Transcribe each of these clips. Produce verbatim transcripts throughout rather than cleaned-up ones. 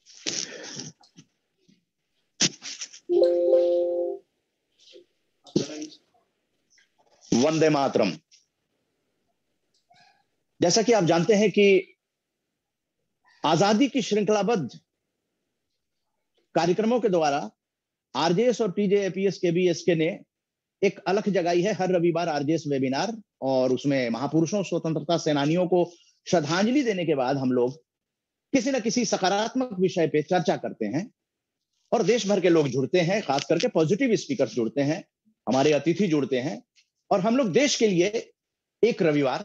वंदे मातरम। जैसा कि आप जानते हैं कि आजादी की श्रृंखलाबद्ध कार्यक्रमों के द्वारा आरजेएस और टीजेएपीएस के बी एस के ने एक अलख जगाई है हर रविवार आरजेएस वेबिनार, और उसमें महापुरुषों स्वतंत्रता सेनानियों को श्रद्धांजलि देने के बाद हम लोग किसी न किसी सकारात्मक विषय पे चर्चा करते हैं और देश भर के लोग जुड़ते हैं, खास करके पॉजिटिव स्पीकर्स जुड़ते हैं, हमारे अतिथि जुड़ते हैं और हम लोग देश के लिए एक रविवार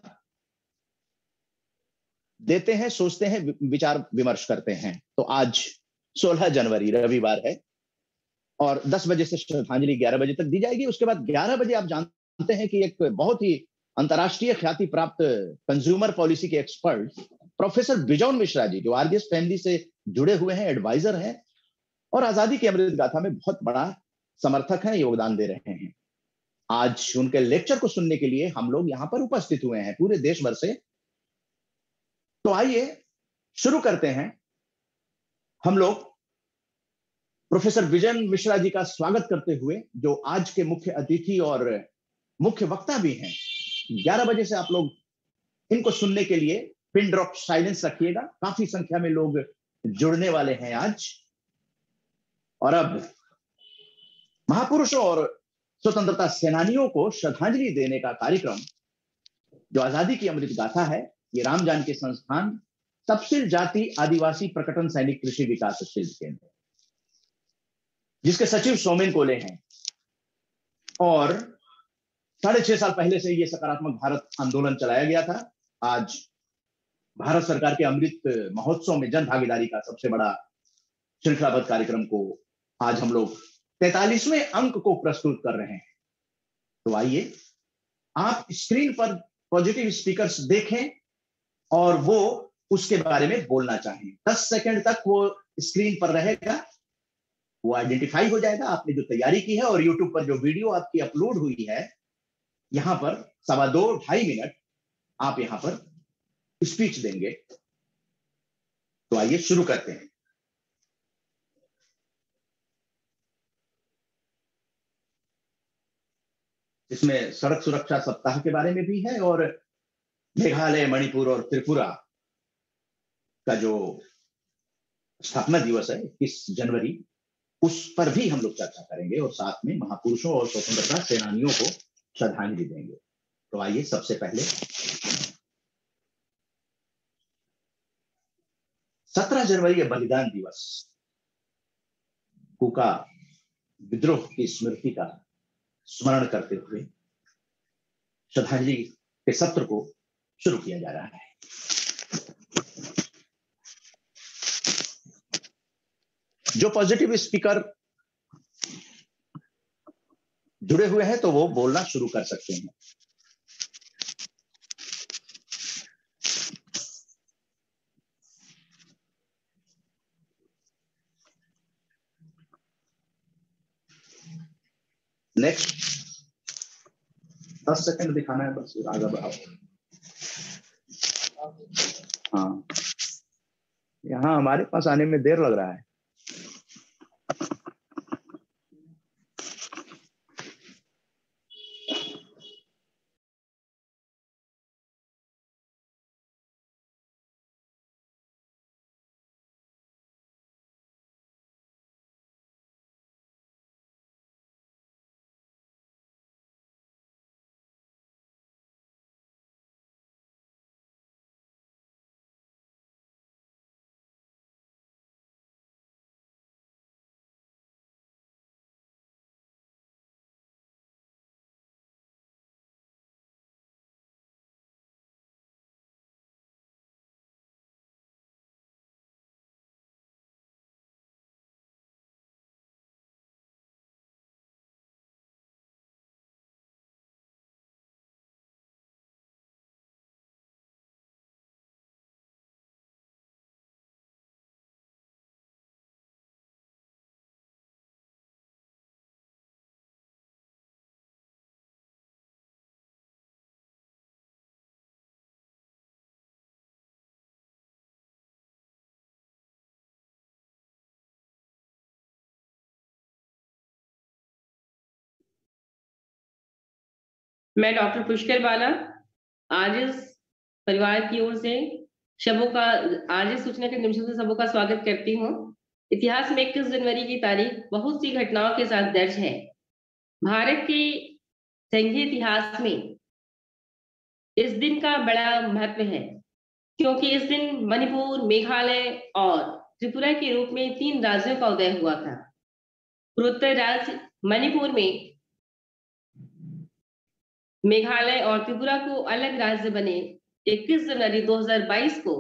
देते हैं, सोचते हैं, विचार विमर्श करते हैं। तो आज सोलह जनवरी रविवार है और दस बजे से श्रद्धांजलि ग्यारह बजे तक दी जाएगी। उसके बाद ग्यारह बजे आप जानते हैं कि एक बहुत ही अंतर्राष्ट्रीय ख्याति प्राप्त कंज्यूमर पॉलिसी के एक्सपर्ट प्रोफेसर बिजौन मिश्रा जी, जो आरजेएस फैमिली से जुड़े हुए हैं, एडवाइजर हैं और आजादी की अमृत गाथा में बहुत बड़ा समर्थक हैं, योगदान दे रहे हैं। आज उनके लेक्चर को सुनने के लिए हम लोग यहां पर उपस्थित हुए हैं पूरे देश भर से। तो आइए शुरू करते हैं। हम लोग प्रोफेसर बिजौन मिश्रा जी का स्वागत करते हुए, जो आज के मुख्य अतिथि और मुख्य वक्ता भी हैं। ग्यारह बजे से आप लोग इनको सुनने के लिए पिन ड्रॉप साइलेंस रखिएगा। काफी संख्या में लोग जुड़ने वाले हैं आज। और अब महापुरुषों और स्वतंत्रता सेनानियों को श्रद्धांजलि देने का कार्यक्रम, जो आजादी की अमृत गाथा है, ये राम जानकी संस्थान तपसील जाति आदिवासी प्रकटन सैनिक कृषि विकास शिल्प केंद्र, जिसके सचिव सोमेन कोले हैं और साढ़े छह साल पहले से ये सकारात्मक भारत आंदोलन चलाया गया था। आज भारत सरकार के अमृत महोत्सव में जन भागीदारी का सबसे बड़ा श्रृंखलाबद्ध कार्यक्रम को आज हम लोग तैंतालीसवें अंक को प्रस्तुत कर रहे हैं। तो आइए आप स्क्रीन पर पॉजिटिव स्पीकर्स देखें और वो उसके बारे में बोलना चाहें। दस सेकंड तक वो स्क्रीन पर रहेगा, वो आइडेंटिफाई हो जाएगा आपने जो तैयारी की है। और यूट्यूब पर जो वीडियो आपकी अपलोड हुई है, यहां पर सवा दो ढाई मिनट आप यहां पर स्पीच देंगे। तो आइए शुरू करते हैं। इसमें सड़क सुरक्षा सप्ताह के बारे में भी है और मेघालय, मणिपुर और त्रिपुरा का जो स्थापना दिवस है इक्कीस जनवरी, उस पर भी हम लोग चर्चा करेंगे और साथ में महापुरुषों और स्वतंत्रता सेनानियों को श्रद्धांजलि देंगे। तो आइए सबसे पहले सत्रह जनवरी बलिदान दिवस, कूका विद्रोह की स्मृति का स्मरण करते हुए श्रद्धांजलि के सत्र को शुरू किया जा रहा है। जो पॉजिटिव स्पीकर जुड़े हुए हैं तो वो बोलना शुरू कर सकते हैं। नेक्स्ट दस सेकंड दिखाना है बस, आगे बढ़ाओ। हाँ, यहाँ हमारे पास आने में देर लग रहा है। मैं डॉक्टर पुष्कर बाला आज इस परिवार की ओर से सबों का आज इस सूचना के निमिषों से सबों का स्वागत करती हूँ। इतिहास में इक्कीस जनवरी की तारीख बहुत सी घटनाओं के साथ दर्ज है। भारत के संघीय इतिहास में इस दिन का बड़ा महत्व है, क्योंकि इस दिन मणिपुर, मेघालय और त्रिपुरा के रूप में तीन राज्यों का उदय हुआ था। पूर्वोत्तर राज्य मणिपुर में मेघालय और त्रिपुरा को अलग राज्य बने इक्कीस जनवरी दो हज़ार बाईस को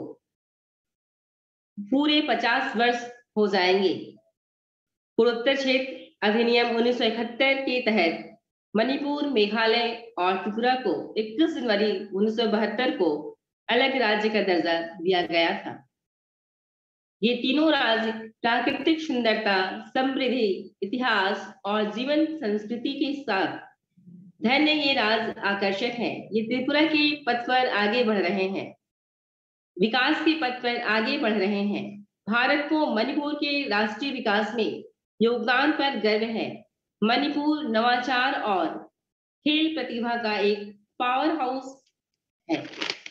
पूरे पचास वर्ष हो जाएंगे। पूर्वोत्तर क्षेत्र अधिनियम उन्नीस सौ इकहत्तर के तहत मणिपुर, मेघालय और त्रिपुरा को इक्कीस जनवरी उन्नीस सौ बहत्तर को अलग राज्य का दर्जा दिया गया था। ये तीनों राज्य प्राकृतिक सुंदरता, समृद्धि, इतिहास और जीवन संस्कृति के साथ धन्य ये राज्य आकर्षक हैं। ये त्रिपुरा के पथ पर आगे बढ़ रहे हैं, विकास के पथ पर आगे बढ़ रहे हैं। भारत को मणिपुर के राष्ट्रीय विकास में योगदान पर गर्व है। मणिपुर नवाचार और खेल प्रतिभा का एक पावर हाउस है।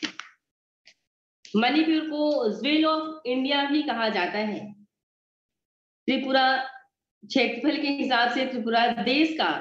मणिपुर को ज्वेल ऑफ इंडिया भी कहा जाता है। त्रिपुरा क्षेत्रफल के हिसाब से त्रिपुरा देश का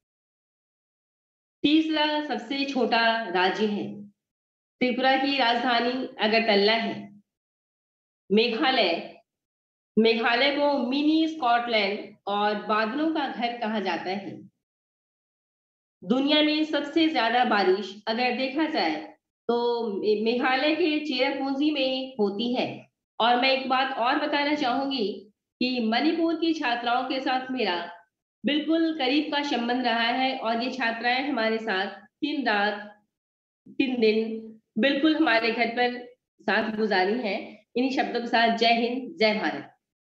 तीसरा सबसे छोटा राज्य है। त्रिपुरा की राजधानी अगरतला है। मेघालय मेघालय को मिनी स्कॉटलैंड और बादलों का घर कहा जाता है। दुनिया में सबसे ज्यादा बारिश अगर देखा जाए तो मेघालय के चेरापूंजी में होती है। और मैं एक बात और बताना चाहूंगी कि मणिपुर की छात्राओं के साथ मेरा बिल्कुल करीब का संबंध रहा है और ये छात्राएं हमारे साथ तीन रात तीन दिन बिल्कुल हमारे घर पर साथ गुजारी हैं। इन्हीं शब्दों के साथ जय हिंद, जय भारत।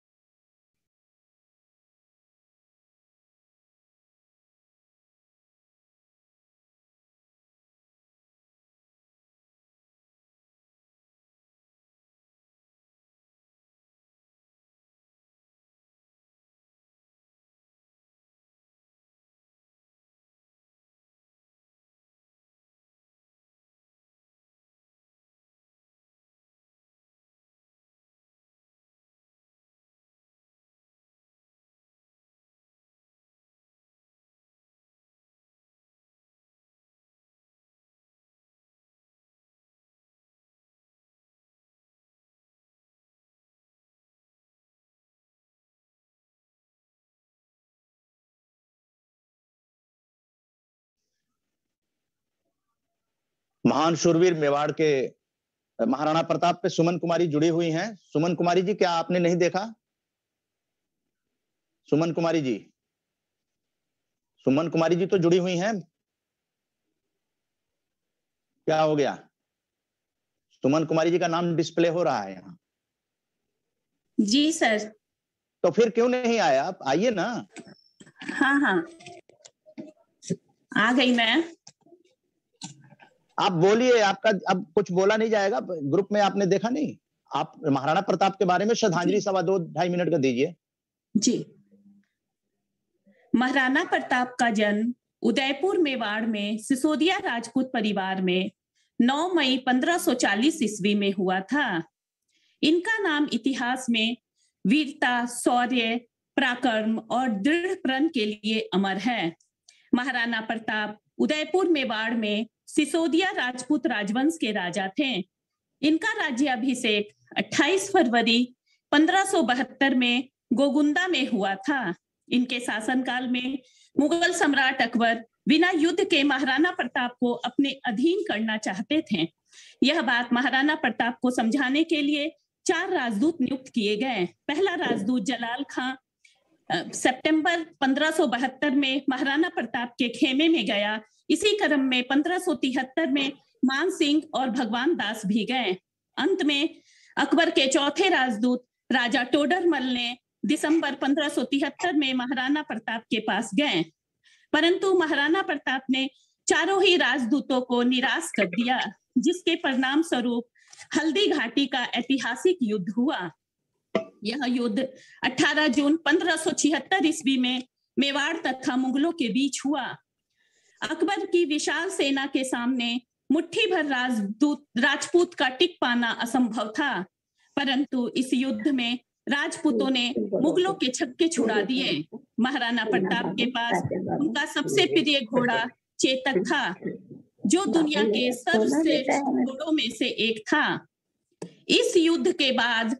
महान शूरवीर मेवाड़ के महाराणा प्रताप पे सुमन कुमारी जुड़ी हुई हैं। सुमन कुमारी जी, क्या आपने नहीं देखा? सुमन कुमारी जी सुमन कुमारी जी तो जुड़ी हुई हैं। क्या हो गया? सुमन कुमारी जी का नाम डिस्प्ले हो रहा है यहाँ। जी सर। तो फिर क्यों नहीं आया? आप आइए ना। हाँ हाँ आ गई मैं। आप बोलिए, आपका अब कुछ बोला नहीं जाएगा। ग्रुप में आपने देखा नहीं? आप महाराणा प्रताप के बारे में श्रद्धांजलि सवा दो ढाई मिनट का दीजिए। जी। महाराणा प्रताप का जन्म उदयपुर मेवाड़ में सिसोदिया राजपूत परिवार में नौ मई पंद्रह सौ चालीस ईस्वी में हुआ था। इनका नाम इतिहास में वीरता, शौर्य, पराक्रम और दृढ़ प्रण के लिए अमर है। महाराणा प्रताप उदयपुर मेवाड़ में सिसोदिया राजपूत राजवंश के राजा थे। इनका राज्याभिषेक अट्ठाईस फरवरी पंद्रह सौ बहत्तर में गोगुंदा में हुआ था। इनके शासनकाल में मुगल सम्राट अकबर बिना युद्ध के महाराणा प्रताप को अपने अधीन करना चाहते थे। यह बात महाराणा प्रताप को समझाने के लिए चार राजदूत नियुक्त किए गए। पहला राजदूत जलाल खां सितंबर पंद्रह सौ बहत्तर में महाराणा प्रताप के खेमे में गया। इसी क्रम में पंद्रह सौ तिहत्तर में मान सिंह और भगवान दास भी गए। अंत में अकबर के चौथे राजदूत राजा टोडरमल ने दिसंबर पंद्रह सौ तिहत्तर में महाराणा प्रताप के पास गए, परंतु महाराणा प्रताप ने चारों ही राजदूतों को निराश कर दिया, जिसके परिणाम स्वरूप हल्दी घाटी का ऐतिहासिक युद्ध हुआ। यह युद्ध अठारह जून पंद्रह सौ छिहत्तर ईस्वी में मेवाड़ तथा मुगलों के बीच हुआ। अकबर की विशाल सेना के सामने मुट्ठी भर राजदूत राजपूत का टिक पाना असंभव था, परंतु इस युद्ध में राजपूतों ने मुगलों के छक्के छुड़ा दिए। महाराणा प्रताप के पास उनका सबसे प्रिय घोड़ा चेतक था, जो दुनिया के सर्वश्रेष्ठ घोड़ों में से एक था। इस युद्ध के बाद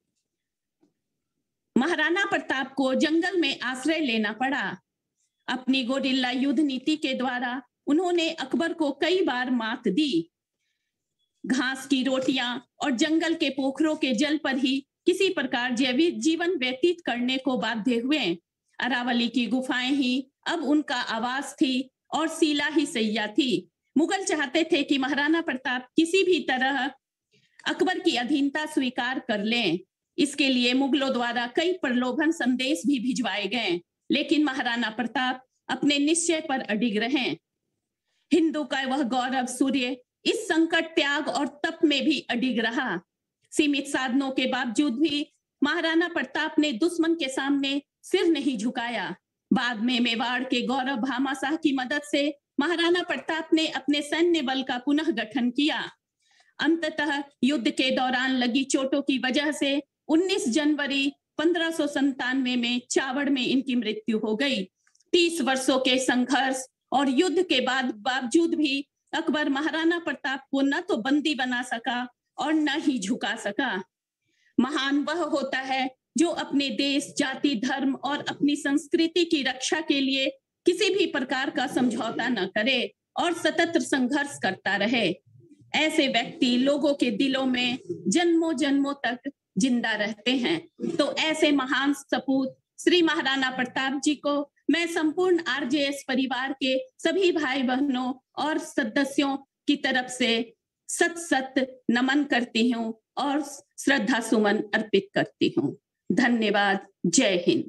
महाराणा प्रताप को जंगल में आश्रय लेना पड़ा। अपनी गोरिल्ला युद्ध नीति के द्वारा उन्होंने अकबर को कई बार मात दी। घास की रोटियां और जंगल के पोखरों के जल पर ही किसी प्रकार जैविक जीवन व्यतीत करने को बाध्य हुए। अरावली की गुफाएं ही अब उनका आवास थी और सीला ही सैया थी। मुगल चाहते थे कि महाराणा प्रताप किसी भी तरह अकबर की अधीनता स्वीकार कर लें। इसके लिए मुगलों द्वारा कई प्रलोभन संदेश भी भिजवाए गए, लेकिन महाराणा प्रताप अपने निश्चय पर अडिग रहे। हिंदू का वह गौरव सूर्य इस संकट, त्याग और तप में भी अडिग रहा। सीमित साधनों के बावजूद भी महाराणा प्रताप ने दुश्मन के सामने सिर नहीं झुकाया। बाद में मेवाड़ के गौरव भामाशाह की मदद से महाराणा प्रताप ने अपने सैन्य बल का पुनः गठन किया। अंततः युद्ध के दौरान लगी चोटों की वजह से उन्नीस जनवरी पंद्रह सौ संतानवे में चावड़ में इनकी मृत्यु हो गई। तीस वर्षों के संघर्ष और युद्ध के बाद बावजूद भी अकबर महाराणा प्रताप को न तो बंदी बना सका और न ही झुका सका। महान वह होता है जो अपने देश, जाति, धर्म और अपनी संस्कृति की रक्षा के लिए किसी भी प्रकार का समझौता न करे और सतत संघर्ष करता रहे। ऐसे व्यक्ति लोगों के दिलों में जन्मों जन्मों तक जिंदा रहते हैं। तो ऐसे महान सपूत श्री महाराणा प्रताप जी को मैं संपूर्ण आरजेएस परिवार के सभी भाई बहनों और सदस्यों की तरफ से सत सत नमन करती हूँ और श्रद्धा सुमन अर्पित करती हूँ। धन्यवाद। जय हिंद।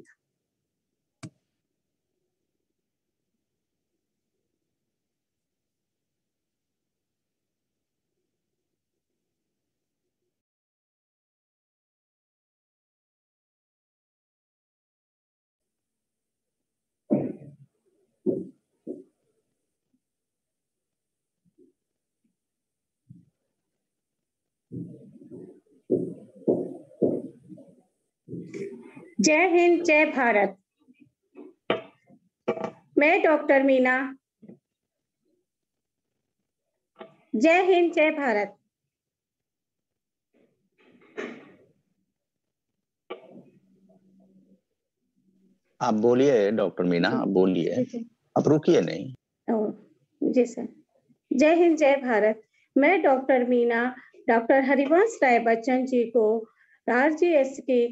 जय हिंद, जय भारत। मैं डॉक्टर मीना। जय हिंद, जय भारत। आप बोलिए डॉक्टर मीना, आप बोलिए, आप रुकिए नहीं। ओ, जी सर। जय हिंद, जय भारत। मैं डॉक्टर मीना डॉक्टर हरिवंश राय बच्चन जी को आरजेएस के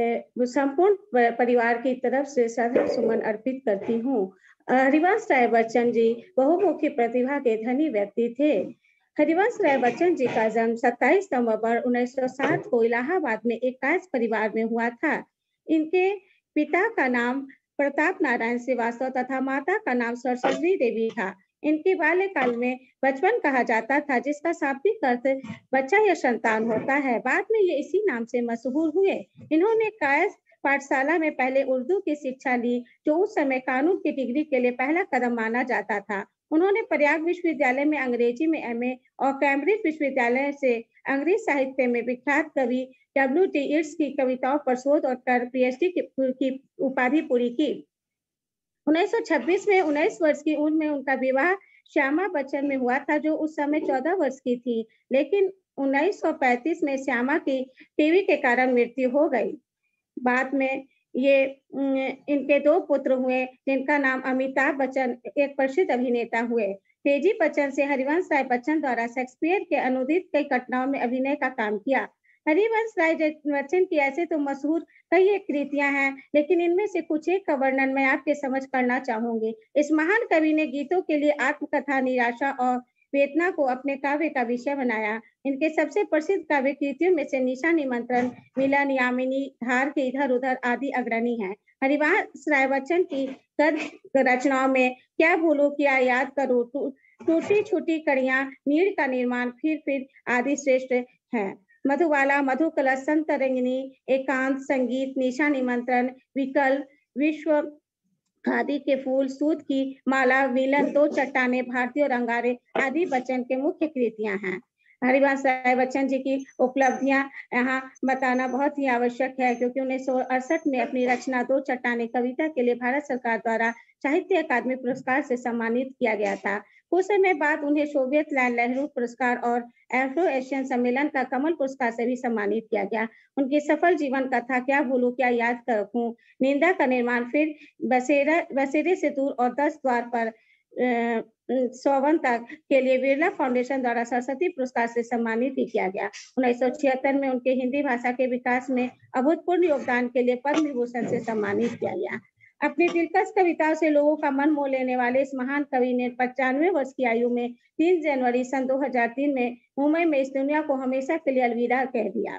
संपूर्ण परिवार की तरफ से श्रद्धा सुमन अर्पित करती हूँ। हरिवंश राय बच्चन जी बहुमुखी प्रतिभा के धनी व्यक्ति थे। हरिवंश राय बच्चन जी का जन्म सत्ताईस नवंबर उन्नीस सौ सात को इलाहाबाद में एक कायस्थ परिवार में हुआ था। इनके पिता का नाम प्रताप नारायण श्रीवास्तव तथा माता का नाम सरस्वती देवी था। इनके बाल्यकाल में बचपन कहा जाता था, जिसका शाब्दिक अर्थ बच्चा या संतान होता है। बाद में ये इसी नाम से मशहूर हुए। इन्होंने कायस्थ पाठशाला में पहले उर्दू की शिक्षा ली, जो उस समय कानून की डिग्री के लिए पहला कदम माना जाता था। उन्होंने प्रयाग विश्वविद्यालय में अंग्रेजी में एमए और कैम्ब्रिज विश्वविद्यालय से अंग्रेजी साहित्य में विख्यात कवि डब्ल्यू टी इट्स की कविताओं पर शोध और कर पीएचडी की उपाधि पूरी की। उन्नीस सौ छब्बीस में उन्नीस वर्ष की उम्र में उनका विवाह श्यामा बच्चन में हुआ था, जो उस समय चौदह वर्ष की थी। लेकिन उन्नीस सौ पैंतीस में श्यामा की टीबी के कारण मृत्यु हो गई। बाद में ये इनके दो पुत्र हुए, जिनका नाम अमिताभ बच्चन एक प्रसिद्ध अभिनेता हुए। तेजी बच्चन से हरिवंश राय बच्चन द्वारा शेक्सपियर के अनुदित कई घटनाओं में अभिनय का काम किया। हरिवंश राय बच्चन की ऐसे तो मशहूर कई एक कृतियां हैं, लेकिन इनमें से कुछ एक का वर्णन मैं आपके समझ करना चाहूंगी। इस महान कवि ने गीतों के लिए आत्मकथा, निराशा और वेदना को अपने काव्य का विषय बनाया। इनके सबसे प्रसिद्ध काव्य कृतियों में से निशा निमंत्रण, मिलन, यामिनी, धार के इधर उधर आदि अग्रणी हैं। हरिवंश राय बच्चन की गद्य रचनाओं में क्या भूलूं क्या याद करूं, टूटी छूटी कड़ियां, नीड़ का निर्माण, फिर फिर आदि श्रेष्ठ हैं। मधुबाला, मधुकलश, संतरंगिनी, एकांत, संगीत, निशा निमंत्रण, विकल्प, विश्व खादी के फूल, सूत की माला, मिलन, दो चट्टाने, भारतीय और अंगारे आदि बच्चन के मुख्य कृतियां हैं। हरिवंश राय बच्चन जी की उपलब्धियां यहाँ बताना बहुत ही आवश्यक है, क्योंकि उन्नीस सौ अड़सठ में अपनी रचना दो चट्टाने कविता के लिए भारत सरकार द्वारा साहित्य अकादमी पुरस्कार से सम्मानित किया गया था। कुछ समय बाद उन्हें सोवियत लैंड नेहरू पुरस्कार और एफ्रो एशियन सम्मेलन का कमल पुरस्कार से भी सम्मानित किया गया। उनकी सफल जीवन कथा क्या भूलूं क्या याद कर रखूं, निंदा का निर्माण, फिर बसेरा बसेरे से दूर और दस द्वार पर सौवन तक के लिए बिरला फाउंडेशन द्वारा सरस्वती पुरस्कार से सम्मानित भी किया गया। उन्नीस सौ छिहत्तर में उनके हिंदी भाषा के विकास में अभूतपूर्व योगदान के लिए पद्म विभूषण से सम्मानित किया गया। अपनी दिलकश कविताओं से लोगों का मन मोह लेने वाले इस महान कवि ने पचानवे वर्ष की आयु में तीन जनवरी सन दो हज़ार तीन में मुंबई में इस दुनिया को हमेशा के लिए अलविदा कह दिया।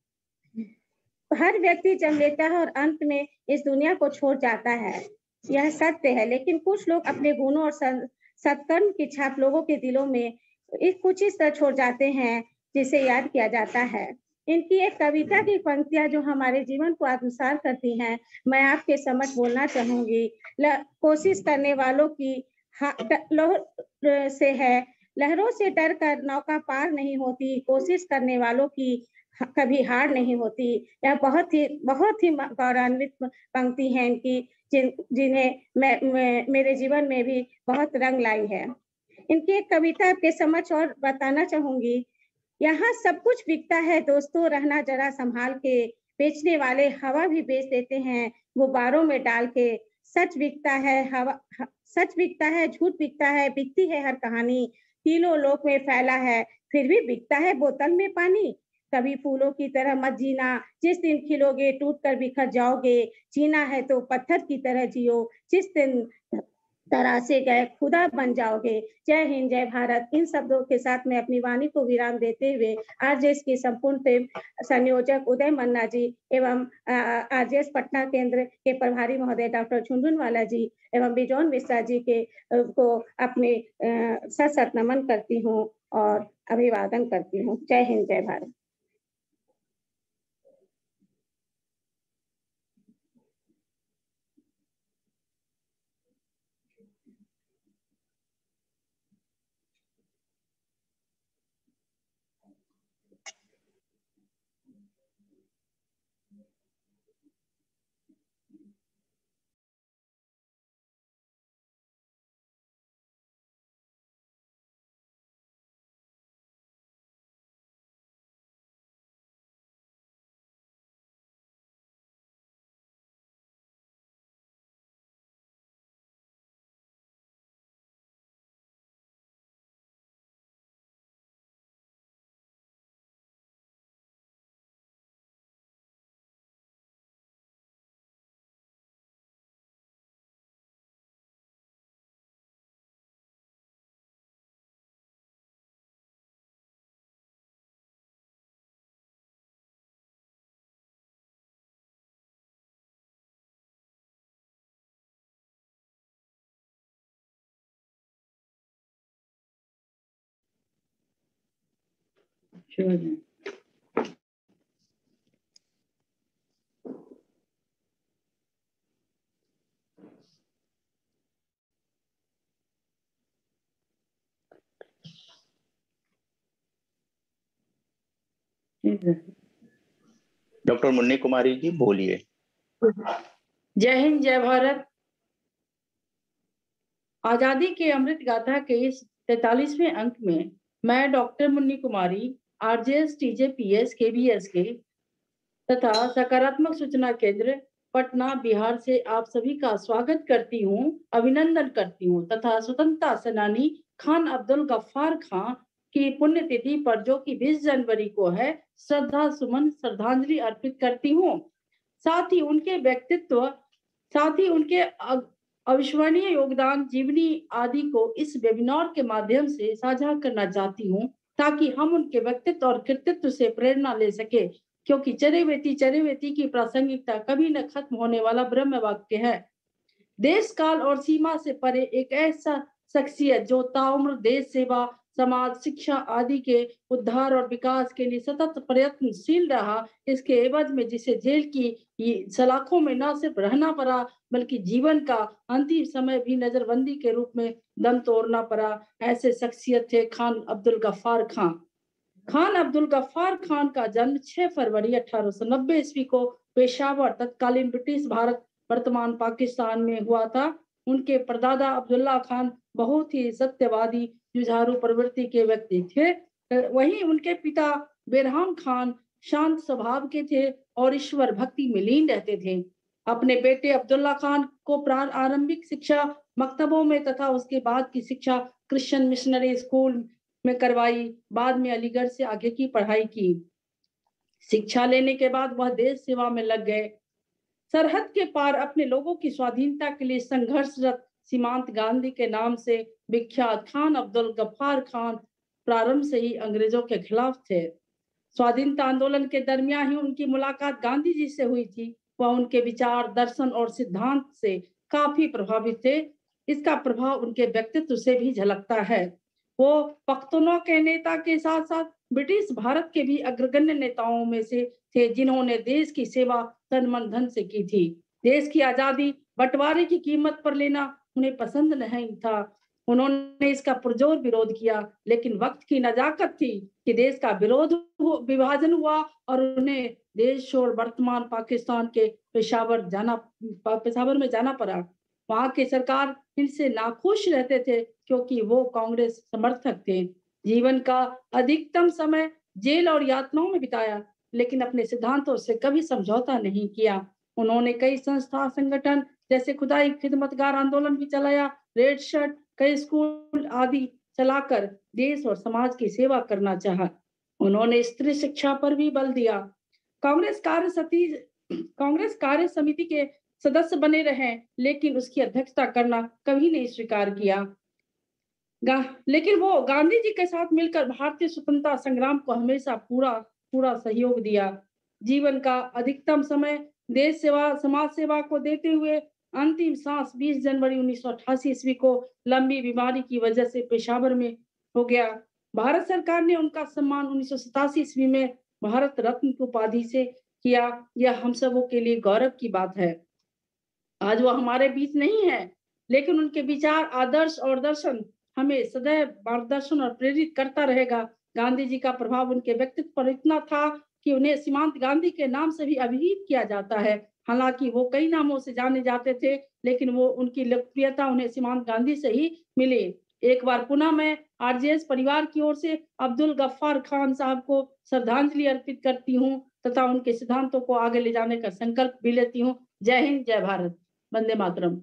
हर व्यक्ति जन्म लेता है और अंत में इस दुनिया को छोड़ जाता है, यह सत्य है, लेकिन कुछ लोग अपने गुणों और सत्कर्म की छाप लोगों के दिलों में इस कुछ इस तरह छोड़ जाते हैं जिसे याद किया जाता है। इनकी एक कविता की पंक्तियां जो हमारे जीवन को आत्मसात करती हैं, मैं आपके समक्ष बोलना चाहूंगी। कोशिश करने वालों की लहर से है, लहरों से डर कर नौका पार नहीं होती, कोशिश करने वालों की कभी हार नहीं होती। यह बहुत ही बहुत ही गौरवान्वित पंक्ति है इनकी, जिन जिन्हें मैं, मैं मेरे जीवन में भी बहुत रंग लाई है। इनकी एक कविता आपके समक्ष और बताना चाहूंगी। यहाँ सब कुछ बिकता है दोस्तों, रहना जरा संभाल के, बेचने वाले हवा भी बेच देते हैं गुब्बारों में डाल के। सच बिकता है हवा, सच बिकता है, झूठ बिकता है, बिकती है हर कहानी, तीनों लोक में फैला है फिर भी बिकता है बोतल में पानी। कभी फूलों की तरह मत जीना, जिस दिन खिलोगे टूट कर बिखर जाओगे, जीना है तो पत्थर की तरह जियो, जिस दिन तरासे गए खुदा बन जाओगे। जय हिंद, जय भारत। इन शब्दों के साथ मैं अपनी वाणी को विराम देते हुए आरजेएस की संपूर्ण टीम, संयोजक उदय मन्ना जी एवं आरजेएस पटना केंद्र के प्रभारी महोदय डॉक्टर झुनझुनवाला जी एवं बिजोन मिश्रा जी के को अपने सत सत नमन करती हूँ और अभिवादन करती हूँ। जय हिंद, जय भारत। डॉक्टर मुन्नी कुमारी जी बोलिए। जय हिंद, जय भारत। आजादी के अमृत गाथा के इस तैतालीसवें अंक में मैं doctor Munni Kumari RJS TJPS KBS के तथा सकारात्मक सूचना केंद्र पटना बिहार से आप सभी का स्वागत करती हूँ, अभिनंदन करती हूँ तथा स्वतंत्रता सेनानी खान अब्दुल गफ्फार खां की पुण्यतिथि पर जो कि बीस जनवरी को है, श्रद्धा सुमन श्रद्धांजलि अर्पित करती हूँ। साथ ही उनके व्यक्तित्व साथ ही उनके अविस्मरणीय योगदान जीवनी आदि को इस वेबिनार के माध्यम से साझा करना चाहती हूँ, ताकि हम उनके व्यक्तित्व और कृतित्व से प्रेरणा ले सके, क्योंकि चरेवेति चरेवेति की प्रासंगिकता कभी न खत्म होने वाला ब्रह्म वाक्य है। देश काल और सीमा से परे एक ऐसा शख्सियत जो ताउम्र देश सेवा समाज, शिक्षा आदि के उद्धार और विकास के लिए सतत प्रयत्नशील रहा। इसके एवज में जिसे जेल की सलाखों में न सिर्फ रहना पड़ा बल्कि जीवन का अंतिम समय भी नजरबंदी के रूप में दम तोड़ना पड़ा, ऐसे शख्सियत थे खान अब्दुल गफ्फार खान। खान अब्दुल गफ्फार खान का जन्म छह फरवरी अठारह सौ नब्बे ईस्वी को पेशावर, तत्कालीन ब्रिटिश भारत वर्तमान पाकिस्तान में हुआ था। उनके परदादा अब्दुल्ला खान बहुत ही सत्यवादी, जुझारू प्रवृत्ति के व्यक्ति थे। वहीं उनके पिता बेरहम खान शांत स्वभाव के थे और ईश्वर भक्ति में लीन रहते थे। अपने बेटे अब्दुल्ला खान को प्रारंभिक शिक्षा मकतबों में तथा उसके बाद की शिक्षा क्रिश्चियन मिशनरी स्कूल में करवाई। बाद में अलीगढ़ से आगे की पढ़ाई की। शिक्षा लेने के बाद वह देश सेवा में लग गए। सरहद के पार अपने लोगों की स्वाधीनता के लिए संघर्षरत सीमांत गांधी के नाम से विख्यात खान अब्दुल गफ्फार खान प्रारंभ से ही अंग्रेजों के खिलाफ थे। स्वाधीनता आंदोलन के दरमियान ही उनकी मुलाकात गांधी जी से हुई थी। वह उनके विचार, दर्शन और सिद्धांत से काफी प्रभावित थे। इसका प्रभाव उनके व्यक्तित्व से भी झलकता है। वो पख्तूनों के नेता के साथ साथ ब्रिटिश भारत के भी अग्रगण्य नेताओं में से थे, जिन्होंने देश की सेवा तन मन धन से की थी। देश की आजादी बंटवारे की कीमत पर लेना उन्हें पसंद नहीं था। उन्होंने इसका पुरजोर विरोध किया, लेकिन वक्त की नजाकत थी कि देश का विरोध विभाजन हुआ और उन्हें देश छोड़ वर्तमान पाकिस्तान के पेशावर जाना पेशावर में जाना पड़ा। वहां की सरकार इनसे नाखुश रहते थे क्योंकि वो कांग्रेस समर्थक थे। जीवन का अधिकतम समय जेल और यातनाओं में बिताया, लेकिन अपने सिद्धांतों से कभी समझौता नहीं किया। उन्होंने कई संस्था संगठन जैसे खुदाई खिदमतगार आंदोलन भी चलाया, रेड शर्ट, कई स्कूल आदि चलाकर देश और समाज की सेवा करना चाहा। उन्होंने स्त्री शिक्षा पर भी बल दिया। कांग्रेस कार्य समिति कांग्रेस कार्य समिति के सदस्य बने रहे, लेकिन उसकी अध्यक्षता करना कभी नहीं स्वीकार किया। लेकिन वो गांधी जी के साथ मिलकर भारतीय स्वतंत्रता संग्राम को हमेशा पूरा पूरा सहयोग दिया। जीवन का अधिकतम समय देश सेवा, समाज सेवा को देते हुए अंतिम सांस बीस जनवरी उन्नीस सौ अट्ठासी ईस्वी को लंबी बीमारी की वजह से पेशावर में हो गया। भारत सरकार ने उनका सम्मान उन्नीस सौ सतासी ईस्वी में भारत रत्न की उपाधि से किया। यह हम सबों के लिए गौरव की बात है। आज वो हमारे बीच नहीं है, लेकिन उनके विचार, आदर्श और दर्शन हमें सदैव मार्गदर्शन और प्रेरित करता रहेगा। गांधी जी का प्रभाव उनके व्यक्तित्व पर इतना था कि उन्हें सीमांत गांधी के नाम से भी अभिहित किया जाता है। हालांकि वो कई नामों से जाने जाते थे, लेकिन वो उनकी लोकप्रियता उन्हें सीमांत गांधी से ही मिली। एक बार पुनः मैं आरजेएस परिवार की ओर से अब्दुल गफ्फार खान साहब को श्रद्धांजलि अर्पित करती हूँ तथा उनके सिद्धांतों को आगे ले जाने का संकल्प भी लेती हूँ। जय हिंद, जय भारत, वंदे मातरम।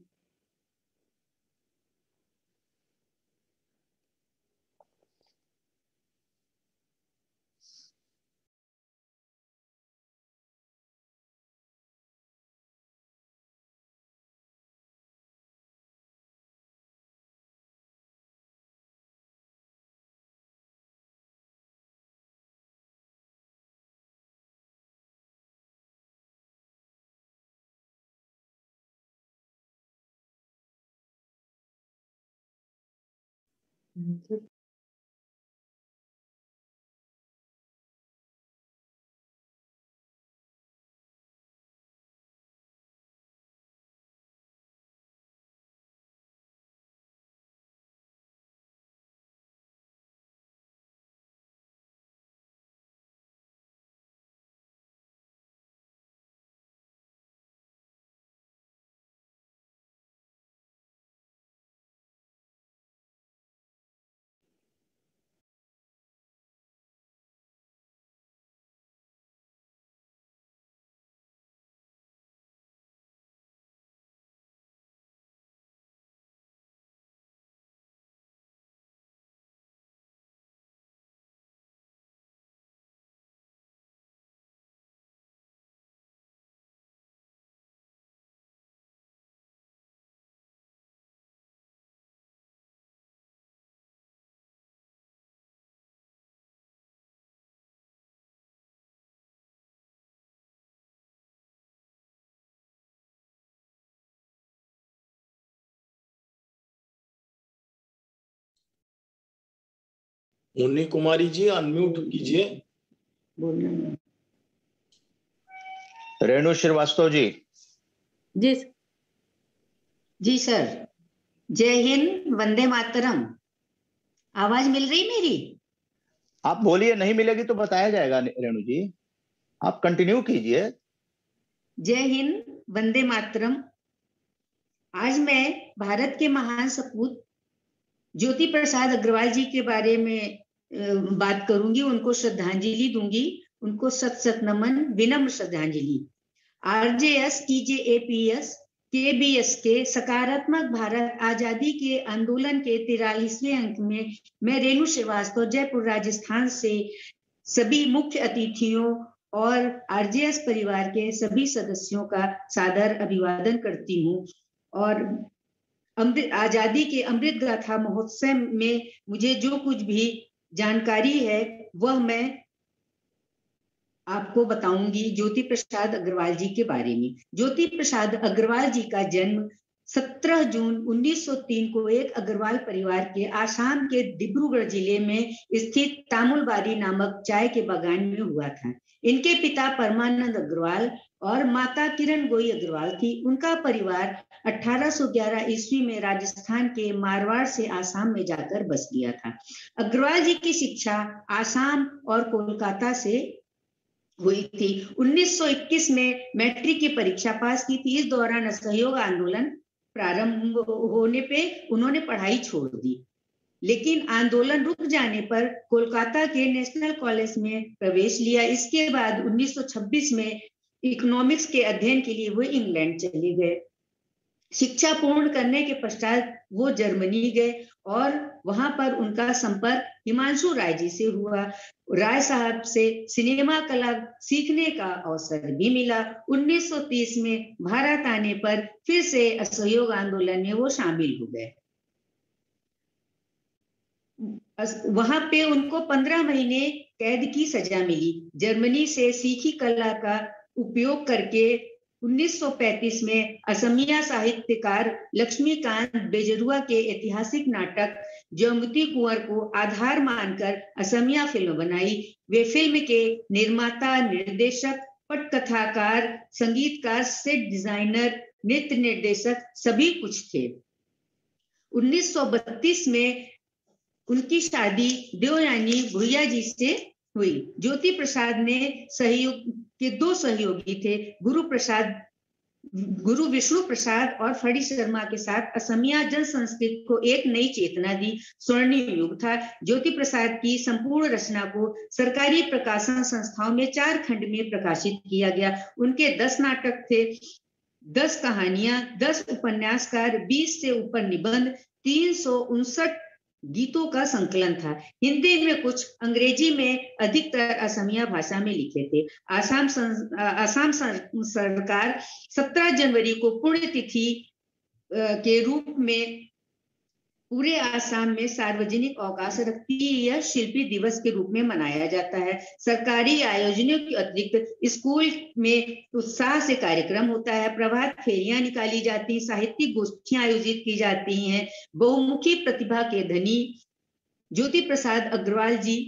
मुन्नी कुमारी जी अनम्यूट कीजिए। बोलना है। रेणु श्रीवास्तव जी। जी जी सर। जय हिंद, वंदे मातरम। आवाज मिल रही मेरी? आप बोलिए, नहीं मिलेगी तो बताया जाएगा रेणु जी, आप कंटिन्यू कीजिए। जय हिंद, वंदे मातरम। आज मैं भारत के महान सपूत ज्योति प्रसाद अग्रवाल जी के बारे में बात करूंगी, उनको श्रद्धांजलि दूंगी, उनको सत सत नमन, विनम्र श्रद्धांजलि। आरजेएस, टीजेएपीएस, केबीएस के सकारात्मक भारत आजादी के आंदोलन के तिरालीसवें अंक में मैं रेणु श्रीवास्तव, जयपुर राजस्थान से सभी मुख्य अतिथियों और आरजेएस परिवार के सभी सदस्यों का सादर अभिवादन करती हूँ। और अमृत आजादी के अमृत गाथा महोत्सव में मुझे जो कुछ भी जानकारी है वह मैं आपको बताऊंगी ज्योति प्रसाद अग्रवाल जी के बारे में। ज्योति प्रसाद अग्रवाल जी का जन्म सत्रह जून उन्नीस सौ तीन को एक अग्रवाल परिवार के आसाम के डिब्रूगढ़ जिले में स्थित तामुलबारी नामक चाय के बागान में हुआ था। इनके पिता परमानंद अग्रवाल और माता किरण गोई अग्रवाल थी। उनका परिवार अठारह सौ ग्यारह ईस्वी में राजस्थान के मारवाड़ से आसाम में जाकर बस गया था। अग्रवाल जी की शिक्षा आसाम और कोलकाता से हुई थी। उन्नीस सौ इक्कीस में मैट्रिक की परीक्षा पास की थी। इस दौरान असहयोग आंदोलन प्रारंभ होने पे उन्होंने पढ़ाई छोड़ दी, लेकिन आंदोलन रुक जाने पर कोलकाता के नेशनल कॉलेज में प्रवेश लिया। इसके बाद उन्नीस सौ छब्बीस में इकोनॉमिक्स के अध्ययन के लिए वो इंग्लैंड चले गए। शिक्षा पूर्ण करने के पश्चात वो जर्मनी गए और वहां पर उनका संपर्क हिमांशु राय जी से हुआ। राय साहब से सिनेमा कला सीखने का अवसर भी मिला। उन्नीस सौ तीस में भारत आने पर फिर से असहयोग आंदोलन में वो शामिल हो गए। वहां पे उनको पंद्रह महीने कैद की सजा मिली। जर्मनी से सीखी कला का उपयोग करके उन्नीस सौ पैंतीस में असमिया साहित्यकार लक्ष्मीकांत बेजरुआ के ऐतिहासिक नाटक ज्योमती कुंवर को आधार मानकर असमिया फिल्म बनाई। वे फिल्म के निर्माता, निर्देशक, पटकथाकार, संगीतकार, सेट डिजाइनर, नृत्य निर्देशक सभी कुछ थे। उन्नीस सौ बत्तीस में उनकी शादी देवयानी भुइया जी से हुई। ज्योति प्रसाद ने सहयोग के दो सहयोगी थे, गुरु प्रसाद गुरु विष्णु प्रसाद और फड़ी शर्मा के साथ असमिया जन संस्कृति को एक नई चेतना दी। स्वर्णिम युग था। ज्योति प्रसाद की संपूर्ण रचना को सरकारी प्रकाशन संस्थाओं में चार खंड में प्रकाशित किया गया। उनके दस नाटक थे, दस कहानियां, दस उपन्यासकार, बीस से ऊपर निबंध, तीन सौ उनसठ गीतों का संकलन था। हिंदी में कुछ, अंग्रेजी में अधिकतर असमिया भाषा में लिखे थे। आसाम आसाम सरकार सत्रह जनवरी को पुण्यतिथि के रूप में पूरे आसाम में सार्वजनिक अवकाश रखती है। यह शिल्पी दिवस के रूप में मनाया जाता है। सरकारी आयोजनों के अतिरिक्त स्कूल में उत्साह से कार्यक्रम होता है। प्रभात फेरियां निकाली जाती हैं, साहित्यिक गोष्ठियां आयोजित की जाती हैं। बहुमुखी प्रतिभा के धनी ज्योति प्रसाद अग्रवाल जी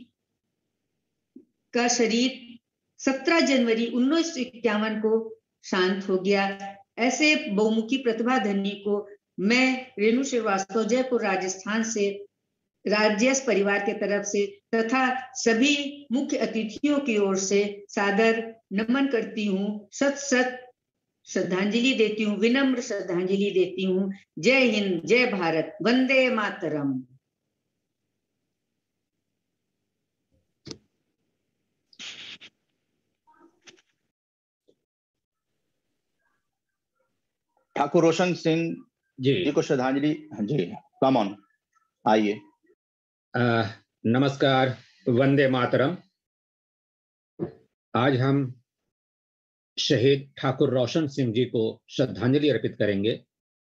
का शरीर सत्रह जनवरी उन्नीस सौ इक्यावन को शांत हो गया। ऐसे बहुमुखी प्रतिभा धनी को मैं रेणु श्रीवास्तव, जयपुर राजस्थान से राजस परिवार के तरफ से तथा सभी मुख्य अतिथियों की ओर से सादर नमन करती हूँ, सत सत श्रद्धांजलि देती हूँ, विनम्र श्रद्धांजलि देती हूँ। जय हिंद, जय भारत, वंदे मातरम। ठाकुर रोशन सिंह जी, जी को श्रद्धांजलि। जी, कम ऑन, आइए। नमस्कार, वंदे मातरम। आज हम शहीद ठाकुर रोशन सिंह जी को श्रद्धांजलि अर्पित करेंगे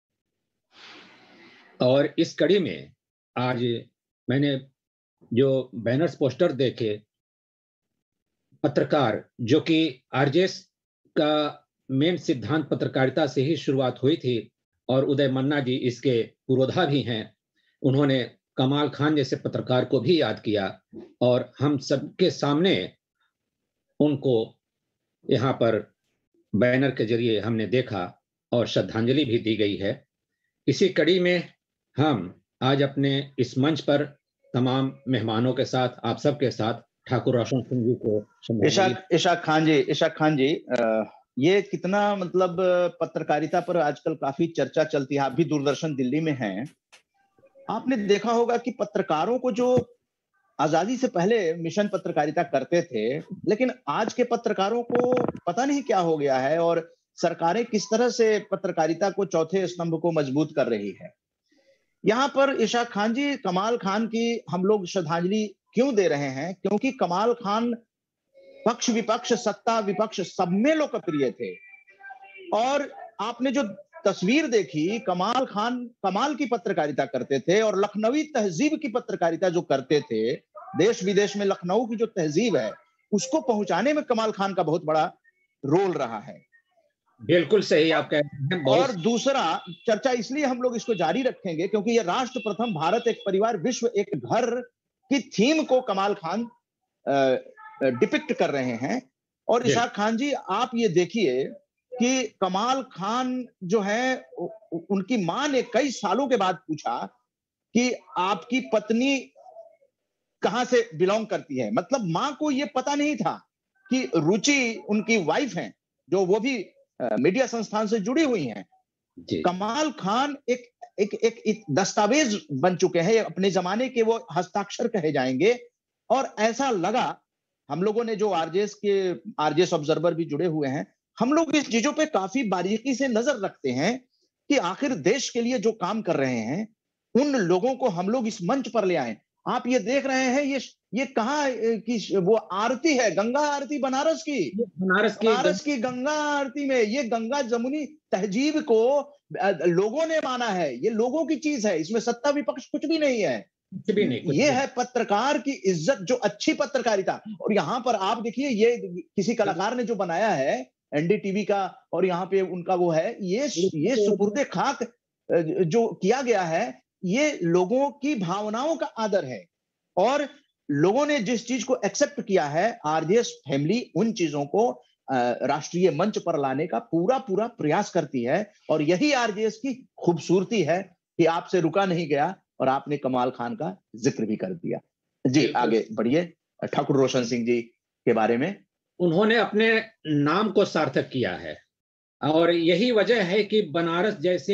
और इस कड़ी में आज मैंने जो बैनर्स पोस्टर देखे, पत्रकार जो कि आरजेएस का मेन सिद्धांत पत्रकारिता से ही शुरुआत हुई थी और उदय मन्ना जी इसके पुरोधा भी हैं, उन्होंने कमाल खान जैसे पत्रकार को भी याद किया और हम सबके सामने उनको यहाँ पर बैनर के जरिए हमने देखा और श्रद्धांजलि भी दी गई है। इसी कड़ी में हम आज अपने इस मंच पर तमाम मेहमानों के साथ, आप सबके साथ ठाकुर रोशन सिंह जी को इशाक इशाक खान जी इशाक खान जी आ, ये कितना मतलब पत्रकारिता पर आजकल काफी चर्चा चलती है। आप भी दूरदर्शन दिल्ली में हैं, आपने देखा होगा कि पत्रकारों को जो आजादी से पहले मिशन पत्रकारिता करते थे, लेकिन आज के पत्रकारों को पता नहीं क्या हो गया है और सरकारें किस तरह से पत्रकारिता को चौथे स्तंभ को मजबूत कर रही है। यहाँ पर इशाक खान जी, कमाल खान की हम लोग श्रद्धांजलि क्यों दे रहे हैं? क्योंकि कमाल खान पक्ष विपक्ष, सत्ता विपक्ष सब में लोकप्रिय थे और आपने जो तस्वीर देखी, कमाल खान कमाल की पत्रकारिता करते थे और लखनवी तहजीब की पत्रकारिता जो करते थे, देश विदेश में लखनऊ की जो तहजीब है उसको पहुंचाने में कमाल खान का बहुत बड़ा रोल रहा है। बिल्कुल सही आप कह रहे हैं। और दूसरा चर्चा इसलिए हम लोग इसको जारी रखेंगे क्योंकि ये राष्ट्र प्रथम, भारत एक परिवार, विश्व एक घर की थीम को कमाल खान डिपिक्ट कर रहे हैं। और इशाक खान जी, आप ये देखिए कि कमाल खान जो है, उनकी मां ने कई सालों के बाद पूछा कि आपकी पत्नी कहां से बिलोंग करती है। मतलब मां को यह पता नहीं था कि रुचि उनकी वाइफ हैं, जो वो भी मीडिया संस्थान से जुड़ी हुई हैं। कमाल खान एक एक एक, एक दस्तावेज बन चुके हैं, अपने जमाने के वो हस्ताक्षर कहे जाएंगे। और ऐसा लगा, हम लोगों ने जो आरजेएस के आरजेएस ऑब्जर्वर भी जुड़े हुए हैं, हम लोग इस चीजों पे काफी बारीकी से नजर रखते हैं कि आखिर देश के लिए जो काम कर रहे हैं उन लोगों को हम लोग इस मंच पर ले आए। आप ये देख रहे हैं, ये ये कहाँ की वो आरती है, गंगा आरती बनारस की बनारस की बनारस की गंगा आरती में ये गंगा जमुनी तहजीब को लोगों ने माना है, ये लोगों की चीज है, इसमें सत्ता विपक्ष कुछ भी नहीं है। कुछ भी नहीं, कुछ ये भी। है पत्रकार की इज्जत, जो अच्छी पत्रकारिता। और यहाँ पर आप देखिए, ये किसी कलाकार ने जो बनाया है एनडीटीवी का, और यहाँ पे उनका वो है, ये ये सुपुर्दे खाक जो किया गया है, ये लोगों की भावनाओं का आदर है। और लोगों ने जिस चीज को एक्सेप्ट किया है, आरजेएस फैमिली उन चीजों को राष्ट्रीय मंच पर लाने का पूरा पूरा प्रयास करती है। और यही आरजेएस की खूबसूरती है कि आपसे रुका नहीं गया और आपने कमाल खान का जिक्र भी कर दिया। जी आगे बढ़िए, ठाकुर रोशन सिंह जी के बारे में। उन्होंने अपने नाम को सार्थक किया है और यही वजह है कि बनारस जैसे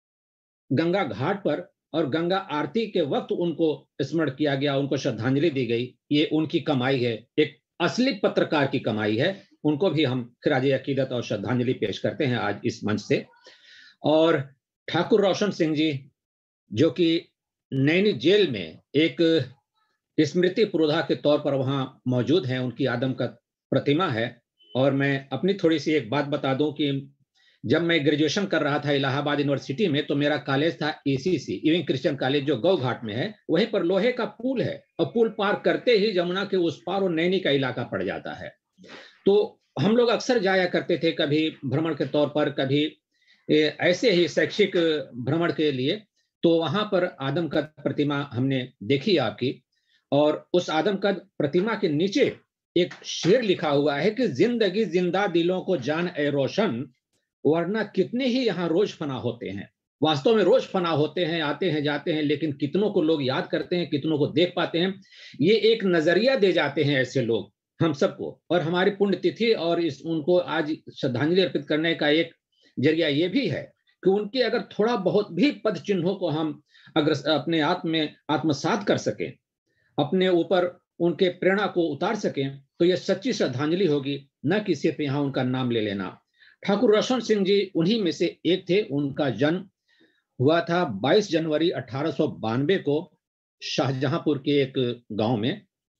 गंगा घाट पर और गंगा आरती के वक्त उनको स्मरण किया गया, उनको श्रद्धांजलि दी गई। ये उनकी कमाई है, एक असली पत्रकार की कमाई है। उनको भी हम खिराज अकीदत और श्रद्धांजलि पेश करते हैं आज इस मंच से। और ठाकुर रोशन सिंह जी, जो कि नैनी जेल में एक स्मृति पुरोधा के तौर पर वहां मौजूद हैं, उनकी आदमकद प्रतिमा है। और मैं अपनी थोड़ी सी एक बात बता दूं कि जब मैं ग्रेजुएशन कर रहा था इलाहाबाद यूनिवर्सिटी में, तो मेरा कॉलेज था ईसीसी, इविंग क्रिश्चियन कॉलेज, जो गौ घाट में है। वहीं पर लोहे का पुल है और पुल पार करते ही जमुना के उस पार और नैनी का इलाका पड़ जाता है। तो हम लोग अक्सर जाया करते थे, कभी भ्रमण के तौर पर, कभी ऐसे ही शैक्षिक भ्रमण के लिए। तो वहां पर आदमकद प्रतिमा हमने देखी आपकी, और उस आदमकद प्रतिमा के नीचे एक शेर लिखा हुआ है कि जिंदगी जिंदा दिलों को जान ए रोशन, वरना कितने ही यहाँ रोज फना होते हैं। वास्तव में रोज फना होते हैं, आते हैं जाते हैं, लेकिन कितनों को लोग याद करते हैं, कितनों को देख पाते हैं। ये एक नजरिया दे जाते हैं ऐसे लोग हम सबको। और हमारी पुण्यतिथि और इस उनको आज श्रद्धांजलि अर्पित करने का एक जरिया ये भी है कि उनके अगर थोड़ा बहुत भी पद चिन्हों को हम अगर अपने आत्म में आत्मसात कर सकें, अपने ऊपर उनके प्रेरणा को उतार सकें, तो यह सच्ची श्रद्धांजलि होगी, न कि सिर्फ यहाँ उनका नाम ले लेना। ठाकुर रोशन सिंह जी उन्हीं में से एक थे। उनका जन्म हुआ था बाईस जनवरी अठारह सौ बानवे को शाहजहांपुर के एक गांव में।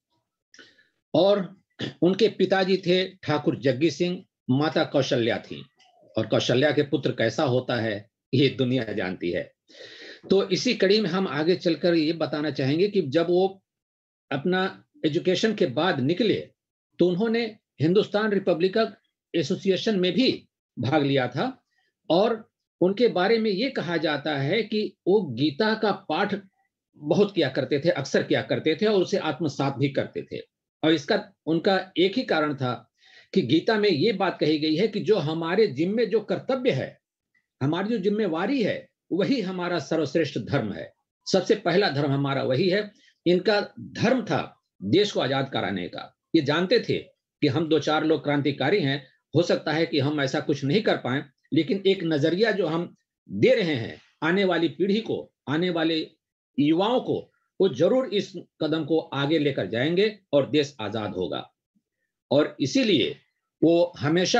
और उनके पिताजी थे ठाकुर जग्गी सिंह, माता कौशल्या थी। और कौशल्या के पुत्र कैसा होता है ये दुनिया जानती है। तो इसी कड़ी में हम आगे चलकर ये बताना चाहेंगे कि जब वो अपना एजुकेशन के बाद निकले तो उन्होंने हिंदुस्तान रिपब्लिकन एसोसिएशन में भी भाग लिया था। और उनके बारे में ये कहा जाता है कि वो गीता का पाठ बहुत किया करते थे, अक्सर किया करते थे और उसे आत्मसात भी करते थे। और इसका उनका एक ही कारण था कि गीता में ये बात कही गई है कि जो हमारे जिम्मे जो कर्तव्य है, हमारी जो जिम्मेवारी है, वही हमारा सर्वश्रेष्ठ धर्म है। सबसे पहला धर्म हमारा वही है। इनका धर्म था देश को आजाद कराने का। ये जानते थे कि हम दो चार लोग क्रांतिकारी हैं, हो सकता है कि हम ऐसा कुछ नहीं कर पाए, लेकिन एक नजरिया जो हम दे रहे हैं आने वाली पीढ़ी को, आने वाले युवाओं को, वो जरूर इस कदम को आगे लेकर जाएंगे और देश आजाद होगा। और इसीलिए वो हमेशा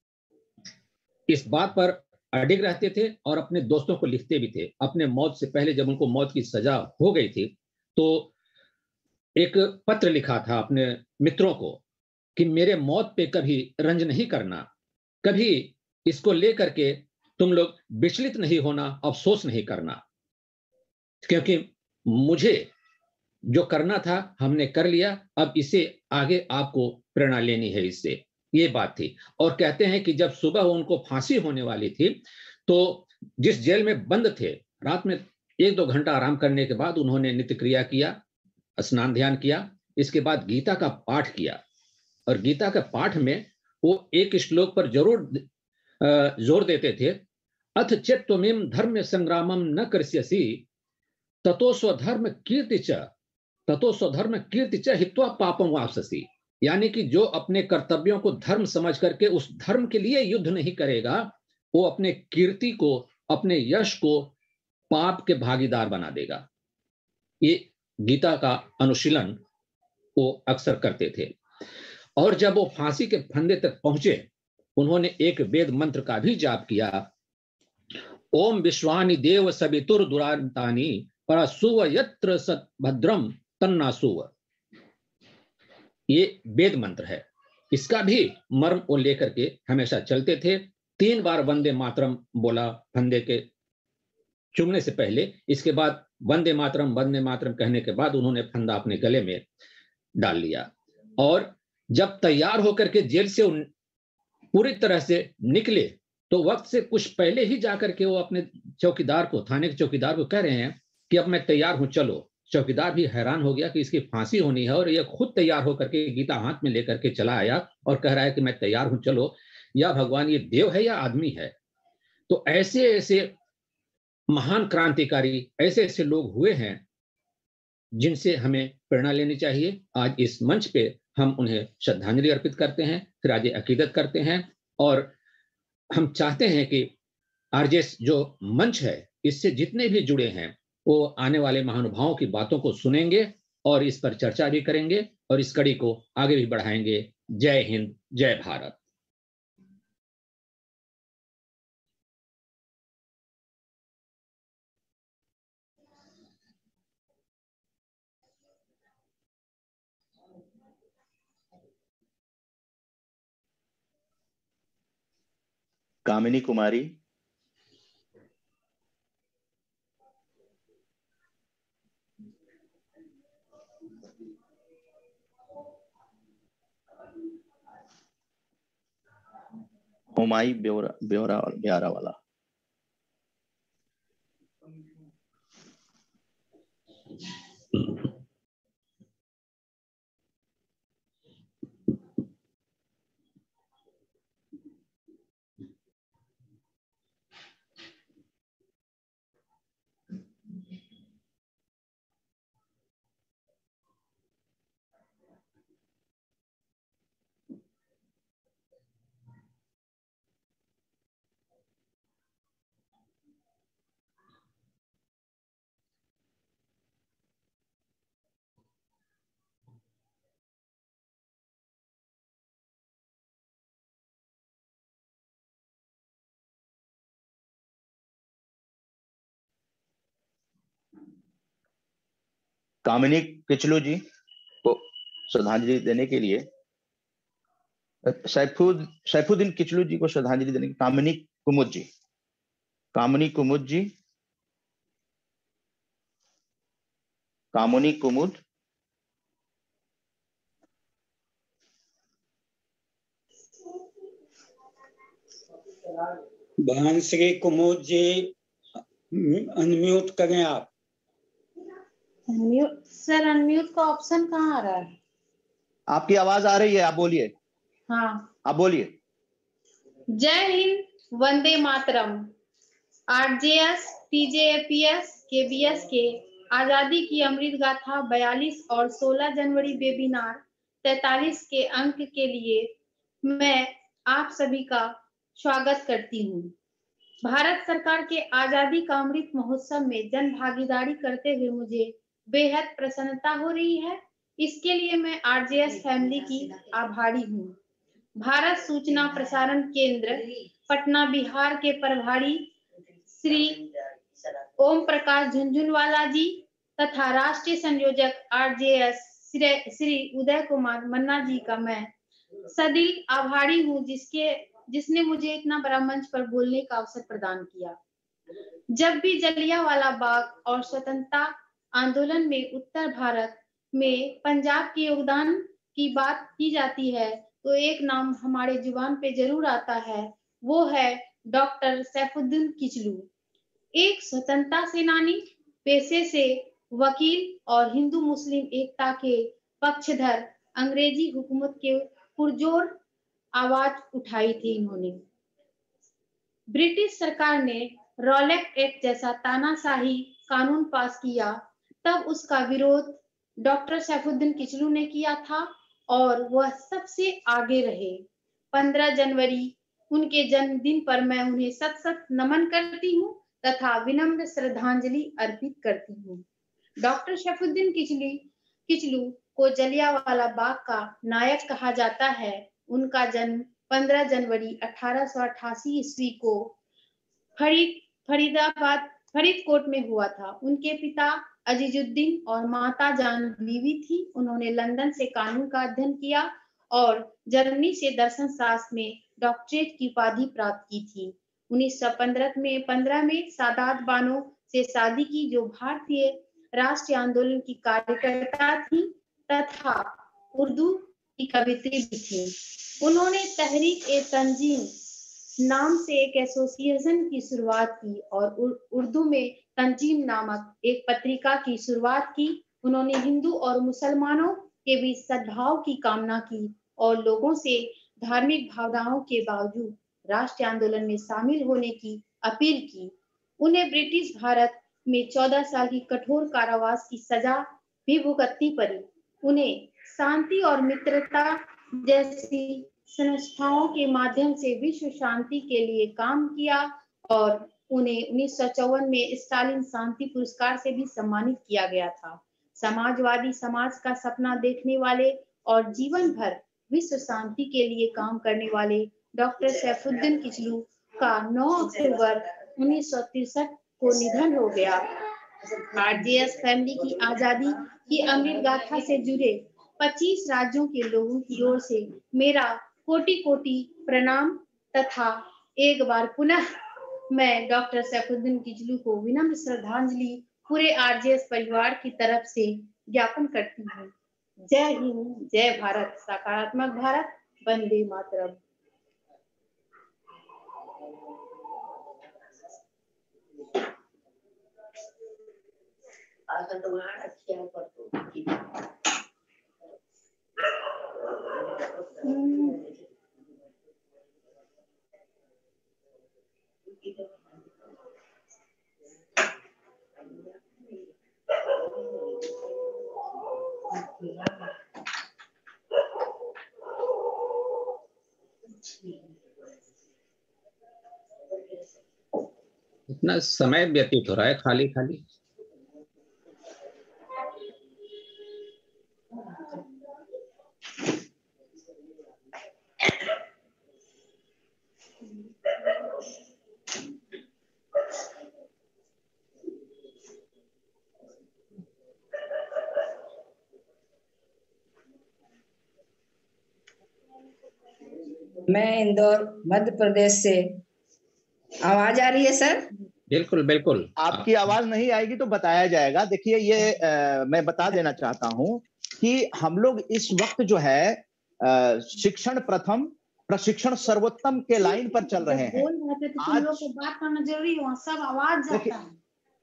इस बात पर अडिग रहते थे और अपने दोस्तों को लिखते भी थे। अपने मौत से पहले जब उनको मौत की सजा हो गई थी तो एक पत्र लिखा था अपने मित्रों को कि मेरे मौत पे कभी रंज नहीं करना, कभी इसको लेकर के तुम लोग विचलित नहीं होना, अफसोस नहीं करना, क्योंकि मुझे जो करना था हमने कर लिया, अब इसे आगे आपको प्रेरणा लेनी है इससे। ये बात थी। और कहते हैं कि जब सुबह उनको फांसी होने वाली थी तो जिस जेल में बंद थे, रात में एक दो घंटा आराम करने के बाद उन्होंने नित्य क्रिया किया, स्नान ध्यान किया, इसके बाद गीता का पाठ किया। और गीता के पाठ में वो एक श्लोक पर जरूर जोर देते थे, अथ चेत्त्वमें धर्म संग्रामम न कर्ष्यसि ततो स्वधर्म कीर्ति च ततो स्वधर्म कीर्ति च हित्वा पापम वापससि। यानी कि जो अपने कर्तव्यों को धर्म समझ करके उस धर्म के लिए युद्ध नहीं करेगा, वो अपने कीर्ति को, अपने यश को पाप के भागीदार बना देगा। ये गीता का अनुशीलन वो अक्सर करते थे। और जब वो फांसी के फंदे तक पहुंचे, उन्होंने एक वेद मंत्र का भी जाप किया, ओम विश्वानि देव सवितुर दुरांतानि परसुव यत्र सत भद्रम तन्नासुव। ये वेद मंत्र है। इसका भी मर्म वो लेकर के हमेशा चलते थे। तीन बार वंदे मातरम बोला फंदे के चुभने से पहले। इसके बाद वंदे मातरम वंदे मातरम कहने के बाद उन्होंने फंदा अपने गले में डाल लिया। और जब तैयार होकर के जेल से पूरी तरह से निकले तो वक्त से कुछ पहले ही जाकर के वो अपने चौकीदार को, थाने के चौकीदार को कह रहे हैं कि अब मैं तैयार हूं, चलो। चौकीदार भी हैरान हो गया कि इसकी फांसी होनी है और ये खुद तैयार होकर के गीता हाथ में लेकर के चला आया और कह रहा है कि मैं तैयार हूं, चलो। या भगवान, ये देव है या आदमी है? तो ऐसे ऐसे महान क्रांतिकारी, ऐसे ऐसे लोग हुए हैं जिनसे हमें प्रेरणा लेनी चाहिए। आज इस मंच पे हम उन्हें श्रद्धांजलि अर्पित करते हैं, खिराजे अकीदत करते हैं और हम चाहते हैं कि आरजेएस जो मंच है, इससे जितने भी जुड़े हैं वो आने वाले महानुभावों की बातों को सुनेंगे और इस पर चर्चा भी करेंगे और इस कड़ी को आगे भी बढ़ाएंगे। जय हिंद, जय भारत। कामिनी कुमारी। हुमाई ब्योरा ब्योरा ब्यारा वाला। कामिनी किचलू जी को श्रद्धांजलि देने के लिए, सैफुद सैफुद्दीन किचलू जी को श्रद्धांजलि देने की कामिनी कुमुद जी कामिनी कुमुद जी कामिनी कुमुद। बहन श्री कुमुद जी अनम्यूट करें आप। अनम्यूट सर, अनम्यूट का ऑप्शन कहाँ आ रहा है? आपकी आवाज आ रही है, आप बोलिए। हाँ, आप बोलिए। जय हिंद, वंदे मातरम। आरजेएस, टीजेपीएस, केबीएस के आजादी की अमृत गाथा बयालीस और सोलह जनवरी वेबिनार तैतालीस के अंक के लिए मैं आप सभी का स्वागत करती हूँ। भारत सरकार के आजादी का अमृत महोत्सव में जन भागीदारी करते हुए मुझे बेहद प्रसन्नता हो रही है। इसके लिए मैं आरजेएस फैमिली की आभारी हूँ। भारत सूचना प्रसारण केंद्र पटना बिहार के प्रभारी श्री ओम प्रकाश झुनझुनवाला जी तथा राष्ट्रीय संयोजक आरजेएस श्री उदय कुमार मन्ना जी का मैं सदिल आभारी हूँ, जिसके जिसने मुझे इतना बड़ा मंच पर बोलने का अवसर प्रदान किया। जब भी जलियांवाला बाग और स्वतंत्रता आंदोलन में उत्तर भारत में पंजाब के योगदान की बात की जाती है तो एक नाम हमारे जुबान पे जरूर आता है, वो है डॉक्टर सैफुद्दीन किचलू। एक स्वतंत्रता सेनानी, पेशे से वकील और हिंदू मुस्लिम एकता के पक्षधर, अंग्रेजी हुकूमत के पुरजोर आवाज उठाई थी इन्होंने। ब्रिटिश सरकार ने रॉलेट एक्ट जैसा तानाशाही कानून पास किया, तब उसका विरोध डॉक्टर सैफुद्दीन किचलू ने किया था और वह सबसे आगे रहे। पंद्रह जनवरी उनके जन्मदिन पर मैं उन्हें सत सत नमन करती हूँ तथा विनम्र श्रद्धांजलि अर्पित करती हूँ। डॉक्टर सैफुद्दीन किचलू किचलू को जलियांवाला बाग का नायक कहा जाता है। उनका जन्म पंद्रह जनवरी अठारह सौ अट्ठासी ईस्वी को फरीद फरीदाबाद फरीदकोट में हुआ था। उनके पिता अजीजुद्दीन और माता जान बीवी थी। उन्होंने लंदन से कानून का अध्ययन किया और जर्मनी से दर्शन शास्त्र में डॉक्टरेट की उपाधि प्राप्त की थी। उन्नीस सौ पंद्रह में पंद्रह में सादात बानो से शादी की, जो भारतीय राष्ट्रीय आंदोलन की कार्यकर्ता थी तथा उर्दू की कवित्री भी थी। उन्होंने तहरीक ए तंजीम नाम से एक एसोसिएशन की शुरुआत की और उर्दू में तंजीम नामक एक पत्रिका की शुरुआत की। उन्होंने हिंदू और मुसलमानों के बीच सद्भाव की कामना की और लोगों से धार्मिक भावनाओं के बावजूद राष्ट्रीय आंदोलन में शामिल होने की अपील की। उन्हें ब्रिटिश भारत में चौदह साल की कठोर कारावास की सजा भी भुगतनी पड़ी। उन्हें शांति और मित्रता जैसी संस्थाओं के माध्यम से विश्व शांति के लिए काम किया और उन्हें उन्नीस सौ चौवन में स्टालिन शांति पुरस्कार से भी सम्मानित किया गया था। समाजवादी समाज का सपना देखने वाले और जीवन भर विश्व शांति के लिए काम करने वाले डॉक्टर सैफुद्दीन किचलू का नौ अक्टूबर उन्नीस सौ तिरसठ को निधन हो गया। आरजेएस फैमिली की आजादी की अमृत गाथा से जुड़े पच्चीस राज्यों के लोगों की ओर से मेरा कोटि कोटि प्रणाम तथा एक बार पुनः मैं डॉक्टर सैफुद्दीन किचलू को विनम्र श्रद्धांजलि पूरे आरजेएस परिवार की तरफ से ज्ञापन करती हूँ। जय हिंद, जय भारत, सकारात्मक भारत, वंदे मातरम। इतना समय व्यतीत हो रहा है खाली खाली। मैं इंदौर मध्य प्रदेश से। आवाज आ रही है सर? बिल्कुल बिल्कुल। आपकी आवाज नहीं आएगी तो बताया जाएगा। देखिए ये आ, मैं बता देना चाहता हूं कि हम लोग इस वक्त जो है आ, शिक्षण प्रथम प्रशिक्षण सर्वोत्तम के लाइन पर चल रहे हैं। बोल रहे थे तो तुम लोग को बात करना जरूरी है, सब आवाज जाता है।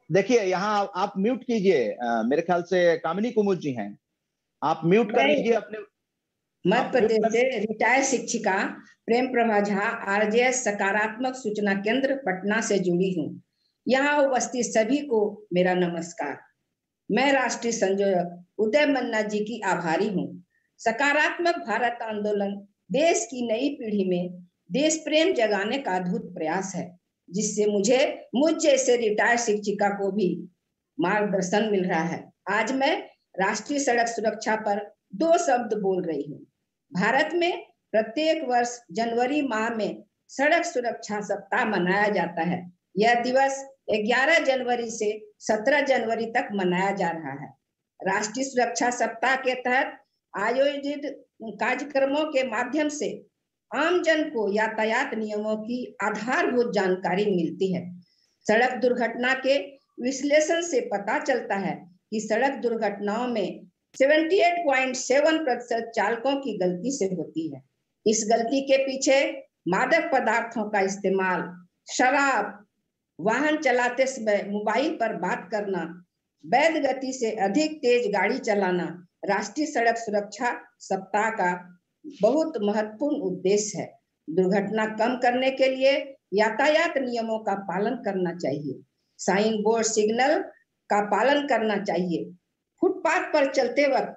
देखिए यहाँ आप म्यूट कीजिए, मेरे ख्याल से कामिनी कुमुद जी हैं, आप म्यूट कर लीजिए अपने। मध्य प्रदेश से रिटायर्ड शिक्षिका प्रेम प्रभा झा आरजेएस सकारात्मक सूचना केंद्र पटना से जुड़ी हूँ। यहाँ उपस्थित सभी को मेरा नमस्कार। मैं राष्ट्रीय संयोजक उदय मन्ना जी की आभारी हूँ। सकारात्मक भारत आंदोलन देश की नई पीढ़ी में देश प्रेम जगाने का अद्भुत प्रयास है, जिससे मुझे मुझ जैसे रिटायर्ड शिक्षिका को भी मार्गदर्शन मिल रहा है। आज मैं राष्ट्रीय सड़क सुरक्षा पर दो शब्द बोल रही हूँ। भारत में प्रत्येक वर्ष जनवरी माह में सड़क सुरक्षा सप्ताह मनाया जाता है। यह दिवस ग्यारह जनवरी से सत्रह जनवरी तक मनाया जा रहा है। राष्ट्रीय सुरक्षा सप्ताह के तहत आयोजित कार्यक्रमों के माध्यम से आम जन को यातायात नियमों की आधारभूत जानकारी मिलती है। सड़क दुर्घटना के विश्लेषण से पता चलता है कि सड़क दुर्घटनाओं में अठहत्तर पॉइंट सात प्रतिशत चालकों की गलती से होती है। इस गलती के पीछे मादक पदार्थों का इस्तेमाल, शराब, वाहन चलाते समय मोबाइल पर बात करना, वैध गति से अधिक तेज गाड़ी चलाना राष्ट्रीय सड़क सुरक्षा सप्ताह का बहुत महत्वपूर्ण उद्देश्य है। दुर्घटना कम करने के लिए यातायात नियमों का पालन करना चाहिए। साइन बोर्ड सिग्नल का पालन करना चाहिए। फुटपाथ पर चलते वक्त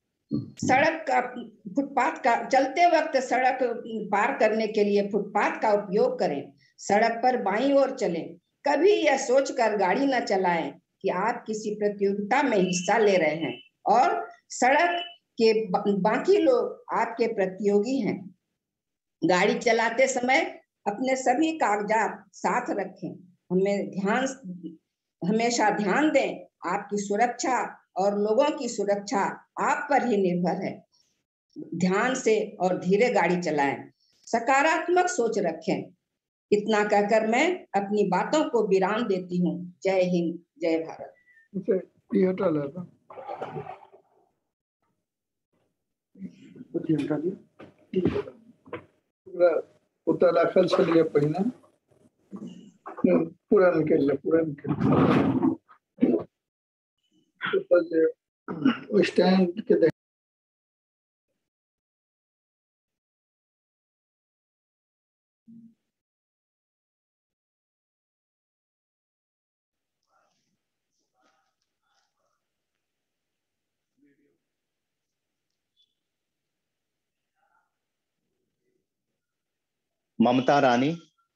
सड़क का फुटपाथ का चलते वक्त सड़क पार करने के लिए फुटपाथ का उपयोग करें। सड़क पर बाईं ओर चलें। कभी यह सोचकर गाड़ी न चलाएं कि आप किसी प्रतियोगिता में हिस्सा ले रहे हैं और सड़क के बाकी लोग आपके प्रतियोगी हैं। गाड़ी चलाते समय अपने सभी कागजात साथ रखें। हमें ध्यान हमेशा ध्यान दें, आपकी सुरक्षा और लोगों की सुरक्षा आप पर ही निर्भर है। ध्यान से और धीरे गाड़ी चलाएं। सकारात्मक सोच रखें। इतना कहकर मैं अपनी बातों को विराम देती हूँ। जय हिंद, जय भारत। उत्तराखंड चलिए पहिने पूरन के लिए पूरन के स्टैंड के ममता रानी,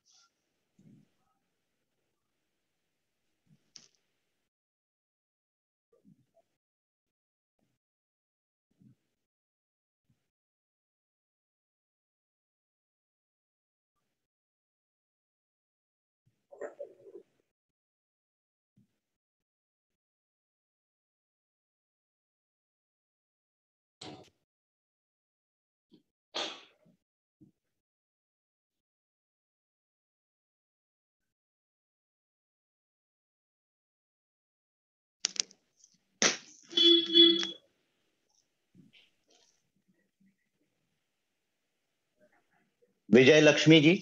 विजय लक्ष्मी जी,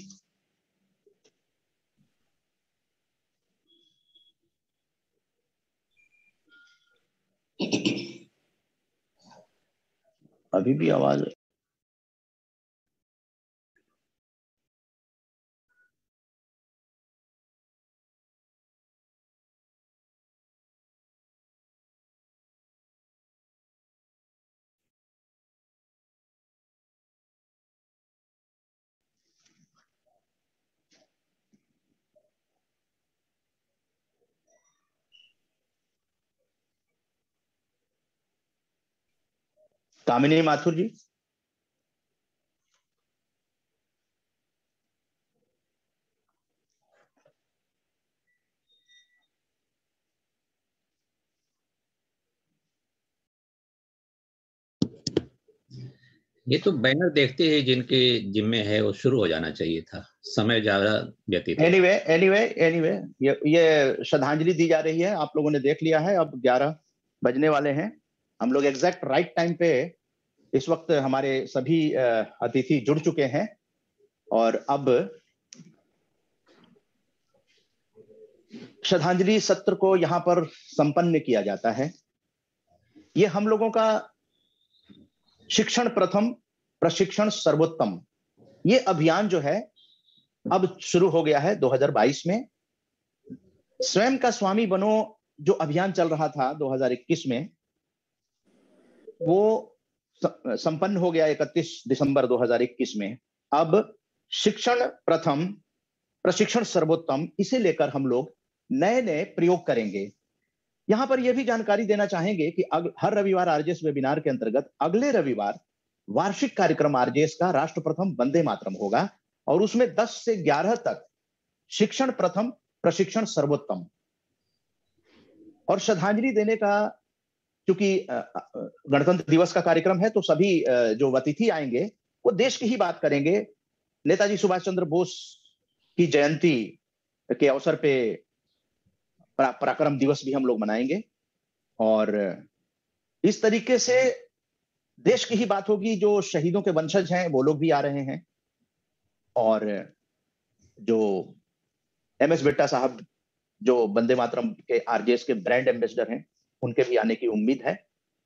अभी भी आवाज कामिनी माथुर जी, ये तो बैनर देखते ही जिनके जिम्मे है वो शुरू हो जाना चाहिए था, समय ज्यादा व्यतीत। एनीवे एनीवे एनीवे ये ये श्रद्धांजलि दी जा रही है, आप लोगों ने देख लिया है। अब ग्यारह बजने वाले हैं। हम लोग एग्जैक्ट राइट टाइम पे इस वक्त हमारे सभी अतिथि जुड़ चुके हैं और अब श्रद्धांजलि सत्र को यहाँ पर संपन्न किया जाता है। ये हम लोगों का शिक्षण प्रथम प्रशिक्षण सर्वोत्तम ये अभियान जो है अब शुरू हो गया है दो हज़ार बाईस में। स्वयं का स्वामी बनो जो अभियान चल रहा था दो हज़ार इक्कीस में, वो संपन्न हो गया इकतीस दिसंबर दो हज़ार इक्कीस में। अब शिक्षण प्रथम प्रशिक्षण सर्वोत्तम इसे लेकर हम लोग नए नए प्रयोग करेंगे। यहां पर यह भी जानकारी देना चाहेंगे कि हर रविवार आरजेएस वेबिनार के अंतर्गत अगले रविवार वार्षिक कार्यक्रम आरजेएस का राष्ट्र प्रथम वंदे मातरम होगा और उसमें दस से ग्यारह तक शिक्षण प्रथम प्रशिक्षण सर्वोत्तम और श्रद्धांजलि देने का, क्योंकि गणतंत्र दिवस का कार्यक्रम है तो सभी जो अतिथि आएंगे वो देश की ही बात करेंगे। नेताजी सुभाष चंद्र बोस की जयंती के अवसर पे पराक्रम दिवस भी हम लोग मनाएंगे और इस तरीके से देश की ही बात होगी। जो शहीदों के वंशज हैं वो लोग भी आ रहे हैं और जो एम एस बिट्टा साहब जो वंदे मातरम के आरजेएस के ब्रांड एम्बेसडर हैं उनके भी आने की उम्मीद है।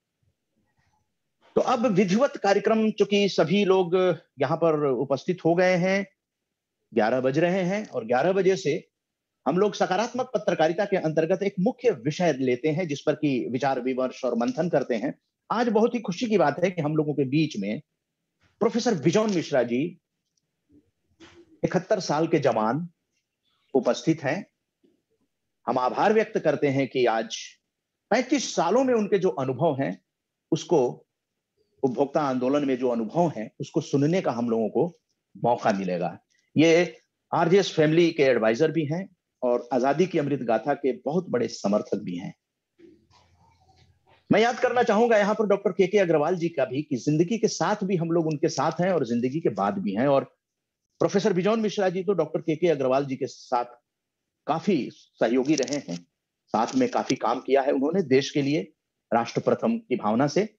तो अब विधिवत कार्यक्रम, चूंकि सभी लोग यहाँ पर उपस्थित हो गए हैं, ग्यारह बज रहे हैं और ग्यारह बजे से हम लोग सकारात्मक पत्रकारिता के अंतर्गत एक मुख्य विषय लेते हैं जिस पर कि विचार विमर्श और मंथन करते हैं। आज बहुत ही खुशी की बात है कि हम लोगों के बीच में प्रोफेसर बिजोन मिश्रा जी इकहत्तर साल के जवान उपस्थित हैं। हम आभार व्यक्त करते हैं कि आज पैंतीस सालों में उनके जो अनुभव हैं उसको, उपभोक्ता आंदोलन में जो अनुभव हैं उसको सुनने का हम लोगों को मौका मिलेगा। ये आरजेएस फैमिली के एडवाइजर भी हैं और आजादी की अमृत गाथा के बहुत बड़े समर्थक भी हैं। मैं याद करना चाहूंगा यहाँ पर डॉक्टर के के अग्रवाल जी का भी, कि जिंदगी के साथ भी हम लोग उनके साथ हैं और जिंदगी के बाद भी हैं। और प्रोफेसर बिजोन मिश्रा जी तो डॉक्टर के के अग्रवाल जी के साथ काफी सहयोगी रहे हैं, साथ में काफी काम किया है उन्होंने देश के लिए राष्ट्र प्रथम की भावना से।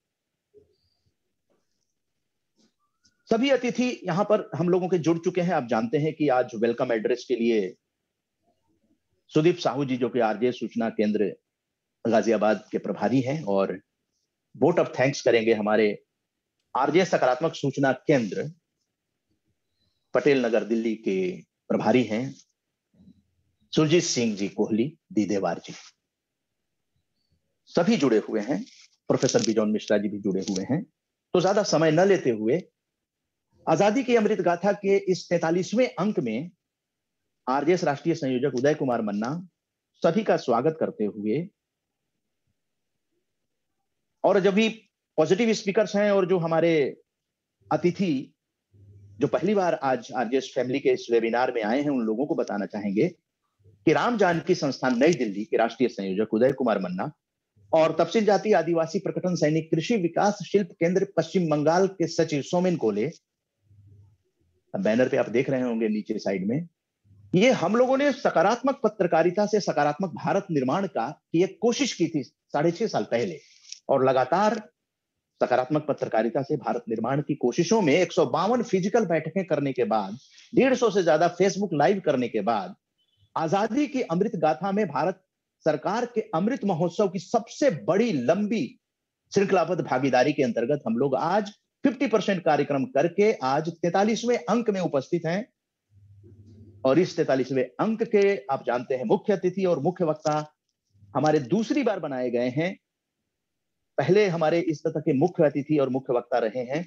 सभी अतिथि यहाँ पर हम लोगों के जुड़ चुके हैं। आप जानते हैं कि आज वेलकम एड्रेस के लिए सुदीप साहू जी जो कि आरजेएस सूचना केंद्र गाजियाबाद के प्रभारी हैं और वोट ऑफ थैंक्स करेंगे हमारे आरजेएस सकारात्मक सूचना केंद्र पटेल नगर दिल्ली के प्रभारी हैं सुरजीत सिंह जी कोहली दीदेवार जी। सभी जुड़े हुए हैं, प्रोफेसर बिजोन मिश्रा जी भी जुड़े हुए हैं। तो ज्यादा समय न लेते हुए आजादी की अमृत गाथा के इस तैंतालीसवें अंक में आरजेएस राष्ट्रीय संयोजक उदय कुमार मन्ना सभी का स्वागत करते हुए, और जब भी पॉजिटिव स्पीकर्स हैं और जो हमारे अतिथि जो पहली बार आज आरजेएस फैमिली के इस वेबिनार में आए हैं उन लोगों को बताना चाहेंगे कि राम जानकी संस्थान नई दिल्ली के राष्ट्रीय संयोजक उदय कुमार मन्ना और तपसील जाति आदिवासी प्रकटन सैनिक कृषि विकास शिल्प केंद्र पश्चिम बंगाल के सचिव सोमेन कोले, बैनर पे आप देख रहे होंगे नीचे साइड में, ये हम लोगों ने सकारात्मक पत्रकारिता से सकारात्मक भारत निर्माण का की एक कोशिश की थी साढ़े छह साल पहले और लगातार सकारात्मक पत्रकारिता से भारत निर्माण की कोशिशों में एक सौ बावन फिजिकल बैठकें करने के बाद, डेढ़ सौ से ज्यादा फेसबुक लाइव करने के बाद, आजादी की अमृत गाथा में भारत सरकार के अमृत महोत्सव की सबसे बड़ी लंबी श्रृंखलाबद्ध भागीदारी के अंतर्गत हम लोग आज पचास परसेंट कार्यक्रम करके आज तैंतालीसवें अंक में उपस्थित हैं। और इस तैंतालीसवें अंक के आप जानते हैं मुख्य अतिथि और मुख्य वक्ता हमारे दूसरी बार बनाए गए हैं। पहले हमारे इस तरह के मुख्य अतिथि और मुख्य वक्ता रहे हैं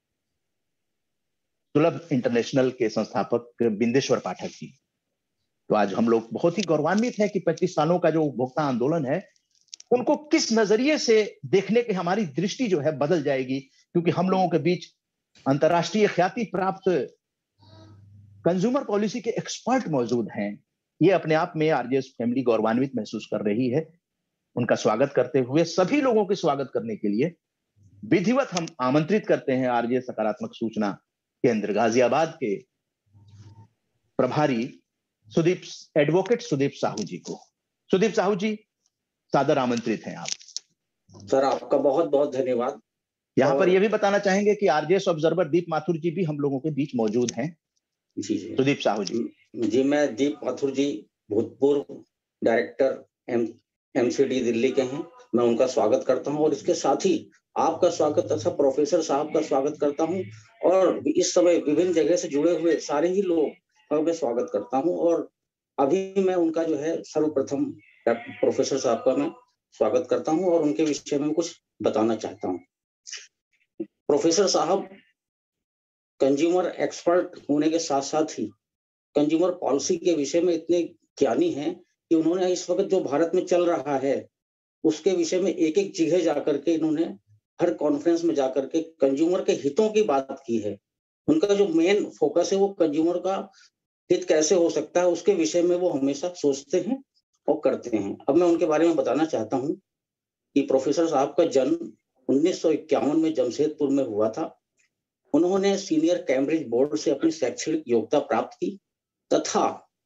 सुलभ इंटरनेशनल के संस्थापक बिंदेश्वर पाठक जी। तो आज हम लोग बहुत ही गौरवान्वित हैं कि पच्चीस सालों का जो उपभोक्ता आंदोलन है उनको किस नजरिए से देखने की हमारी दृष्टि जो है बदल जाएगी, क्योंकि हम लोगों के बीच अंतर्राष्ट्रीय ख्याति प्राप्त कंज्यूमर पॉलिसी के एक्सपर्ट मौजूद हैं। ये अपने आप में आरजेएस फैमिली गौरवान्वित महसूस कर रही है। उनका स्वागत करते हुए सभी लोगों के स्वागत करने के लिए विधिवत हम आमंत्रित करते हैं आरजेएस सकारात्मक सूचना केंद्र गाजियाबाद के प्रभारी सुदीप एडवोकेट सुदीप साहू जी को। सुदीप साहू जी सादर आमंत्रित हैं आप। सर आपका बहुत बहुत धन्यवाद। यहाँ पर यह भी बताना चाहेंगे कि आरजेएस ऑब्जर्वर दीप माथुर जी भी हम लोगों के बीच मौजूद हैं। जी जी सुदीप साहू जी। जी मैं दीप माथुर जी, भूतपूर्व डायरेक्टर एम एमसीडी दिल्ली के हैं, मैं उनका स्वागत करता हूं और इसके साथ ही आपका स्वागत तथा प्रोफेसर साहब का स्वागत करता हूं और इस समय विभिन्न जगह से जुड़े हुए सारे ही लोग का मैं स्वागत करता हूं। और अभी मैं उनका जो है सर्वप्रथम प्रोफेसर साहब का मैं स्वागत करता हूं और उनके विषय में कुछ बताना चाहता हूं। प्रोफेसर साहब कंज्यूमर एक्सपर्ट होने के साथ साथ ही कंज्यूमर पॉलिसी के विषय में इतने ज्ञानी हैं कि उन्होंने इस वक्त जो भारत में चल रहा है उसके विषय में एक एक जगह जाकर के इन्होंने हर कॉन्फ्रेंस में जाकर के कंज्यूमर के हितों की बात की है। उनका जो मेन फोकस है वो कंज्यूमर का हित कैसे हो सकता है उसके विषय में वो हमेशा सोचते हैं और करते हैं। अब मैं उनके बारे में बताना चाहता हूं कि प्रोफेसर साहब का जन्म उन्नीस सौ इक्यावन में जमशेदपुर में हुआ था। उन्होंने सीनियर कैम्ब्रिज बोर्ड से अपनी शैक्षणिक योग्यता प्राप्त की तथा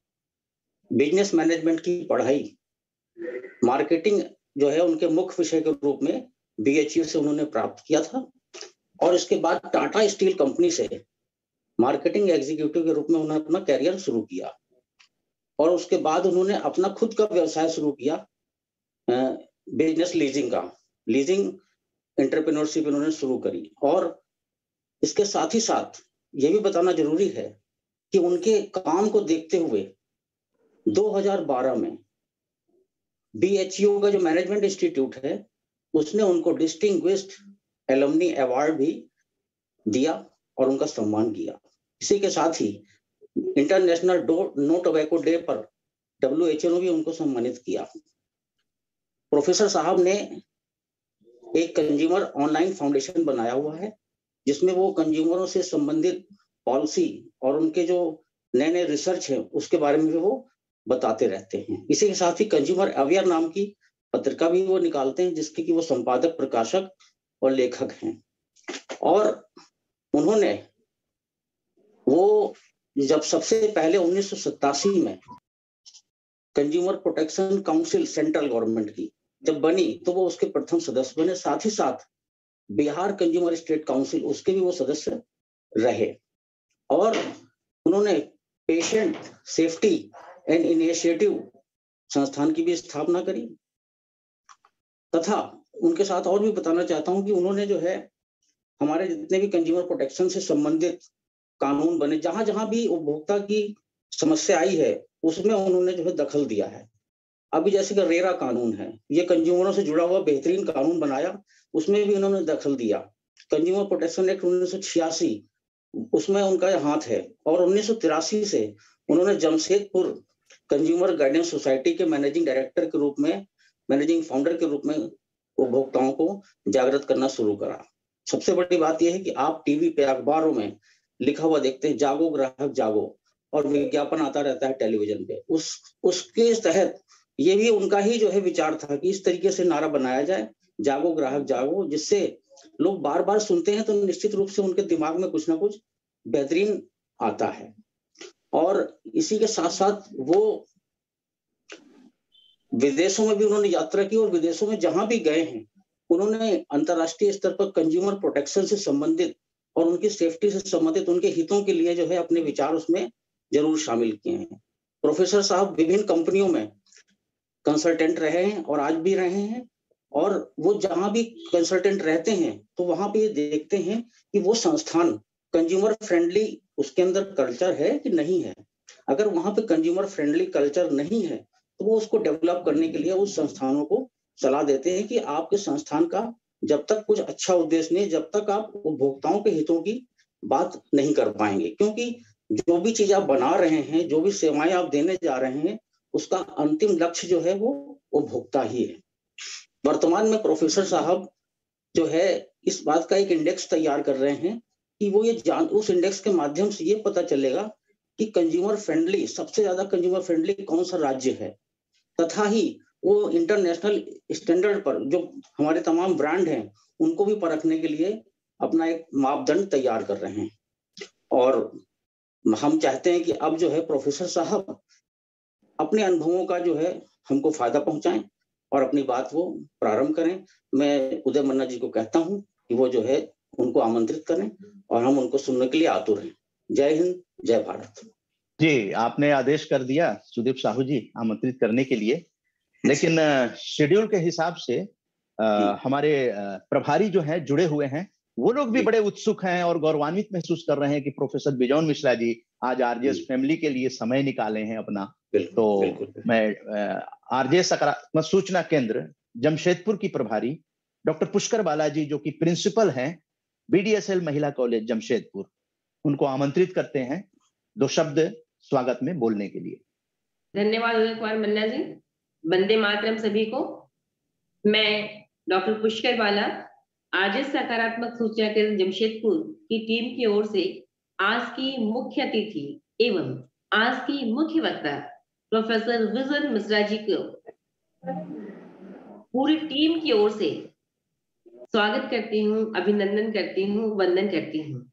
बिजनेस मैनेजमेंट की पढ़ाई मार्केटिंग जो है उनके मुख्य विषय के रूप में बीएचयू से उन्होंने प्राप्त किया था और इसके बाद टाटा स्टील कंपनी से मार्केटिंग एग्जीक्यूटिव के रूप में उन्होंने अपना कैरियर शुरू किया और उसके बाद उन्होंने अपना खुद का व्यवसाय शुरू किया बिजनेस लीजिंग का। लीजिंग एंटरप्रेन्योरशिप उन्होंने शुरू करी और इसके साथ ही साथ ये भी बताना जरूरी है कि उनके काम को देखते हुए दो हज़ार बारह में बीएचयू का जो मैनेजमेंट इंस्टीट्यूट है उसने उनको डिस्टिंग्विश्ड एलुमनी अवार्ड भी दिया और उनका सम्मान किया। इसी के साथ ही इंटरनेशनल नो टोबैको डे पर डब्ल्यूएचओ ने भी उनको सम्मानित किया। प्रोफेसर साहब ने एक कंज्यूमर ऑनलाइन फाउंडेशन बनाया हुआ है जिसमें वो कंज्यूमरों से संबंधित पॉलिसी और उनके जो नए नए रिसर्च है उसके बारे में भी वो बताते रहते हैं। इसी के साथ ही कंज्यूमर अवेयर नाम की पत्रिका भी वो निकालते हैं जिसके कि वो संपादक, प्रकाशक और लेखक हैं। और उन्होंने वो जब सबसे पहले उन्नीस सौ सत्तासी में consumer protection council central government की जब बनी तो वो उसके प्रथम सदस्य बने। साथ ही साथ बिहार कंज्यूमर स्टेट काउंसिल उसके भी वो सदस्य रहे और उन्होंने पेशेंट सेफ्टी एंड इनिशिएटिव संस्थान की भी स्थापना करी तथा उनके साथ और भी बताना चाहता हूं कि उन्होंने जो है हमारे जितने भी कंज्यूमर प्रोटेक्शन से संबंधित कानून बने, जहां जहां भी उपभोक्ता की समस्या आई है उसमें उन्होंने जो है दखल दिया है। अभी जैसे कि रेरा कानून है, ये कंज्यूमरों से जुड़ा हुआ बेहतरीन कानून बनाया, उसमें भी उन्होंने दखल दिया। कंज्यूमर प्रोटेक्शन एक्ट उन्नीस सौ छियासी उसमें उनका हाथ है और उन्नीस सौ तिरासी से उन्होंने जमशेदपुर कंज्यूमर गाइडेंस सोसाइटी के मैनेजिंग डायरेक्टर के रूप में, मैनेजिंग फाउंडर के रूप में उपभोक्ताओं को जागृत करना शुरू करा। सबसे बड़ी बात यह है कि आप टीवी पे, अखबारों में लिखा हुआ देखते हैं जागो ग्राहक जागो, और विज्ञापन आता रहता है टेलीविजन पे। उस उसके तहत ये भी उनका ही जो है विचार था कि इस तरीके से नारा बनाया जाए जागो ग्राहक जागो, जिससे लोग बार बार सुनते हैं तो निश्चित रूप से उनके दिमाग में कुछ ना कुछ बेहतरीन आता है। और इसी के साथ साथ वो विदेशों में भी उन्होंने यात्रा की और विदेशों में जहां भी गए हैं उन्होंने अंतर्राष्ट्रीय स्तर पर कंज्यूमर प्रोटेक्शन से संबंधित और उनकी सेफ्टी से संबंधित उनके हितों के लिए जो है अपने विचार उसमें जरूर शामिल किए हैं। प्रोफेसर साहब विभिन्न कंपनियों में कंसल्टेंट रहे हैं और आज भी रहे हैं, और वो जहां भी कंसल्टेंट रहते हैं तो वहां पे देखते हैं कि वो संस्थान कंज्यूमर फ्रेंडली उसके अंदर कल्चर है कि नहीं है। अगर वहां पे कंज्यूमर फ्रेंडली कल्चर नहीं है तो वो उसको डेवलप करने के लिए उस संस्थानों को सलाह देते हैं कि आपके संस्थान का जब तक कुछ अच्छा उद्देश्य नहीं, जब तक आप उपभोक्ताओं के हितों की बात नहीं कर पाएंगे, क्योंकि जो भी चीज आप बना रहे हैं, जो भी सेवाएं आप देने जा रहे हैं, उसका अंतिम लक्ष्य जो है वो उपभोक्ता ही है। वर्तमान में प्रोफेसर साहब जो है इस बात का एक इंडेक्स तैयार कर रहे हैं कि वो ये जान उस इंडेक्स के माध्यम से ये पता चलेगा कि कंज्यूमर फ्रेंडली, सबसे ज्यादा कंज्यूमर फ्रेंडली कौन सा राज्य है, तथा ही वो इंटरनेशनल स्टैंडर्ड पर जो हमारे तमाम ब्रांड हैं उनको भी परखने के लिए अपना एक मापदंड तैयार कर रहे हैं। और हम चाहते हैं कि अब जो है प्रोफेसर साहब अपने अनुभवों का जो है हमको फायदा पहुंचाएं और अपनी बात वो प्रारंभ करें। मैं उदय मन्ना जी को कहता हूं कि वो जो है उनको आमंत्रित करें और हम उनको सुनने के लिए आतुर हैं। जय हिंद, जय भारत। जी, आपने आदेश कर दिया सुदीप साहू जी आमंत्रित करने के लिए, लेकिन शेड्यूल के हिसाब से आ, हमारे प्रभारी जो हैं जुड़े हुए हैं, वो लोग भी बड़े उत्सुक हैं और गौरवान्वित महसूस कर रहे हैं कि प्रोफेसर बिजॉन मिश्रा जी आज आरजेएस फैमिली के लिए समय निकाले हैं अपना। तो मैं आरजेएस सकारात्मक सूचना केंद्र जमशेदपुर की प्रभारी डॉक्टर पुष्कर बालाजी, जो कि प्रिंसिपल हैं बीडीएसएल महिला कॉलेज जमशेदपुर, उनको आमंत्रित करते हैं दो शब्द स्वागत में बोलने के लिए। धन्यवाद उदय कुमार मन्ना जी। वंदे मातरम सभी को। मैं डॉक्टर पुष्कर बाला आरजेएस सकारात्मक सूचना केंद्र जमशेदपुर की टीम की ओर से आज की मुख्य अतिथि एवं आज की मुख्य वक्ता प्रोफेसर बिजॉन मिश्रा जी को पूरी टीम की ओर से स्वागत करती हूँ, अभिनंदन करती हूँ, वंदन करती हूँ।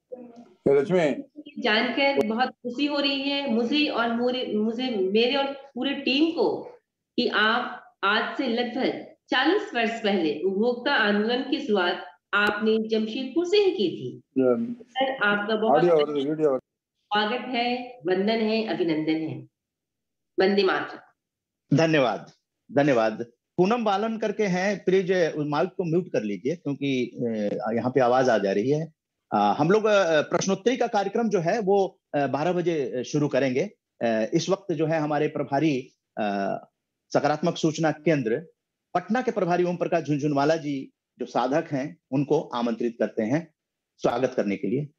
जानकर बहुत खुशी हो रही है मुझे और मुझे मेरे और पूरी टीम को कि आप आज से लगभग चालीस वर्ष पहले उपभोक्ता आंदोलन की शुरुआत आपने जमशेदपुर से ही की थी। सर, आपका बहुत स्वागत है, वंदन है, अभिनंदन है। वंदे मातरम। धन्यवाद, धन्यवाद। पूनम बालन करके हैं, प्लीज माइक को म्यूट कर लीजिए क्योंकि यहाँ पे आवाज आ जा रही है। आ, हम लोग प्रश्नोत्तरी का कार्यक्रम जो है वो बारह बजे शुरू करेंगे। इस वक्त जो है हमारे प्रभारी सकारात्मक सूचना केंद्र पटना के प्रभारी ओम प्रकाश झुनझुनवाला जी जो साधक हैं उनको आमंत्रित करते हैं स्वागत करने के लिए।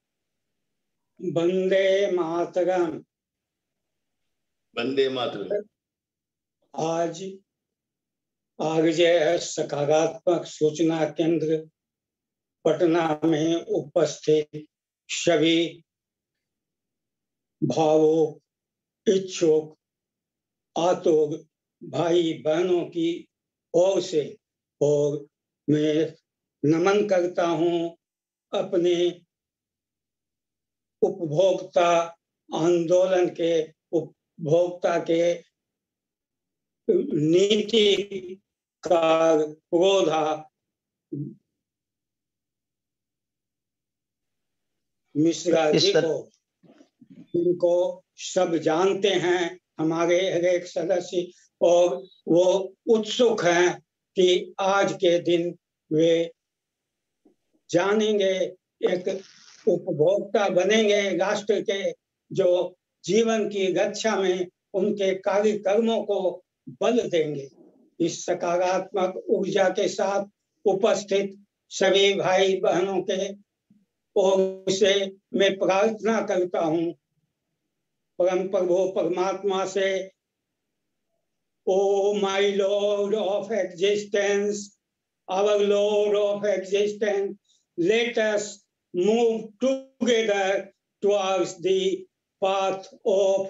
वंदे मातरम। वंदे मातरम। आज आरजेएस सकारात्मक सूचना केंद्र पटना में उपस्थित सभी भावुक, इच्छुक, आतुर भाई बहनों की ओर से और मैं नमन करता हूं अपने उपभोक्ता आंदोलन के उपभोक्ता के नीति कार क्रोधा मिश्रा जी को, इनको सब जानते हैं हमारे हर एक सदस्य, और वो उत्सुक हैं कि आज के दिन वे जानेंगे, एक उपभोक्ता बनेंगे राष्ट्र के, जो जीवन की रक्षा में उनके कार्यक्रमों को बल देंगे। इस सकारात्मक ऊर्जा के साथ उपस्थित सभी भाई बहनों के ओर से मैं प्रार्थना करता हूं परम प्रभु परमात्मा से, O my Lord of existence, our Lord of existence, let us move together towards the path of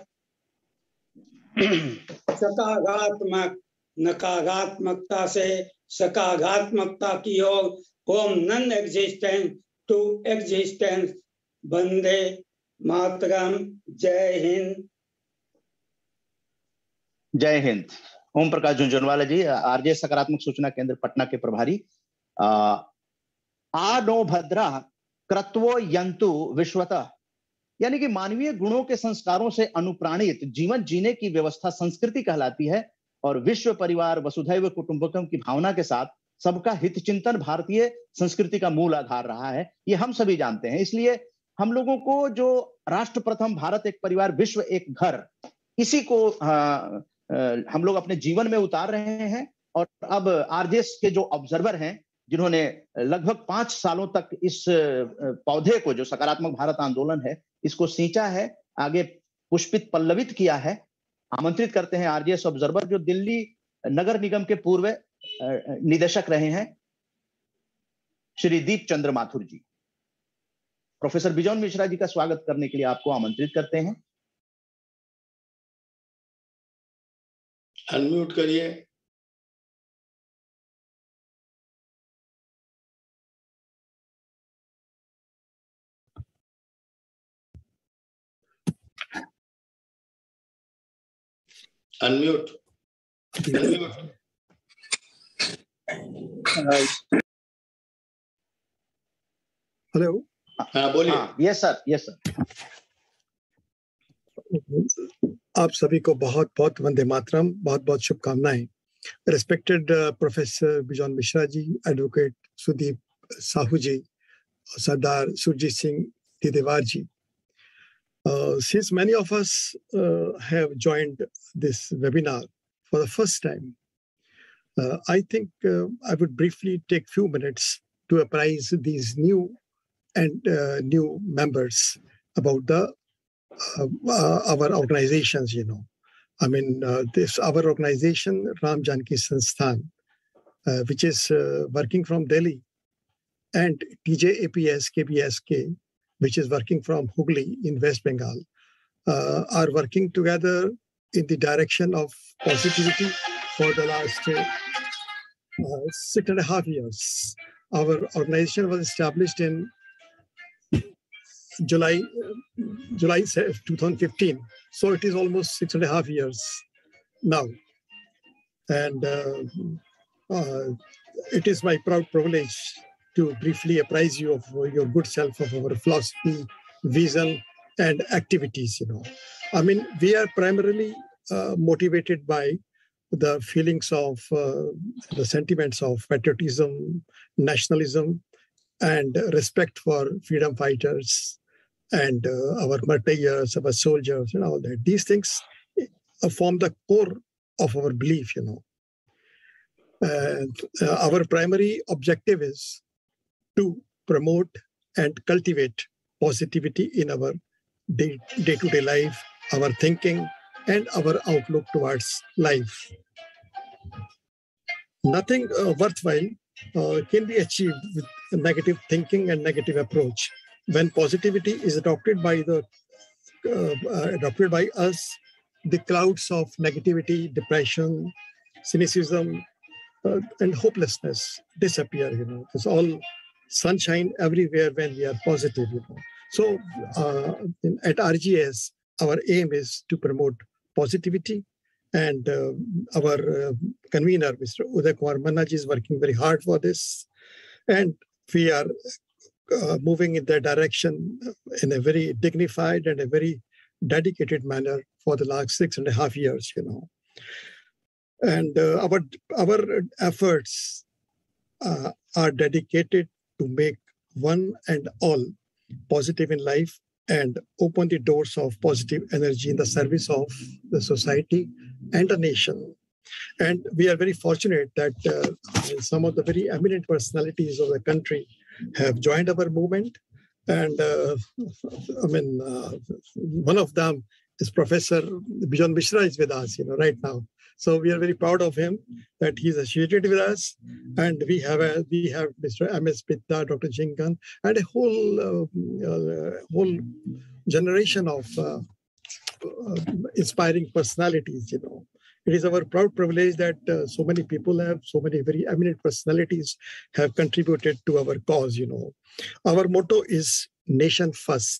सकारात्मक नकारात्मकता से सकारात्मकता की ओर, from non existence to existence. वंदे मातरम। जय हिंद। जय हिंद। ओम प्रकाश झुनझुनवाला जी, आरजेएस सकारात्मक सूचना केंद्र पटना के प्रभारी। आ नो भद्रा क्रत्वो यंतु विश्वतः, यानी कि मानवीय गुणों के संस्कारों से अनुप्राणित जीवन जीने की व्यवस्था संस्कृति कहलाती है, और विश्व परिवार वसुधैव कुटुंबकम की भावना के साथ सबका हित चिंतन भारतीय संस्कृति का मूल आधार रहा है। ये हम सभी जानते हैं। इसलिए हम लोगों को जो राष्ट्र प्रथम, भारत एक परिवार, विश्व एक घर, इसी को आ, आ, हम लोग अपने जीवन में उतार रहे हैं। और अब आरजेएस के जो ऑब्जर्वर हैं, जिन्होंने लगभग पांच सालों तक इस पौधे को, जो सकारात्मक भारत आंदोलन है, इसको सींचा है, आगे पुष्पित पल्लवित किया है, आमंत्रित करते हैं आरजेएस ऑब्जर्वर, जो दिल्ली नगर निगम के पूर्व निदेशक रहे हैं, श्री दीप चंद्र माथुर जी। प्रोफेसर बिजॉन मिश्रा जी का स्वागत करने के लिए आपको आमंत्रित करते हैं। अनम्यूट करिए। अनम्यूट। अनम्यूट। हेलो। हाँ बोलिए। Yes sir, yes sir. आप सभी को बहुत बहुत वंदे मातरम, बहुत बहुत शुभकामनाएं। Respected uh, Professor Bijon Mishra ji, Advocate Sudeep Sahu ji, Sardar Surjit Singh Didewar ji. Uh, since many of us uh, have joined this webinar for the first time, uh, I think uh, I would briefly take few minutes to apprise these new and uh, new members about the uh, uh, our organizations, you know. I mean, uh, this our organization, Ram Janki Sansthan, uh, which is uh, working from Delhi, and T J A P S K B S K, which is working from Hooghly in West Bengal, uh, are working together in the direction of positivity for the last uh, uh, six and a half years. Our organization was established in July, uh, July twenty fifteen. So it is almost six and a half years now. And uh, uh, it is my proud privilege to briefly apprise you of your good self, of our philosophy, vision, and activities, you know. I mean, we are primarily uh, motivated by the feelings of, uh, the sentiments of patriotism, nationalism, and respect for freedom fighters, and uh, our martyrs, our soldiers, and all that. These things uh, form the core of our belief, you know. And uh, our primary objective is to promote and cultivate positivity in our day, day-to-day life, our thinking, and our outlook towards life. Nothing uh, worthwhile uh, can be achieved with negative thinking and negative approach. When positivity is adopted by the uh, uh, adopted by us, the clouds of negativity, depression, cynicism, uh, and hopelessness disappear. You know, it's all sunshine everywhere when we are positive. You know, so uh, in, at R G S, our aim is to promote positivity, and uh, our uh, convener, Mister Uday Kumar Manna ji, is working very hard for this, and we are Uh, moving in that direction in a very dignified and a very dedicated manner for the last six and a half years, you know. And uh, our, our efforts uh, are dedicated to make one and all positive in life and open the doors of positive energy in the service of the society and the nation. And we are very fortunate that uh, some of the very eminent personalities of the country have joined our movement. And uh, I mean, uh, one of them is Professor Bijon Mishra is with us, you know, right now. So we are very proud of him that he's associated with us. And we have a, we have Mister M S Pitta, Doctor Jingan, and a whole uh, uh, whole generation of uh, uh, inspiring personalities, you know. It is our proud privilege that uh, so many people have, so many very eminent personalities have contributed to our cause, you know. Our motto is nation first.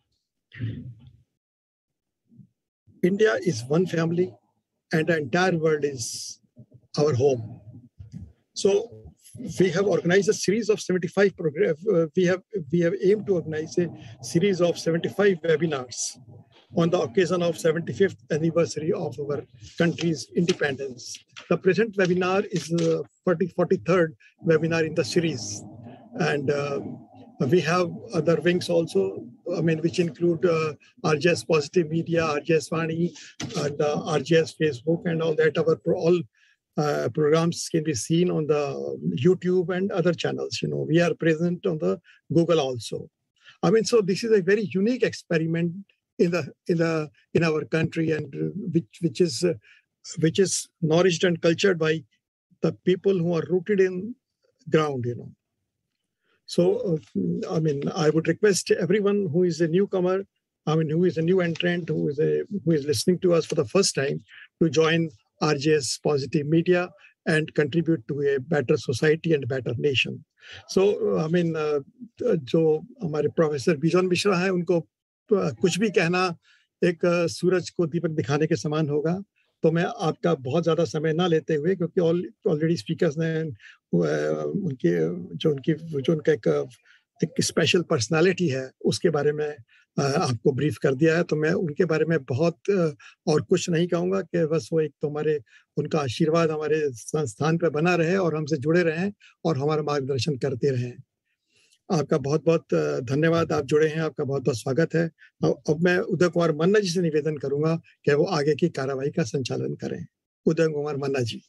India is one family and the entire world is our home. So we have organized a series of seventy-five programs. Uh, we have we have aimed to organize a series of seventy-five webinars on the occasion of seventy-fifth anniversary of our country's independence. The present webinar is the forty-third webinar in the series. And uh, we have other wings also, I mean, which include uh, R J S Positive Media, R J S Vani, and uh, R J S Facebook, and all that. Our pro all uh, programs can be seen on the YouTube and other channels. You know, we are present on the Google also. I mean, so this is a very unique experiment in the in the in our country, and uh, which which is uh, which is nourished and cultured by the people who are rooted in ground, you know. So uh, I mean, I would request everyone who is a newcomer, I mean, who is a new entrant, who is a who is listening to us for the first time, to join R J S Positive Media and contribute to a better society and better nation. So I mean, uh, जो हमारे professor Bijon Mishra है, उनको कुछ भी कहना एक सूरज को दीपक दिखाने के समान होगा। तो मैं आपका बहुत ज़्यादा समय ना लेते हुए, क्योंकि ऑलरेडी स्पीकर्स ने उनके जो उनकी जो उनका एक एक स्पेशल पर्सनालिटी है उसके बारे में आपको ब्रीफ कर दिया है। तो मैं उनके बारे में बहुत और कुछ नहीं कहूँगा कि बस वो एक तो हमारे उनका आशीर्वाद हमारे संस्थान पे बना रहे और हमसे जुड़े रहें और हमारा मार्गदर्शन करते रहें। आपका बहुत बहुत धन्यवाद, आप जुड़े हैं, आपका बहुत बहुत स्वागत है। अब मैं उदय कुमार मन्ना जी से निवेदन करूंगा कि वो आगे की कार्यवाही का संचालन करें। उदय कुमार मन्ना जी।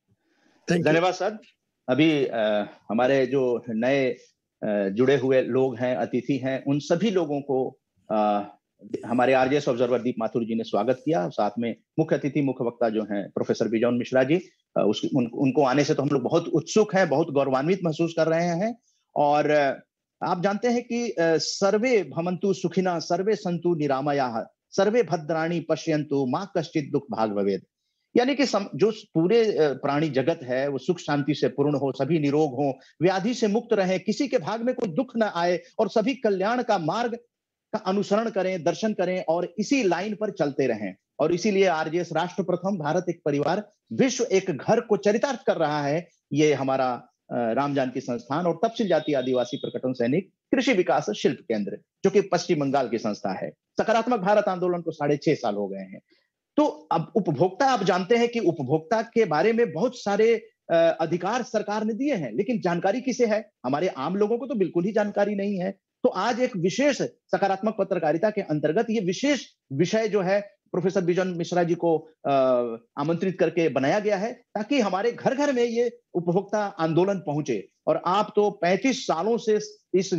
धन्यवाद सर। अभी आ, हमारे जो नए आ, जुड़े हुए लोग हैं, अतिथि हैं, उन सभी लोगों को आ, हमारे आरजेएस ऑब्जर्वर दीप माथुर जी ने स्वागत किया। साथ में मुख्य अतिथि मुख्य वक्ता जो हैं प्रोफेसर बिजॉन मिश्रा जी, उस, उन, उनको आने से तो हम लोग बहुत उत्सुक हैं, बहुत गौरवान्वित महसूस कर रहे हैं। और आप जानते हैं कि सर्वे भवन्तु सुखिनः सर्वे सन्तु निरामयाः सर्वे भद्राणि पश्यन्तु मा कश्चित् दुःख भाग् भवेत्। यानी कि जो पूरे प्राणी जगत है वो सुख शांति से पूर्ण हो, सभी निरोग हो, व्याधि से मुक्त रहे, किसी के भाग में कोई दुख न आए और सभी कल्याण का मार्ग का अनुसरण करें, दर्शन करें और इसी लाइन पर चलते रहें। और इसीलिए आरजेएस राष्ट्र प्रथम भारत एक परिवार विश्व एक घर को चरितार्थ कर रहा है। ये हमारा राम जानकी संस्थान और तपसील जाति आदिवासी प्रकटन सैनिक कृषि विकास शिल्प केंद्र, जो कि पश्चिम बंगाल की संस्था है। सकारात्मक भारत आंदोलन को साढ़े छह साल हो गए हैं। तो अब उपभोक्ता, आप जानते हैं कि उपभोक्ता के बारे में बहुत सारे अधिकार सरकार ने दिए हैं, लेकिन जानकारी किसे है? हमारे आम लोगों को तो बिल्कुल ही जानकारी नहीं है। तो आज एक विशेष सकारात्मक पत्रकारिता के अंतर्गत ये विशेष विषय जो है प्रोफेसर बिजॉन मिश्रा जी को आमंत्रित करके बनाया गया है, ताकि हमारे घर घर में ये उपभोक्ता आंदोलन पहुंचे। और आप तो पैंतीस सालों से इस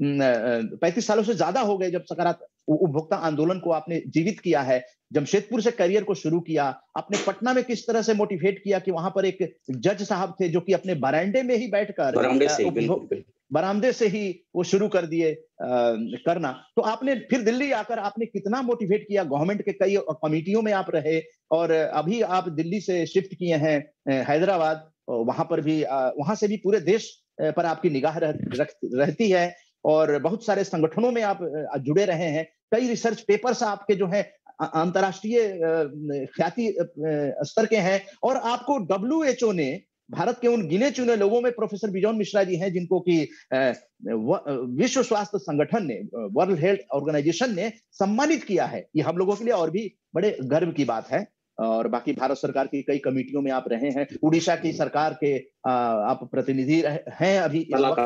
पैंतीस सालों से ज्यादा हो गए जब सकारात्मक उपभोक्ता आंदोलन को आपने जीवित किया है। जमशेदपुर से करियर को शुरू किया आपने, पटना में किस तरह से मोटिवेट किया कि वहां पर एक जज साहब थे जो कि अपने बरामदे में ही बैठकर बरामदे से बरामदे से ही वो शुरू कर दिए करना। तो आपने फिर दिल्ली आकर आपने कितना मोटिवेट किया, गवर्नमेंट के कई कमिटियों में आप रहे और अभी आप दिल्ली से शिफ्ट किए हैं हैदराबाद। वहां पर भी वहां से भी पूरे देश पर आपकी निगाह रह, रख, रहती है और बहुत सारे संगठनों में आप जुड़े रहे हैं। कई रिसर्च पेपर्स आपके जो है अंतर्राष्ट्रीय ख्याति स्तर के हैं और आपको डब्ल्यू एच ओ ने भारत के उन गिने चुने लोगों में प्रोफेसर बिजॉन मिश्रा जी हैं जिनको कि विश्व स्वास्थ्य संगठन ने, वर्ल्ड हेल्थ ऑर्गेनाइजेशन ने सम्मानित किया है। ये हम लोगों के लिए और भी बड़े गर्व की बात है। और बाकी भारत सरकार की कई कमेटियों में आप रहे हैं, उड़ीसा की सरकार के आप प्रतिनिधि हैं, अभी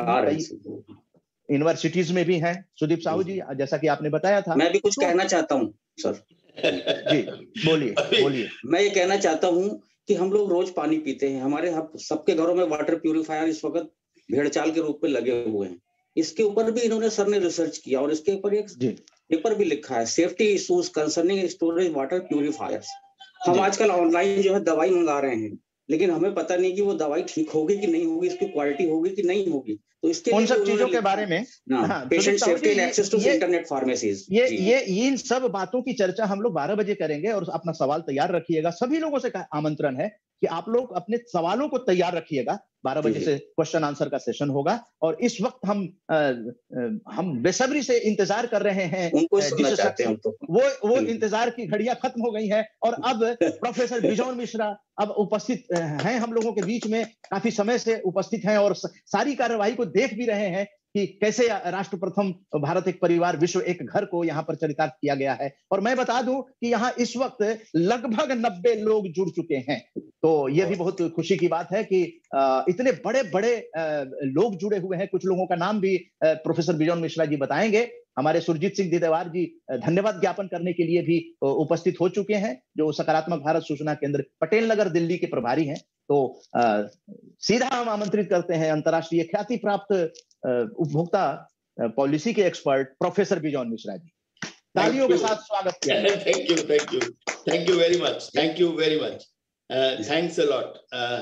यूनिवर्सिटीज में भी हैं। सुदीप साहू जी, जैसा कि आपने बताया था। मैं भी कुछ तो... कहना चाहता हूँ सर। जी बोलिए बोलिए। मैं ये कहना चाहता हूँ कि हम लोग रोज पानी पीते हैं, हमारे सबके घरों में वाटर प्यूरिफायर इस वक्त भेड़चाल के रूप में लगे हुए हैं। इसके ऊपर भी इन्होंने सर ने रिसर्च किया और इसके ऊपर एक पेपर भी लिखा है, safety issues concerning storage water purifiers. हम आजकल ऑनलाइन जो है दवाई मंगा रहे हैं, लेकिन हमें पता नहीं कि वो दवाई ठीक होगी कि नहीं होगी, इसकी क्वालिटी होगी कि नहीं होगी। तो इसके उन सब चीजों के बारे में patient safety and access to internet pharmacies, ये ये इन सब बातों की चर्चा हम लोग बारह बजे करेंगे और अपना सवाल तैयार रखिएगा। सभी लोगों से आमंत्रण है कि आप लोग अपने सवालों को तैयार रखिएगा। बारह बजे से क्वेश्चन आंसर का सेशन होगा और इस वक्त हम आ, हम बेसब्री से इंतजार कर रहे हैं जिस चाहते हैं तो। वो वो इंतजार की घड़ियां खत्म हो गई हैं और अब प्रोफेसर बिजॉन मिश्रा अब उपस्थित हैं हम लोगों के बीच में, काफी समय से उपस्थित हैं और सारी कार्यवाही को देख भी रहे हैं कि कैसे राष्ट्र प्रथम भारत एक परिवार विश्व एक घर को यहाँ पर चरितार्थ किया गया है। और मैं बता दूं कि यहाँ इस वक्त लगभग नब्बे लोग जुड़ चुके हैं। तो यह भी बहुत खुशी की बात है कि इतने बड़े बड़े लोग जुड़े हुए हैं। कुछ लोगों का नाम भी प्रोफेसर बिजॉन मिश्रा जी बताएंगे। हमारे सुरजीत सिंह दिदेवार जी धन्यवाद ज्ञापन करने के लिए भी उपस्थित हो चुके हैं, जो सकारात्मक भारत सूचना केंद्र पटेल नगर दिल्ली के प्रभारी हैं। तो आ, सीधा हम आमंत्रित करते हैं अंतर्राष्ट्रीय ख्याति प्राप्त उपभोक्ता पॉलिसी के एक्सपर्ट प्रोफेसर बिजॉन मिश्रा जी। तालियों के साथ स्वागत किया। Thank you thank you thank you very much thank you very much thanks a lot.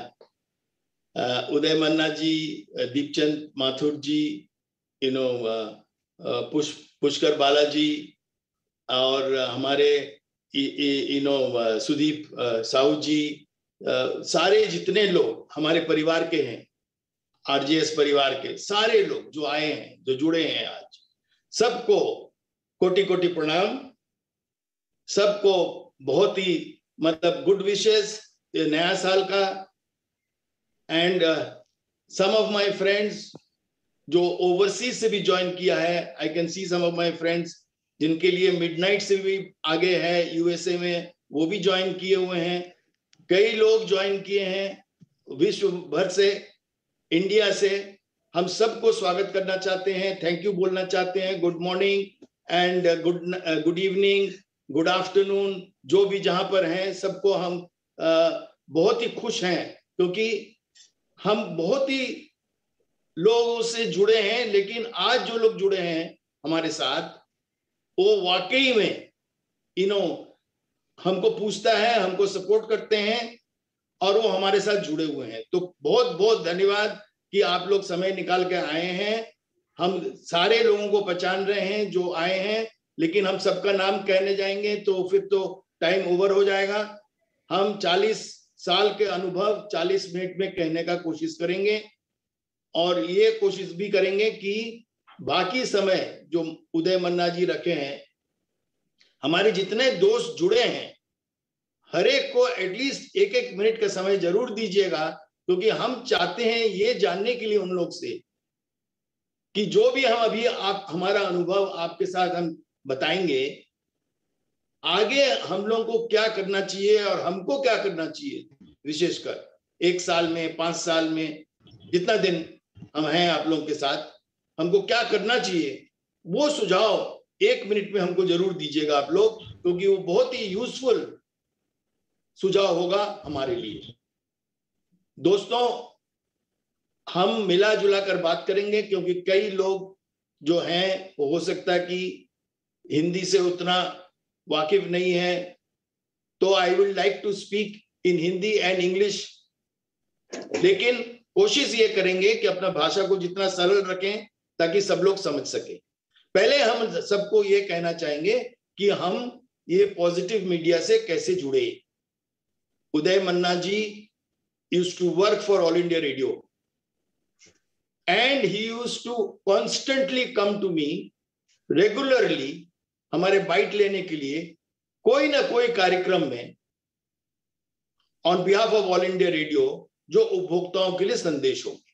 Uday Manna ji, Deepchand Mathur ji, you know Pushp Pushkar Balaji और हमारे यू नो सुदीप साहू जी, सारे जितने लोग हमारे परिवार के हैं, आरजेएस परिवार के सारे लोग जो आए हैं, जो जुड़े हैं आज, सबको कोटि कोटि प्रणाम। सबको बहुत ही मतलब गुड विशेस नया साल का। And some of my friends जो ओवरसीज से भी ज्वाइन किया है। I can see some of my friends जिनके लिए मिडनाइट से भी आगे है, यूएसए में, वो भी ज्वाइन किए हुए हैं। कई लोग ज्वाइन किए हैं विश्व भर से, इंडिया से। हम सबको स्वागत करना चाहते हैं, थैंक यू बोलना चाहते हैं, good morning and good good evening, good afternoon, जो भी जहां पर हैं सबको हम uh, बहुत ही खुश हैं, क्योंकि हम बहुत ही लोगों से जुड़े हैं। लेकिन आज जो लोग जुड़े हैं हमारे साथ, वो वाकई में यू नो हमको पूछता है, हमको सपोर्ट करते हैं और वो हमारे साथ जुड़े हुए हैं। तो बहुत बहुत धन्यवाद कि आप लोग समय निकाल के आए हैं। हम सारे लोगों को पहचान रहे हैं जो आए हैं, लेकिन हम सबका नाम कहने जाएंगे तो फिर तो टाइम ओवर हो जाएगा। हम चालीस साल के अनुभव चालीस मिनट में कहने का कोशिश करेंगे, और ये कोशिश भी करेंगे कि बाकी समय जो उदय मन्ना जी रखे हैं, हमारे जितने दोस्त जुड़े हैं, हर एक को एटलीस्ट एक एक मिनट का समय जरूर दीजिएगा, क्योंकि हम चाहते हैं ये जानने के लिए उन लोग से कि जो भी हम अभी आप हमारा अनुभव आपके साथ हम बताएंगे, आगे हम लोगों को क्या करना चाहिए और हमको क्या करना चाहिए, विशेषकर एक साल में, पांच साल में, जितना दिन हम हैं आप लोगों के साथ, हमको क्या करना चाहिए, वो सुझाव एक मिनट में हमको जरूर दीजिएगा आप लोग, क्योंकि वो बहुत ही यूजफुल सुझाव होगा हमारे लिए। दोस्तों, हम मिला जुला कर बात करेंगे, क्योंकि कई लोग जो हैं वो हो सकता है कि हिंदी से उतना वाकिफ नहीं है, तो I will like to speak in Hindi and English, लेकिन कोशिश ये करेंगे कि अपना भाषा को जितना सरल रखें ताकि सब लोग समझ सके। पहले हम सबको ये कहना चाहेंगे कि हम ये पॉजिटिव मीडिया से कैसे जुड़े। Uday Manna ji used to work for All India Radio, and he used to constantly come to me regularly, हमारे बाइट लेने के लिए कोई ना कोई कार्यक्रम में on behalf of All India Radio, जो उपभोक्ताओं के लिए संदेश हो।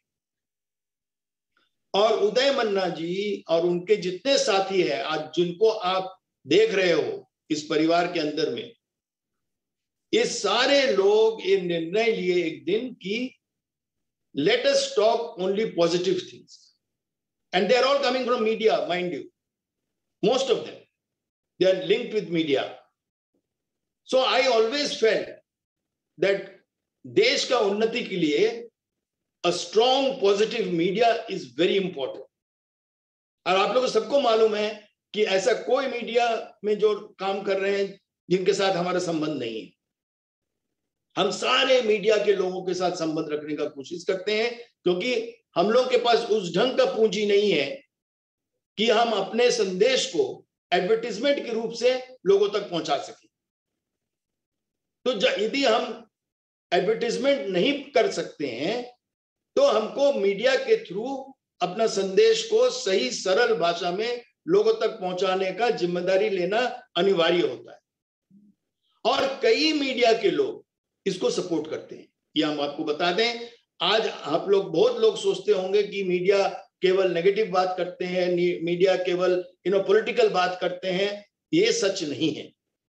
और उदय मन्ना जी और उनके जितने साथी हैं आज, जिनको आप देख रहे हो इस परिवार के अंदर में, ये सारे लोग ये निर्णय लिए एक दिन कि let us talk only positive things, and they are all coming from media, mind you, most of them they are linked with media. So I always felt that देश का उन्नति के लिए a strong positive media is very important. और आप लोगों को सबको मालूम है कि ऐसा कोई मीडिया में जो काम कर रहे हैं जिनके साथ हमारा संबंध नहीं है। हम सारे मीडिया के लोगों के साथ संबंध रखने का कोशिश करते हैं, क्योंकि हम लोग के पास उस ढंग का पूंजी नहीं है कि हम अपने संदेश को एडवर्टाइजमेंट के रूप से लोगों तक पहुंचा सके। तो यदि हम एडवर्टाइजमेंट नहीं कर सकते हैं, तो हमको मीडिया के थ्रू अपना संदेश को सही सरल भाषा में लोगों तक पहुंचाने का जिम्मेदारी लेना अनिवार्य होता है। और कई मीडिया के लोग इसको सपोर्ट करते हैं। ये हम आपको बता दें, आज आप लोग, बहुत लोग सोचते होंगे कि मीडिया केवल नेगेटिव बात करते हैं, मीडिया केवल यू नो पॉलिटिकल बात करते हैं। ये सच नहीं है।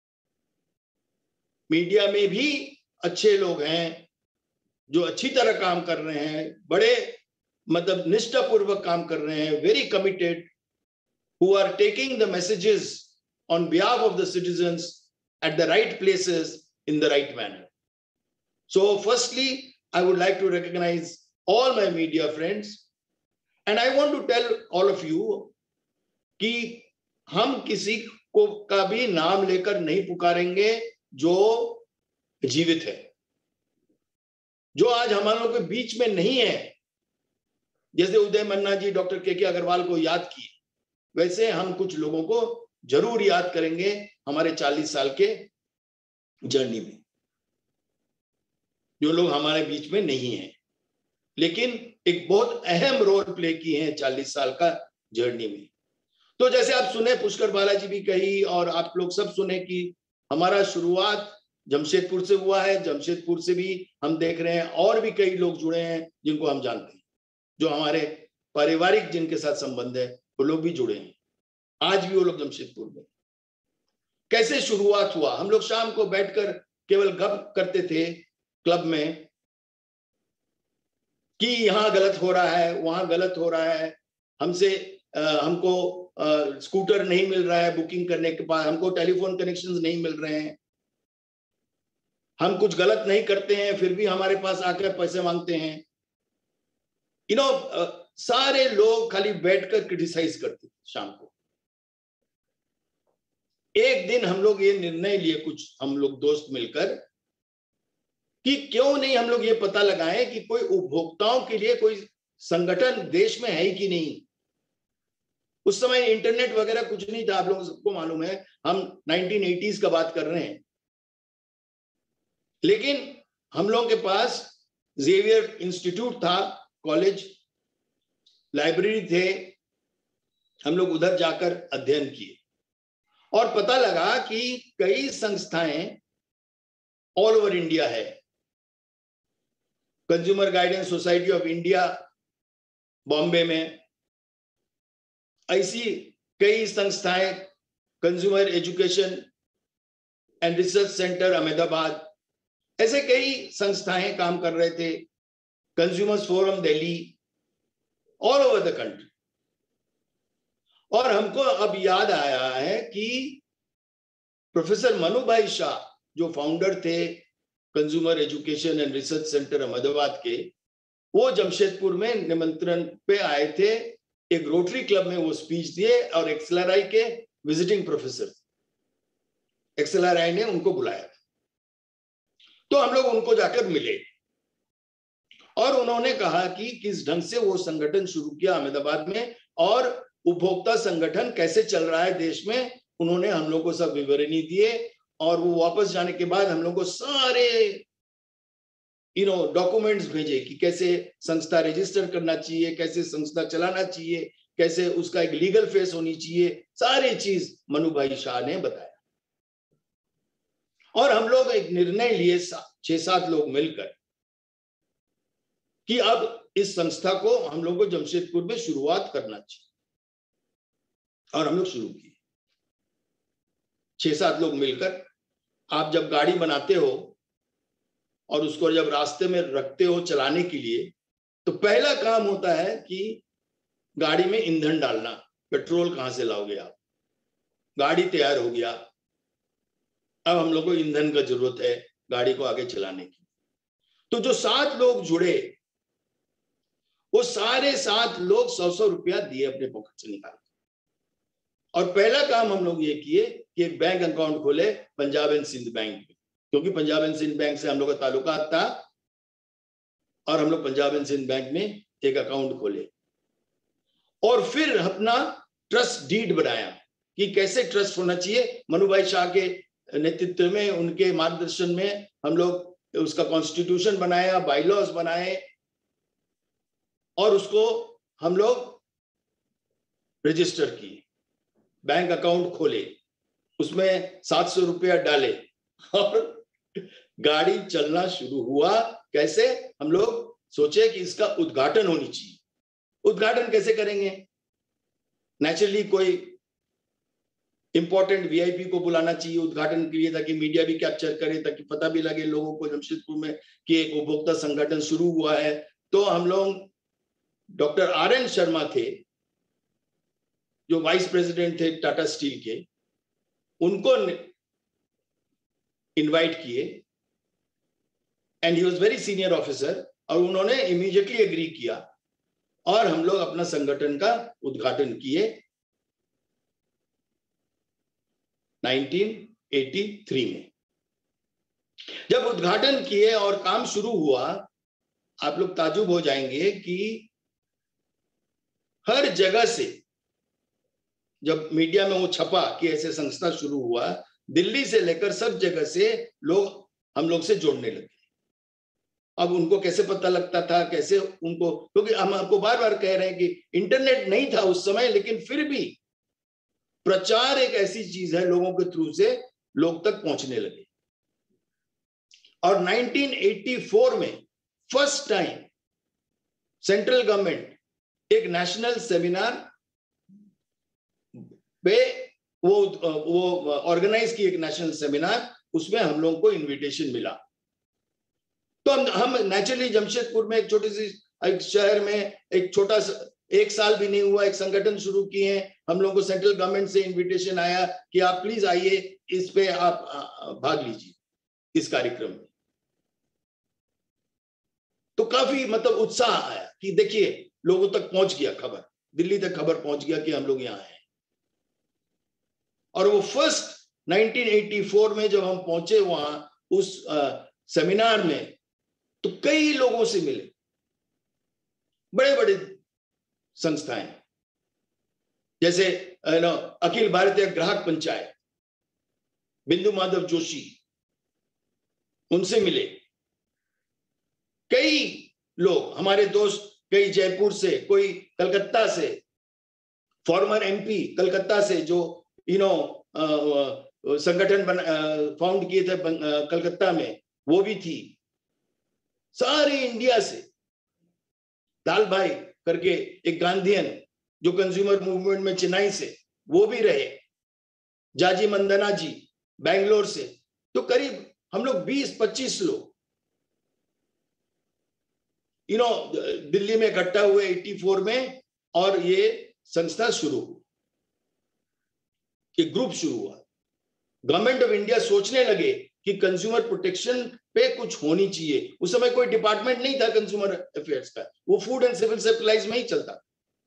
मीडिया में भी अच्छे लोग हैं जो अच्छी तरह काम कर रहे हैं, बड़े मतलब निष्ठापूर्वक काम कर रहे हैं, very committed, who are taking the messages on behalf of the citizens at the right places in the right manner. So firstly, I would like to recognize all my media friends, and I want to tell all of you कि हम किसी को का भी नाम लेकर नहीं पुकारेंगे जो जीवित है, जो आज हमारे के बीच में नहीं है। जैसे उदय मन्ना जी डॉक्टर के के अग्रवाल को याद किए, वैसे हम कुछ लोगों को जरूर याद करेंगे हमारे चालीस साल के जर्नी में, जो लोग हमारे बीच में नहीं हैं, लेकिन एक बहुत अहम रोल प्ले किए हैं चालीस साल का जर्नी में। तो जैसे आप सुने, पुष्कर बालाजी भी कही और आप लोग सब सुने कि हमारा शुरुआत जमशेदपुर से हुआ है। जमशेदपुर से भी हम देख रहे हैं और भी कई लोग जुड़े हैं जिनको हम जानते हैं, जो हमारे पारिवारिक जिनके साथ संबंध है वो लोग भी जुड़े हैं। आज भी वो लोग जमशेदपुर में। कैसे शुरुआत हुआ? हम लोग शाम को बैठकर केवल गप करते थे क्लब में कि यहां गलत हो रहा है, वहां गलत हो रहा है, हमसे आ, हमको आ, स्कूटर नहीं मिल रहा है बुकिंग करने के बाद, हमको टेलीफोन कनेक्शंस नहीं मिल रहे हैं, हम कुछ गलत नहीं करते हैं फिर भी हमारे पास आकर पैसे मांगते हैं। यू नो सारे लोग खाली बैठकर क्रिटिसाइज करते थे शाम को। एक दिन हम लोग ये निर्णय लिए, कुछ हम लोग दोस्त मिलकर, कि क्यों नहीं हम लोग ये पता लगाएं कि कोई उपभोक्ताओं के लिए कोई संगठन देश में है कि नहीं। उस समय इंटरनेट वगैरह कुछ नहीं था, आप लोगों सबको मालूम है, हम नाइनटीन एटीज़ का बात कर रहे हैं। लेकिन हम लोगों के पास जेवियर इंस्टीट्यूट था, कॉलेज, लाइब्रेरी थे, हम लोग उधर जाकर अध्ययन किए और पता लगा कि कई संस्थाएं ऑल ओवर इंडिया है। Consumer guidance society of India Bombay में, ऐसी कई संस्थाएं, consumer education and research centre Ahmedabad, ऐसे कई संस्थाएं काम कर रहे थे, consumers forum Delhi, all over the country. और हमको अब याद आया है कि प्रोफेसर मनु भाई शाह जो फाउंडर थे consumer education and research centre Ahmedabad के, वो जमशेदपुर में निमंत्रण पे आए थे, एक रोटरी क्लब में वो स्पीच दिए और एक्सएलआरआई के विजिटिंग प्रोफेसर, एक्सएलआरआई ने उनको बुलाया। तो हम लोग उनको जाकर मिले और उन्होंने कहा कि किस ढंग से वो संगठन शुरू किया अहमदाबाद में और उपभोक्ता संगठन कैसे चल रहा है देश में। उन्होंने हम लोग को सब विवरणी दिए और वो वापस जाने के बाद हम लोग को सारे यू नो डॉक्यूमेंट्स भेजे कि कैसे संस्था रजिस्टर करना चाहिए, कैसे संस्था चलाना चाहिए, कैसे उसका एक लीगल फेस होनी चाहिए, सारी चीज मनु भाई शाह ने बताया। और हम लोग एक निर्णय लिए छह सात लोग मिलकर कि अब इस संस्था को हम लोग को जमशेदपुर में शुरुआत करना चाहिए, और हम लोग शुरू किए छह सात लोग मिलकर। आप जब गाड़ी बनाते हो और उसको जब रास्ते में रखते हो चलाने के लिए, तो पहला काम होता है कि गाड़ी में ईंधन डालना। पेट्रोल कहां से लाओगे आप? गाड़ी तैयार हो गया, अब हम लोग को ईंधन का जरूरत है गाड़ी को आगे चलाने की। तो जो सात लोग जुड़े, वो सारे सात लोग सौ सौ रुपया दिए अपने पॉकेट से निकाल, और पहला काम हम लोग ये किए कि एक बैंक अकाउंट खोले पंजाब एंड सिंध बैंक में, क्योंकि पंजाब एंड सिंध बैंक से हम लोग का ताल्लुका था, और हम लोग पंजाब एंड सिंध बैंक में एक अकाउंट खोले। और फिर अपना ट्रस्ट डीड बनाया कि कैसे ट्रस्ट होना चाहिए। मनु भाई शाह के नेतृत्व में, उनके मार्गदर्शन में हम लोग उसका कॉन्स्टिट्यूशन बनाया, बाईलॉज बनाए, और उसको हम लोग रजिस्टर किए, बैंक अकाउंट खोले, उसमें सात सौ रुपया डाले और गाड़ी चलना शुरू हुआ। कैसे? हम लोग सोचे कि इसका उद्घाटन होनी चाहिए। उद्घाटन कैसे करेंगे? नेचुरली कोई इंपॉर्टेंट वीआईपी को बुलाना चाहिए उद्घाटन के लिए, ताकि मीडिया भी कैप्चर करे, ताकि पता भी लगे लोगों को जमशेदपुर में कि एक उपभोक्ता संगठन शुरू हुआ है। तो हम लोग डॉक्टर आर एन शर्मा थे जो वाइस प्रेसिडेंट थे टाटा स्टील के, उनको इनवाइट किए, and he was very senior officer, और उन्होंने इमीडिएटली एग्री किया और हम लोग अपना संगठन का उद्घाटन किए नाइनटीन एटी थ्री में। जब उद्घाटन किए और काम शुरू हुआ, आप लोग ताजुब हो जाएंगे कि हर जगह से, जब मीडिया में वो छपा कि ऐसे संस्था शुरू हुआ, दिल्ली से लेकर सब जगह से लोग हम लोग से जोड़ने लगे। अब उनको कैसे पता लगता था, कैसे उनको, क्योंकि हम आपको बार बार कह रहे हैं कि इंटरनेट नहीं था उस समय, लेकिन फिर भी प्रचार एक ऐसी चीज है, लोगों के थ्रू से लोग तक पहुंचने लगे। और नाइनटीन एटी फोर में फर्स्ट टाइम सेंट्रल गवर्नमेंट एक नेशनल सेमिनार पे वो वो ऑर्गेनाइज की एक नेशनल सेमिनार, उसमें हम लोगों को इनविटेशन मिला। तो हम हम नेचुरली जमशेदपुर में एक छोटी सी एक शहर में एक छोटा एक साल भी नहीं हुआ एक संगठन शुरू किए हैं। हम लोगों को सेंट्रल गवर्नमेंट से इनविटेशन आया कि आप प्लीज आइए, इस पे आप भाग लीजिए इस कार्यक्रम में। तो काफी मतलब उत्साह आया कि देखिए लोगों तक पहुंच गया खबर, दिल्ली तक खबर पहुंच गया कि हम लोग यहाँ हैं। और वो फर्स्ट नाइनटीन एटी फोर में जब हम पहुंचे वहां उस आ, सेमिनार में, तो कई लोगों से मिले, बड़े बड़े संस्थाएं जैसे न, अखिल भारतीय ग्राहक पंचायत, बिंदु माधव जोशी, उनसे मिले। कई लोग हमारे दोस्त, कई जयपुर से, कोई कलकत्ता से, फॉर्मर एमपी कलकत्ता से जो यू नो संगठन फाउंड किए थे कलकत्ता में, वो भी थी। सारे इंडिया से दाल भाई करके एक गांधीयन जो कंज्यूमर मूवमेंट में चेन्नई से, वो भी रहे। जाजी मंदना जी बेंगलोर से। तो करीब हम लोग बीस पच्चीस लोग यू नो दिल्ली में इकट्ठा हुए चौरासी में, और ये संस्था शुरू हुई, ये ग्रुप शुरू हुआ। गवर्नमेंट ऑफ इंडिया सोचने लगे कि कंज्यूमर प्रोटेक्शन पे कुछ होनी चाहिए। उस समय कोई डिपार्टमेंट नहीं था कंज्यूमर अफेयर्स का, वो फूड एंड सिविल सप्लाईज में ही चलता।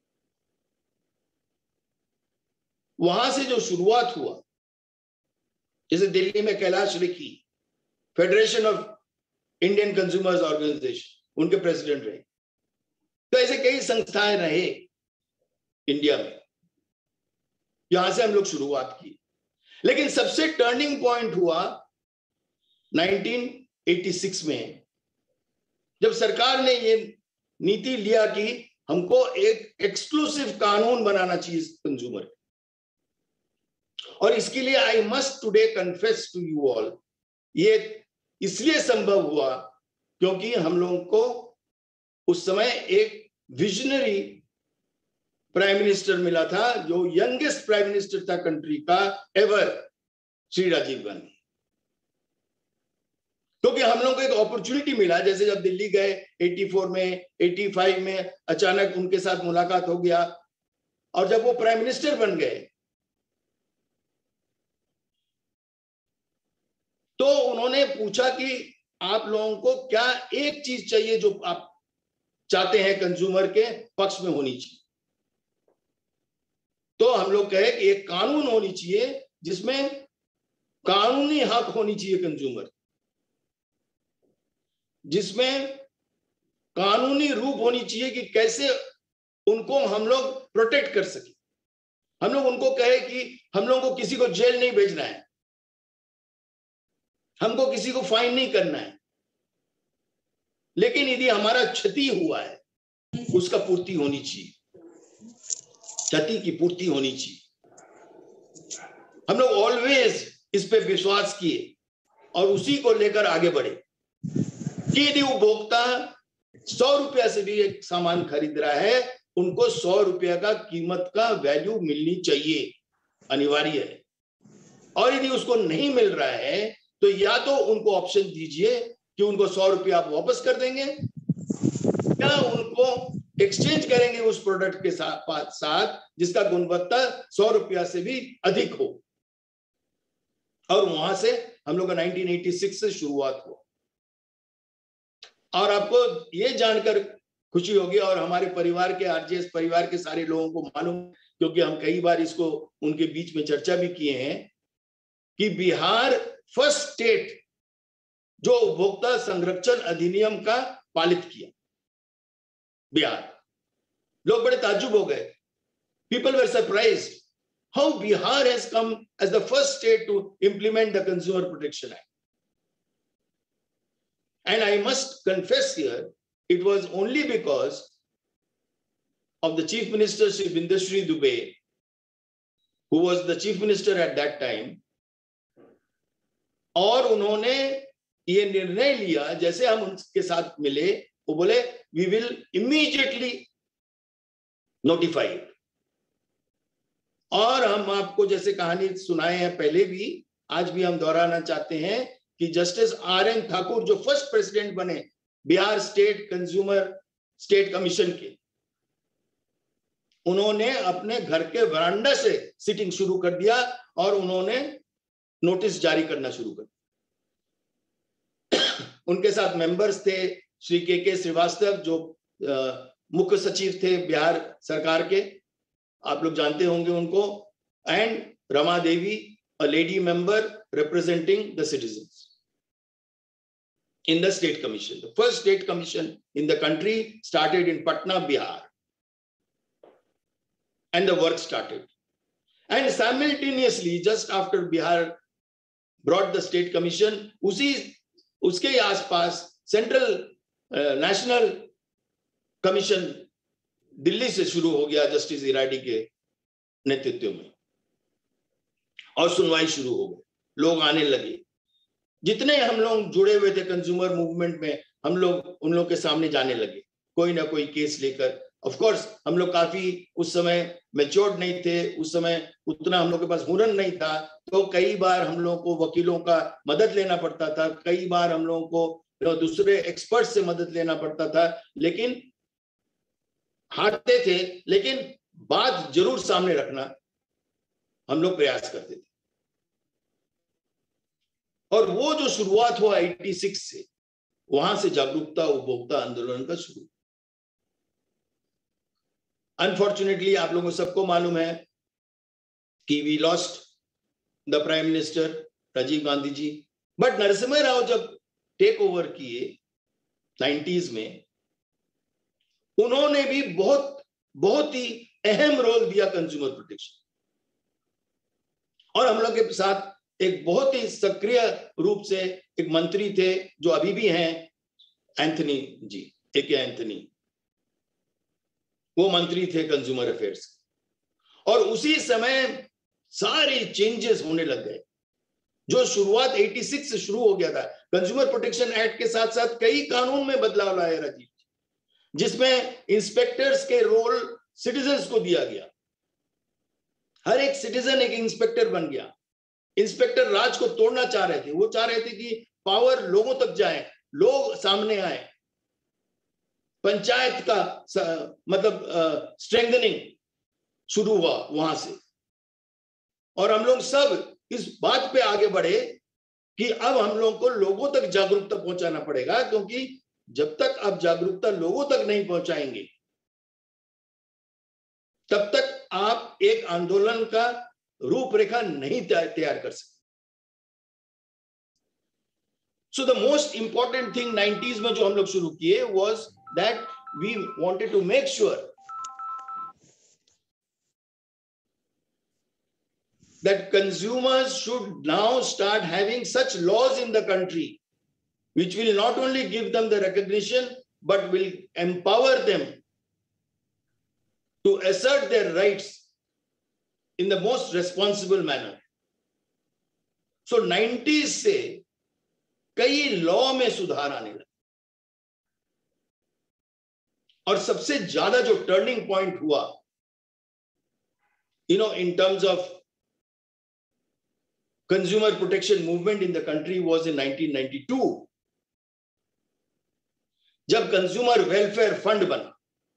वहां से जो शुरुआत हुआ, जैसे दिल्ली में Kailash Rikhi federation of Indian consumers organisation, उनके प्रेसिडेंट रहे। तो ऐसे कई संस्थाएं रहे इंडिया में, यहां से हम लोग शुरुआत की। लेकिन सबसे टर्निंग पॉइंट हुआ नाइनटीन एटी सिक्स में, जब सरकार ने ये नीति लिया कि हमको एक एक्सक्लूसिव कानून बनाना चाहिए कंज्यूमर। और इसके लिए I must today confess to you all, ये इसलिए संभव हुआ क्योंकि हम लोगों को उस समय एक विजनरी प्राइम मिनिस्टर मिला था, जो यंगेस्ट प्राइम मिनिस्टर था कंट्री का एवर, श्री राजीव गांधी। क्योंकि हम लोगों को एक अपॉर्चुनिटी मिला, जैसे जब दिल्ली गए चौरासी में, पचासी में अचानक उनके साथ मुलाकात हो गया, और जब वो प्राइम मिनिस्टर बन गए तो उन्होंने पूछा कि आप लोगों को क्या एक चीज चाहिए जो आप चाहते हैं कंज्यूमर के पक्ष में होनी चाहिए। तो हम लोग कहे कि एक कानून होनी चाहिए जिसमें कानूनी हक होनी चाहिए कंज्यूमर, जिसमें कानूनी रूप होनी चाहिए कि कैसे उनको हम लोग प्रोटेक्ट कर सके। हम लोग उनको कहे कि हम लोगों को किसी को जेल नहीं भेजना है, हमको किसी को फाइन नहीं करना है, लेकिन यदि हमारा क्षति हुआ है उसका पूर्ति होनी चाहिए, क्षति की पूर्ति होनी चाहिए। हम लोग ऑलवेज इस पे विश्वास किए और उसी को लेकर आगे बढ़े कि यदि उपभोक्ता सौ रुपया से भी एक सामान खरीद रहा है, उनको सौ रुपया का कीमत का वैल्यू मिलनी चाहिए, अनिवार्य है। और यदि उसको नहीं मिल रहा है तो या तो उनको ऑप्शन दीजिए कि उनको सौ रुपया आप वापस कर देंगे, या उनको एक्सचेंज करेंगे उस प्रोडक्ट के साथ साथ जिसका गुणवत्ता सौ रुपया से भी अधिक हो। और वहां से हम लोग का नाइनटीन एटी सिक्स से शुरुआत हुआ। और आपको ये जानकर खुशी होगी, और हमारे परिवार के, आरजेएस परिवार के सारे लोगों को मालूम, क्योंकि हम कई बार इसको उनके बीच में चर्चा भी किए हैं, कि बिहार फर्स्ट स्टेट जो उपभोक्ता संरक्षण अधिनियम का पालित किया। बिहार, लोग बड़े ताज्जुब हो गए, people were surprised how Bihar has come as the first state to implement the consumer protection act. And I must confess here, it was only because of the chief minister Shri Bindushree Dubey, who was the chief minister at that time, और उन्होंने ये निर्णय लिया, जैसे हम उनके साथ मिले, वो बोले we will immediately notified. और हम आपको जैसे कहानी सुनाए हैं पहले भी, आज भी हम दोहराना चाहते हैं कि जस्टिस आर एन ठाकुर जो फर्स्ट प्रेसिडेंट बने Bihar state consumer state commission के, उन्होंने अपने घर के वरांडा से सिटिंग शुरू कर दिया और उन्होंने नोटिस जारी करना शुरू कर दिया। उनके साथ मेंबर्स थे श्री के के श्रीवास्तव जो मुख्य सचिव थे बिहार सरकार के, आप लोग जानते होंगे उनको, and Rama Devi, a lady member representing the citizens in the state commission. The first state commission in the country started in Patna, Bihar, and the work started. And simultaneously, just after Bihar brought the state commission, उसी उसके आसपास central national commission Delhi से शुरू हो गया justice Eradi के नेतृत्व में, और सुनवाई शुरू हो गई, लोग आने लगे। जितने हम लोग जुड़े हुए थे कंज्यूमर मूवमेंट में, हम लोग उन लोग के सामने जाने लगे, कोई ना कोई केस लेकर। ऑफ कोर्स हम लोग काफी उस समय मैच्योर्ड नहीं थे, उस समय उतना हम लोग के पास हुनर नहीं था, तो कई बार हम लोगों को वकीलों का मदद लेना पड़ता था, कई बार हम लोगों को दूसरे एक्सपर्ट से मदद लेना पड़ता था, लेकिन हारते थे, लेकिन बात जरूर सामने रखना हम लोग प्रयास करते थे। और वो जो शुरुआत हुआ छियासी से, वहां से जागरूकता उपभोक्ता आंदोलन का शुरू। अनफॉर्चुनेटली आप लोगों को सबको मालूम है कि we lost the prime minister Rajiv Gandhi ji, but Narasimha Rao जब टेक ओवर किए नाइंटीज़ में, उन्होंने भी बहुत बहुत ही अहम रोल दिया कंज्यूमर प्रोटेक्शन। और हम लोग के साथ एक बहुत ही सक्रिय रूप से एक मंत्री थे जो अभी भी हैं, एंथनी जी, ए के एंथनी, वो मंत्री थे कंज्यूमर अफेयर्स। और उसी समय सारे चेंजेस होने लग गए। जो शुरुआत छियासी से शुरू हो गया था, कंज्यूमर प्रोटेक्शन एक्ट के साथ साथ कई कानून में बदलाव लाए राजीव, जिसमें इंस्पेक्टर्स के रोल सिटीजन्स को दिया गया। हर एक सिटीजन एक इंस्पेक्टर बन गया। इंस्पेक्टर राज को तोड़ना चाह रहे थे, वो चाह रहे थे कि पावर लोगों तक जाए, लोग सामने आए, पंचायत का स, मतलब स्ट्रेंथनिंग शुरू हुआ वहां से। और हम लोग सब इस बात पे आगे बढ़े कि अब हम लोग को लोगों तक जागरूकता पहुंचाना पड़ेगा, क्योंकि जब तक आप जागरूकता लोगों तक नहीं पहुंचाएंगे तब तक आप एक आंदोलन का रूपरेखा नहीं तैयार कर सकते। So the most important thing nineties में जो हम लोग शुरू किए was that we wanted to make sure that consumers should now start having such laws in the country which will not only give them the recognition but will empower them to assert their rights in the most responsible manner. So nineties से कई law में सुधार आने लगा, और सबसे ज्यादा जो टर्निंग पॉइंट हुआ, you know, in terms of consumer protection movement in the country was in nineteen ninety-two, जब कंज्यूमर वेलफेयर फंड बना।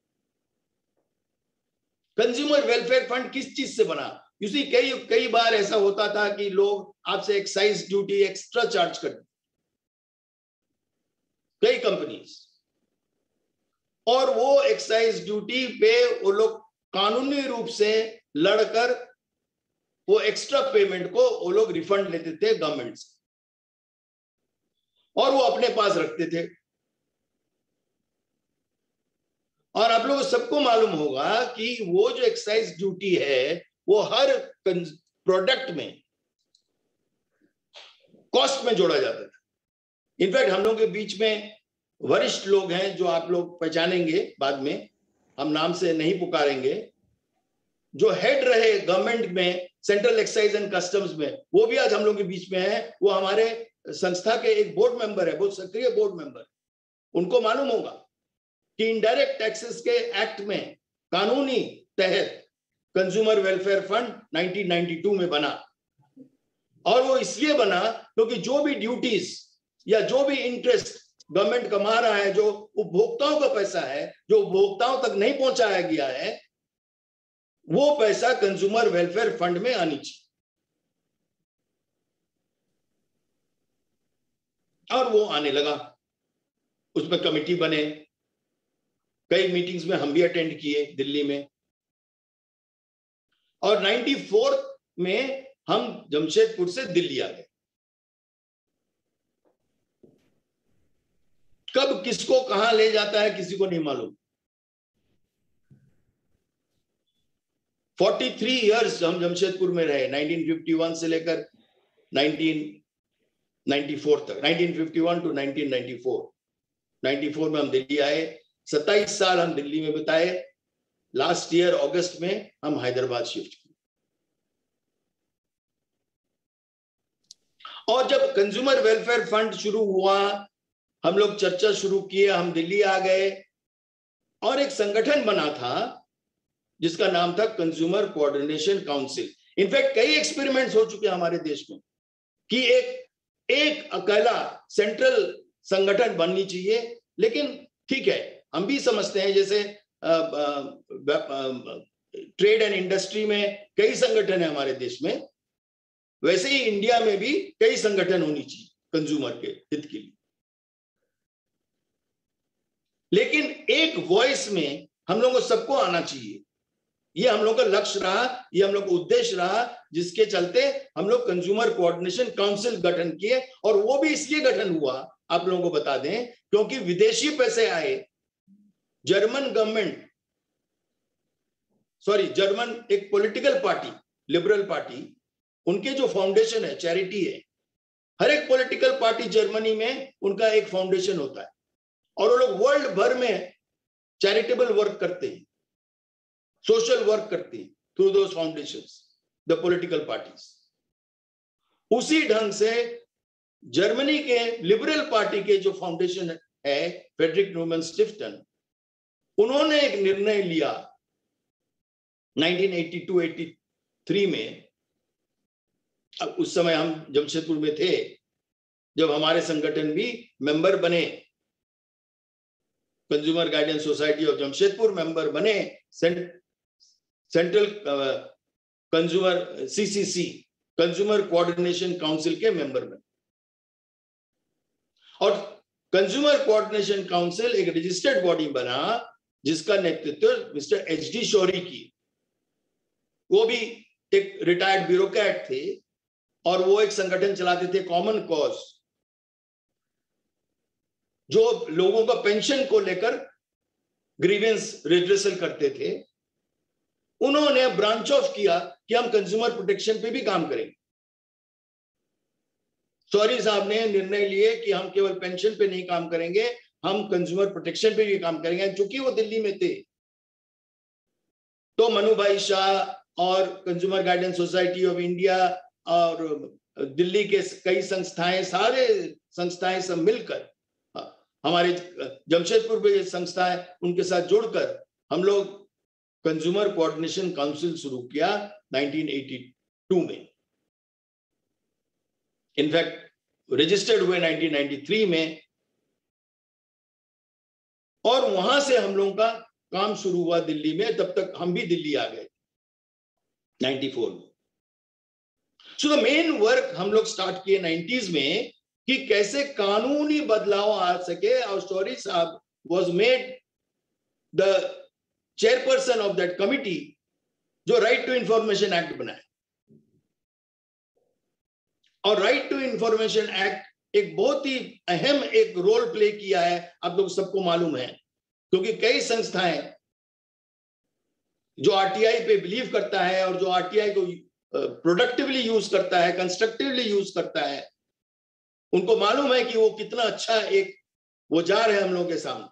कंज्यूमर वेलफेयर फंड किस चीज से बना? यूसी कई कई बार ऐसा होता था कि लोग आपसे एक्साइज ड्यूटी एक्स्ट्रा चार्ज करते, कई कंपनीज, और वो एक्साइज ड्यूटी पे वो लोग कानूनी रूप से लड़कर वो एक्स्ट्रा पेमेंट को वो लोग रिफंड लेते थे गवर्नमेंट से, और वो अपने पास रखते थे। और आप लोगों सबको मालूम होगा कि वो जो एक्साइज ड्यूटी है वो हर प्रोडक्ट में कॉस्ट में जोड़ा जाता था। इनफैक्ट हम लोग के बीच में वरिष्ठ लोग हैं जो आप लोग पहचानेंगे बाद में, हम नाम से नहीं पुकारेंगे, जो हेड रहे गवर्नमेंट में सेंट्रल एक्साइज एंड कस्टम्स में, वो भी आज हम लोग के बीच में है। वो हमारे संस्था के एक बोर्ड मेंबर है, बहुत सक्रिय बोर्ड मेंबर। उनको मालूम होगा कि इनडायरेक्ट टैक्सेस के एक्ट में कानूनी तहत consumer welfare fund nineteen ninety two में बना, और वो इसलिए बना क्योंकि जो भी ड्यूटीज या जो भी इंटरेस्ट गवर्नमेंट कमा रहा है, जो उपभोक्ताओं का पैसा है, जो उपभोक्ताओं तक नहीं पहुंचाया गया है, वो पैसा कंज्यूमर वेलफेयर फंड में आनी चाहिए। और वो आने लगा, उसमें कमेटी बने, कई मीटिंग्स में हम भी अटेंड किए दिल्ली में, और नाइंटी फोर में हम जमशेदपुर से दिल्ली आ गए। कब किसको कहां ले जाता है किसी को नहीं मालूम। तैंतालीस इयर्स हम जमशेदपुर में रहे, नाइनटीन फिफ्टी वन से लेकर नाइनटीन नाइंटी फोर तक, nineteen fifty one to nineteen ninety four. Ninety four में हम दिल्ली आए, सत्ताईस साल हम दिल्ली में बिताए। लास्ट ईयर अगस्त में हम हैदराबाद शिफ्ट किए। और जब कंज्यूमर वेलफेयर फंड शुरू हुआ, हम लोग चर्चा शुरू किए, हम दिल्ली आ गए, और एक संगठन बना था जिसका नाम था कंज्यूमर कोऑर्डिनेशन काउंसिल। इनफैक्ट कई एक्सपेरिमेंट्स हो चुके हैं हमारे देश में कि एक एक अकेला सेंट्रल संगठन बननी चाहिए, लेकिन ठीक है, हम भी समझते हैं जैसे ट्रेड एंड इंडस्ट्री में कई संगठन है हमारे देश में, वैसे ही इंडिया में भी कई संगठन होनी चाहिए कंज्यूमर के हित के लिए। लेकिन एक वॉइस में हम लोगों को सबको आना चाहिए, ये हम लोग का लक्ष्य रहा, ये हम लोग का उद्देश्य रहा, जिसके चलते हम लोग कंज्यूमर कोऑर्डिनेशन काउंसिल गठन किए। और वो भी इसलिए गठन हुआ, आप लोगों को बता दें, क्योंकि विदेशी पैसे आए। जर्मन गवर्नमेंट, सॉरी जर्मन एक पॉलिटिकल पार्टी, लिबरल पार्टी, उनके जो फाउंडेशन है, चैरिटी है, हर एक पॉलिटिकल पार्टी जर्मनी में उनका एक फाउंडेशन होता है, और वो लोग वर्ल्ड भर में चैरिटेबल वर्क करते हैं, सोशल वर्क करते हैं through those foundations, the political parties. उसी ढंग से जर्मनी के लिबरल पार्टी के जो फाउंडेशन है, फ्रेडरिक न्यूमैन स्टिफ्टन, उन्होंने एक निर्णय लिया nineteen eighty two eighty three में। अब उस समय हम जमशेदपुर में थे जब हमारे संगठन भी मेंबर बने, consumer guidance society of Jamshedpur member बने, cent, central consumer CCC consumer coordination council के मेंबर बने। और कंज्यूमर कोऑर्डिनेशन काउंसिल एक रजिस्टर्ड बॉडी बना जिसका नेतृत्व मिस्टर एच डी शौरी की। वो भी एक रिटायर्ड ब्यूरोक्रेट थे और वो एक संगठन चलाते थे, कॉमन कॉज, जो लोगों का पेंशन को लेकर ग्रीवेंस रिड्रेसल करते थे। उन्होंने ब्रांच ऑफ किया कि हम कंज्यूमर प्रोटेक्शन पे भी काम करेंगे। शौरी साहब ने निर्णय लिए कि हम केवल पेंशन पे नहीं काम करेंगे, हम कंज्यूमर प्रोटेक्शन पे भी काम करेंगे। चूंकि वो दिल्ली में थे तो मनु भाई शाह और consumer guidance society of India और दिल्ली के कई संस्थाएं, सारे संस्थाएं सब मिलकर, हमारे जमशेदपुर में संस्थाएं, उनके साथ जुड़कर हम लोग कंज्यूमर कोऑर्डिनेशन काउंसिल शुरू किया नाइनटीन एटी टू में। इनफैक्ट रजिस्टर्ड हुए नाइनटीन नाइंटी थ्री में, और वहां से हम लोगों का काम शुरू हुआ दिल्ली में। तब तक हम भी दिल्ली आ गए नाइंटी फोर में। सो द मेन वर्क हम लोग स्टार्ट किए नाइंटीज़ में कि कैसे कानूनी बदलाव आ सके। और शौरी साहब was made the chairperson of that committee जो राइट टू इंफॉर्मेशन एक्ट बनाए। और राइट टू इंफॉर्मेशन एक्ट एक बहुत ही अहम एक रोल प्ले किया है, आप लोग सबको मालूम है, क्योंकि कई संस्थाएं जो आरटीआई पे बिलीव करता है और जो आरटीआई को प्रोडक्टिवली यूज करता है, कंस्ट्रक्टिवली यूज करता है, उनको मालूम है कि वो कितना अच्छा एक औजार है हम लोग के सामने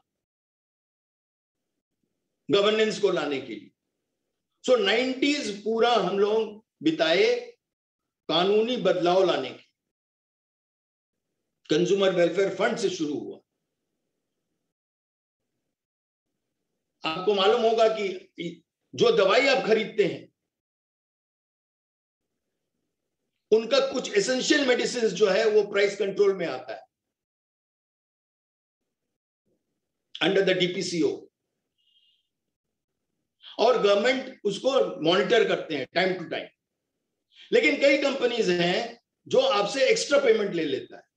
गवर्नेंस को लाने के लिए। सो नाइंटीज़ पूरा हम लोग बिताए कानूनी बदलाव लाने के। कंज्यूमर वेलफेयर फंड से शुरू हुआ। आपको मालूम होगा कि जो दवाई आप खरीदते हैं, उनका कुछ एसेंशियल मेडिसिन जो है वो प्राइस कंट्रोल में आता है अंडर द डीपीसीओ, और गवर्नमेंट उसको मॉनिटर करते हैं टाइम टू टाइम। लेकिन कई कंपनीज हैं जो आपसे एक्स्ट्रा पेमेंट ले लेता है।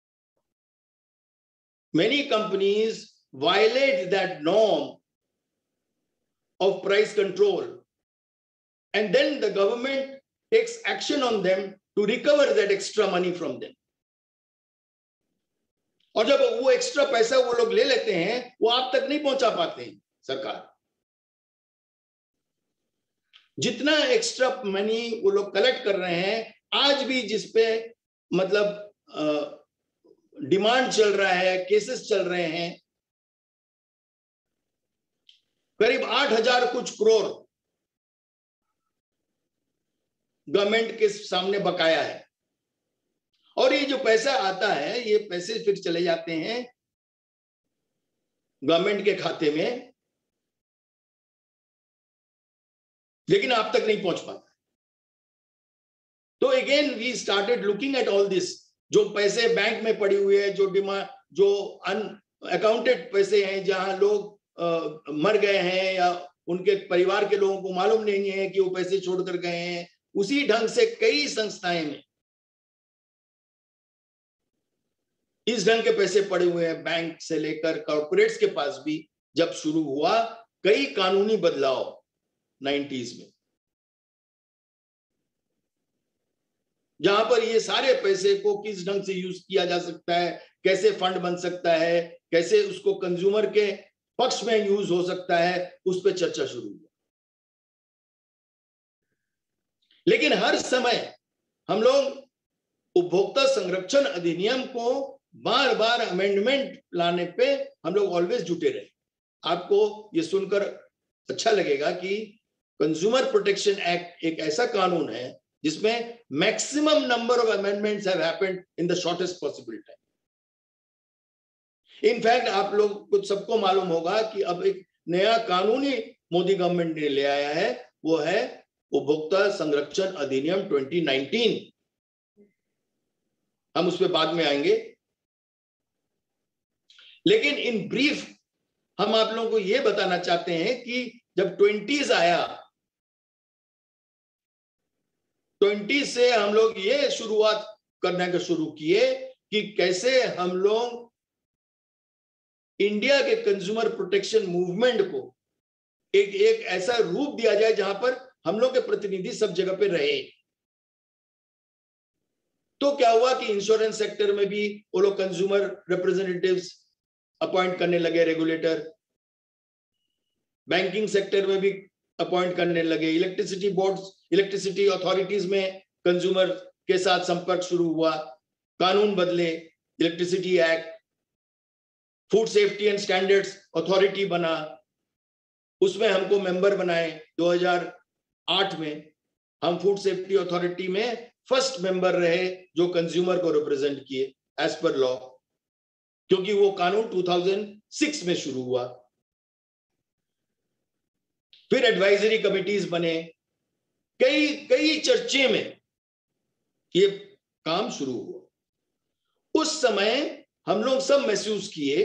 Many companies violate that norm of price control, and then the government takes action on them to recover that extra money from them. और जब वो एक्स्ट्रा पैसा वो लोग ले लेते हैं, वो आप तक नहीं पहुंचा पाते हैं सरकार। जितना एक्स्ट्रा मनी वो लोग कलेक्ट कर रहे हैं, आज भी जिसपे मतलब डिमांड चल रहा है, केसेस चल रहे हैं, करीब आठ हजार कुछ करोड़ गवर्नमेंट के सामने बकाया है। और ये जो पैसा आता है, ये पैसे फिर चले जाते हैं गवर्नमेंट के खाते में, लेकिन आप तक नहीं पहुंच पाता। तो again we started looking at all this, जो पैसे बैंक में पड़ी हुई है, जो डिमांड, जो अनअकाउंटेड पैसे हैं, जहां लोग Uh, मर गए हैं या उनके परिवार के लोगों को मालूम नहीं है कि वो पैसे छोड़कर गए हैं, उसी ढंग से कई संस्थाएं में इस ढंग के पैसे पड़े हुए हैं, बैंक से लेकर कॉर्पोरेट्स के पास भी। जब शुरू हुआ कई कानूनी बदलाव नाइंटीज़ में, जहां पर ये सारे पैसे को किस ढंग से यूज किया जा सकता है, कैसे फंड बन सकता है, कैसे उसको कंज्यूमर के पक्ष में यूज हो सकता है, उस पर चर्चा शुरू हुई। लेकिन हर समय हम लोग उपभोक्ता संरक्षण अधिनियम को बार बार अमेंडमेंट लाने पे हम लोग ऑलवेज जुटे रहे। आपको ये सुनकर अच्छा लगेगा कि कंज्यूमर प्रोटेक्शन एक्ट एक ऐसा कानून है जिसमें maximum number of amendments have happened in the shortest possible time. In fact आप लोग कुछ सबको मालूम होगा कि अब एक नया कानूनी मोदी गवर्नमेंट ने ले आया है, वो है उपभोक्ता संरक्षण अधिनियम दो हज़ार उन्नीस। हम उस पर बाद में आएंगे, लेकिन इन ब्रीफ हम आप लोगों को यह बताना चाहते हैं कि जब ट्वेंटीज आया, ट्वेंटी से हम लोग ये शुरुआत करने का शुरू किए कि कैसे हम लोग इंडिया के कंज्यूमर प्रोटेक्शन मूवमेंट को एक एक ऐसा रूप दिया जाए जहां पर हम लोग के प्रतिनिधि सब जगह पे रहे। तो क्या हुआ कि इंश्योरेंस सेक्टर में भी वो लोग कंज्यूमर रिप्रेजेंटेटिव्स अपॉइंट करने लगे, रेगुलेटर, बैंकिंग सेक्टर में भी अपॉइंट करने लगे, इलेक्ट्रिसिटी बोर्ड्स, इलेक्ट्रिसिटी अथॉरिटीज में कंज्यूमर के साथ संपर्क शुरू हुआ, कानून बदले, electricity act, food safety and standards authority बना, उसमें हमको मेंबर बनाए। दो हज़ार आठ में हम फूड सेफ्टी अथॉरिटी में फर्स्ट मेंबर रहे जो कंज्यूमर को रिप्रेजेंट किए एज पर लॉ, क्योंकि वो कानून दो हज़ार छह में शुरू हुआ। फिर एडवाइजरी कमिटीज बने, कई कई चर्चे में ये काम शुरू हुआ। उस समय हम लोग सब महसूस किए,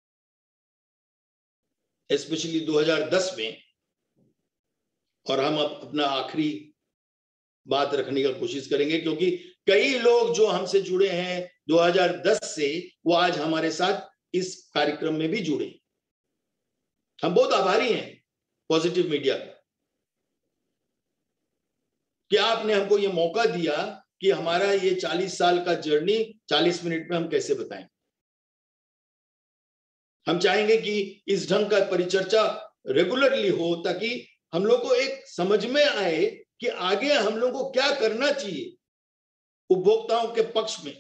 स्पेशली दो हज़ार दस में, और हम अब अपना आखिरी बात रखने की कोशिश करेंगे क्योंकि कई लोग जो हमसे जुड़े हैं दो हज़ार दस से, वो आज हमारे साथ इस कार्यक्रम में भी जुड़े। हम बहुत आभारी हैं पॉजिटिव मीडिया का कि आपने हमको ये मौका दिया कि हमारा ये चालीस साल का जर्नी चालीस मिनट में हम कैसे बताएं। हम चाहेंगे कि इस ढंग का परिचर्चा रेगुलरली हो ताकि हम लोग को एक समझ में आए कि आगे हम लोग को क्या करना चाहिए उपभोक्ताओं के पक्ष में,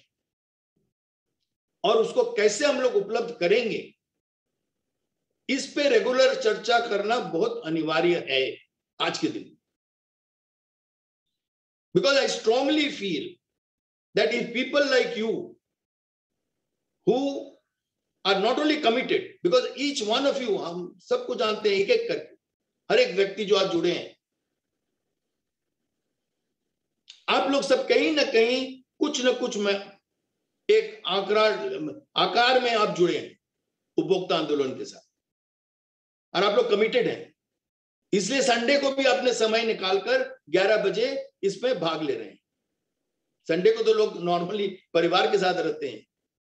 और उसको कैसे हम लोग उपलब्ध करेंगे। इस पे रेगुलर चर्चा करना बहुत अनिवार्य है आज के दिन, because I strongly feel that if people like you who are not only committed, because each one of you, हम सबको जानते हैं एक एक करके, हर एक व्यक्ति जो आज जुड़े हैं, आप लोग सब कहीं ना कहीं कुछ न कुछ में एक आकार आकार में आप जुड़े हैं उपभोक्ता आंदोलन के साथ, और आप लोग कमिटेड हैं। इसलिए संडे को भी अपने समय निकालकर ग्यारह बजे इसमें भाग ले रहे हैं। संडे को तो लोग नॉर्मली परिवार के साथ रहते हैं,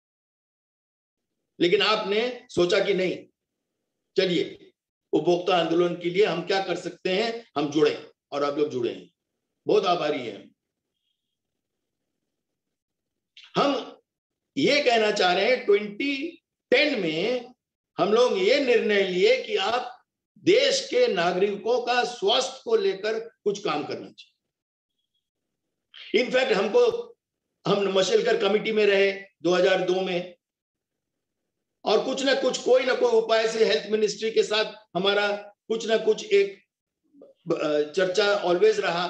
लेकिन आपने सोचा कि नहीं, चलिए उपभोक्ता आंदोलन के लिए हम क्या कर सकते हैं, हम जुड़े, और आप लोग जुड़े हैं। बहुत आभारी हैं। हम ये कहना चाह रहे हैं ट्वेंटी टेन में हम लोग ये निर्णय लिए कि आप देश के नागरिकों का स्वास्थ्य को लेकर कुछ काम करना चाहिए। इनफैक्ट हमको हम मशेलकर कमेटी में रहे दो हज़ार दो में, और कुछ ना कुछ कोई ना कोई उपाय से हेल्थ मिनिस्ट्री के साथ हमारा कुछ ना कुछ एक चर्चा ऑलवेज रहा।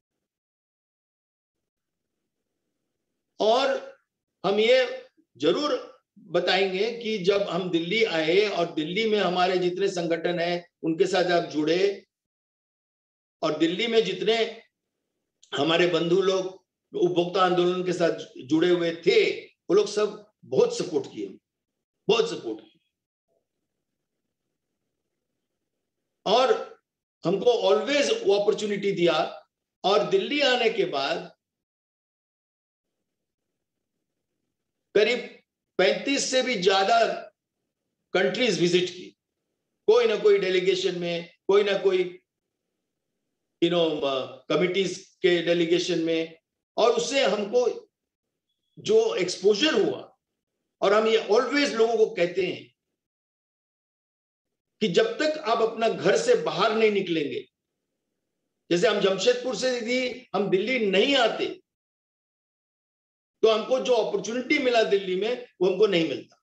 और हम ये जरूर बताएंगे कि जब हम दिल्ली आए और दिल्ली में हमारे जितने संगठन हैं उनके साथ आप जुड़े, और दिल्ली में जितने हमारे बंधु लोग उपभोक्ता आंदोलन के साथ जुड़े हुए थे, वो लोग सब बहुत सपोर्ट किए, बहुत सपोर्ट किए। और हमको ऑलवेज वो अपॉर्चुनिटी दिया। और दिल्ली आने के बाद करीब पैंतीस से भी ज्यादा कंट्रीज विजिट की, कोई ना कोई डेलीगेशन में, कोई ना कोई यू नो कमिटीज के डेलीगेशन में, और उससे हमको जो एक्सपोजर हुआ। और हम ये ऑलवेज लोगों को कहते हैं कि जब तक आप अपना घर से बाहर नहीं निकलेंगे, जैसे हम जमशेदपुर से यदि हम दिल्ली नहीं आते तो हमको जो अपॉर्चुनिटी मिला दिल्ली में वो हमको नहीं मिलता।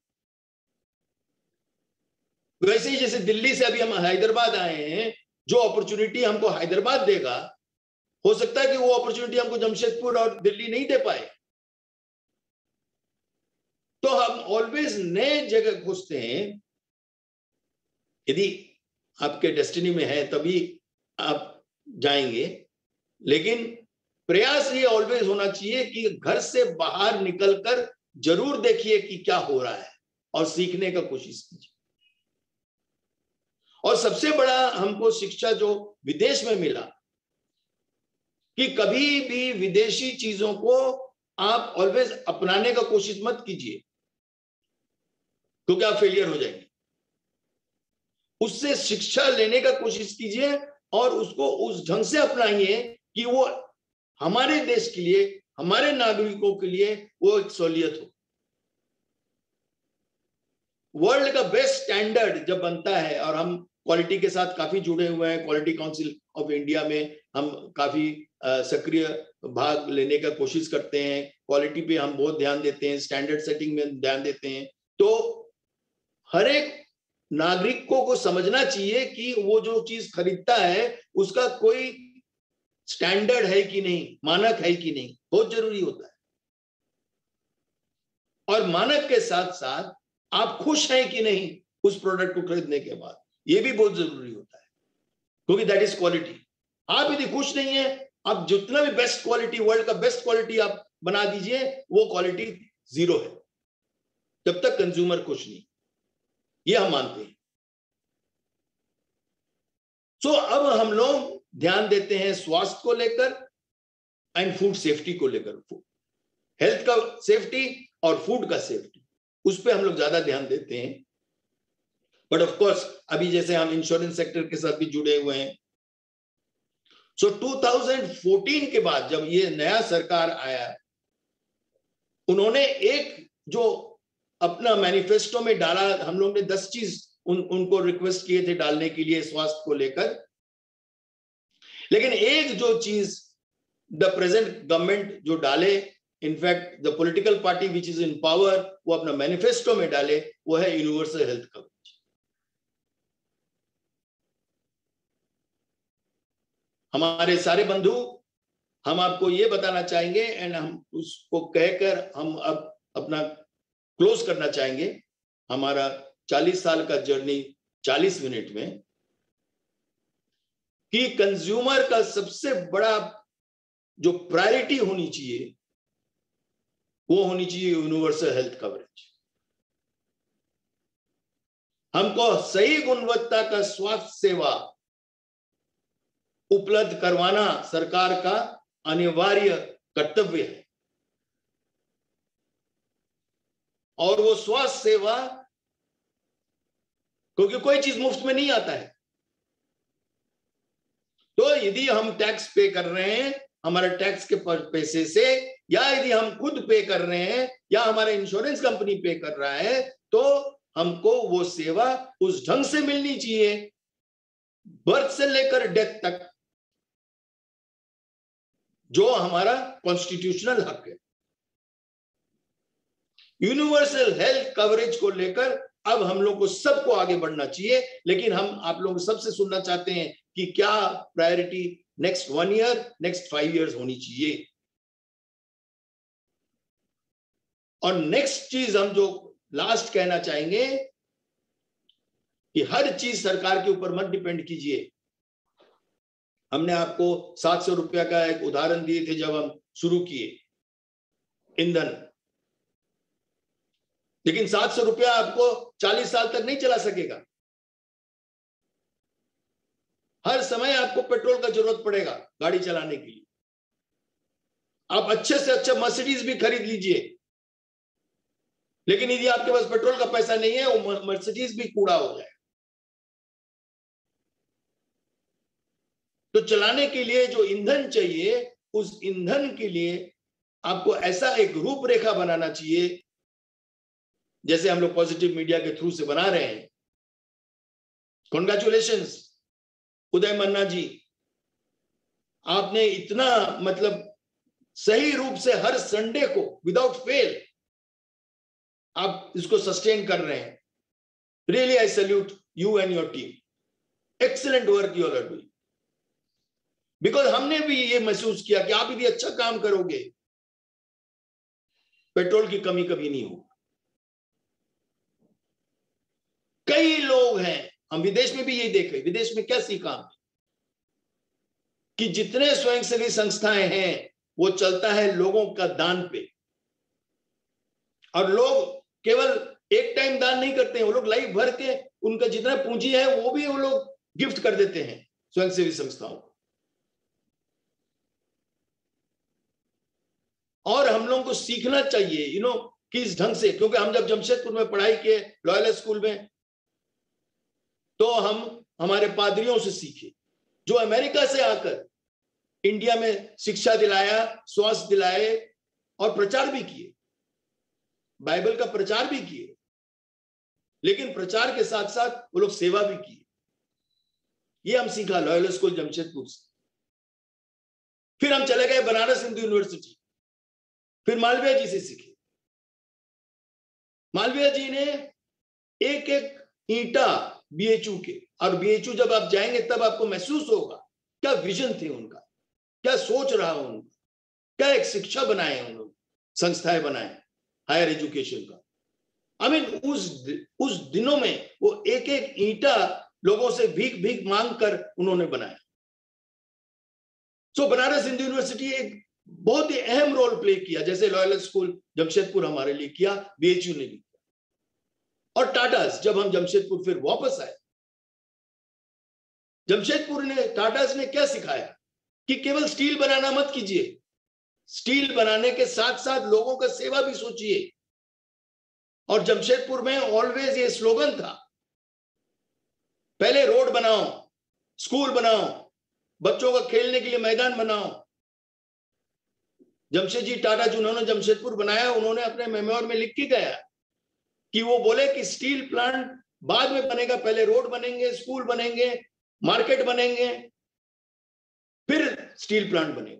वैसे ही जैसे दिल्ली से अभी हम हैदराबाद आए हैं, जो अपॉर्चुनिटी हमको हैदराबाद देगा, हो सकता है कि वो अपॉर्चुनिटी हमको जमशेदपुर और दिल्ली नहीं दे पाए। तो हम ऑलवेज नए जगह खोजते हैं। यदि आपके डेस्टिनी में है तभी आप जाएंगे, लेकिन प्रयास ये ऑलवेज होना चाहिए कि घर से बाहर निकलकर जरूर देखिए कि क्या हो रहा है और सीखने का कोशिश कीजिए। और सबसे बड़ा हमको शिक्षा जो विदेश में मिला कि कभी भी विदेशी चीजों को आप ऑलवेज अपनाने का कोशिश मत कीजिए, क्योंकि आप फेलियर हो जाएंगे। उससे शिक्षा लेने का कोशिश कीजिए और उसको उस ढंग से अपनाइए कि वो हमारे देश के लिए, हमारे नागरिकों के लिए वो एक सहूलियत हो। वर्ल्ड का बेस्ट स्टैंडर्ड जब बनता है, और हम क्वालिटी के साथ काफी जुड़े हुए हैं, क्वालिटी काउंसिल ऑफ इंडिया में हम काफी सक्रिय भाग लेने का कोशिश करते हैं, क्वालिटी पे हम बहुत ध्यान देते हैं, स्टैंडर्ड सेटिंग में ध्यान देते हैं। तो हर एक नागरिकों को समझना चाहिए कि वो जो चीज खरीदता है उसका कोई स्टैंडर्ड है कि नहीं, मानक है कि नहीं, बहुत जरूरी होता है। और मानक के साथ साथ आप खुश हैं कि नहीं उस प्रोडक्ट को खरीदने के बाद, ये भी बहुत जरूरी होता है, क्योंकि दैट इज क्वालिटी। आप यदि खुश नहीं है, आप जितना भी बेस्ट क्वालिटी, वर्ल्ड का बेस्ट क्वालिटी आप बना दीजिए, वो क्वालिटी जीरो है जब तक कंज्यूमर खुश नहीं। ये हम मानते हैं। सो so, अब हम लोग ध्यान देते हैं स्वास्थ्य को लेकर एंड फूड सेफ्टी को लेकर, हेल्थ का सेफ्टी और फूड का सेफ्टी, उस पर हम लोग ज्यादा ध्यान देते हैं। बट ऑफ कोर्स अभी जैसे हम इंश्योरेंस सेक्टर के साथ भी जुड़े हुए हैं। सो so, दो हज़ार चौदह के बाद जब ये नया सरकार आया, उन्होंने एक जो अपना मैनिफेस्टो में डाला, हम लोग ने दस चीज उन उनको रिक्वेस्ट किए थे डालने के लिए स्वास्थ्य को लेकर, लेकिन एक जो चीज द प्रेजेंट गवर्नमेंट जो डाले, in fact the political party which is in power, वो अपना मैनिफेस्टो में डाले, वो है यूनिवर्सल हेल्थ कवरेज। हमारे सारे बंधु, हम आपको ये बताना चाहेंगे एंड हम उसको कहकर हम अब अपना क्लोज करना चाहेंगे हमारा चालीस साल का जर्नी चालीस मिनट में, कि कंज्यूमर का सबसे बड़ा जो प्रायोरिटी होनी चाहिए वो होनी चाहिए यूनिवर्सल हेल्थ कवरेज। हमको सही गुणवत्ता का स्वास्थ्य सेवा उपलब्ध करवाना सरकार का अनिवार्य कर्तव्य है, और वो स्वास्थ्य सेवा, क्योंकि कोई चीज मुफ्त में नहीं आता है, तो यदि हम टैक्स पे कर रहे हैं हमारे टैक्स के पैसे से, या यदि हम खुद पे कर रहे हैं या हमारा इंश्योरेंस कंपनी पे कर रहा है, तो हमको वो सेवा उस ढंग से मिलनी चाहिए, बर्थ से लेकर डेथ तक, जो हमारा कॉन्स्टिट्यूशनल हक है। यूनिवर्सल हेल्थ कवरेज को लेकर अब हम लोग को सबको आगे बढ़ना चाहिए, लेकिन हम आप लोग सबसे सुनना चाहते हैं कि क्या priority next one year, next five years होनी चाहिए। और नेक्स्ट चीज हम जो लास्ट कहना चाहेंगे कि हर चीज सरकार के ऊपर मत डिपेंड कीजिए। हमने आपको सात सौ रुपया का एक उदाहरण दिए थे जब हम शुरू किए ईंधन, लेकिन सात सौ रुपया आपको चालीस साल तक नहीं चला सकेगा। हर समय आपको पेट्रोल का जरूरत पड़ेगा गाड़ी चलाने के लिए। आप अच्छे से अच्छा मर्सिडीज भी खरीद लीजिए, लेकिन यदि आपके पास पेट्रोल का पैसा नहीं है, वो मर्सिडीज भी कूड़ा हो जाए। तो चलाने के लिए जो ईंधन चाहिए, उस ईंधन के लिए आपको ऐसा एक रूपरेखा बनाना चाहिए, जैसे हम लोग पॉजिटिव मीडिया के थ्रू से बना रहे हैं। कॉन्ग्रेचुलेशंस उदय मन्ना जी, आपने इतना मतलब सही रूप से हर संडे को विदाउट फेल आप इसको सस्टेन कर रहे हैं। Really I salute you and your team. Excellent work you are doing. Because हमने भी ये महसूस किया कि आप यदि अच्छा काम करोगे, पेट्रोल की कमी कभी नहीं होगी। कई लोग हैं, हम विदेश में भी यही देखे, विदेश में क्या सीखा हमने कि जितने स्वयंसेवी संस्थाएं हैं वो चलता है लोगों का दान पे, और लोग केवल एक टाइम दान नहीं करते हैं, वो लोग लाइफ भर के उनका जितना पूंजी है वो भी वो लोग गिफ्ट कर देते हैं स्वयंसेवी संस्थाओं को। और हम लोगों को सीखना चाहिए यू नो किस ढंग से, क्योंकि हम जब जमशेदपुर में पढ़ाई किए लॉयल स्कूल में, तो हम हमारे पादरियों से सीखे जो अमेरिका से आकर इंडिया में शिक्षा दिलाया, स्वास्थ्य दिलाए और प्रचार भी किए, बाइबल का प्रचार भी किए, लेकिन प्रचार के साथ साथ वो लोग सेवा भी किए। ये हम सीखा लॉयल स्कूल जमशेदपुर से। फिर हम चले गए बनारस हिंदू यूनिवर्सिटी, फिर मालवीय जी से सीखे। मालवीय जी ने एक एक ईंटा बीएचयू के, और बीएचयू जब आप जाएंगे तब आपको महसूस होगा क्या विजन थे उनका, क्या सोच रहा उनका, क्या एक शिक्षा बनाए उन्होंने, संस्थाएं बनाए हायर एजुकेशन का। आई मीन उस उस दिनों में वो एक एक ईंटा लोगों से भीख भीख मांग कर उन्होंने बनाया। सो बनारस हिंदू यूनिवर्सिटी एक बहुत ही अहम रोल प्ले किया, जैसे लॉयल स्कूल जमशेदपुर हमारे लिए किया, बीएचयू ने भी किया। और टाटास, जब हम जमशेदपुर फिर वापस आए, जमशेदपुर ने टाटास ने क्या सिखाया कि केवल स्टील बनाना मत कीजिए, स्टील बनाने के साथ साथ लोगों का सेवा भी सोचिए। और जमशेदपुर में ऑलवेज ये स्लोगन था, पहले रोड बनाओ, स्कूल बनाओ, बच्चों का खेलने के लिए मैदान बनाओ। जमशेद जी टाटा जिन्होंने जमशेदपुर बनाया, उन्होंने अपने मेमोर में लिख के गया कि वो बोले कि स्टील प्लांट बाद में बनेगा, पहले रोड बनेंगे, स्कूल बनेंगे, मार्केट बनेंगे, फिर स्टील प्लांट बनेगा।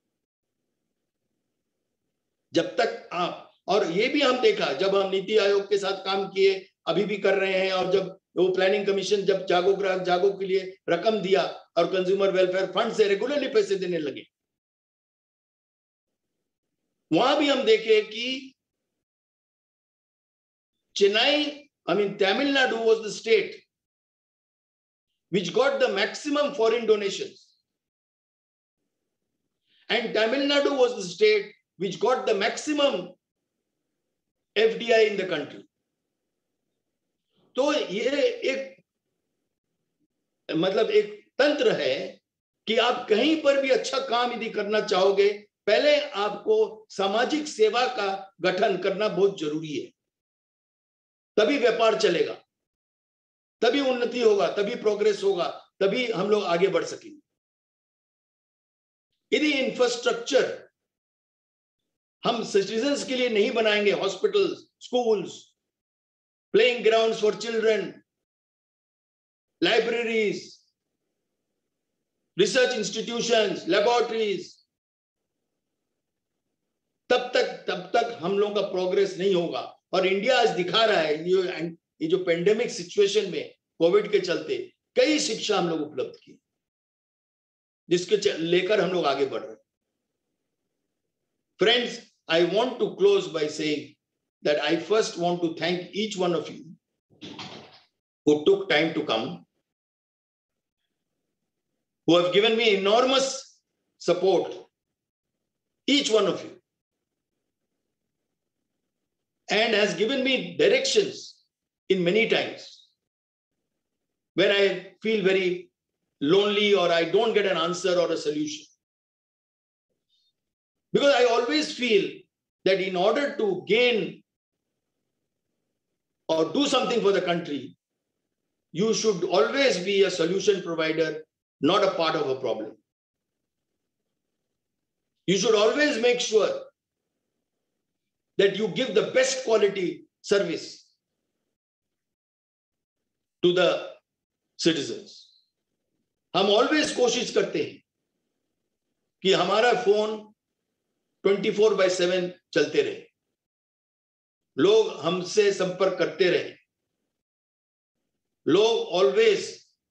जब तक आप, और ये भी हम देखा जब हम नीति आयोग के साथ काम किए, अभी भी कर रहे हैं, और जब वो प्लानिंग कमीशन जब जागो ग्राहक जागो के लिए रकम दिया और कंज्यूमर वेलफेयर फंड से रेगुलरली पैसे देने लगे, वहां भी हम देखे कि Chennai, I mean Tamil Nadu was the state which got the maximum foreign donations. And Tamil Nadu was the state which got the maximum F D I in the country. तो ये एक मतलब एक तंत्र है कि आप कहीं पर भी अच्छा काम यदि करना चाहोगे, पहले आपको सामाजिक सेवा का गठन करना बहुत जरूरी है। तभी व्यापार चलेगा, तभी उन्नति होगा, तभी प्रोग्रेस होगा, तभी हम लोग आगे बढ़ सकेंगे। यदि इंफ्रास्ट्रक्चर हम सिटीजन्स के लिए नहीं बनाएंगे, hospitals, schools, playing grounds for children, libraries, research institutions, laboratories, तब तक तब तक हम लोगों का प्रोग्रेस नहीं होगा। और इंडिया आज दिखा रहा है, ये ये जो पेंडेमिक सिचुएशन में कोविड के चलते कई शिक्षा हम लोग उपलब्ध की, जिसके लेकर हम लोग आगे बढ़ रहे हैं। Friends, I want to close by saying that I first want to thank each one of you who took time to come, who have given me enormous support, each one of you, and has given me directions in many times when I feel very lonely or I don't get an answer or a solution. Because I always feel that in order to gain or do something for the country, you should always be a solution provider, not a part of a problem. You should always make sure that you give the best quality service to the citizens. हम always कोशिश करते हैं कि हमारा phone twenty four by seven चलते रहे, लोग हमसे संपर्क करते रहे, लोग ऑलवेज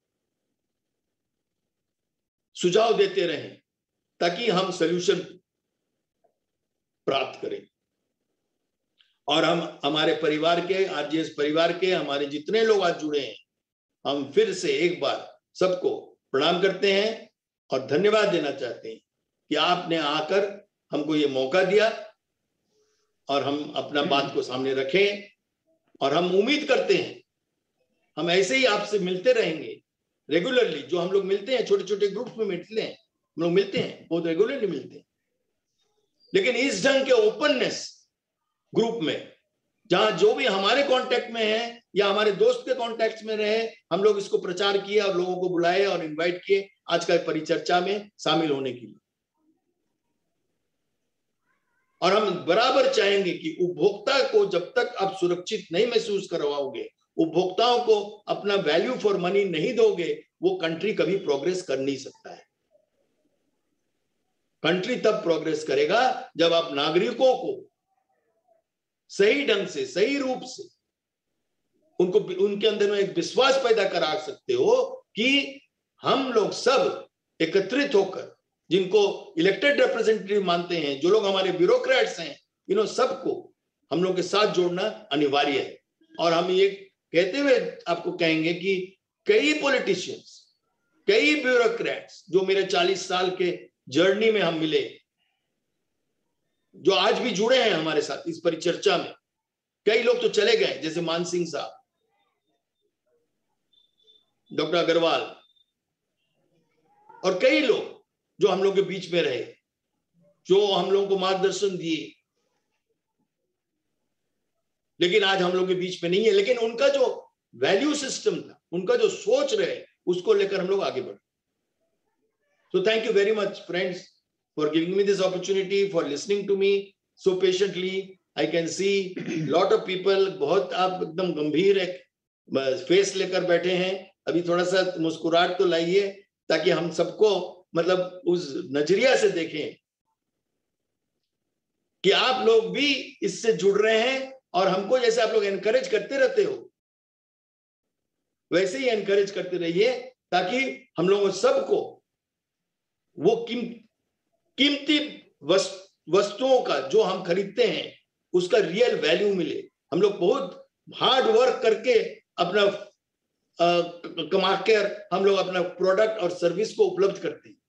सुझाव देते रहे, ताकि हम सॉल्यूशन प्राप्त करें। और हम हमारे परिवार के, आरजीएस परिवार के हमारे जितने लोग आज जुड़े हैं, हम फिर से एक बार सबको प्रणाम करते हैं और धन्यवाद देना चाहते हैं कि आपने आकर हमको ये मौका दिया और हम अपना बात को सामने रखें। और हम उम्मीद करते हैं हम ऐसे ही आपसे मिलते रहेंगे रेगुलरली। जो हम लोग मिलते हैं, छोटे छोटे ग्रुप्स में मिलते हैं, हम लोग मिलते हैं, बहुत रेगुलरली मिलते हैं, लेकिन इस ढंग के ओपननेस ग्रुप में, जहां जो भी हमारे कांटेक्ट में है या हमारे दोस्त के कांटेक्ट में रहे, हम लोग इसको प्रचार किए और लोगों को बुलाए और इनवाइट किए आज का परिचर्चा में शामिल होने के लिए। और हम बराबर चाहेंगे कि उपभोक्ता को जब तक आप सुरक्षित नहीं महसूस करवाओगे, उपभोक्ताओं को अपना वैल्यू फॉर मनी नहीं दोगे, वो कंट्री कभी प्रोग्रेस कर नहीं सकता है। कंट्री तब प्रोग्रेस करेगा जब आप नागरिकों को सही ढंग से, सही रूप से उनको, उनके अंदर में एक विश्वास पैदा करा सकते हो कि हम लोग सब एकत्रित होकर, जिनको इलेक्टेड रिप्रेजेंटेटिव मानते हैं, जो लोग हमारे ब्यूरोक्रेट्स हैं, इन सबको हम लोग के साथ जोड़ना अनिवार्य है। और हम ये कहते हुए आपको कहेंगे कि कई पॉलिटिशियंस, कई ब्यूरोक्रेट्स जो मेरे चालीस साल के जर्नी में हम मिले, जो आज भी जुड़े हैं हमारे साथ इस परिचर्चा में, कई लोग तो चले गए, जैसे मान सिंह साहब, डॉक्टर अग्रवाल और कई लोग जो हम लोग के बीच में रहे, जो हम लोगों को मार्गदर्शन दिए, लेकिन आज हम लोग के बीच में नहीं है। लेकिन उनका जो वैल्यू सिस्टम था, उनका जो सोच रहे, उसको लेकर हम लोग आगे बढ़े। So thank you very much, friends, for giving me this opportunity, for listening to me so patiently. I can see lot of people, बहुत आप एकदम गंभीर एक फेस लेकर बैठे हैं। अभी थोड़ा सा मुस्कुराहट तो लाइए, ताकि हम सबको मतलब उस नजरिया से देखें कि आप लोग भी इससे जुड़ रहे हैं, और हमको जैसे आप लोग एनकरेज करते रहते हो, वैसे ही एनकरेज करते रहिए, ताकि हम लोगों सबको वो कीम कीमती वस्तुओं का जो हम खरीदते हैं उसका रियल वैल्यू मिले। हम लोग बहुत हार्ड वर्क करके अपना कमा कर हम लोग अपना प्रोडक्ट और सर्विस को उपलब्ध करते हैं।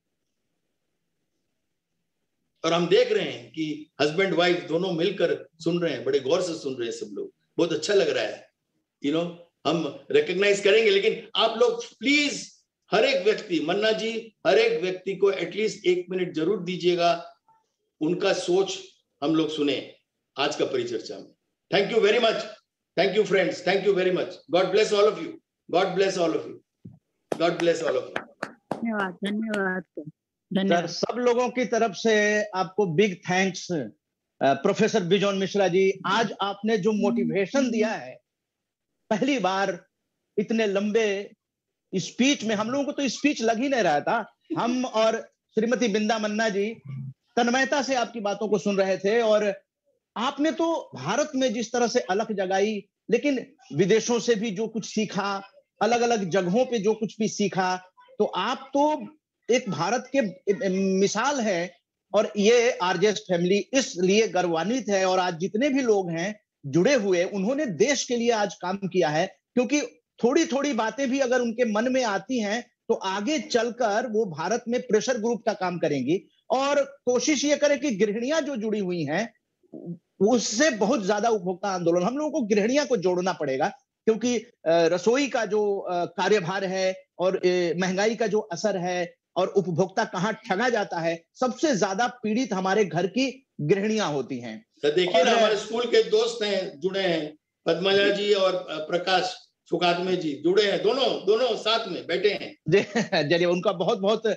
और हम देख रहे हैं कि हस्बैंड वाइफ दोनों मिलकर सुन रहे हैं, बड़े गौर से सुन रहे हैं सब लोग, बहुत अच्छा लग रहा है। यू नो हम रिकॉग्नाइज करेंगे, लेकिन आप लोग प्लीज हर एक व्यक्ति, मन्ना जी हर एक व्यक्ति को एटलीस्ट एक मिनट जरूर दीजिएगा, उनका सोच हम लोग सुने आज का परिचर्चा में। Thank you very much, thank you friends, thank you very much. God bless all of you, God bless all of you, God bless all of you. धन्यवाद धन्यवाद सर, सब लोगों की तरफ से आपको big thanks. Professor Bijon Mishra ji, आज आपने जो मोटिवेशन दिया है, पहली बार इतने लंबे स्पीच में, हम लोगों को तो स्पीच लग ही नहीं रहा था, हम और श्रीमती बिंदा मन्ना जी तन्मयता से आपकी बातों को सुन रहे थे। और आपने तो भारत में जिस तरह से अलग जगाई, लेकिन विदेशों से भी जो कुछ सीखा, अलग अलग जगहों पे जो कुछ भी सीखा, तो आप तो एक भारत के मिसाल है। और ये आरजेएस फैमिली इसलिए गर्वान्वित है, और आज जितने भी लोग हैं जुड़े हुए, उन्होंने देश के लिए आज काम किया है, क्योंकि थोड़ी थोड़ी बातें भी अगर उनके मन में आती हैं तो आगे चलकर वो भारत में प्रेशर ग्रुप का काम करेंगी। और कोशिश ये करें कि गृहिणियां जो जुड़ी हुई हैं उससे बहुत ज्यादा उपभोक्ता आंदोलन, हम लोगों को गृहिणियां को जोड़ना पड़ेगा, क्योंकि रसोई का जो कार्यभार है और महंगाई का जो असर है और उपभोक्ता कहाँ ठगा जाता है, सबसे ज्यादा पीड़ित हमारे घर की गृहिणियां होती हैं। तो देखिए ना, हमारे स्कूल के दोस्त हैं जुड़े हैं, पद्मजा जी और प्रकाश सुकात्मे जी जुड़े हैं, दोनों दोनों साथ में बैठे हैं। चलिए, उनका बहुत बहुत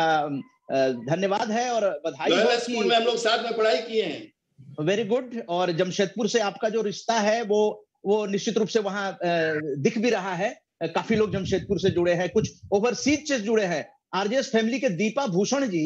धन्यवाद है और बधाई हो। स्कूल में हम लोग साथ में पढ़ाई किए हैं। Very good. और जमशेदपुर से आपका जो रिश्ता है वो वो निश्चित रूप से वहां दिख भी रहा है। काफी लोग जमशेदपुर से जुड़े हैं, कुछ ओवरसीज से जुड़े हैं। आरजेएस फैमिली के दीपा भूषण जी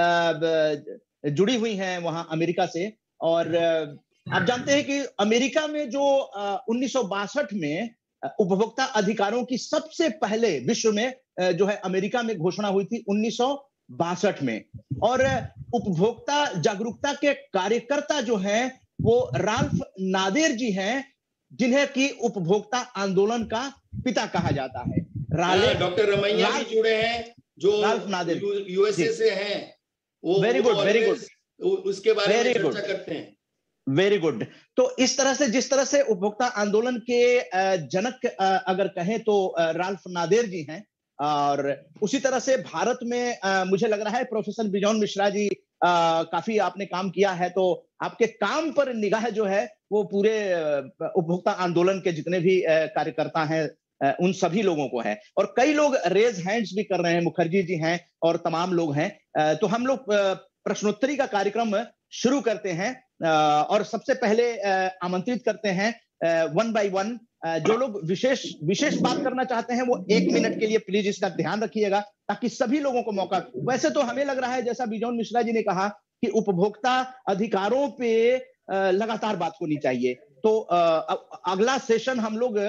जुड़ी हुई हैं वहां अमेरिका से। और आप जानते हैं कि अमेरिका में जो उन्नीस सौ बासठ में उपभोक्ता अधिकारों की सबसे पहले विश्व में जो है अमेरिका में घोषणा हुई थी उन्नीस सौ बासठ में। और उपभोक्ता जागरूकता के कार्यकर्ता जो हैं वो राल्फ नादेर जी हैं, जिन्हें कि उपभोक्ता आंदोलन का पिता कहा जाता है। डॉक्टर रमैया भी जुड़े हैं जो यूएसए से हैं। वो वेरी गुड वेरी गुड, उसके बारे में चर्चा करते हैं। Very good. तो इस तरह से, जिस तरह से उपभोक्ता आंदोलन के जनक अगर कहें तो राल्फ नादेर जी हैं, और उसी तरह से भारत में मुझे लग रहा है प्रोफेसर बिजॉन मिश्रा जी काफी आपने काम किया है, तो आपके काम पर निगाह जो है वो पूरे उपभोक्ता आंदोलन के जितने भी कार्यकर्ता हैं उन सभी लोगों को है। और कई लोग रेज हैंड्स भी कर रहे हैं, मुखर्जी जी हैं और तमाम लोग हैं। तो हम लोग प्रश्नोत्तरी का कार्यक्रम शुरू करते हैं और सबसे पहले आमंत्रित करते हैं वन बाय वन जो लोग विशेष विशेष बात करना चाहते हैं, वो एक मिनट के लिए प्लीज इसका ध्यान रखिएगा ताकि सभी लोगों को मौका। वैसे तो हमें लग रहा है, जैसा बिजॉन मिश्रा जी ने कहा, कि उपभोक्ता अधिकारों पे लगातार बात होनी चाहिए। तो अगला सेशन हम लोग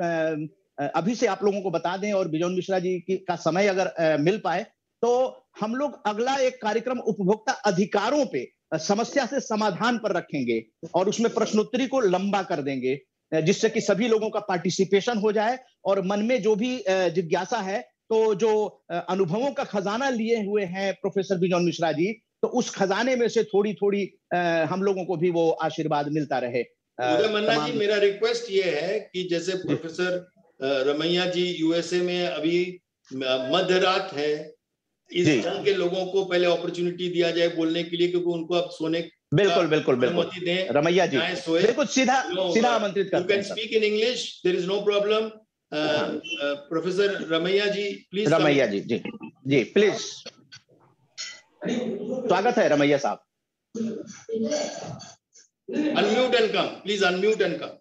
अभी से आप लोगों को बता दें, और बिजॉन मिश्रा जी की का समय अगर मिल पाए तो हम लोग अगला एक कार्यक्रम उपभोक्ता अधिकारों पे, समस्या से समाधान पर रखेंगे और उसमें प्रश्नोत्तरी को लंबा कर देंगे, जिससे कि सभी लोगों का पार्टिसिपेशन हो जाए और मन में जो भी जिज्ञासा है, तो जो अनुभवों का खजाना लिए हुए हैं प्रोफेसर बिजॉन मिश्रा जी, तो उस खजाने में से थोड़ी थोड़ी हम लोगों को भी वो आशीर्वाद मिलता रहे। मन्ना जी, मेरा रिक्वेस्ट ये है कि जैसे प्रोफेसर रमैया जी यूएसए में अभी मध्य रात है, इस जंग के लोगों को पहले अपॉर्चुनिटी दिया जाए बोलने के लिए, क्योंकि उनको अब सोने बिल्कुल बिल्कुल बिल्कुल रमैया जी बिल्कुल सीधा सीधा आमंत्रित करते हैं। You can speak in English, there is no problem. Professor Ramaiya ji please. Ramaiya ji ji ji please, स्वागत है रमैया साहब। Unmute and come, please unmute and come.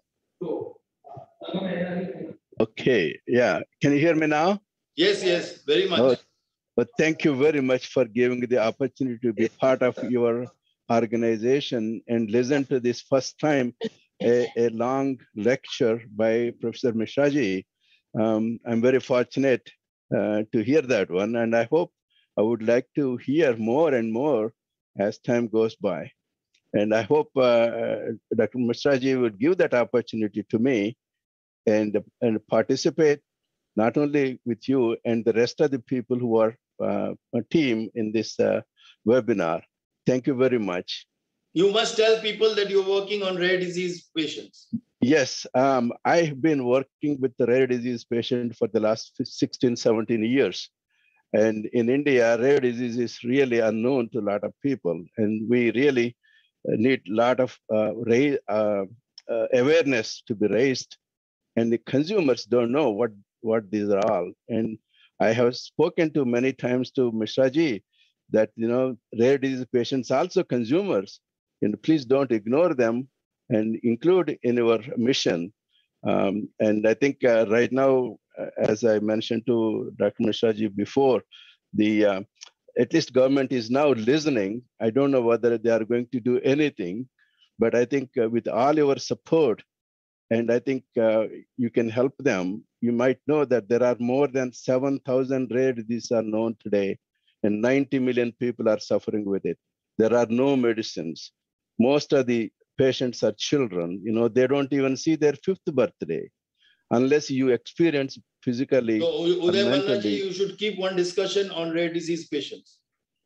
Okay, yeah. Can you hear me now? Yes, yes, very much. Oh, but thank you very much for giving the opportunity to be part of your organization and listen to this first time a, a long lecture by Professor Mishra ji. Um, I'm very fortunate uh, to hear that one, and I hope I would like to hear more and more as time goes by. And I hope uh, Doctor Mishra ji would give that opportunity to me and, and participate not only with you and the rest of the people who are uh, a team in this uh, webinar. Thank you very much. You must tell people that you're working on rare disease patients. Yes, um, I've been working with the rare disease patient for the last sixteen, seventeen years. And in India, rare disease is really unknown to a lot of people. And we really need a lot of uh, raise, uh, uh, awareness to be raised. And the consumers don't know what, what these are all. And I have spoken to many times to Mishra ji that, you know, rare disease patients also consumers. And please don't ignore them and include in your mission. Um, and I think uh, right now, uh, as I mentioned to Doctor Mishra ji before, the uh, at least government is now listening. I don't know whether they are going to do anything, but I think uh, with all your support, and I think uh, you can help them. You might know that there are more than seven thousand rare diseases are known today, and ninety million people are suffering with it. There are no medicines. Most of the patients are children. You know, they don't even see their fifth birthday unless you experience physically So, or Uday Malna mentally. ji, you should keep one discussion on rare disease patients.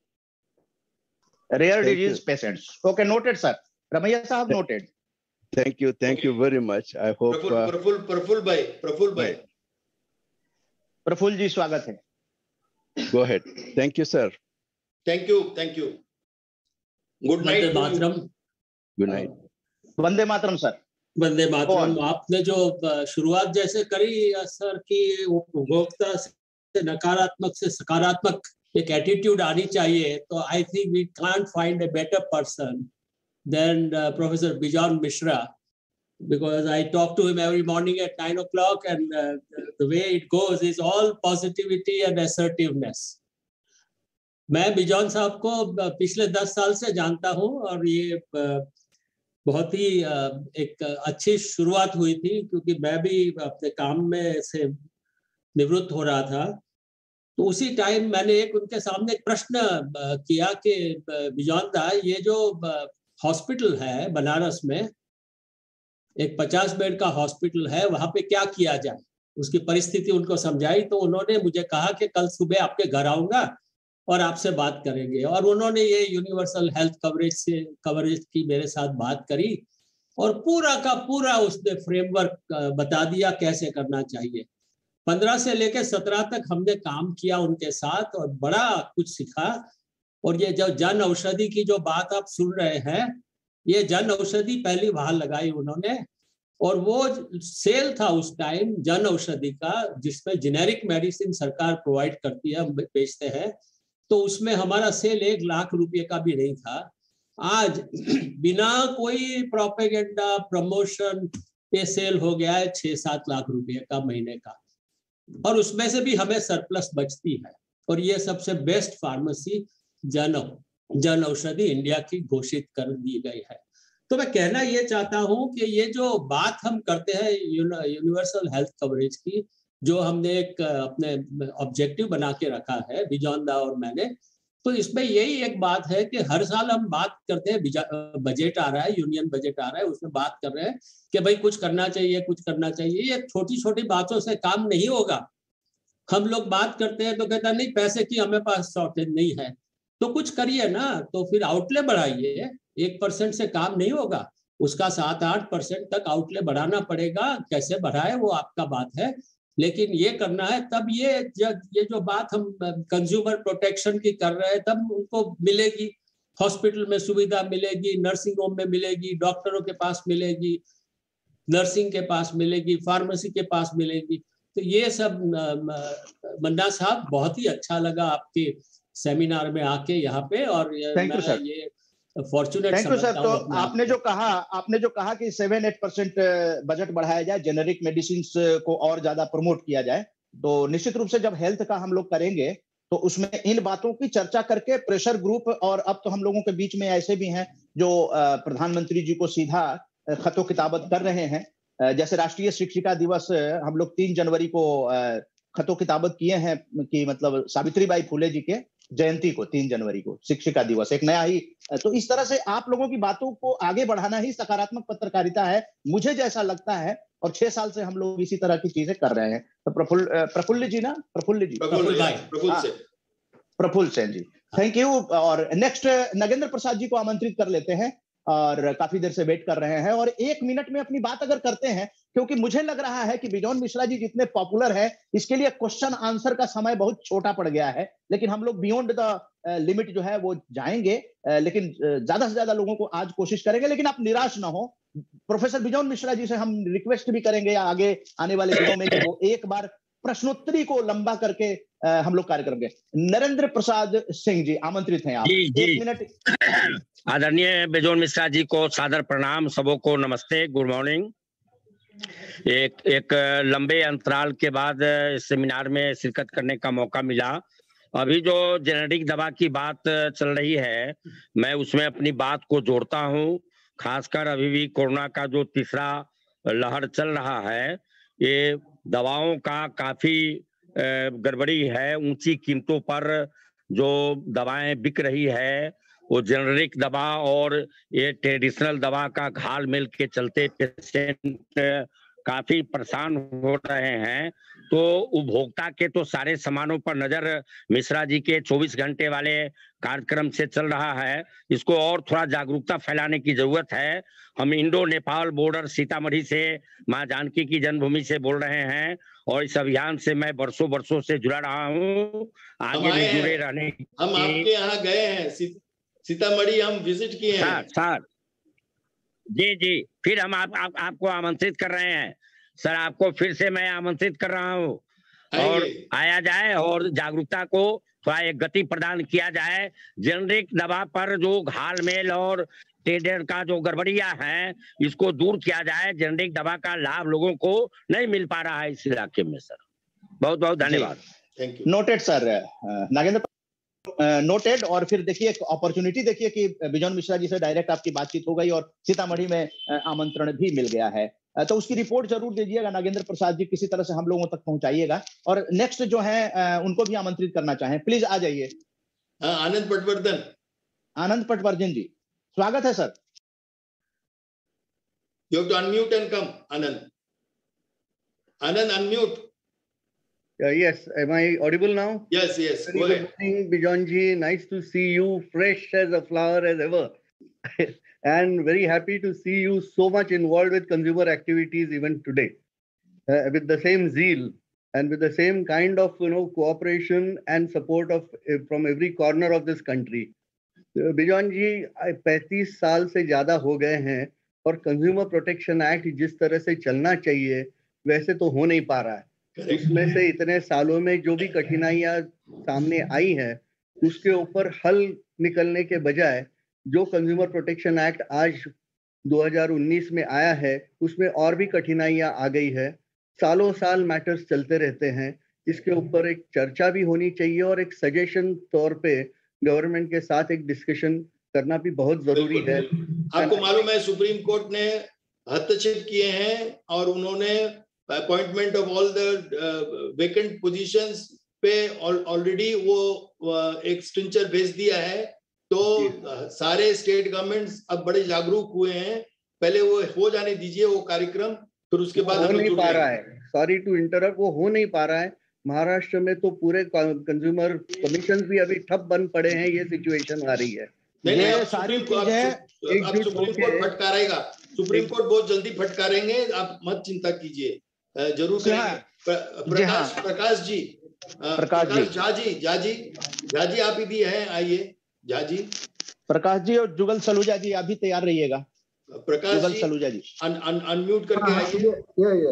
Rare Thank disease you. patients. Okay, noted, sir. Ramaiya sahab, noted. Thank you. Thank you very much. I hope. Praful, Uh, Praful, Praful bhai, Praful bhai. Praful ji स्वागत है. Go ahead. Thank you, sir. Thank you, thank you. Good night. Vande Mataram. Good night. Vande Mataram sir. Vande Mataram. आपने जो शुरुआत जैसे करी sir कि उपभोक्ता से नकारात्मक से सकारात्मक एक एटीट्यूड आनी चाहिए, तो I think we can't find a better person than professor Bijon Mishra, because I talk to him every morning at nine o'clock, and uh, the way it goes is all positivity and assertiveness. मैं बिजॉन साहब को पिछले दस साल से जानता हूँ और ये बहुत ही एक अच्छी शुरुआत हुई थी, क्योंकि मैं भी अपने काम में से निवृत्त हो रहा था. तो उसी टाइम मैंने एक उनके सामने एक प्रश्न किया कि बिजॉन दा, ये जो हॉस्पिटल है बनारस में, एक पचास बेड का हॉस्पिटल है, वहां पे क्या किया जाए, उसकी परिस्थिति उनको समझाई. तो उन्होंने मुझे कहा कि कल सुबह आपके घर आऊंगा और आपसे बात करेंगे. और उन्होंने ये यूनिवर्सल हेल्थ कवरेज से कवरेज की मेरे साथ बात करी और पूरा का पूरा उसने फ्रेमवर्क बता दिया कैसे करना चाहिए. पंद्रह से लेकर सत्रह तक हमने काम किया उनके साथ और बड़ा कुछ सीखा. और ये जो जन औषधि की जो बात आप सुन रहे हैं, ये जन औषधि पहली वहां लगाई उन्होंने, और वो सेल था उस टाइम जन औषधि का, जिसमें जेनेरिक मेडिसिन सरकार प्रोवाइड करती है, हम बेचते हैं. तो उसमें हमारा सेल एक लाख रुपए का भी नहीं था. आज बिना कोई प्रोपेगेंडा प्रमोशन ये सेल हो गया है छह सात लाख रुपए का महीने का, और उसमें से भी हमें सरप्लस बचती है. और ये सबसे बेस्ट फार्मेसी जन जन औषधि इंडिया की घोषित कर दी गई है. तो मैं कहना ये चाहता हूं कि ये जो बात हम करते हैं यूनिवर्सल हेल्थ कवरेज की, जो हमने एक अपने ऑब्जेक्टिव बना के रखा है बिजॉन दा और मैंने, तो इसमें यही एक बात है कि हर साल हम बात करते हैं, बजट आ रहा है, यूनियन बजट आ रहा है, उसमें बात कर रहे हैं कि भाई कुछ करना चाहिए, कुछ करना चाहिए. ये छोटी छोटी बातों से काम नहीं होगा. हम लोग बात करते हैं तो कहता नहीं पैसे की हमें पास शॉर्टेज नहीं है, तो कुछ करिए ना. तो फिर आउटले बढ़ाइए. एक परसेंट से काम नहीं होगा, उसका सात आठ परसेंट तक आउटले बढ़ाना पड़ेगा. कैसे बढ़ाए वो आपका बात है, लेकिन ये करना है. तब ये जब ये जो बात हम कंज्यूमर प्रोटेक्शन की कर रहे हैं, तब उनको मिलेगी, हॉस्पिटल में सुविधा मिलेगी, नर्सिंग होम में मिलेगी, डॉक्टरों के पास मिलेगी, नर्सिंग के पास मिलेगी, फार्मेसी के पास मिलेगी. तो ये सब मन्ना साहब बहुत ही अच्छा लगा आपके सेमिनार में आके यहाँ पे. और थैंक यू सर. ये फॉर्चुनेट थैंक यू सर. तो आपने जो कहा आपने जो कहा कि सेवन एट परसेंट बजट बढ़ाया जाए, जेनेरिक मेडिसिन को और ज्यादा प्रमोट किया जाए, तो निश्चित रूप से जब हेल्थ का हम लोग करेंगे तो उसमें इन बातों की चर्चा करके प्रेशर ग्रुप, और अब तो हम लोगों के बीच में ऐसे भी हैं जो प्रधानमंत्री जी को सीधा खतो किताबत कर रहे हैं. जैसे राष्ट्रीय शिक्षिका दिवस हम लोग तीन जनवरी को खतो किताबत किए हैं कि मतलब सावित्रीबाई फुले जी के जयंती को तीन जनवरी को शिक्षिका दिवस एक नया ही. तो इस तरह से आप लोगों की बातों को आगे बढ़ाना ही सकारात्मक पत्रकारिता है. मुझे जैसा लगता है और छह साल से हम लोग इसी तरह की चीजें कर रहे हैं। तो प्रफुल्ल प्रफुल्ल जी ना प्रफुल्ल जी प्रफुल्ल भाई प्रफुल्ल से प्रफुल्ल सेन जी, थैंक यू। और नेक्स्ट नागेंद्र प्रसाद जी को आमंत्रित कर लेते हैं और काफी देर से वेट कर रहे हैं और एक मिनट में अपनी बात अगर करते हैं, क्योंकि मुझे लग रहा है कि बिजॉन मिश्रा जी जितने पॉपुलर है इसके लिए क्वेश्चन आंसर का समय बहुत छोटा पड़ गया है, लेकिन हम लोग बियॉन्ड द लिमिट जो है वो जाएंगे, लेकिन ज्यादा से ज्यादा लोगों को आज कोशिश करेंगे। लेकिन आप निराश ना हो, प्रोफेसर बिजॉन मिश्रा जी से हम रिक्वेस्ट भी करेंगे या आगे आने वाले दिनों में कि वो एक बार प्रश्नोत्तरी को लंबा करके हम लोग कार्य करेंगे। नरेंद्र प्रसाद सिंह जी आमंत्रित हैं आप। जी, जी। एक मिनट। आदरणीय बिजॉन मिश्रा जी को सादर प्रणाम, सबों को नमस्ते, गुड मॉर्निंग। एक एक लंबे अंतराल के बाद इस सेमिनार में शिरकत करने का मौका मिला। अभी जो जेनेरिक दवा की बात चल रही है, मैं उसमें अपनी बात को जोड़ता हूँ। खासकर अभी भी कोरोना का जो तीसरा लहर चल रहा है, ये दवाओं का काफी गड़बड़ी है। ऊंची कीमतों पर जो दवाएं बिक रही है वो जेनेरिक दवा और ये ट्रेडिशनल दवा का घाल मिल के चलते पेशेंट काफी परेशान हो रहे हैं। तो उपभोक्ता के तो सारे सामानों पर नजर मिश्रा जी के चौबीस घंटे वाले कार्यक्रम से चल रहा है। इसको और थोड़ा जागरूकता फैलाने की जरूरत है। हम इंडो नेपाल बॉर्डर सीतामढ़ी से मां जानकी की जन्मभूमि से बोल रहे हैं और इस अभियान से मैं वर्षों वर्षों से जुड़ा रहा हूँ। आगे भी जुड़े रहने हम आपके यहाँ गए हैं, सीतामढ़ी हम विजिट किए हैं सर। जी जी, फिर हम आप, आप आपको आमंत्रित कर रहे हैं सर, आपको फिर से मैं आमंत्रित कर रहा हूँ और आया जाए और जागरूकता को थोड़ा एक गति प्रदान किया जाए। जेनेरिक दवा पर जो घाल मेल और ट्रेडर का जो गड़बड़िया है इसको दूर किया जाए। जेनेरिक दवा का लाभ लोगों को नहीं मिल पा रहा है इस इलाके में सर। बहुत बहुत धन्यवाद। Thank you. Noted sir, Nagendra noted. और फिर देखिए एक अपॉर्चुनिटी देखिए कि बिजॉन मिश्रा जी से डायरेक्ट आपकी बातचीत हो गई और सीतामढ़ी में आमंत्रण भी मिल गया है, तो उसकी रिपोर्ट जरूर दीजिएगा नागेंद्र प्रसाद जी, किसी तरह से हम लोगों तक पहुंचाइएगा। और नेक्स्ट जो है उनको भी आमंत्रित करना चाहें, प्लीज आ जाइए। आनंद पटवर्धन। आनंद पटवर्धन जी, स्वागत है sir. You have to unmute and come. Anand Anand unmute. Uh, yes, am I audible now? Yes, yes. Very Go good ahead. morning, Bijon ji. Nice to see you, fresh as a flower as ever, and very happy to see you so much involved with consumer activities even today, uh, with the same zeal and with the same kind of you know cooperation and support of uh, from every corner of this country. Uh, Bijon ji, पैंतीस साल से ज्यादा हो गए हैं और consumer protection act जिस तरह से चलना चाहिए वैसे तो हो नहीं पा रहा है। उसमें से इतने सालों में जो भी कठिनाइयां सामने आई है उसके ऊपर हल निकलने के बजाय जो कंज्यूमर प्रोटेक्शन एक्ट आज दो हज़ार उन्नीस में आया है उसमें और भी कठिनाइयां आ गई है। सालों साल मैटर्स चलते रहते हैं। इसके ऊपर एक चर्चा भी होनी चाहिए और एक सजेशन तौर पे गवर्नमेंट के साथ एक डिस्कशन करना भी बहुत जरूरी है। आपको मालूम है सुप्रीम कोर्ट ने हस्तक्षेप किए हैं और उन्होंने appointment of all the vacant positions पे ऑलरेडी वो uh, एक स्ट्रिंचर भेज दिया है। तो uh, सारे स्टेट गवर्नमेंट्स अब बड़े जागरूक हुए हैं। पहले वो हो जाने दीजिए वो कार्यक्रम, फिर उसके बाद हो नहीं पा रहा है। सॉरी टू इंटरप्ट, वो हो नहीं पा रहा है। महाराष्ट्र में तो पूरे कंज्यूमर कमीशन भी अभी ठप बन पड़े हैं। ये सिचुएशन आ रही है। नहीं नहीं, अब सुप्रीम कोर्ट सुप्रीम कोर्ट फटकारेगा। सुप्रीम कोर्ट बहुत जल्दी फटकारेंगे, आप मत चिंता कीजिए, जरूर करेंगे। प्रकाश प्रकाश जी प्रकाश जी झा जी झा जी झा जी आप भी हैं, आइए झा जी। प्रकाश जी और जुगल सलूजा जी आप भी तैयार रहिएगा। प्रकाश जुगल जी सलूजा जी अनम्यूट करके आइए। ये ये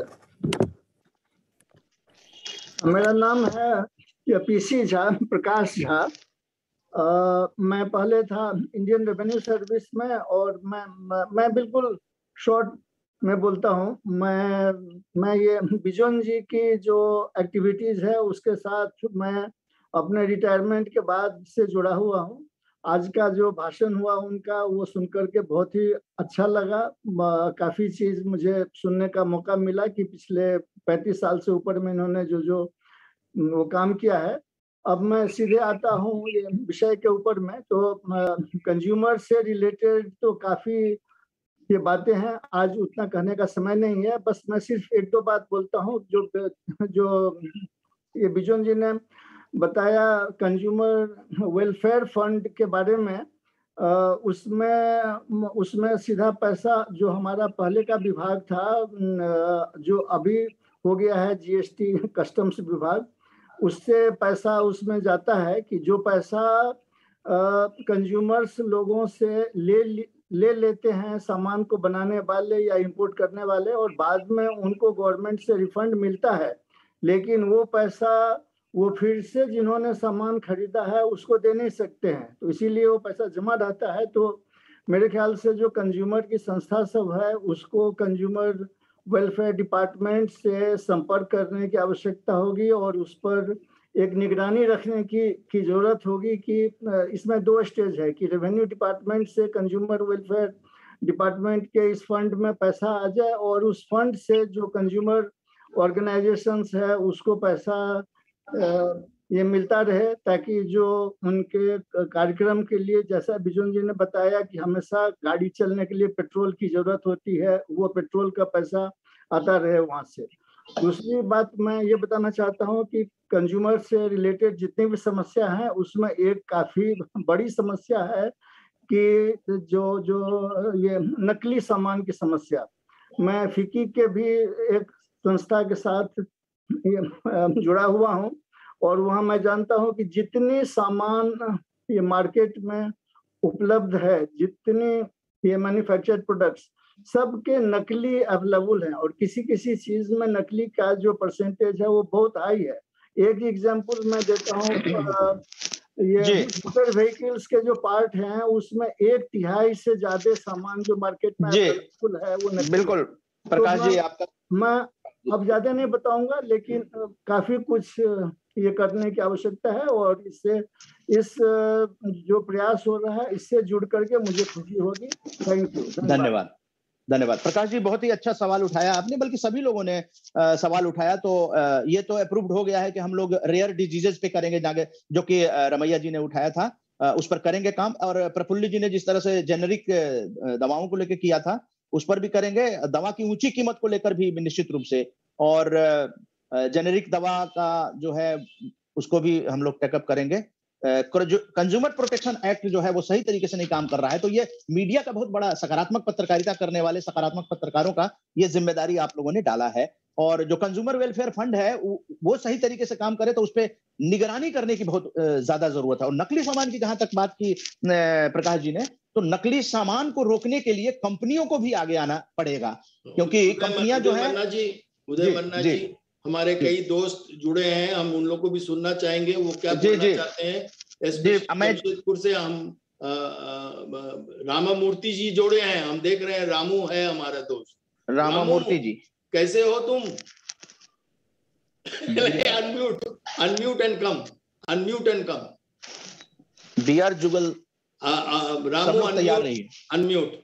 मेरा नाम है पीसी झा, प्रकाश झा। आ, मैं पहले था इंडियन रेवेन्यू सर्विस में और मैं मैं, मैं बिल्कुल शॉर्ट में बोलता हूँ। मैं मैं ये बिजॉन जी की जो एक्टिविटीज है उसके साथ मैं अपने रिटायरमेंट के बाद से जुड़ा हुआ हूँ। आज का जो भाषण हुआ उनका वो सुनकर के बहुत ही अच्छा लगा। काफी चीज मुझे सुनने का मौका मिला कि पिछले पैंतीस साल से ऊपर में इन्होंने जो जो वो काम किया है। अब मैं सीधे आता हूँ ये विषय के ऊपर में। तो कंज्यूमर से रिलेटेड तो काफी ये बातें हैं, आज उतना कहने का समय नहीं है। बस मैं सिर्फ एक दो बात बोलता हूँ। जो जो ये बिजोन जी ने बताया कंज्यूमर वेलफेयर फंड के बारे में, आ, उसमें उसमें सीधा पैसा जो हमारा पहले का विभाग था, जो अभी हो गया है जीएसटी कस्टम्स विभाग, उससे पैसा उसमें जाता है कि जो पैसा कंज्यूमर्स लोगों से ले ले लेते हैं सामान को बनाने वाले या इंपोर्ट करने वाले, और बाद में उनको गवर्नमेंट से रिफंड मिलता है, लेकिन वो पैसा वो फिर से जिन्होंने सामान खरीदा है उसको दे नहीं सकते हैं, तो इसीलिए वो पैसा जमा रहता है। तो मेरे ख्याल से जो कंज्यूमर की संस्था सब है उसको कंज्यूमर वेलफेयर डिपार्टमेंट से संपर्क करने की आवश्यकता होगी, और उस पर एक निगरानी रखने की की जरूरत होगी कि इसमें दो स्टेज है कि रेवेन्यू डिपार्टमेंट से कंज्यूमर वेलफेयर डिपार्टमेंट के इस फंड में पैसा आ जाए, और उस फंड से जो कंज्यूमर ऑर्गेनाइजेशंस है उसको पैसा ये मिलता रहे, ताकि जो उनके कार्यक्रम के लिए, जैसा बिजोन जी ने बताया कि हमेशा गाड़ी चलने के लिए पेट्रोल की जरूरत होती है, वो पेट्रोल का पैसा आता रहे वहां से। दूसरी बात मैं ये बताना चाहता हूँ कि कंज्यूमर से रिलेटेड जितनी भी समस्या है उसमें एक काफी बड़ी समस्या है कि जो जो ये नकली सामान की समस्या। मैं फिकी के भी एक संस्था के साथ जुड़ा हुआ हूँ, और वहाँ मैं जानता हूँ कि जितने सामान ये मार्केट में उपलब्ध है, जितने ये मैन्युफैक्चर्ड प्रोडक्ट्स, सबके नकली अवेलेबल हैं, और किसी किसी चीज में नकली का जो परसेंटेज है वो बहुत हाई है। एक एग्जांपल मैं देता हूँ, ये मोटर व्हीकल्स के जो पार्ट हैं उसमें एक तिहाई से ज्यादा सामान जो मार्केट में अवेलेबल है वो नकली। बिल्कुल प्रकाश तो जी, आपका मैं अब ज्यादा नहीं बताऊंगा, लेकिन काफी कुछ ये करने की आवश्यकता है, और इससे इस जो प्रयास हो रहा है इससे जुड़ करके मुझे खुशी होगी। Thank you. धन्यवाद धन्यवाद प्रकाश जी, बहुत ही अच्छा सवाल उठाया आपने, बल्कि सभी लोगों ने आ, सवाल उठाया। तो आ, ये तो अप्रूव्ड हो गया है कि हम लोग रेयर डिजीजेस पे करेंगे, जाके जो कि रमैया जी ने उठाया था आ, उस पर करेंगे काम, और प्रफुल्ली जी ने जिस तरह से जेनेरिक दवाओं को लेकर किया था उस पर भी करेंगे, दवा की ऊंची कीमत को लेकर भी निश्चित रूप से, और जेनेरिक दवा का जो है उसको भी हम लोग टेकअप करेंगे। कंज्यूमर प्रोटेक्शन एक्ट जो है वो सही तरीके से नहीं काम कर रहा है, तो ये मीडिया का बहुत बड़ा, सकारात्मक पत्रकारिता करने वाले सकारात्मक पत्रकारों का ये जिम्मेदारी आप लोगों ने डाला है। और जो कंज्यूमर वेलफेयर फंड है वो सही तरीके से काम करे तो उस पर निगरानी करने की बहुत ज्यादा जरूरत है। और नकली सामान की जहां तक बात की प्रकाश जी ने, तो नकली सामान को रोकने के लिए कंपनियों को भी आगे आना पड़ेगा, क्योंकि कंपनियां जो है उदय मन्ना जी, हमारे कई दोस्त जुड़े हैं, हम उन लोगों को भी सुनना चाहेंगे वो क्या बोलना चाहते हैं। जमशेदपुर से हम रामा मूर्ति जी जोड़े हैं, हम देख रहे हैं, रामू है हमारा दोस्त। रामा मूर्ति जी, कैसे हो तुम? Unmute unmute and come unmute and come बियर जुगल रामू अनम्यूट अनम्यूट।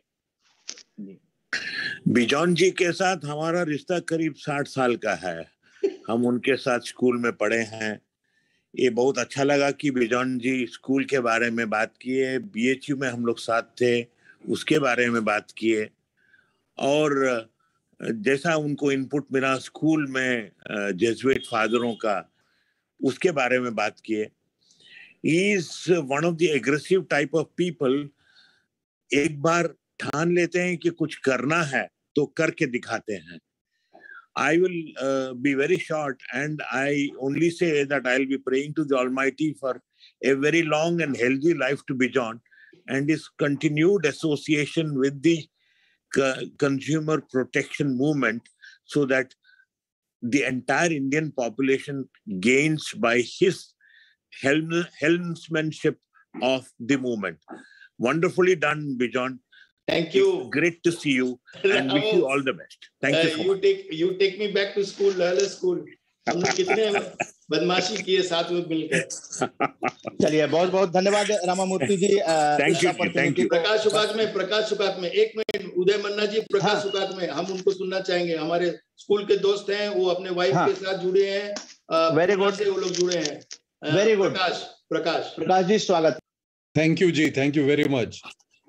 बिजोन जी के साथ हमारा रिश्ता करीब साठ साल का है, हम उनके साथ स्कूल में पढ़े हैं। ये बहुत अच्छा लगा कि बिजोन जी स्कूल के बारे में बात किए, बीएचयू में हम लोग साथ थे उसके बारे में बात किए, और जैसा उनको इनपुट मिला स्कूल में जेसुइट फादरों का उसके बारे में बात किए। He is one of the aggressive type of people, एक बार ठान लेते हैं कि कुछ करना है तो करके दिखाते हैं। I will uh, be very short, and I only say that I'll be praying to the Almighty for a very long and healthy life to Bijon, and his continued association with the co consumer protection movement, so that the entire Indian population gains by his helm helmsmanship of the movement. Wonderfully done, Bijon. Thank you. It's great to see you and wish you all the best. Thank uh, you so you much. take you take me back to school, Lala school. हमने कितने बदमाशी किए साथ में मिलकर। चलिए, बहुत बहुत धन्यवाद Rama Murthy ji. Thank you, thank you. Prakash सुकात में प्रकाश सुकात में एक मिनट, उदय मन्ना जी प्रकाश हाँ। सुकात में हम उनको सुनना चाहेंगे। हमारे स्कूल के दोस्त हैं, वो अपने वाइफ हाँ। के साथ जुड़े हैं, वेरी गुड से वो लोग जुड़े हैं। Very good. प्रकाश प्रकाश प्रकाश जी स्वागत। Thank you ji, thank you very much.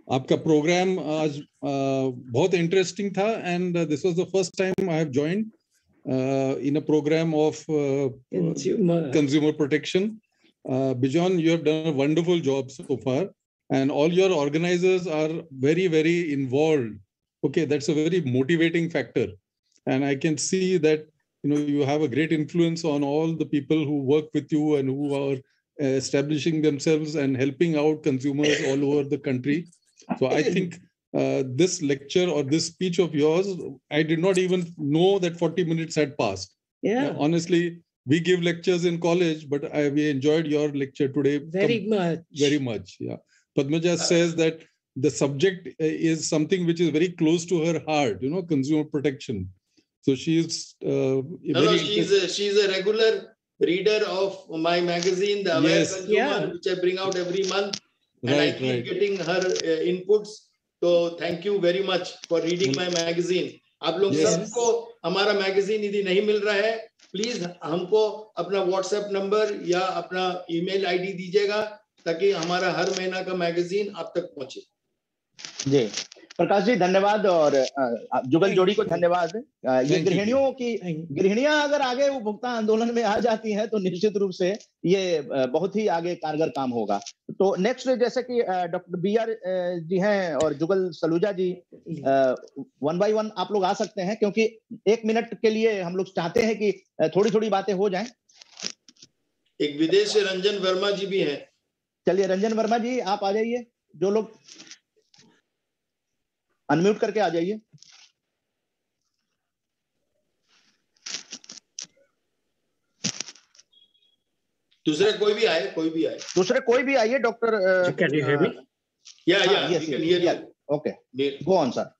आपका प्रोग्राम आज बहुत इंटरेस्टिंग था, and this was the first time I have joined in a program of consumer protection. Bijon, you have done a wonderful job so far, and all your organizers are very, very involved. Okay, that's a very motivating factor, and I can see that you know you have a great influence on all the people who work with you and who are establishing themselves and helping out consumers all over the country. So I think uh, this lecture or this speech of yours, I did not even know that forty minutes had passed. Yeah, uh, honestly. We give lectures in college, but I, we enjoyed your lecture today. Very much. Very much, yeah. Padmaja says that the subject is something which is very close to her heart, you know, consumer protection. So she's... Uh, no, no, she's a, she's a regular reader of my magazine, The Aware Yes. Consumer, Yeah. which I bring out every month. And Right, I keep right. getting her uh, inputs. So thank you very much for reading my magazine. आप लोग Yes. सबको हमारा magazine यदि नहीं मिल रहा है, please हमको अपना व्हाट्सएप नंबर या अपना ईमेल आईडी दीजिएगा ताकि हमारा हर महीना का मैगजीन आप तक पहुंचे. जी प्रकाश जी धन्यवाद, और जुगल जोड़ी को धन्यवाद. ये गृहिणियों की गृहिणियां अगर आगे उपभोक्ता आंदोलन में आ जाती हैं तो निश्चित रूप से ये बहुत ही आगे कारगर काम होगा. तो नेक्स्ट जैसे कि डॉक्टर बी आर जी हैं और Jugal Saluja ji, one by one आप लोग आ सकते हैं, क्योंकि एक मिनट के लिए हम लोग चाहते हैं कि थोड़ी थोड़ी बातें हो जाएं. एक विदेश से रंजन वर्मा जी भी हैं. चलिए रंजन वर्मा जी आप आ जाइए, जो लोग अनम्यूट करके आ जाइए. दूसरे कोई भी आए, कोई भी आए. दूसरे कोई भी आइए. Doctor Can you hear me? Yeah, yeah, yes, we can yes, hear yeah. you. Okay, go on, sir.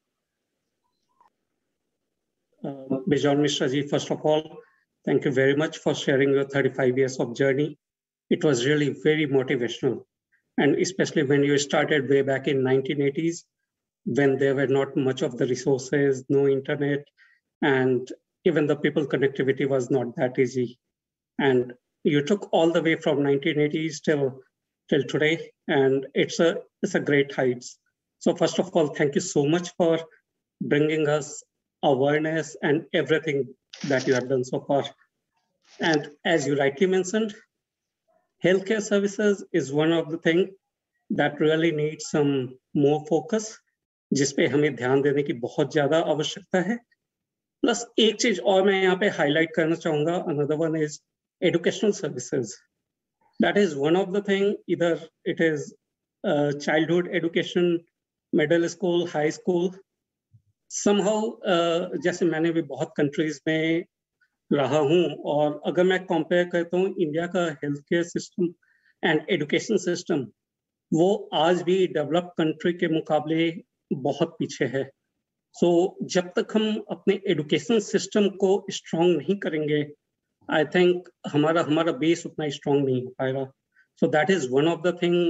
Uh, Bijon Mishra ji, first of all, thank you very much for sharing your thirty-five years of journey. It was really very motivational, and especially when you started way back in nineteen eighties, when there were not much of the resources, no internet, and even the people connectivity was not that easy. And you took all the way from nineteen eighties till till today, and it's a it's a great heights. So first of all, thank you so much for bringing us awareness and everything that you have done so far. And as you rightly mentioned, healthcare services is one of the things that really needs some more focus, जिसपे हमें ध्यान देने की बहुत ज्यादा आवश्यकता है. Plus एक चीज और मैं यहाँ पे हाईलाइट करना चाहूंगा, another one is educational services. That is one of the thing, either it is uh, childhood education, middle school, high school. Somehow, uh, जैसे मैंने भी बहुत कंट्रीज में रहा हूँ, और अगर मैं कंपेयर करता हूँ इंडिया का health care system and education system, वो आज भी डेवलप्ड कंट्री के मुकाबले बहुत पीछे है. सो so, जब तक हम अपने एजुकेशन सिस्टम को स्ट्रॉन्ग नहीं करेंगे, आई थिंक हमारा हमारा बेस उतना स्ट्रॉन्ग नहीं हो पाएगा. So that is one of the thing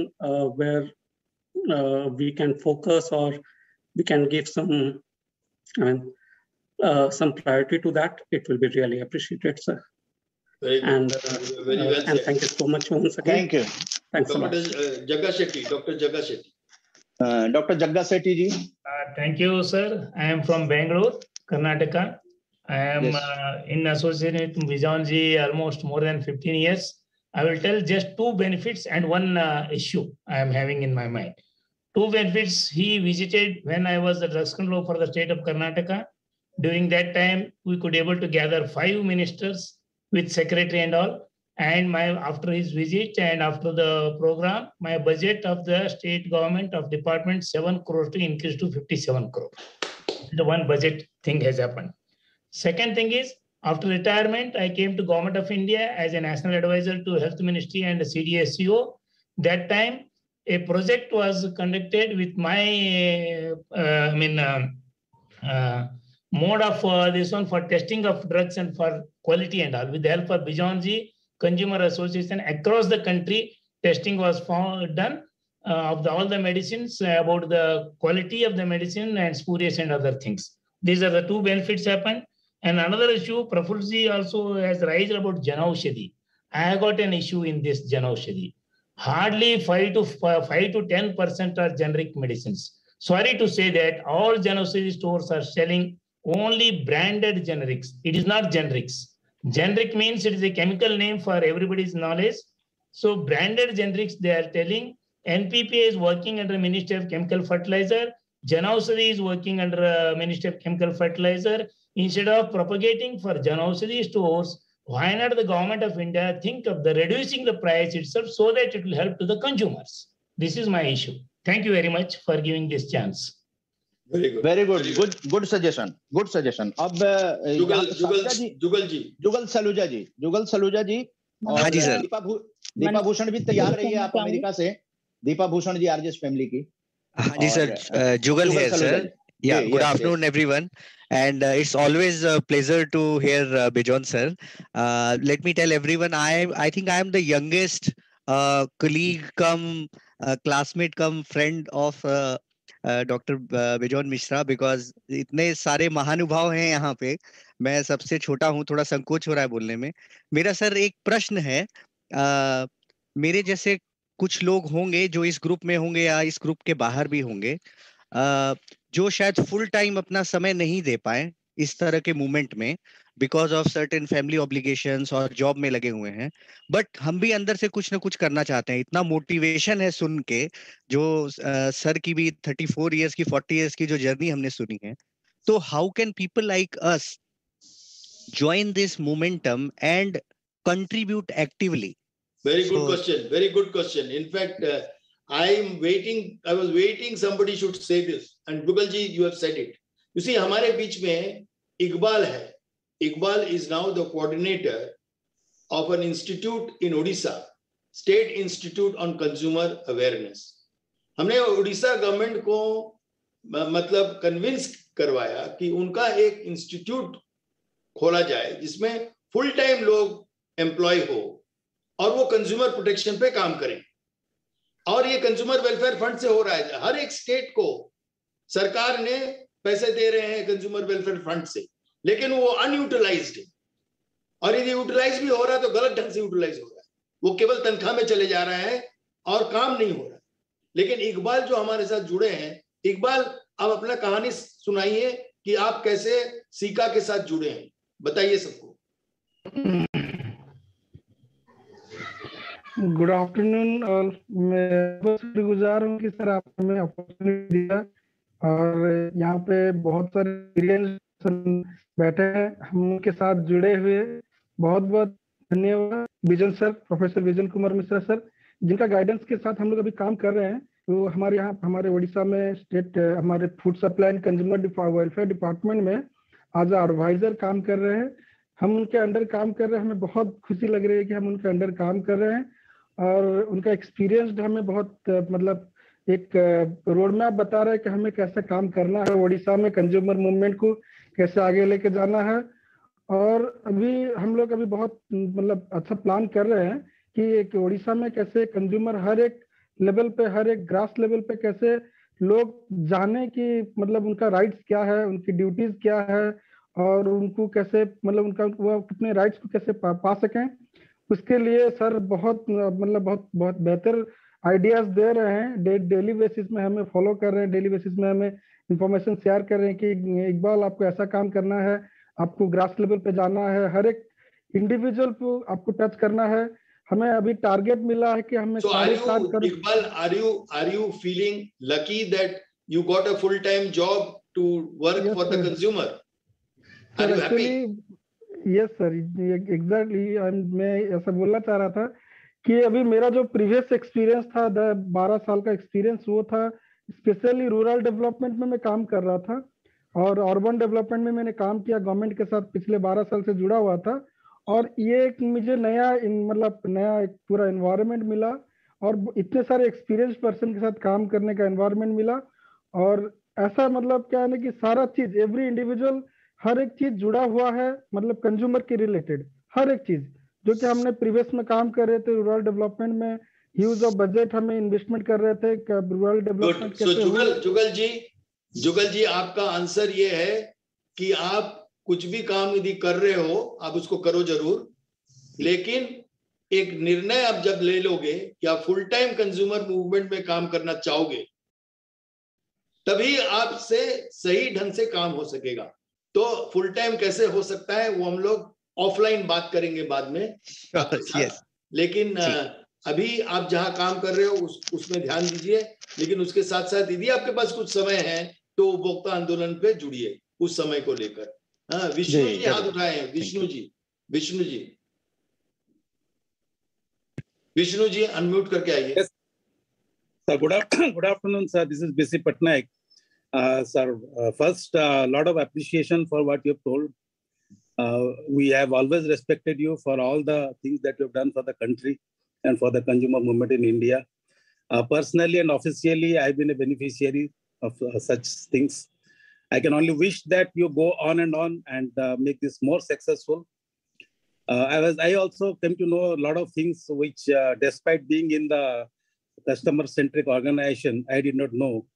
where we can focus और we can give some I mean, uh, some priority to that. It will be really appreciated, sir. Very good. And, uh, very well uh, and thank you so much once again. Thank you. Thanks a lot. Doctor Jagga Shetty, Doctor Jagga Shetty. Uh, Doctor Jagga Shetty ji. Uh, thank you, sir. I am from Bangalore, Karnataka. I am Yes. uh, in association with Bijon ji almost more than fifteen years. I will tell just two benefits and one uh, issue I am having in my mind. Two benefits he visited when I was the drugs control for the state of Karnataka. During that time, we could able to gather five ministers with secretary and all. And my after his visit and after the program, my budget of the state government of department seven crore to increase to fifty-seven crore. The one budget thing has happened. Second thing is, after retirement, I came to Government of India as a national advisor to Health Ministry and the C D S C O. That time, a project was conducted with my, uh, I mean, uh, uh, mode of uh, this one for testing of drugs and for quality and all. With the help of Bijon ji, Consumer Association across the country, testing was found, done uh, of the, all the medicines uh, about the quality of the medicine and spurious and other things. These are the two benefits happened. And another issue, Praful ji also has raised about Janaushadhi. I got an issue in this Janaushadhi. hardly five to five to ten percent are generic medicines. Sorry to say that all Janaushadhi stores are selling only branded generics. It is not generics. Generic means it is a chemical name for everybody's knowledge. So branded generics they are telling. N P P A is working under Ministry of Chemical Fertilizer. Janaushadhi is working under uh, Ministry of Chemical Fertilizer. Instead of propagating for Janaushadhi stores, why not the government of India think of the reducing the price itself so that it will help to the consumers? This is my issue. Thank you very much for giving this chance. Very good. Very good. Very good. Good suggestion. Good suggestion. अब जुगल जुगल जी जुगल जी जुगल सलूजा जी जुगल सलूजा जी हाँ जी sir Deepa भू दीपा भूषण भी तैयार रही है आप America से दीपा भूषण जी आरजेएस फैमिली की हाँ जी सर जुगल है sir yeah good afternoon everyone and uh, it's always a pleasure to hear uh, Bijon sir. Uh, let me tell everyone I I think I am the youngest uh, colleague come uh, classmate come friend of uh, doctor Bijon Mishra because इतने सारे महानुभाव हैं यहाँ पे मैं सबसे छोटा हूँ थोड़ा संकोच हो रहा है बोलने में मेरा सर एक प्रश्न है आ, मेरे जैसे कुछ लोग होंगे जो इस ग्रुप में होंगे या इस ग्रुप के बाहर भी होंगे आ, जो शायद फुल टाइम अपना समय नहीं दे पाए इस तरह के मूवमेंट में because of certain family obligations और जॉब में लगे हुए हैं बट हम भी अंदर से कुछ ना कुछ करना चाहते हैं इतना मोटिवेशन है सुन के जो uh, सर की भी थर्टी फोर इयर्स की फोर्टी इयर्स की जो जर्नी हमने सुनी है तो how can people like us join this momentum and contribute actively? Very good So- question. Very good question. In fact, uh, I am waiting. I was waiting. Somebody should say this. And Google ji, you have said it. You see, हमारे बीच में इकबाल है. Iqbal is now the coordinator of an institute in Odisha, State Institute on Consumer Awareness. हमने Orissa government को म- मतलब convince करवाया कि उनका एक इंस्टीट्यूट खोला जाए जिसमें फुल टाइम लोग एम्प्लॉय हो और वो कंज्यूमर प्रोटेक्शन पे काम करें. और ये कंज्यूमर वेलफेयर फंड से हो रहा है. हर एक स्टेट को सरकार ने पैसे दे रहे हैं कंज्यूमर वेलफेयर फंड से, लेकिन वो अनयूटिलाइज्ड है. और यदि यूटिलाइज भी हो रहा है तो गलत ढंग से यूटिलाइज हो रहा है. वो केवल तनख्वाह में चले जा रहा है और काम नहीं हो रहा. लेकिन इकबाल जो हमारे साथ जुड़े हैं, इकबाल आप अपना कहानी सुनाइए कि आप कैसे सीका के साथ जुड़े हैं, बताइए सबको. Good afternoon. और मैं बहुत शुक्रगुजार हूँ कि सर आपने हमें अपॉर्चुनिटी दिया और यहाँ पे बहुत सारे एक्सपीरियंस बैठे हैं, हम उनके साथ जुड़े हुए. बहुत बहुत धन्यवाद Bijon sir, professor Bijon Kumar Mishra sir, जिनका गाइडेंस के साथ हम लोग अभी काम कर रहे हैं. तो हमारे यहाँ हमारे उड़ीसा में स्टेट हमारे food supply and consumer welfare department में एज अ एडवाइजर काम कर रहे हैं. हम उनके अंडर काम कर रहे हैं. हमें बहुत खुशी लग रही है कि हम उनके अंडर काम कर रहे हैं और उनका एक्सपीरियंस हमें बहुत अ, मतलब एक रोड मैप बता रहा है कि हमें कैसे काम करना है उड़ीसा में, कंज्यूमर मूवमेंट को कैसे आगे लेके जाना है. और अभी हम लोग अभी बहुत मतलब अच्छा प्लान कर रहे हैं कि, कि उड़ीसा में कैसे कंज्यूमर हर एक लेवल पे, हर एक ग्रास लेवल पे कैसे लोग जाने कि मतलब उनका राइट्स क्या है, उनकी ड्यूटीज क्या है और उनको कैसे मतलब उनका वो अपने राइट्स को कैसे पा, पा सकें. उसके लिए सर बहुत मतलब बहुत बहुत बेहतर आइडियाज दे रहे हैं. डे, डेली बेसिस में हमें फॉलो कर रहे हैं, डेली बेसिस में हमें इंफॉर्मेशन शेयर कर रहे हैं कि इकबाल आपको ऐसा काम करना है, आपको ग्रास लेवल पे जाना है, हर एक इंडिविजुअल को आपको टच करना है. हमें अभी टारगेट मिला है कि हमें So are साढ़े you, सात crore. Iqbal, are you are you feeling lucky that you got a full time job to work Yes, for the sir. consumer? Are sir you happy? Actually yes sir, exactly मैं ऐसा बोलना चाह रहा था कि अभी मेरा जो प्रीवियस एक्सपीरियंस था, बारह साल का एक्सपीरियंस, वो था स्पेशली रूरल डेवलपमेंट में मैं काम कर रहा था और अर्बन डेवलपमेंट में मैंने काम किया, गवर्नमेंट के साथ पिछले बारह साल से जुड़ा हुआ था. और ये एक मुझे नया इन- मतलब नया एक पूरा एनवायरनमेंट मिला और इतने सारे एक्सपीरियंस पर्सन के साथ काम करने का एनवायरनमेंट मिला. और ऐसा मतलब क्या है ना कि सारा चीज, एवरी इंडिविजुअल, हर एक चीज जुड़ा हुआ है, मतलब कंज्यूमर के रिलेटेड हर एक चीज जो कि हमने प्रीवियस में काम कर रहे थे रूरल डेवलपमेंट में. ह्यूज ऑफ बजट हमें इन्वेस्टमेंट कर रहे थे, रूरल Good. डेवलपमेंट So कैसे जुगल हो. जुगल जी जुगल जी आपका आंसर ये है कि आप कुछ भी काम यदि कर रहे हो आप उसको करो जरूर, लेकिन एक निर्णय आप जब ले लोगे कि आप फुल टाइम कंज्यूमर मूवमेंट में काम करना चाहोगे, तभी आपसे सही ढंग से काम हो सकेगा। तो फुल टाइम कैसे हो सकता है वो हम लोग ऑफलाइन बात करेंगे बाद में। yes. लेकिन अभी आप जहां काम कर रहे हो उस उसमें ध्यान दीजिए, लेकिन उसके साथ साथ यदि आपके पास कुछ समय है तो उपभोक्ता आंदोलन पे जुड़िए उस समय को लेकर। हाँ, विष्णु जी हाथ उठाए हैं। विष्णु जी, विष्णु जी, विष्णु जी अनम्यूट करके आइए। yes. Sir, good, good afternoon, sir. This is B C Patnaik. Uh, sir, uh, first, a uh, lot of appreciation for what you have told. Uh, we have always respected you for all the things that you have done for the country and for the consumer movement in India. Uh, personally and officially, I've been a beneficiary of uh, such things. I can only wish that you go on and on and uh, make this more successful. Uh, I was. I also came to know a lot of things which, uh, despite being in the customer-centric organization, I did not know.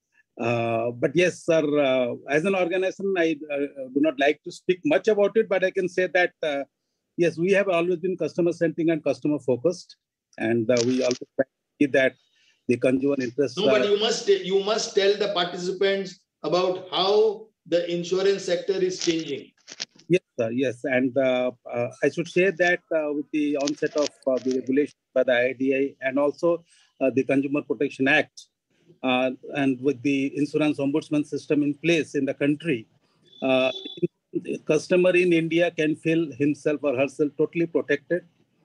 Uh, but yes, sir, uh, as an organization, I uh, do not like to speak much about it, but I can say that, uh, yes, we have always been customer-centric and customer-focused, and uh, we also try to see that the consumer interests. No, but you must, you must tell the participants about how the insurance sector is changing. Yes, sir, yes. And uh, uh, I should say that uh, with the onset of uh, the regulation by the I D I and also uh, the Consumer Protection Act, uh, and with the insurance ombudsman system in place in the country, uh, the customer in India can feel himself or herself totally protected.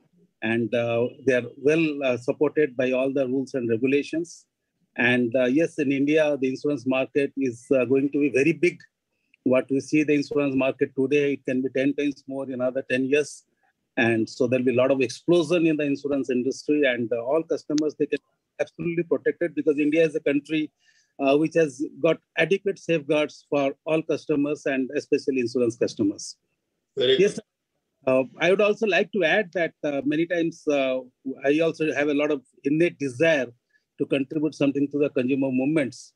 And uh, they are well uh, supported by all the rules and regulations. And uh, yes, in India, the insurance market is uh, going to be very big. What we see the insurance market today, it can be ten times more in another ten years. And so there'll be a lot of explosion in the insurance industry, and uh, all customers, they can be absolutely protected because India is a country uh, which has got adequate safeguards for all customers and especially insurance customers. Very yes. Uh, I would also like to add that uh, many times uh, I also have a lot of innate desire to contribute something to the consumer movements.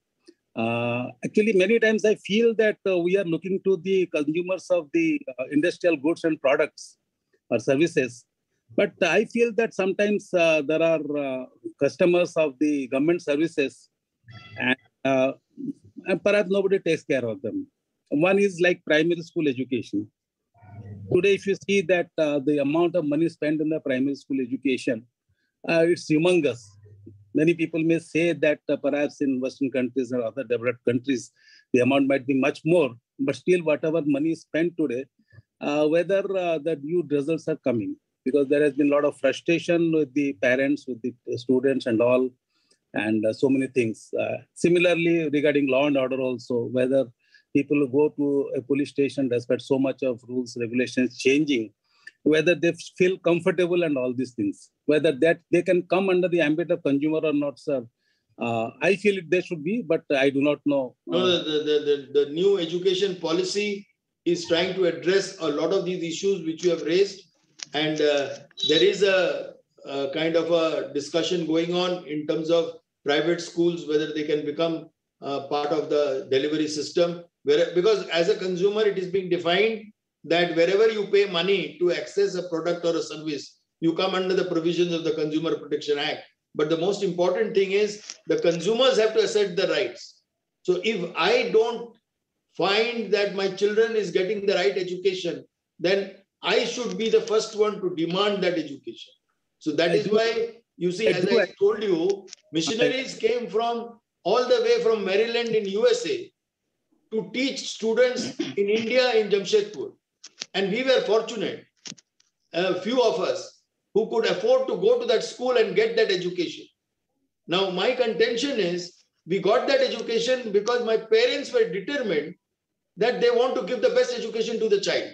Uh, actually, many times I feel that uh, we are looking to the consumers of the uh, industrial goods and products or services. But I feel that sometimes uh, there are uh, customers of the government services and, uh, and perhaps nobody takes care of them. One is like primary school education. Today, if you see that uh, the amount of money spent in the primary school education, uh, it's humongous. Many people may say that uh, perhaps in Western countries or other developed countries, the amount might be much more, but still whatever money is spent today, uh, whether uh, the new results are coming, because there has been a lot of frustration with the parents, with the students and all, and uh, so many things. Uh, similarly, regarding law and order also, whether people go to a police station despite so much of rules, regulations changing, whether they feel comfortable and all these things, whether that they can come under the ambit of consumer or not, sir. Uh, I feel it they should be, but I do not know. No, the, the, the, the new education policy is trying to address a lot of these issues which you have raised. And uh, there is a, a kind of a discussion going on in terms of private schools, whether they can become uh, part of the delivery system. Where, because as a consumer, it is being defined that wherever you pay money to access a product or a service, you come under the provisions of the Consumer Protection Act. But the most important thing is the consumers have to assert the rights. So if I don't find that my children is getting the right education, then I should be the first one to demand that education. So that is why, you see, as I told you, missionaries came from all the way from Maryland in U S A to teach students in India in Jamshedpur. And we were fortunate, a few of us, who could afford to go to that school and get that education. Now, my contention is, we got that education because my parents were determined that they want to give the best education to the child.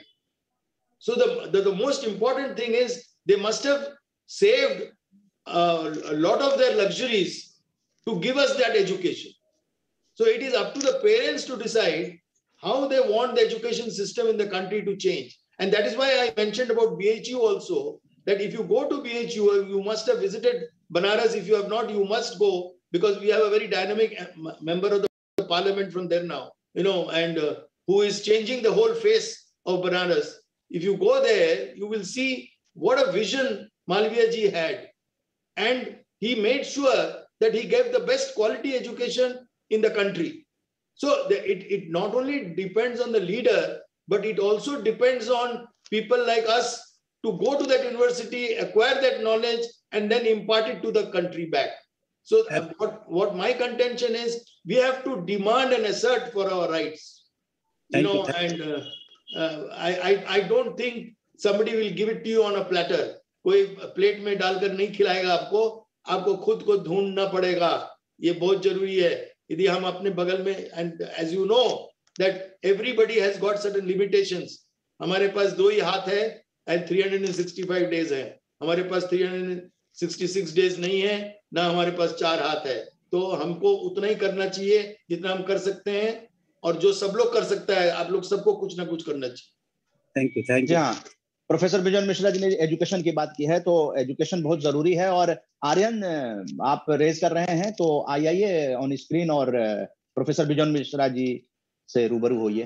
So the, the, the most important thing is, they must have saved uh, a lot of their luxuries to give us that education. So it is up to the parents to decide how they want the education system in the country to change. And that is why I mentioned about B H U also, that if you go to B H U, you must have visited Banaras. If you have not, you must go, because we have a very dynamic member of the parliament from there now, you know, and uh, who is changing the whole face of Banaras. If you go there, you will see what a vision Malviya ji had, and he made sure that he gave the best quality education in the country. So the, it, it not only depends on the leader, but it also depends on people like us to go to that university, acquire that knowledge, and then impart it to the country back. So uh, what, what my contention is, we have to demand and assert for our rights. You know, and uh, uh, I, I, I don't think somebody will give it to you on a platter. कोई plate में डालकर नहीं खिलाएगा आपको, आपको खुद को ढूंढना पड़ेगा. ये बहुत जरूरी है. यदि हम अपने बगल में, and as you know that everybody has got certain limitations. हमारे पास दो ही हाथ है and three hundred sixty-five days है. हमारे पास three hundred sixty-six days नहीं है, ना हमारे पास चार हाथ है. तो हमको उतना ही करना चाहिए जितना हम कर सकते हैं, और जो सब लोग कर सकता है, आप लोग सबको कुछ ना कुछ करना चाहिए. Thank you. Thank you. हाँ, प्रोफेसर बिजॉन मिश्रा जी ने एजुकेशन की बात की है, तो एजुकेशन बहुत जरूरी है. और आर्यन, आप रेज कर रहे हैं तो आइए ऑन स्क्रीन और प्रोफेसर बिजॉन मिश्रा जी से रूबरू होइए.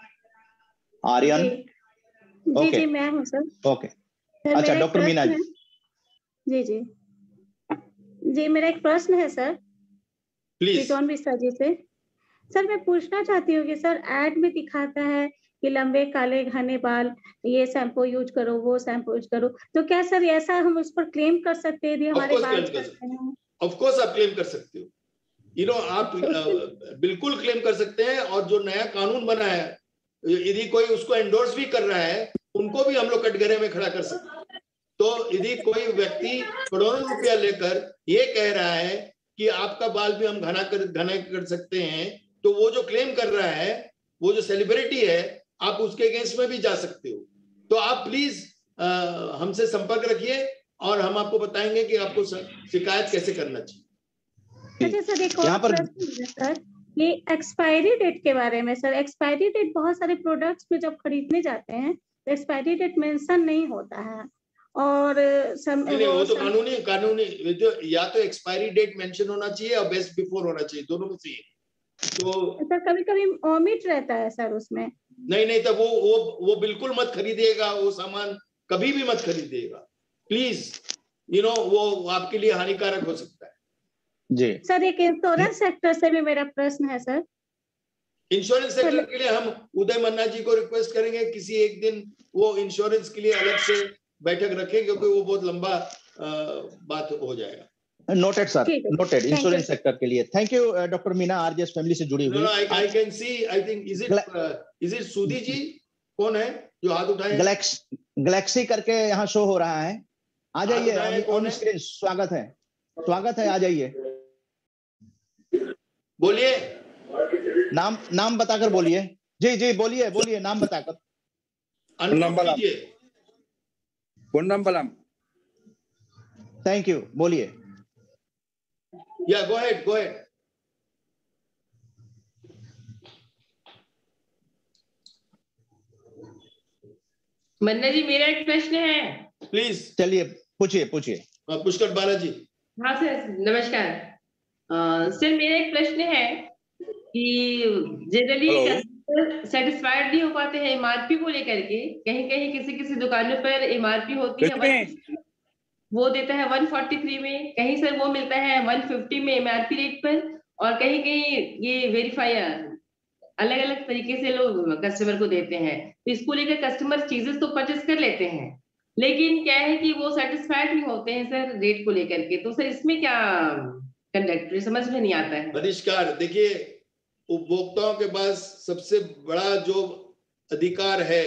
आर्यन. जी जी मैं हूं सर. ओके. अच्छा, डॉक्टर मीना जी. जी जी जी मेरा एक प्रश्न है सर बिजॉन मिश्रा जी से. सर मैं पूछना चाहती हूँ कि सर एड में दिखाता है कि लंबे काले घने बाल, ये शैम्पू यूज करो, वो शैम्पू यूज करो, तो क्या सर ऐसा हम उस पर क्लेम कर सकते हैं यदि हमारे बाल करते हैं? ऑफ कोर्स आप क्लेम कर सकते हो. यू नो, आप बिल्कुल क्लेम कर सकते हैं. और जो नया कानून बना है, यदि कोई उसको एंडोर्स भी कर रहा है, उनको भी हम लोग कटघरे में खड़ा कर सकते हैं. तो यदि कोई व्यक्ति करोड़ों रुपया लेकर ये कह रहा है कि आपका बाल भी हम घना कर घना कर सकते हैं, तो वो जो क्लेम कर रहा है, वो जो सेलिब्रिटी है, आप उसके अगेंस्ट में भी जा सकते हो. तो आप प्लीज हमसे संपर्क रखिए और हम आपको बताएंगे कि आपको शिकायत कैसे करना चाहिए. अच्छा सर, एक और प्रश्न है सर, ये एक्सपायरी डेट के बारे में. सर एक्सपायरी डेट बहुत सारे प्रोडक्ट्स में जब खरीदने जाते हैं तो एक्सपायरी डेट मेंशन नहीं होता है, और सम, नहीं, वो, वो तो कानूनी कानूनी जो, या तो एक्सपायरी डेट मेंशन होना चाहिए और बेस्ट बिफोर होना चाहिए, दोनों में से. तो सर कभी कभी ओमिट रहता है सर उसमें. नहीं नहीं, तो वो वो वो बिल्कुल मत खरीदिएगा, वो सामान कभी भी मत खरीदिएगा प्लीज. यू नो, वो आपके लिए हानिकारक हो सकता है. जी सर, एक इंश्योरेंस सेक्टर से भी मेरा प्रश्न है सर. इंश्योरेंस सेक्टर के लिए हम उदय मन्ना जी को रिक्वेस्ट करेंगे किसी एक दिन वो इंश्योरेंस के लिए अलग से बैठक रखें, क्योंकि वो बहुत लंबा आ, बात हो जाएगा. Noted sir, noted. Insurance sector के लिए thank you. Doctor Meena RJS family से जुड़ी हुई. I can see, I think is it is it Sudhi ji, कौन है जो हाथ उठाए? गैलेक्स गैलेक्सी करके यहाँ शो हो रहा है. आ जाइए ऑन स्क्रीन. स्वागत है, स्वागत है, आ जाइए. बोलिए, नाम नाम बताकर बोलिए. जी जी बोलिए बोलिए, नाम बताकर. पोन्नम्बलम. थैंक यू, बोलिए. Yeah, go ahead, go ahead. Manna ji, मेरा एक प्रश्न है. प्लीज. चलिए पूछिए पूछिए. पुष्कर बालाजी. हाँ सर, नमस्कार. सर मेरा एक प्रश्न है कि जनरली सेटिस्फाइड नहीं हो पाते हैं एमआरपी को लेकर के. कहीं कहीं किसी किसी दुकानों पर एमआरपी होती है, वो देता है one forty-three में, कहीं सर वो मिलता है one fifty में एमआरपी रेट पर, और कहीं कहीं ये वेरीफायर अलग अलग तरीके से लोग कस्टमर को देते हैं. तो इसको लेकर कस्टमर चीजें तो परचेस कर लेते हैं, लेकिन क्या है कि वो सेटिस्फाइड नहीं होते हैं सर रेट को लेकर के. तो सर इसमें क्या कंडक्ट समझ में नहीं आता है. परिष्कार, देखिए, उपभोक्ताओं के पास सबसे बड़ा जो अधिकार है,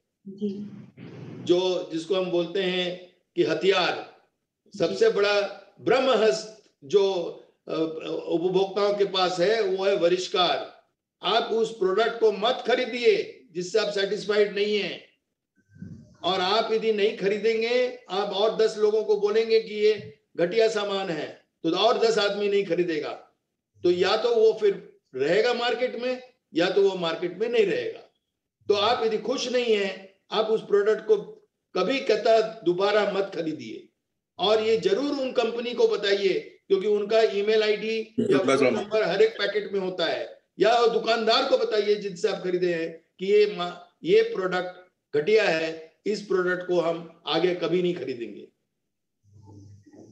जो जिसको हम बोलते हैं कि हथियार, सबसे बड़ा ब्रह्महस्त जो उपभोक्ताओं के पास है, वो है वरिष्कार. आप उस प्रोडक्ट को मत खरीदिए जिससे आप सेटिस्फाइड नहीं हैं, और आप यदि नहीं खरीदेंगे, आप और दस लोगों को बोलेंगे कि ये घटिया सामान है, तो और दस आदमी नहीं खरीदेगा. तो या तो वो फिर रहेगा मार्केट में, या तो वो मार्केट में नहीं रहेगा. तो आप यदि खुश नहीं हैं, आप उस प्रोडक्ट को कभी कहता दोबारा मत खरीदिए. और ये जरूर उन कंपनी को बताइए, क्योंकि उनका ईमेल आईडी या फोन नंबर हर एक पैकेट में होता है. या दुकानदार को बताइए जिनसे आप खरीदे हैं कि ये ये प्रोडक्ट घटिया है, इस प्रोडक्ट को हम आगे कभी नहीं खरीदेंगे.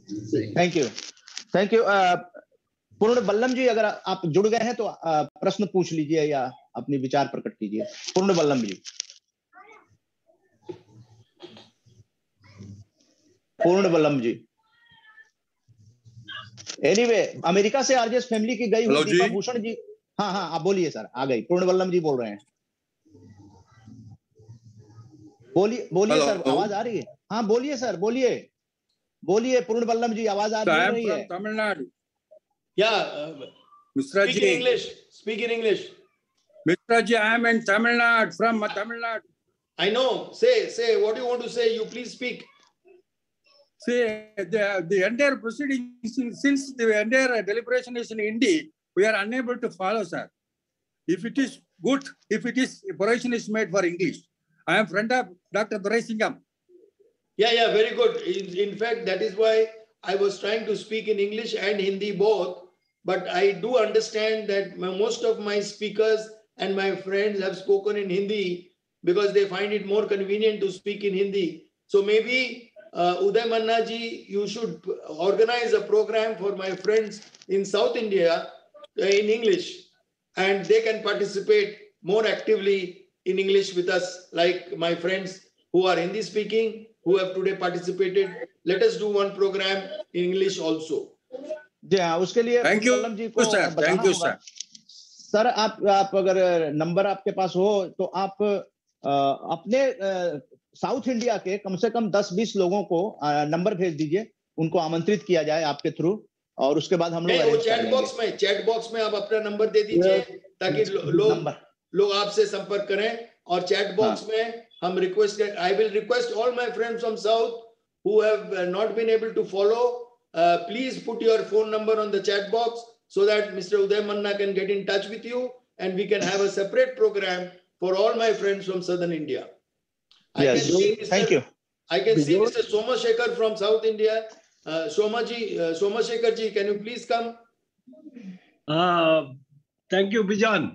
Thank you, thank you. Purna Ballam जी, अगर आप जुड़ गए हैं तो प्रश्न पूछ लीजिए या अपनी विचार प्रकट कीजिए। पूर्ण बल्लम जी, पूर्ण बल्लम जी। एनीवे, अमेरिका से आरजेएस फैमिली की गई हुई दीपा भूषण जी। हाँ हाँ, आप बोलिए सर, आ गई। पूर्ण बल्लम जी बोल रहे हैं, बोलिए बोलिए सर, आवाज आ रही है? हाँ बोलिए सर, बोलिए बोलिए पूर्ण बल्लम जी, आवाज आ रही है? Tamil Nadu. Yeah, Mishra speak ji. in English. Speak in English. Mishra ji, I am in Tamil Nadu, from Tamil Nadu. I know. Say, say what you want to say. You please speak. See, the, the entire proceedings, since the entire deliberation is in Hindi, we are unable to follow, sir. If it is good, if it is, provision is made for English. I am friend of Doctor Durai Singham. Yeah, yeah, very good. In, in fact, that is why I was trying to speak in English and Hindi both. But I do understand that my, most of my speakers and my friends have spoken in Hindi because they find it more convenient to speak in Hindi. So maybe uh, Uday Manna ji, you should organize a program for my friends in South India uh, in English, and they can participate more actively in English with us, like my friends who are Hindi speaking, who have today participated. Let us do one program in English also. जी हाँ, उसके लिए thank you जी को sir, thank you sir. Sir आप आप अगर number आपके पास हो तो आप आ, अपने आ, साउथ इंडिया के कम से कम दस बीस लोगों को आ, नंबर भेज दीजिए, उनको आमंत्रित किया जाए आपके थ्रू, और उसके बाद हम लोग चैट बॉक्स में चैट बॉक्स में आप अपना नंबर दे दीजिए ताकि लोग लोग आपसे संपर्क करें। और चैट बॉक्स में हम request, I will request all my friends from south who have not been able to follow, Uh, please put your phone number on the chat box so that Mister Uday Manna can get in touch with you and we can have a separate program for all my friends from Southern India. I yes, can see Mister Thank you. I can see Mister Soma Shekhar from South India. Uh, Soma ji, uh, Soma Shekhar ji, can you please come? Uh, thank you, Bijan.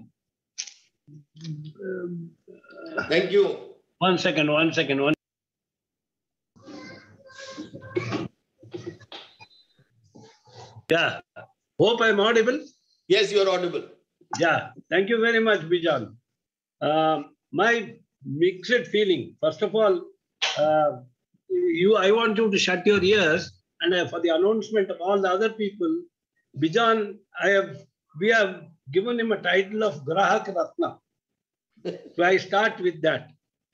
Thank you. One second, one second, one. Yeah, hope I'm audible. Yes, you are audible. Yeah, thank you very much, Bijan. Uh, my mixed feeling. First of all, uh, you, I want you to shut your ears, and uh, for the announcement of all the other people, Bijan, I have we have given him a title of Grahak Ratna. So I start with that.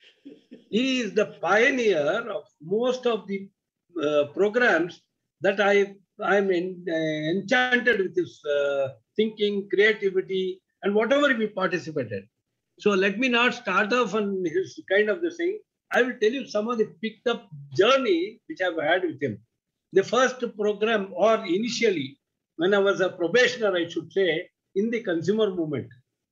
He is the pioneer of most of the uh, programs that I. I'm in, uh, enchanted with his uh, thinking, creativity, and whatever we participated. So let me not start off on his kind of the thing. I will tell you some of the picked up journey which I've had with him. The first program, or initially, when I was a probationer, I should say, in the consumer movement,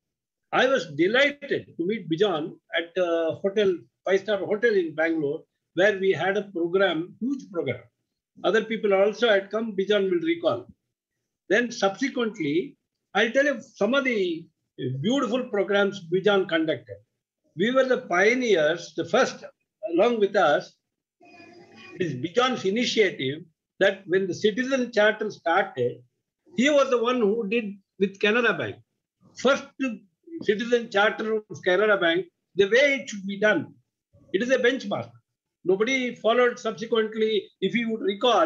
I was delighted to meet Bijan at a hotel, five-star hotel in Bangalore, where we had a program, huge program. Other people also had come, Bijan will recall. Then subsequently, I'll tell you some of the beautiful programs Bijan conducted. We were the pioneers, the first, along with us. It is Bijan's initiative that when the Citizen Charter started, he was the one who did with Canara Bank. First Citizen Charter of Canara Bank, the way it should be done. It is a benchmark. Nobody followed subsequently. If you would recall,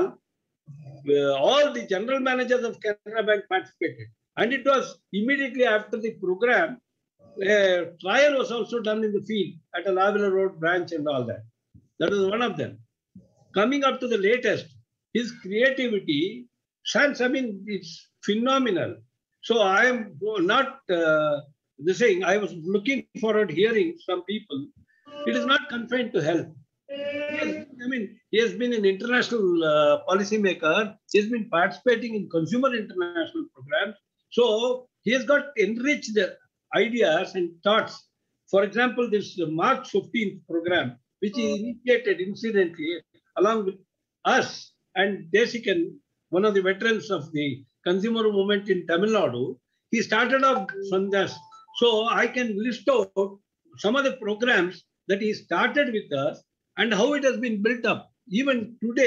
uh, all the general managers of Canara Bank participated. And it was immediately after the program, a trial was also done in the field at a Lavilla Road branch and all that. That was one of them. Coming up to the latest, his creativity, sans, I mean, it's phenomenal. So I am not uh, the saying, I was looking forward hearing some people. It is not confined to health. Has, I mean, he has been an international uh, policymaker. He has been participating in consumer international programs. So he has got enriched ideas and thoughts. For example, this March fifteenth program, which he initiated incidentally along with us and Desikan, one of the veterans of the consumer movement in Tamil Nadu. He started off from this. So I can list out some of the programs that he started with us and how it has been built up. Even today,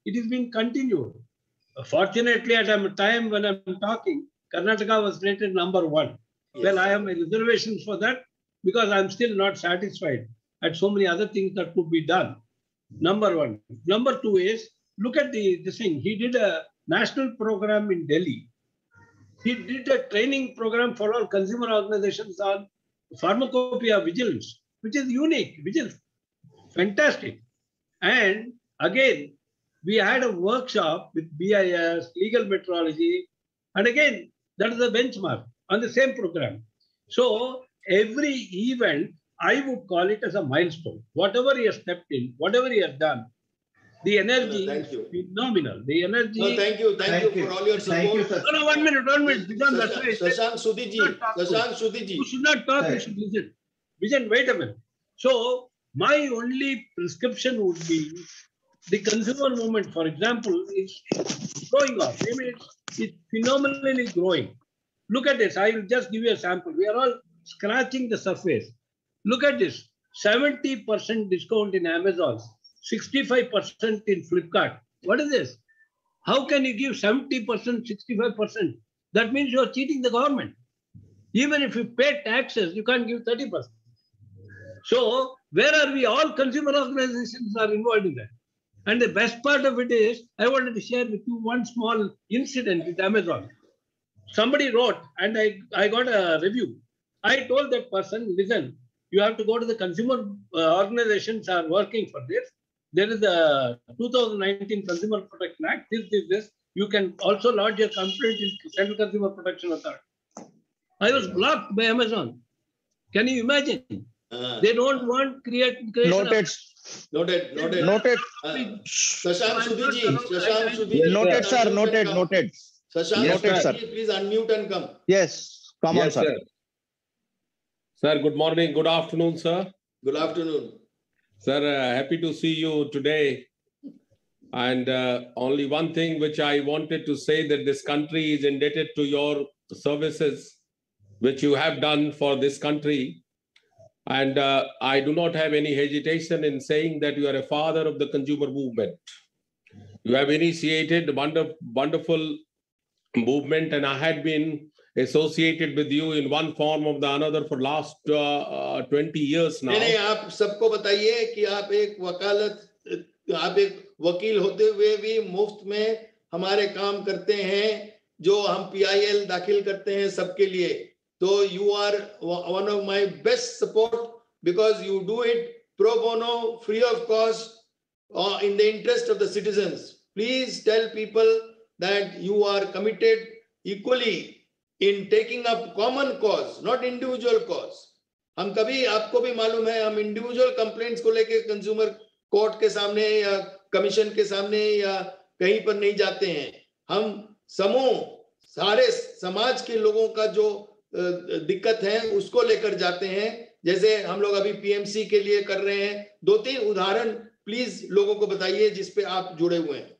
it is being continued. Fortunately, at a time when I'm talking, Karnataka was rated number one. Yes. Well, I have my reservations for that because I'm still not satisfied at so many other things that could be done. Number one. Number two is, look at the this thing. He did a national program in Delhi. He did a training program for all consumer organizations on pharmacopoeia vigilance, which is unique, which is fantastic. And again, we had a workshop with B I S, legal metrology, and again, that is a benchmark on the same program. So every event, I would call it as a milestone. Whatever he has stepped in, whatever he has done, the energy no, thank you. is phenomenal. The energy. No, thank you. Thank, thank you for all your support. Thank you, no, no, one minute, one minute. Because that's why Shashank Sudhiji. Shashank Sudhiji. You should not talk, you should listen. Vijan, wait a minute. So my only prescription would be the consumer movement, for example, is growing up. I mean, it's, it's phenomenally growing. Look at this. I will just give you a sample. We are all scratching the surface. Look at this. seventy percent discount in Amazon, sixty-five percent in Flipkart. What is this? How can you give seventy percent, sixty-five percent? That means you are cheating the government. Even if you pay taxes, you can't give thirty percent. So where are we? All consumer organizations are involved in that. And the best part of it is, I wanted to share with you one small incident with Amazon. Somebody wrote, and I, I got a review. I told that person, listen, you have to go to the consumer uh, organizations are working for this. There is a two thousand nineteen Consumer Protection Act, this, this, this. You can also lodge your complaint in Central Consumer Protection Authority. I was blocked by Amazon. Can you imagine? Uh, they don't want create creation noted. Of, Noted, noted. Noted. Uh, Shashank Sudhiji, Shashank Sudhiji. Noted, sir, noted, noted. Shashank Yes, Sudhiji, sir. please unmute and come. Yes, come yes, on, sir. sir. Sir, good morning, good afternoon, sir. Good afternoon. Sir, uh, happy to see you today. And uh, only one thing which I wanted to say, that this country is indebted to your services, which you have done for this country. And uh, I do not have any hesitation in saying that you are a father of the consumer movement. You have initiated a wonder, wonderful movement, and I had been associated with you in one form or the another for last uh, uh, twenty years now. नहीं आप सबको बताइए कि आप एक वकालत आप एक वकील होते हुए भी मुफ्त में हमारे काम करते हैं, जो हम P I L दाखिल करते हैं सबके लिए. So you are one of my best support because you do it pro bono, free of cost, uh, in the interest of the citizens. Please tell people that you are committed equally in taking up common cause, not individual cause. हम कभी आपको भी मालूम है हम individual complaints को लेके consumer court के सामने या commission के सामने या कहीं पर नहीं जाते हैं. हम समूह सारे समाज के लोगों का जो दिक्कत है उसको लेकर जाते हैं, जैसे हम लोग अभी P M C के लिए कर रहे हैं. दो तीन उदाहरण प्लीज लोगों को बताइए जिस पे आप जुड़े हुए हैं.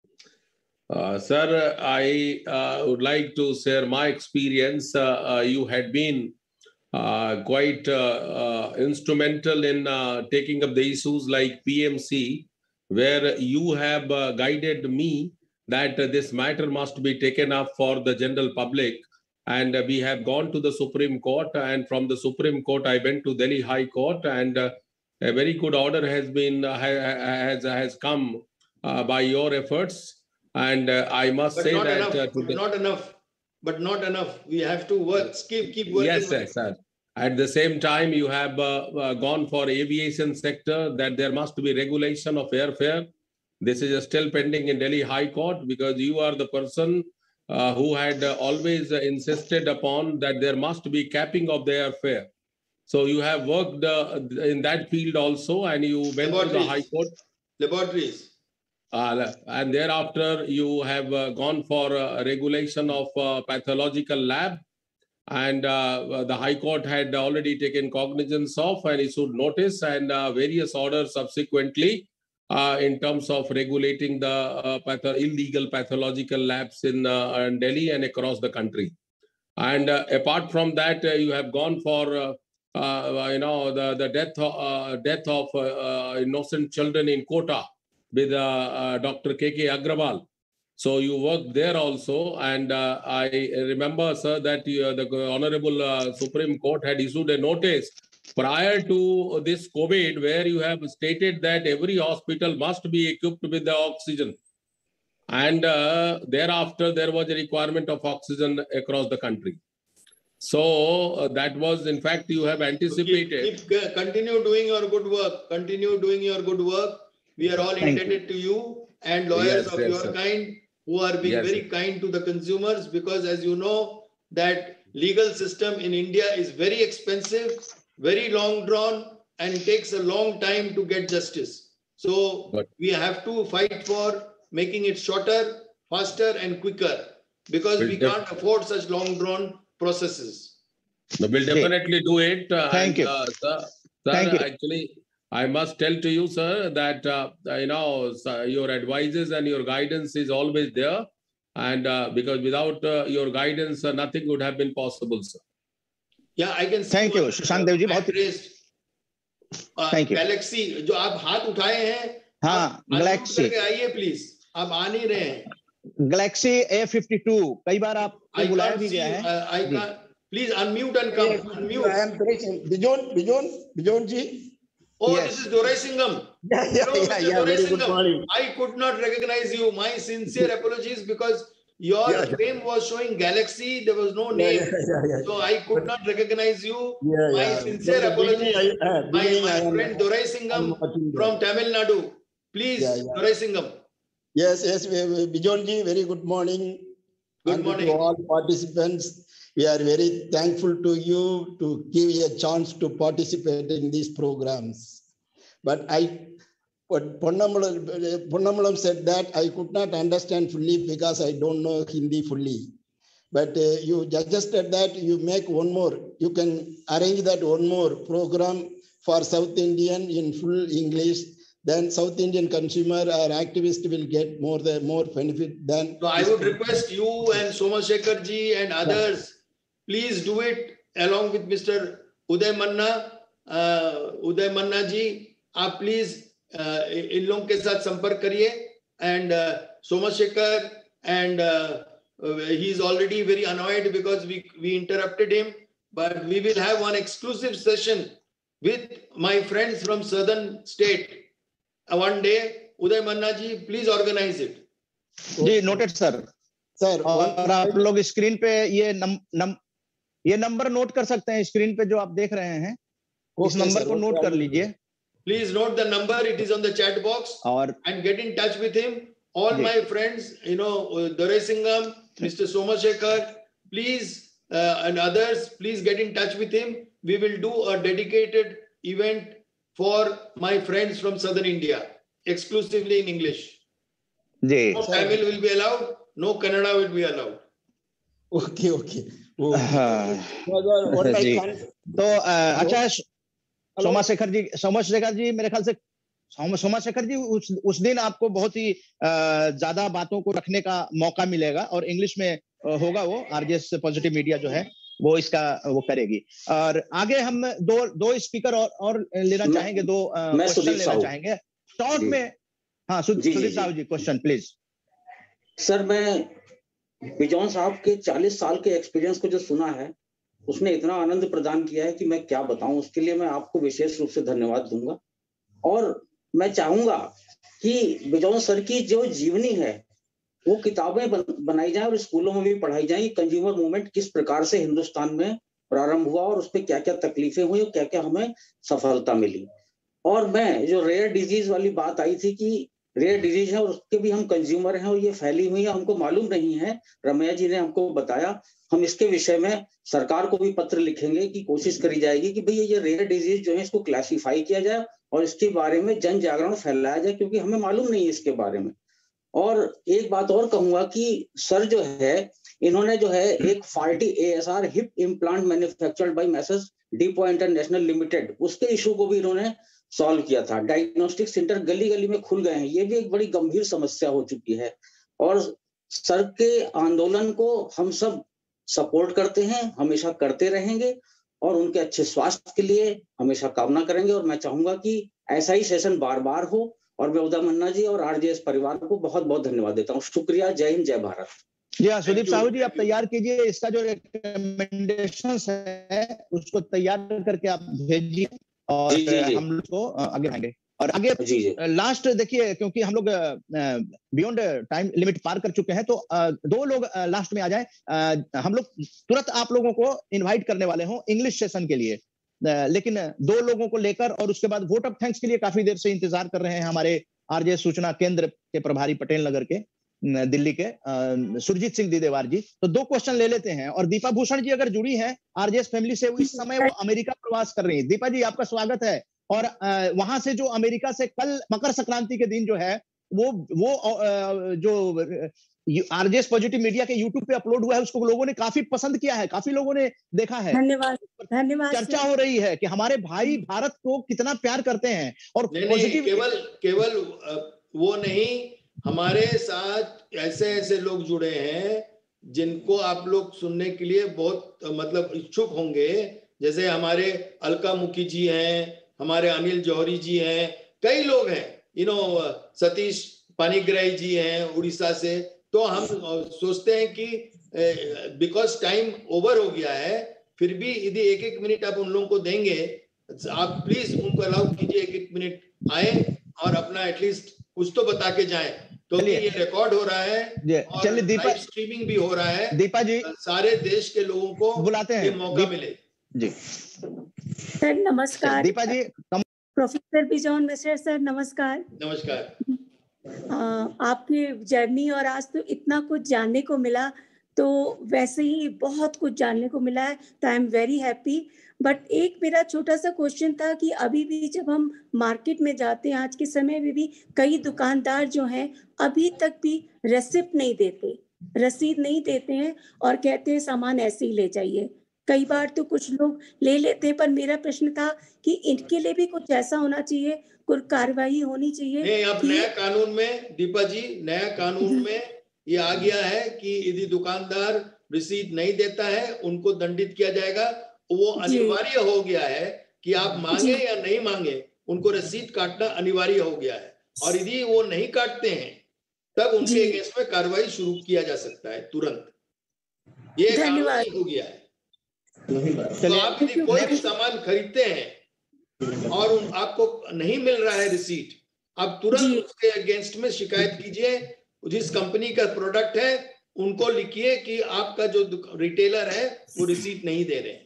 Uh, sir, I uh, would like to share my experience. Uh, uh, you had been uh, quite uh, uh, instrumental in uh, taking up the issues like P M C, where you have uh, guided me that uh, this matter must be taken up for the general public. And uh, we have gone to the Supreme Court, and from the Supreme Court, I went to Delhi High Court, and uh, a very good order has been uh, has has come uh, by your efforts. And uh, I must but say not that enough, uh, to the, not enough, but not enough. We have to work, keep keep working. Yes, sir, sir. At the same time, you have uh, uh, gone for aviation sector, that there must be regulation of airfare. This is still pending in Delhi High Court because you are the person uh, who had uh, always uh, insisted upon that there must be capping of the airfare. So you have worked uh, in that field also, and you went to the High Court. Laboratories. Uh, and thereafter, you have uh, gone for uh, regulation of uh, pathological lab. And uh, the High Court had already taken cognizance of and issued notice and uh, various orders subsequently uh, in terms of regulating the uh, patho illegal pathological labs in, uh, in Delhi and across the country. And uh, apart from that, uh, you have gone for uh, uh, you know the the death uh, death of uh, uh, innocent children in Kota. with uh, uh, Doctor K K Agrawal. So you worked there also, and uh, I remember, sir, that you, uh, the Honorable uh, Supreme Court had issued a notice prior to this COVID, where you have stated that every hospital must be equipped with the oxygen. And uh, thereafter, there was a requirement of oxygen across the country. So uh, that was, in fact, you have anticipated. Keep, keep, continue doing your good work. Continue doing your good work. We are all Thank indebted you. to you and lawyers yes, of yes, your sir. kind who are being yes, very sir. kind to the consumers, because as you know, that legal system in India is very expensive, very long drawn, and it takes a long time to get justice. So but, we have to fight for making it shorter, faster, and quicker, because we can't afford such long drawn processes. No, we'll definitely do it. Uh, Thank and, you. Uh, sir, sir, Thank you. Actually, I must tell to you, sir, that uh, you know your advices and your guidance is always there, and uh, because without uh, your guidance, uh, nothing would have been possible, sir. Yeah, I can see. Thank you, Shashank Dev ji. बहुत uh, Thank you. Galaxy, जो आप हाथ उठाए हैं, हाँ, Galaxy. आइए please. आप आ नहीं रहे हैं. Galaxy A fifty-two. कई बार आप बुलाया भी गया है. Uh, I can. Please unmute and come. Unmute. I am present. Bijon, Bijon, Bijon ji. Oh, yes. This is Dorai Singham. Yeah, yeah, Hello, yeah, yeah. Very good morning. I could not recognize you. My sincere apologies, because your yeah, yeah. name was showing Galaxy. There was no name. Yeah, yeah, yeah, yeah. So I could not recognize you. Yeah, my yeah. sincere no, apologies. I, uh, my my am, friend Dorai Singham from Tamil Nadu. Please, yeah, yeah. Dorai Singham. Yes, yes. Bijon ji, very good morning. Good and morning. To all participants. We are very thankful to you to give a chance to participate in these programs. But I, what Ponnambalam said that I could not understand fully because I don't know Hindi fully. But uh, you suggested that you make one more, you can arrange that one more program for South Indian in full English. Then South Indian consumer or activist will get more the more benefit than. So I would request you and Somashekhar ji and others, please do it along with Mister Uday Manna, uh, Uday Manna ji. आप please इन लोगों के साथ संपर्क करिए and Somashekhar and he is already very annoyed because we we interrupted him, but we will have one exclusive session with my friends from southern state uh, one day. Uday Manna ji, please organize it. जी noted sir. Sir और आप लोग screen पे ये नम, नम, ये number note कर सकते हैं स्क्रीन पे जो आप देख रहे हैं. इस नंबर को नोट कर लीजिए. Please note the number. It is on the chat box. Or, and get in touch with him. All my friends, you know, Dorai Singham, Mister Somashekhar, please, uh, and others, please get in touch with him. We will do a dedicated event for my friends from Southern India, exclusively in English. Ji. No Tamil will be allowed. No Kannada will be allowed. Okay, okay. जी. तो अच्छा सोमाशेखर जी, सोमाशेखर जी मेरे ख्याल से सोमाशेखर जी उस उस दिन आपको बहुत ही ज्यादा बातों को रखने का मौका मिलेगा और इंग्लिश में होगा. वो आरजेएस पॉजिटिव मीडिया जो है वो इसका वो करेगी. और आगे हम दो दो स्पीकर और, और लेना चाहेंगे. दो क्वेश्चन लेना चाहेंगे शॉर्ट में. हाँ सुदीप साहब जी, क्वेश्चन प्लीज. सर मैं बिजॉन साहब के चालीस साल के एक्सपीरियंस को जो सुना है उसने इतना आनंद प्रदान किया है कि मैं क्या बताऊं. उसके लिए मैं आपको विशेष रूप से धन्यवाद दूंगा. और मैं चाहूंगा कि बिजॉन सर की जो जीवनी है वो किताबें बन, बनाई जाए और स्कूलों में भी पढ़ाई जाए. कंज्यूमर मूवमेंट किस प्रकार से हिंदुस्तान में प्रारंभ हुआ और उसपे क्या क्या तकलीफें हुई और क्या क्या हमें सफलता मिली. और मैं जो रेयर डिजीज वाली बात आई थी कि रेयर डिजीज है और उसके भी हम कंज्यूमर हैं और ये फैली हुई है, हमको मालूम नहीं है. रमैया जी ने हमको बताया. हम इसके विषय में सरकार को भी पत्र लिखेंगे कि कोशिश करी जाएगी कि भाई ये रेयर डिजीज जो है इसको क्लासिफाई किया जाए और इसके बारे में जन जागरण फैलाया जाए, क्योंकि हमें मालूम नहीं है इसके बारे में. और एक बात और कहूंगा कि सर जो है इन्होंने जो है एक forty A S R hip implant manufactured by messrs DePuy international limited, उसके इशू को भी इन्होंने सॉल्व किया था. डायग्नोस्टिक सेंटर गली गली में खुल गए हैं. ये भी एक बड़ी गंभीर समस्या हो चुकी है और सर के आंदोलन को हम सब सपोर्ट करते हैं, हमेशा करते रहेंगे और उनके अच्छे स्वास्थ्य के लिए हमेशा कामना करेंगे. और मैं चाहूंगा कि ऐसा ही सेशन बार बार हो और मैं उदय मन्ना जी और आरजेएस परिवार को बहुत बहुत धन्यवाद देता हूँ। शुक्रिया। जय हिंद, जय भारत। जी हाँ, सुदीप साहू जी आप तैयार कीजिए, इसका जो रिकमेंडेशंस है उसको तैयार करके आप भेजिए और जी, जी, जी. हम लोग को आगे बढ़ाएंगे। और आगे लास्ट देखिए, क्योंकि हम लोग बियॉन्ड टाइम लिमिट पार कर चुके हैं, तो दो लोग लास्ट में आ जाए। हम लोग तुरंत आप लोगों को इनवाइट करने वाले हों इंग्लिश सेशन के लिए, लेकिन दो लोगों को लेकर, और उसके बाद वोट ऑफ थैंक्स के लिए काफी देर से इंतजार कर रहे हैं हमारे आरजे सूचना केंद्र के प्रभारी पटेल नगर के दिल्ली के सुरजीत सिंह दीदेवार जी। तो दो क्वेश्चन ले लेते हैं। और दीपा भूषण जी अगर जुड़ी हैं आरजेएस फैमिली से, इस समय वो अमेरिका प्रवास कर रही है। दीपा जी आपका स्वागत है। और वहां से जो अमेरिका से कल मकर संक्रांति के दिन जो है वो वो जो आरजेएस पॉजिटिव मीडिया के यूट्यूब पे अपलोड हुआ है, उसको लोगों ने काफी पसंद किया है, काफी लोगों ने देखा है। धन्यवाद धन्यवाद। चर्चा हो रही है कि हमारे भाई भारत को कितना प्यार करते हैं। और नहीं, नहीं, केवल केवल वो नहीं, हमारे साथ ऐसे ऐसे लोग जुड़े हैं जिनको आप लोग सुनने के लिए बहुत मतलब इच्छुक होंगे। जैसे हमारे अलका मुखी जी हैं, हमारे अनिल जौहरी जी हैं, कई लोग हैं, यू नो सतीश पानीग्राही जी हैं उड़ीसा से। तो हम सोचते हैं कि बिकॉज टाइम ओवर हो गया है, फिर भी यदि एक एक मिनट आप उन लोगों को देंगे, आप प्लीज उनको अलाउ कीजिए एक एक मिनट आए और अपना एटलीस्ट कुछ तो बता के जाएं। तो ये रिकॉर्ड हो रहा है और लाइव स्ट्रीमिंग भी हो रहा है। दीपा जी सारे देश के लोगों को बुलाते हैं, मौका मिले जी। सर नमस्कार। दीपा जी, प्रोफेसर बिजॉन मिश्रा सर नमस्कार। नमस्कार। आ, आपकी जर्नी और आज तो इतना कुछ जानने को मिला, तो वैसे ही बहुत कुछ जानने को मिला है, तो I am very happy. But एक मेरा छोटा सा क्वेश्चन था कि अभी भी जब हम मार्केट में जाते हैं, आज के समय में भी कई दुकानदार जो हैं अभी तक भी रेसिप्ट नहीं देते, रसीद नहीं देते हैं और कहते हैं सामान ऐसे ही ले जाइए। कई बार तो कुछ लोग ले लेते हैं, पर मेरा प्रश्न था कि इनके लिए भी कुछ ऐसा होना चाहिए, कुछ कार्रवाई होनी चाहिए। नहीं, अब नया कानून में दीपा जी, नया कानून में ये आ गया है कि यदि दुकानदार रसीद नहीं देता है उनको दंडित किया जाएगा। वो अनिवार्य हो गया है कि आप मांगे या नहीं मांगे, उनको रसीद काटना अनिवार्य हो गया है। और यदि वो नहीं काटते हैं तब उनके अगेंस्ट में कार्रवाई शुरू किया जा सकता है तुरंत। ये कानून हो गया है। तो आप यदि कोई भी सामान खरीदते हैं और आपको नहीं मिल रहा है रिसीट, आप तुरंत उसके अगेंस्ट में शिकायत कीजिए। जिस कंपनी का प्रोडक्ट है उनको लिखिए कि आपका जो रिटेलर है वो रिसीट नहीं दे रहे हैं।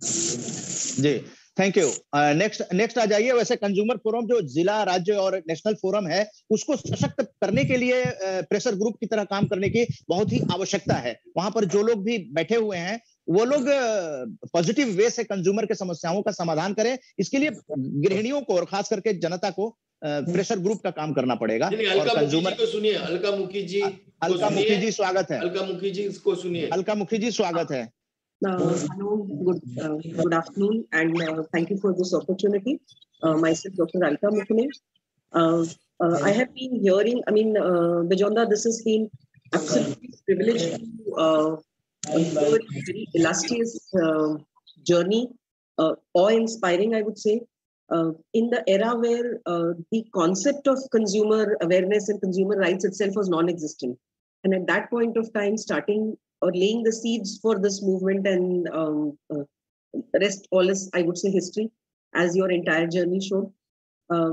जी, थैंक यू। नेक्स्ट नेक्स्ट आ जाइए। वैसे कंज्यूमर फोरम जो जिला, राज्य और नेशनल फोरम है, उसको सशक्त करने के लिए प्रेशर ग्रुप की तरह काम करने की बहुत ही आवश्यकता है। वहां पर जो लोग भी बैठे हुए हैं वो लोग पॉजिटिव वे से कंज्यूमर के समस्याओं का समाधान करें। इसके लिए गृहिणियों को और खास करके जनता को प्रेशर ग्रुप का काम करना पड़ेगा। और कंज्यूमर को सुनिए। अलका मुखी जी, अलका मुखी जी स्वागत है। अलका मुखी जी को सुनिए। अलका मुखी जी स्वागत है। Uh, hello, good uh, good afternoon, and uh, thank you for this opportunity. Uh, myself, Doctor Alka Mukhne. Uh, uh, I have been hearing. I mean, uh, Bijonda, this has been absolutely privileged to uh, hear a very illustrious uh, journey, uh, awe-inspiring, I would say. Uh, in the era where uh, the concept of consumer awareness and consumer rights itself was non-existent, and at that point of time, starting or laying the seeds for this movement, and um, uh, rest all is, I would say, history, as your entire journey showed. Uh,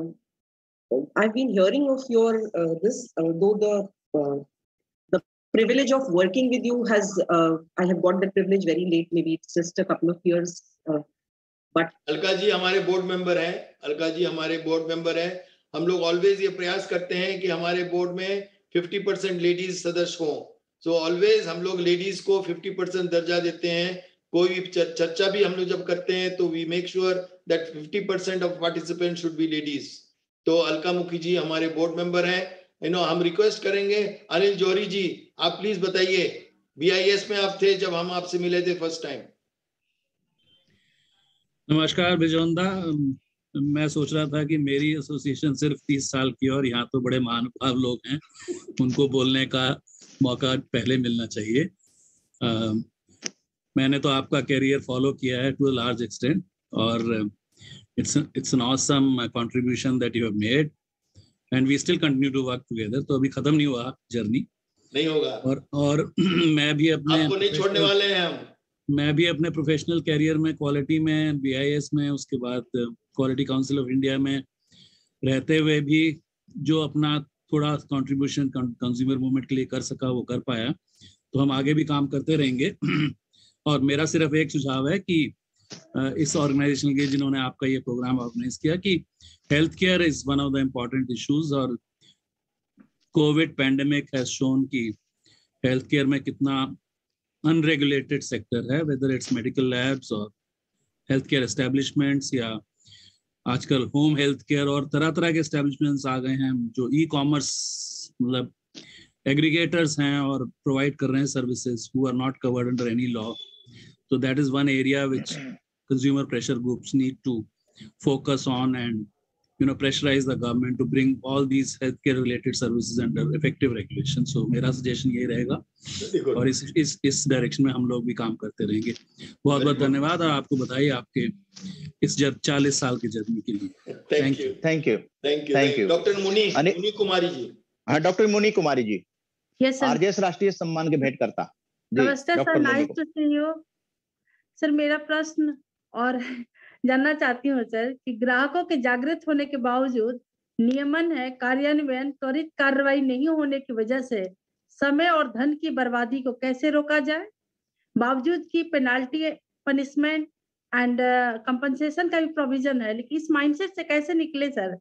I've been hearing of your uh, this, uh, though the uh, the privilege of working with you has, uh, I have got that privilege very late, maybe it's just a couple of years. Uh, but Alka ji हमारे board member हैं। अलका जी हमारे board member हैं। हम लोग always ये प्रयास करते हैं कि हमारे बोर्ड में फिफ्टी परसेंट लेडीज सदस्य हों। सो so, ऑलवेज हम लोग लेडीज को फिफ्टी परसेंट दर्जा देते हैं। कोई भी चर्चा भी हम लोग जब करते हैं तो we make sure that fifty percent of participant should be ladies. तो अलका मुखी जी हमारे बोर्ड मेंबर हैं। यू नो हम रिक्वेस्ट करेंगे, अनिल जौहरी जी आप प्लीज बताइए, बीआईएस में आप थे जब हम आपसे मिले थे फर्स्ट टाइम। नमस्कार बिजोंदा। मैं सोच रहा था कि मेरी एसोसिएशन सिर्फ तीस साल की और यहाँ तो बड़े महानुभाव लोग हैं, उनको बोलने का मौका पहले मिलना चाहिए। uh, मैंने तो आपका करियर फॉलो किया है टू अ लार्ज एक्सटेंट, और it's it's an awesome contribution that you have made, and we still continue to work together. तो अभी खत्म नहीं हुआ जर्नी, नहीं होगा। और और मैं भी अपने आपको नहीं छोड़ने वाले हैं हम। मैं भी अपने प्रोफेशनल कैरियर में क्वालिटी में, बीआईएस में, उसके बाद क्वालिटी काउंसिल ऑफ इंडिया में रहते हुए भी जो अपना थोड़ा कंट्रीब्यूशन कंज्यूमर मूवमेंट के लिए कर सका वो कर पाया। तो हम आगे भी काम करते रहेंगे। और मेरा सिर्फ एक सुझाव है कि इस ऑर्गेनाइजेशन के, जिन्होंने आपका ये प्रोग्राम ऑर्गेनाइज किया, कि health care is one of the important issues, और कोविड पैंडेमिक हैज शोन कि हेल्थ केयर में कितना अनरेगुलेटेड सेक्टर है, वेदर इट्स मेडिकल लैब्स और हेल्थ केयर एस्टेब्लिशमेंट्स या आजकल होम हेल्थ केयर, और तरह तरह के एस्टेब्लिशमेंट्स आ गए हैं जो ई कॉमर्स मतलब एग्रीगेटर्स हैं और प्रोवाइड कर रहे हैं services who are not covered under any law. So that is one area which consumer pressure groups need to focus on and, you know, pressurize the government to bring all these healthcare related services under effective regulation. So मेरा suggestion यही रहेगा, और इस इस इस direction में हम लोग भी काम करते रहेंगे। बहुत बहुत धन्यवाद, और आपको बधाई आपके इस जब चालीस साल की जर्नी के लिए। Thank you thank you thank you thank you doctor Muni Muni Kumari ji. हाँ, doctor Muni Kumari ji, yes sir, RJS राष्ट्रीय सम्मान के भेंट करता। नमस्ते sir, nice to see you sir. मेरा प्रश्न और जानना चाहती हूँ सर कि ग्राहकों के जागृत होने के बावजूद नियमन है कार्यान्वयन त्वरित कार्रवाई नहीं होने की वजह से समय और धन की बर्बादी को कैसे रोका जाए, बावजूद की पेनाल्टी, पनिशमेंट एंड कंपनसेशन का भी प्रोविजन है, लेकिन इस माइंडसेट से कैसे निकले सर,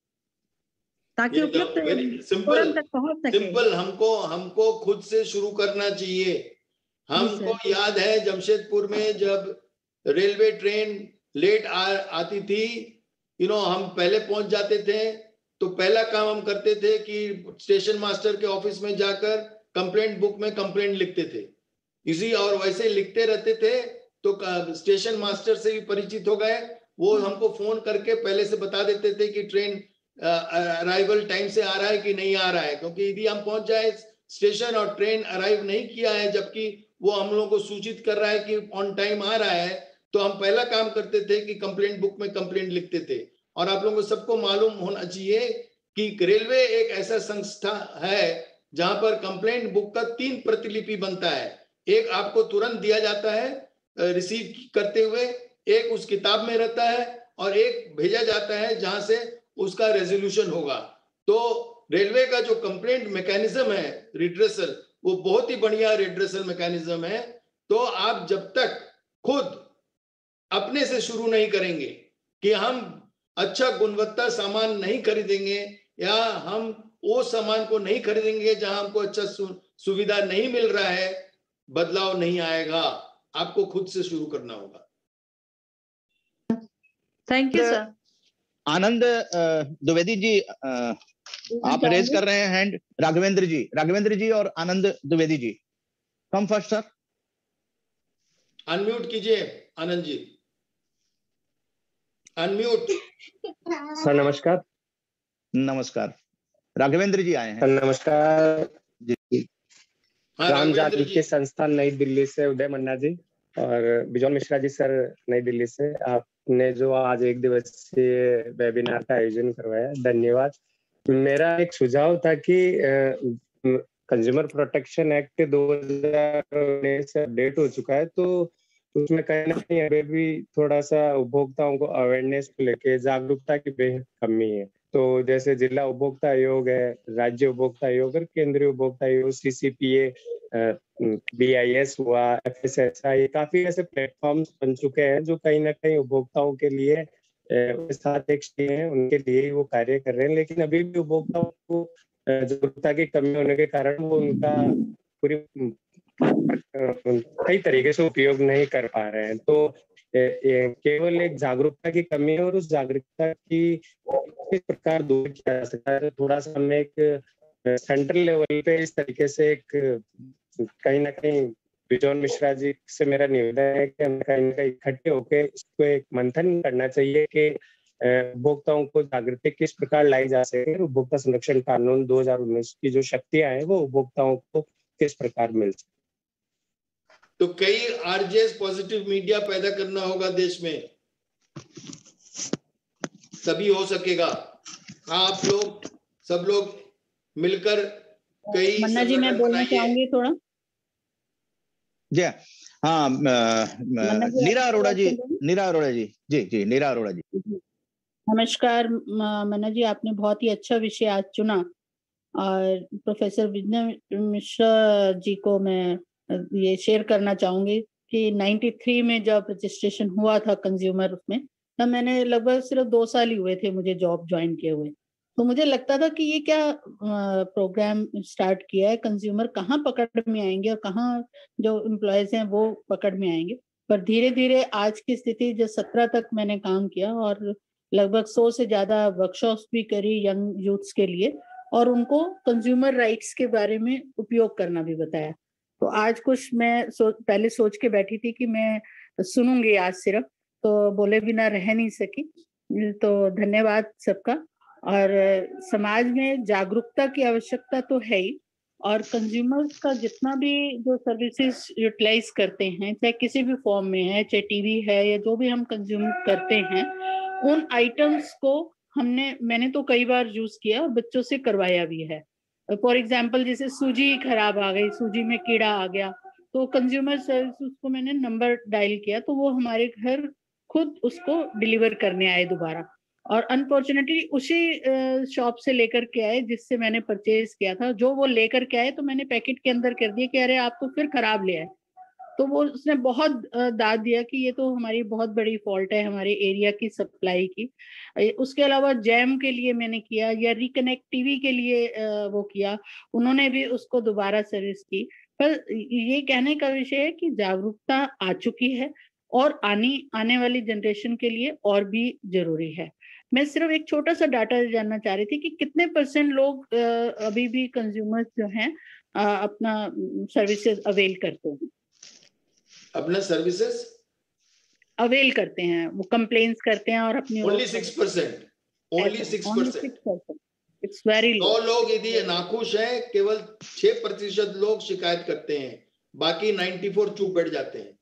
ताकि उपयुक्त सिंपल पहुंच सके। सिंपल हमको हमको खुद से शुरू करना चाहिए। हमको याद है जमशेदपुर में जब रेलवे ट्रेन लेट आ, आती थी, यू नो, हम पहले पहुंच जाते थे, तो पहला काम हम करते थे कि स्टेशन मास्टर के ऑफिस में जाकर कंप्लेंट बुक में कंप्लेंट लिखते थे इसी, और वैसे लिखते रहते थे। तो स्टेशन मास्टर से भी परिचित हो गए, वो हमको फोन करके पहले से बता देते थे कि ट्रेन अराइवल टाइम से आ रहा है कि नहीं आ रहा है, क्योंकि यदि हम पहुंच जाए स्टेशन और ट्रेन अराइव नहीं किया है जबकि वो हम लोगों को सूचित कर रहा है कि ऑन टाइम आ रहा है, तो हम पहला काम करते थे कि कंप्लेंट बुक में कंप्लेंट लिखते थे। और आप लोगों को सबको मालूम होना चाहिए कि रेलवे एक ऐसा संस्था है जहां पर कंप्लेंट बुक का तीन प्रतिलिपि बनता है। एक आपको तुरंत दिया जाता है रिसीव करते हुए, एक उस किताब में रहता है, और एक भेजा जाता है जहां से उसका रेजोल्यूशन होगा। तो रेलवे का जो कंप्लेंट मैकेनिज्म है रिड्रेसल, वो बहुत ही बढ़िया रिड्रेसल मैकेनिज्म है। तो आप जब तक खुद अपने से शुरू नहीं करेंगे कि हम अच्छा गुणवत्ता सामान नहीं खरीदेंगे, या हम वो सामान को नहीं खरीदेंगे जहां हमको अच्छा सु, सुविधा नहीं मिल रहा है, बदलाव नहीं आएगा। आपको खुद से शुरू करना होगा। Thank you sir. Anand Dwivedi ji, आप रेज कर रहे हैं हैंड। राघवेंद्र जी, राघवेंद्र जी और Anand Dwivedi ji, come first sir. Unmute कीजिए आनंद जी, अनम्यूट। सर नमस्कार। नमस्कार, राघवेंद्र जी आए हैं। नमस्कार जी। राम जानकी संस्थान नई दिल्ली से उदय मन्ना जी, और बिजॉन मिश्रा जी सर नई दिल्ली से। आपने जो आज एक दिवसीय वेबिनार का आयोजन करवाया, धन्यवाद। मेरा एक सुझाव था कि कंज्यूमर प्रोटेक्शन एक्ट दो हज़ार उन्नीस से अपडेट हो चुका है, तो उसमें कहीं ना कहीं अभी भी थोड़ा सा उपभोक्ताओं को अवेयरनेस को लेके जागरूकता की बेहद कमी है। तो जैसे जिला उपभोक्ता आयोग है, राज्य उपभोक्ता आयोग और केंद्रीय उपभोक्ता आयोग, सीसीपीए, बीआईएस हुआ, एफएसएसआई, काफी ऐसे प्लेटफॉर्म्स बन चुके हैं जो कहीं ना कहीं उपभोक्ताओं के लिए साथ एक हैं, उनके लिए ही वो कार्य कर रहे हैं। लेकिन अभी भी उपभोक्ताओं को जागरूकता की कमी होने के कारण वो उनका पूरी कई तरीके से उपयोग नहीं कर पा रहे हैं। तो केवल एक जागरूकता की कमी है, और उस जागरूकता की किस प्रकार दूर किया जा सकता है, थोड़ा सा हमें एक सेंट्रल लेवल पे इस तरीके से एक कहीं ना कहीं बिजॉन मिश्रा जी से मेरा निवेदन है कि हमें कहीं ना कहीं इकट्ठे होकर इसको एक मंथन करना चाहिए कि उपभोक्ताओं को जागृति किस प्रकार लाई जा सके। उपभोक्ता संरक्षण कानून दो हज़ार उन्नीस की जो शक्तियां हैं वो उपभोक्ताओं को किस प्रकार मिल सके। तो कई आरजेएस पॉजिटिव मीडिया पैदा करना होगा देश में, तभी हो सकेगा। आप लोग सब लोग मिलकर कई मन्ना जी मैं बोलना चाहूंगी थोड़ा। जी हाँ, नीरा अरोड़ा जी, नीरा अरोड़ा जी, जी जी नीरा अरोड़ा जी। नमस्कार मन्ना जी, आपने बहुत ही अच्छा विषय आज चुना और प्रोफेसर विजय मिश्रा जी को मैं ये शेयर करना चाहूंगी कि तिरानवे में जब रजिस्ट्रेशन हुआ था कंज्यूमर उसमें, तब मैंने लगभग सिर्फ दो साल ही हुए थे मुझे जॉब ज्वाइन किए हुए। तो मुझे लगता था कि ये क्या प्रोग्राम स्टार्ट किया है, कंज्यूमर कहाँ पकड़ में आएंगे और कहाँ जो एम्प्लॉयज हैं वो पकड़ में आएंगे। पर धीरे धीरे आज की स्थिति, जो सत्रह तक मैंने काम किया और लगभग सौ से ज्यादा वर्कशॉप्स भी करी यंग यूथ्स के लिए और उनको कंज्यूमर राइट्स के बारे में उपयोग करना भी बताया। तो आज कुछ मैं सो, पहले सोच के बैठी थी कि मैं सुनूंगी आज सिर्फ, तो बोले बिना रह नहीं सकी। तो धन्यवाद सबका। और समाज में जागरूकता की आवश्यकता तो है ही, और कंज्यूमर्स का जितना भी जो सर्विसेज यूटिलाइज करते हैं, चाहे किसी भी फॉर्म में है, चाहे टीवी है या जो भी हम कंज्यूम करते हैं, उन आइटम्स को हमने मैंने तो कई बार यूज किया और बच्चों से करवाया भी है। फॉर एग्जाम्पल जैसे सूजी खराब आ गई, सूजी में कीड़ा आ गया, तो कंज्यूमर सर्विस उसको मैंने नंबर डायल किया तो वो हमारे घर खुद उसको डिलीवर करने आए दोबारा। और अनफॉर्चुनेटली उसी शॉप से लेकर के आए जिससे मैंने परचेज किया था। जो वो लेकर के आए तो मैंने पैकेट के अंदर कर दिया कि अरे आप तो फिर खराब ले आए। तो वो उसने बहुत दाद दिया कि ये तो हमारी बहुत बड़ी फॉल्ट है, हमारे एरिया की सप्लाई की। उसके अलावा जैम के लिए मैंने किया या रिकनेक्ट टीवी के लिए वो किया, उन्होंने भी उसको दोबारा सर्विस की। पर ये कहने का विषय है कि जागरूकता आ चुकी है और आने आने वाली जनरेशन के लिए और भी जरूरी है। मैं सिर्फ एक छोटा सा डाटा जानना चाह रही थी कि कितने परसेंट लोग अभी भी कंज्यूमर्स जो हैं अपना सर्विसेज अवेल करते हैं, अपना सर्विसेज अवेल करते हैं, वो कंप्लेन्स करते हैं और अपनी only six percent only six percent it's very low. सौ लोग यदि नाखुश हैं, केवल छह प्रतिशत लोग शिकायत करते हैं, बाकी नाइन्टी फोर चुप बैठ जाते हैं।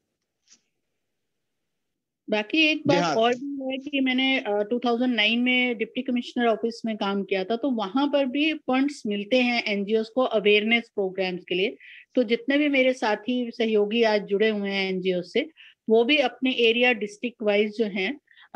बाकी एक बात और भी है कि मैंने दो हज़ार नौ में डिप्टी कमिश्नर ऑफिस में काम किया था, तो वहां पर भी फंड्स मिलते हैं एनजीओस को अवेयरनेस प्रोग्राम्स के लिए। तो जितने भी मेरे साथी सहयोगी आज जुड़े हुए हैं एनजीओ से, वो भी अपने एरिया डिस्ट्रिक्ट वाइज जो हैं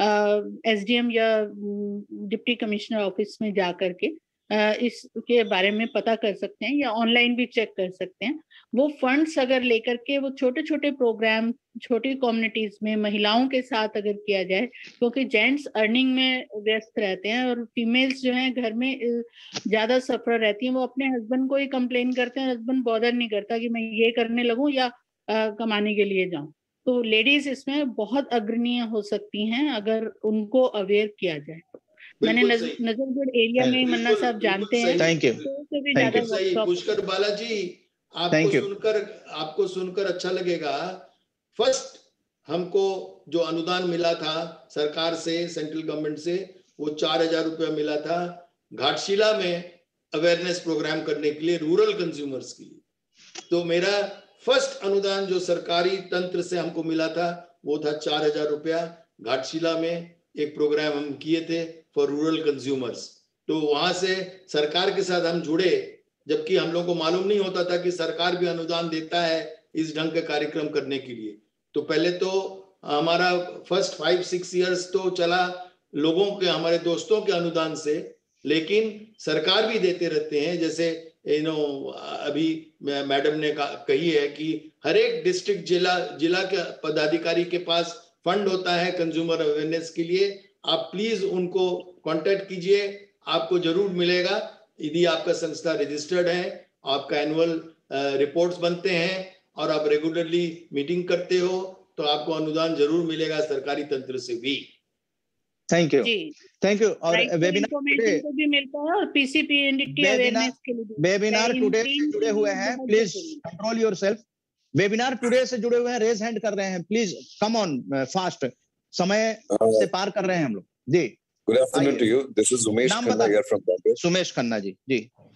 एसडीएम या डिप्टी कमिश्नर ऑफिस में जा करके इसके बारे में पता कर सकते हैं या ऑनलाइन भी चेक कर सकते हैं। वो फंड्स अगर लेकर के वो छोटे छोटे प्रोग्राम छोटी कम्युनिटीज में महिलाओं के साथ अगर किया जाए, क्योंकि जेंट्स अर्निंग में व्यस्त रहते हैं और फीमेल्स जो हैं घर में ज्यादा सफर रहती हैं, वो अपने हस्बैंड को ही कंप्लेन करते हैं, हस्बैंड बॉदर नहीं करता कि मैं ये करने लगूं या आ, कमाने के लिए जाऊं। तो लेडीज इसमें बहुत अग्रणीय हो सकती हैं अगर उनको अवेयर किया जाए। मैंने नजरगढ़ एरिया में मन्ना साहब जानते हैं, thank you thank you Pushkar Balaji, आपको सुनकर आपको सुनकर अच्छा लगेगा। फर्स्ट हमको जो अनुदान मिला था सरकार से, सेंट्रल गवर्नमेंट से, वो चार हजार रुपया मिला था घाटशिला में अवेयरनेस प्रोग्राम करने के लिए रूरल कंज्यूमर्स के लिए। तो मेरा फर्स्ट अनुदान जो सरकारी तंत्र से हमको मिला था वो था चार हजार रुपया। घाटशिला में एक प्रोग्राम हम किए थे फॉर रूरल कंज्यूमर्स। तो वहां से सरकार के साथ हम जुड़े, जबकि हम लोग को मालूम नहीं होता था कि सरकार भी अनुदान देता है इस ढंग के कार्यक्रम करने के लिए। तो पहले तो हमारा फर्स्ट फाइव सिक्स इयर्स तो चला लोगों के, हमारे दोस्तों के अनुदान से, लेकिन सरकार भी देते रहते हैं। जैसे यू नो अभी मैडम ने कही है कि हर एक डिस्ट्रिक्ट जिला जिला के पदाधिकारी के पास फंड होता है कंज्यूमर अवेयरनेस के लिए। आप प्लीज उनको कांटेक्ट कीजिए, आपको जरूर मिलेगा। यदि आपका संस्था रजिस्टर्ड है, आपका एनुअल रिपोर्ट्स बनते हैं और आप रेगुलरली मीटिंग करते हो, तो आपको अनुदान जरूर मिलेगा सरकारी तंत्र से भी। Thank you thank you. और वेबिनार को भी मिलता है और पीसीपी एनडीटी अवेयरनेस के लिए वेबिनार टुडे से जुड़े हुए हैं, please control yourself. Webinar today से जुड़े हुए हैं, रेज हैंड कर रहे हैं, प्लीज कम ऑन फास्ट, समय से पार कर रहे हैं हम लोग जी। Good afternoon to you. This is Umesh Khanna here from Bombay. Sumesh Khanna ji. Ji.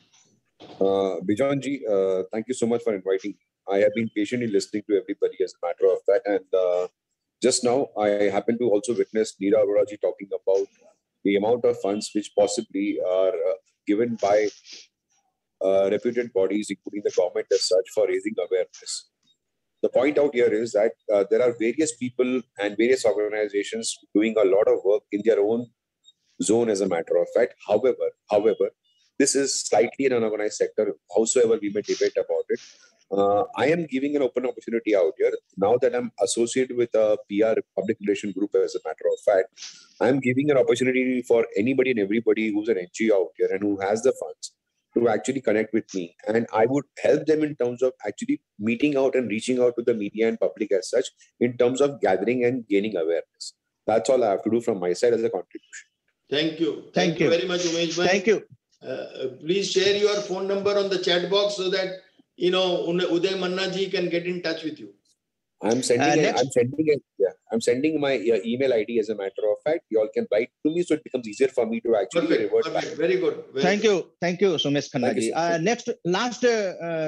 Uh, Bijan ji, uh, thank you so much for inviting me. I have been patiently listening to everybody as a matter of that. And uh, just now, I happen to also witness Neera Arora ji talking about the amount of funds which possibly are uh, given by uh, reputed bodies, including the government as such, for raising awareness. The point out here is that uh, there are various people and various organizations doing a lot of work in their own zone, as a matter of fact. However, however, this is slightly an unorganized sector, howsoever we may debate about it. Uh, I am giving an open opportunity out here. Now that I'm associated with a P R public relation group, as a matter of fact, I'm giving an opportunity for anybody and everybody who's an N G O out here and who has the funds to actually connect with me. And I would help them in terms of actually meeting out and reaching out to the media and public as such, in terms of gathering and gaining awareness. That's all I have to do from my side as a contribution. Thank you. Thank, Thank you you very much, Umesh bhai. Thank you. Uh, please share your phone number on the chat box so that, you know, Uday Manna ji can get in touch with you. I'm sending, Uh, a, next- I'm sending, a, yeah, I'm sending my uh, email I D, as a matter of fact. You all can write to me, so it becomes easier for me to actually Perfect, revert back. perfect. Very good. Very Thank good. you. Thank you, Sumesh Khanna Thank you, ji. sir. Uh, next, last, uh,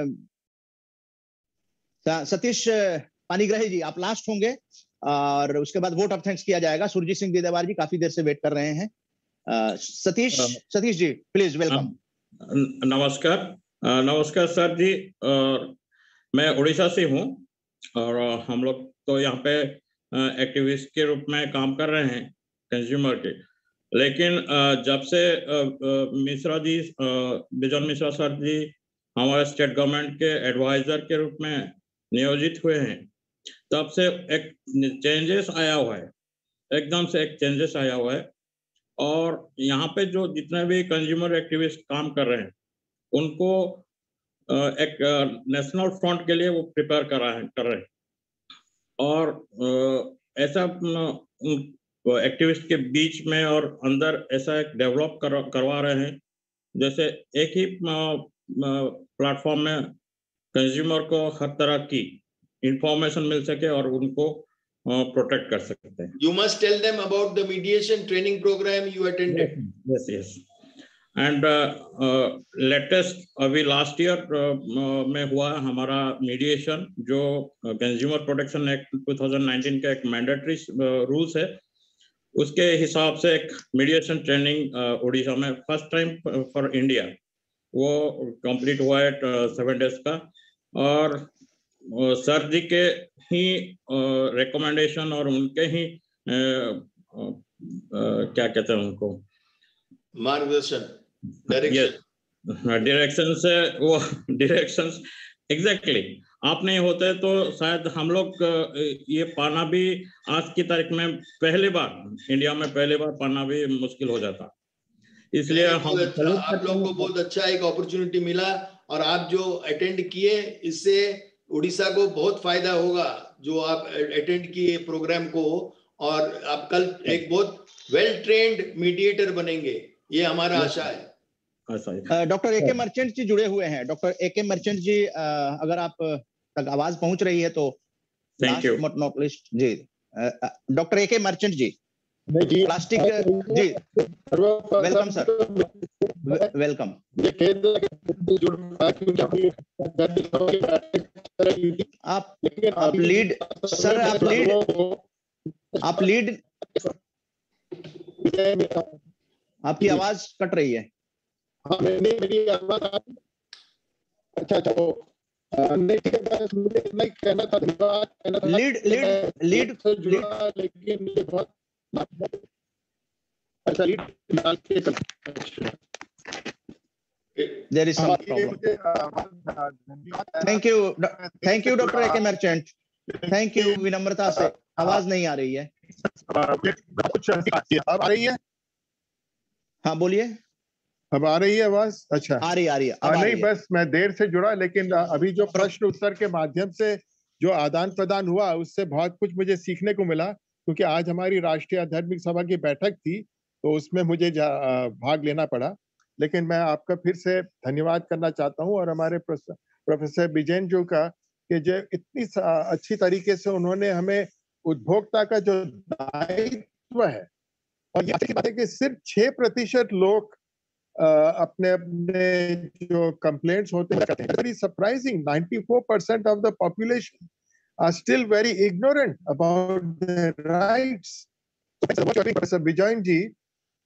uh, Satish uh, Panigrahi जी, आप last होंगे और उसके बाद vote of thanks किया जाएगा। सुरजीत सिंह देदेवार जी काफी देर से wait कर रहे हैं। uh, Satish Satish ji, please welcome. नमस्कार अ, नमस्कार सर जी। और मैं उड़ीसा से हूँ और अ, हम लोग तो यहाँ पे एक्टिविस्ट के रूप में काम कर रहे हैं कंज्यूमर के। लेकिन अ, जब से अ, अ, मिश्रा जी, बिजन मिश्रा सर जी हमारे स्टेट गवर्नमेंट के एडवाइजर के रूप में नियोजित हुए हैं, तब से एक चेंजेस आया हुआ है, एकदम से एक चेंजेस आया हुआ है। और यहाँ पे जो जितने भी कंज्यूमर एक्टिविस्ट काम कर रहे हैं, उनको अ, एक नेशनल फ्रंट के लिए वो प्रिपेयर कर रहे हैं कर रहे हैं और अ, ऐसा एक्टिविस्ट के बीच में और अंदर ऐसा एक डेवलप कर, करवा रहे हैं, जैसे एक ही प्लेटफॉर्म में कंज्यूमर को हर तरह की इंफॉर्मेशन मिल सके और उनको प्रोटेक्ट कर सकते हैं। You must tell them about the mediation training program you attended. Yes, yes. And latest अभी लास्ट ईयर में हुआ हमारा मीडिएशन, जो consumer protection act two thousand nineteen का एक मैंडेटरी रूल्स है, उसके हिसाब से एक मीडिएशन ट्रेनिंग उड़ीसा में फर्स्ट टाइम फॉर इंडिया वो कंप्लीट हुआ है सेवन डेज का। और सर जी के ही रिकमेंडेशन और उनके ही uh, uh, क्या कहते हैं उनको, मार्गदर्शन, डायरेक्शन डायरेक्शन से वो डायरेक्शंस एग्जैक्टली आप नहीं होते तो शायद हम लोग ये पाना भी आज की तारीख में पहली बार इंडिया में पहली बार पाना भी मुश्किल हो जाता। इसलिए हम आप लोगों को बहुत अच्छा एक अपॉर्चुनिटी मिला और आप जो अटेंड किए, इससे उड़ीसा को बहुत फायदा होगा जो आप अटेंड किए प्रोग्राम को, और आप कल एक बहुत वेल ट्रेन्ड मीडिएटर बनेंगे, ये हमारा आशा है। डॉक्टर ए के मर्चेंट जी जुड़े हुए हैं। डॉक्टर ए के मर्चेंट जी, अगर आप तक आवाज पहुंच रही है तो थैंक यू। मोनोपोलिस्ट जी, doctor A K Merchant ji, plastic जी, वेलकम सर, वेलकम। आप आप लीड सर, आप लीड आप लीड आपकी आवाज कट रही है। हाँ, मेरी मेरी आवाज अच्छा अच्छा नहीं, ठीक है, बस मुझे इतना ही कहना था, धन्यवाद कहना था। लीड लीड लीड से जुड़ा, लेकिन मुझे बहुत अच्छा लीड डाल के there is some problem. Thank you thank you doctor A K Merchant, thank you. विनम्रता से आवाज नहीं आ रही है। कुछ अब आ रही है? हाँ बोलिए। अब आ रही है आवाज? अच्छा, आ रही आ रही है। आ, नहीं है। बस मैं देर से जुड़ा, लेकिन अभी जो प्रश्न उत्तर के माध्यम से जो आदान प्रदान हुआ, उससे बहुत कुछ मुझे सीखने को मिला, क्योंकि आज हमारी राष्ट्रीय आध्यात्मिक सभा की बैठक थी, तो उसमें मुझे भाग लेना पड़ा। लेकिन मैं आपका फिर से धन्यवाद करना चाहता हूँ, और हमारे प्रोफेसर विजयन जो का, कि जो इतनी अच्छी तरीके से उन्होंने हमें उपभोक्ता का जो दायित्व है, और ये अच्छी बात है कि सिर्फ छह प्रतिशत लोग Uh, अपने अपने जो कंप्लेंट्स होते हैं, very surprising, ninety-four percent of the population are still very ignorant about their rights. Professor Vijayan ji,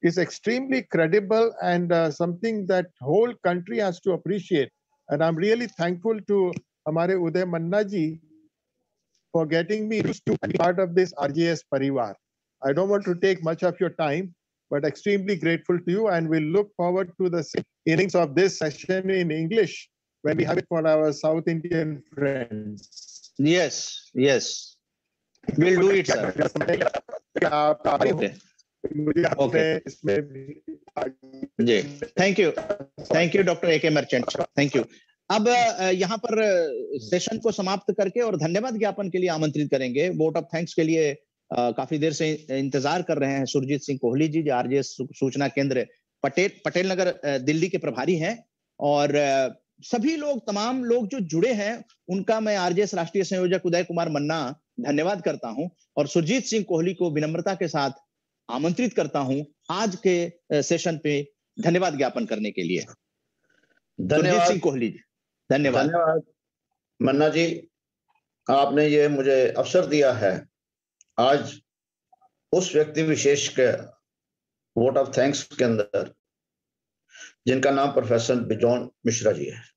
is extremely credible and uh, something that whole country has to appreciate. And I'm really thankful to Hamare Uday Manna ji for getting me used to be part of this R J S Parivar. I don't want to take much of your time, but extremely grateful to you, and we'll look forward to the innings of this session in English when we have it for our South Indian friends. Yes, yes. We'll do it, sir. Okay. Okay. जी, thank you, thank you doctor A K Merchant, thank you. अब यहाँ पर session को समाप्त करके और धन्यवाद ज्ञापन के लिए आमंत्रित करेंगे। वोट ऑफ थैंक्स के लिए काफी देर से इंतजार कर रहे हैं सुरजीत सिंह कोहली जी, जो आरजेएस सूचना केंद्र पटेल पटेल नगर दिल्ली के प्रभारी हैं। और सभी लोग, तमाम लोग जो जुड़े हैं, उनका मैं आरजेएस राष्ट्रीय संयोजक उदय कुमार मन्ना धन्यवाद करता हूं और सुरजीत सिंह कोहली को विनम्रता के साथ आमंत्रित करता हूं आज के सेशन पे धन्यवाद ज्ञापन करने के लिए। सुरजीत सिंह कोहली जी, धन्यवाद। धन्यवाद मन्ना जी, आपने ये मुझे अवसर दिया है आज उस व्यक्ति विशेष के वोट ऑफ थैंक्स के अंदर जिनका नाम प्रोफेसर बिजॉन मिश्रा जी है।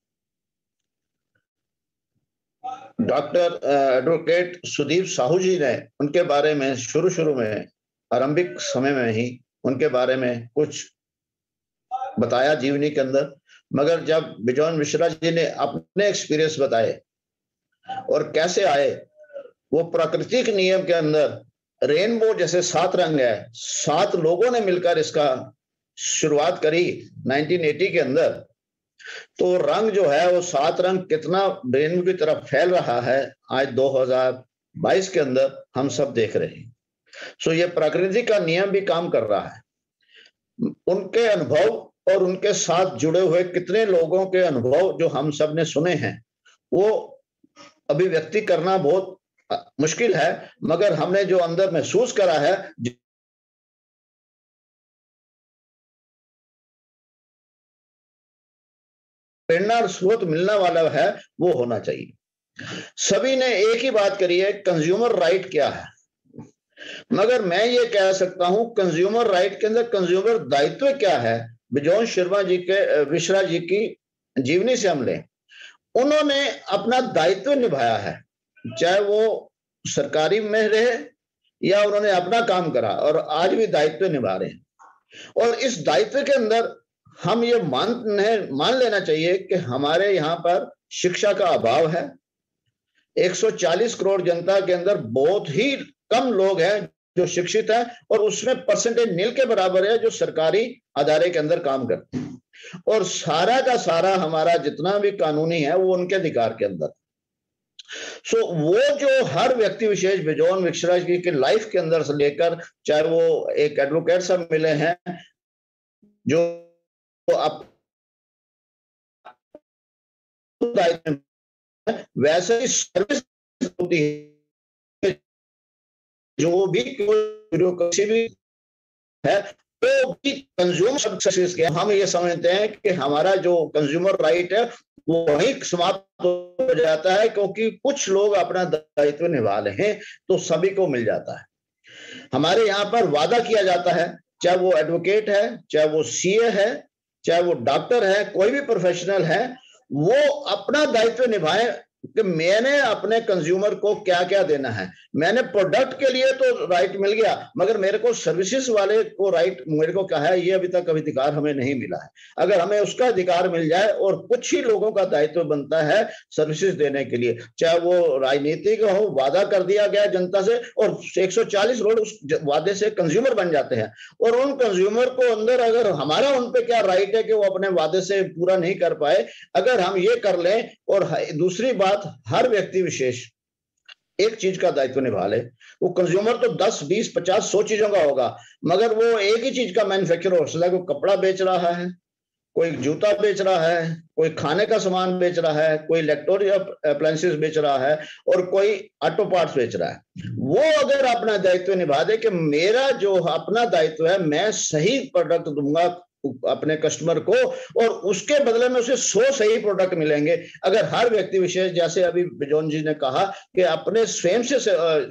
डॉक्टर एडवोकेट सुदीप साहू जी ने उनके बारे में शुरू शुरू में आरंभिक समय में ही उनके बारे में कुछ बताया जीवनी के अंदर, मगर जब बिजॉन मिश्रा जी ने अपने एक्सपीरियंस बताए और कैसे आए, वो प्राकृतिक नियम के अंदर रेनबो जैसे सात रंग है, सात लोगों ने मिलकर इसका शुरुआत करी नाइनटीन एटी के अंदर, तो रंग जो है वो सात रंग कितना रेनबो की तरफ फैल रहा है आज दो हज़ार बाईस के अंदर हम सब देख रहे हैं। सो ये प्रकृति का नियम भी काम कर रहा है। उनके अनुभव और उनके साथ जुड़े हुए कितने लोगों के अनुभव जो हम सब ने सुने हैं, वो अभिव्यक्ति करना बहुत मुश्किल है, मगर हमने जो अंदर महसूस करा है, प्रेरणा स्रोत मिलने वाला है, वो होना चाहिए। सभी ने एक ही बात करी है, कंज्यूमर राइट क्या है, मगर मैं ये कह सकता हूं कंज्यूमर राइट के अंदर कंज्यूमर दायित्व क्या है। बिजॉन शर्मा जी के मिश्रा जी की जीवनी से हम लें, उन्होंने अपना दायित्व निभाया है, चाहे वो सरकारी में रहे या उन्होंने अपना काम करा, और आज भी दायित्व निभा रहे हैं। और इस दायित्व के अंदर हम ये मान मान लेना चाहिए कि हमारे यहाँ पर शिक्षा का अभाव है। एक सौ चालीस करोड़ जनता के अंदर बहुत ही कम लोग हैं जो शिक्षित हैं, और उसमें परसेंटेज नील के बराबर है जो सरकारी अदारे के अंदर काम करते हैं, और सारा का सारा हमारा जितना भी कानूनी है वो उनके अधिकार के अंदर। सो so, वो जो हर व्यक्ति विशेष बिजॉन मिश्रा जी की लाइफ के अंदर से लेकर, चाहे वो एक एडवोकेट साहब मिले हैं जो आप वैसे ही सर्विस होती है, जो भी किसी भी है तो भी कंज्यूमर सक्सेस के हम ये समझते हैं कि हमारा जो कंज्यूमर राइट है वो वहीं समाप्त हो जाता है, क्योंकि कुछ लोग अपना दायित्व निभा रहे हैं तो सभी को मिल जाता है। हमारे यहाँ पर वादा किया जाता है, चाहे वो एडवोकेट है, चाहे वो सीए है, चाहे वो डॉक्टर है, कोई भी प्रोफेशनल है, वो अपना दायित्व निभाए कि मैंने अपने कंज्यूमर को क्या क्या देना है। मैंने प्रोडक्ट के लिए तो राइट मिल गया, मगर मेरे को सर्विसेज वाले को राइट मेरे को क्या है, ये अभी तक अधिकार हमें नहीं मिला है। अगर हमें उसका अधिकार मिल जाए, और कुछ ही लोगों का दायित्व बनता है सर्विसेज देने के लिए, चाहे वो राजनीतिक हो, वादा कर दिया गया जनता से, और एक सौ चालीस करोड़ उस वादे से कंज्यूमर बन जाते हैं, और उन कंज्यूमर को अंदर अगर हमारा उन पे क्या राइट है कि वो अपने वादे से पूरा नहीं कर पाए, अगर हम ये कर लें। और दूसरी बात, हर व्यक्ति विशेष एक चीज का दायित्व निभा ले। वो कंज्यूमर तो दस बीस पचास सौ चीजों का होगा, मगर वो एक ही चीज का मैन्युफैक्चरर हो सकता है। कोई कपड़ा बेच रहा है, कोई जूता बेच रहा है, कोई खाने का सामान बेच रहा है, कोई इलेक्ट्रॉनिक अप्लायंसेस बेच रहा है, और कोई ऑटो पार्ट्स बेच रहा है। वो अगर अपना दायित्व निभा दे कि मेरा जो अपना दायित्व है, मैं सही प्रोडक्ट दूंगा, अपने कस्टमर को, और उसके बदले में उसे सौ सही प्रोडक्ट मिलेंगे। अगर हर व्यक्ति विशेष, जैसे अभी बिजोन जी ने कहा कि अपने स्वयं से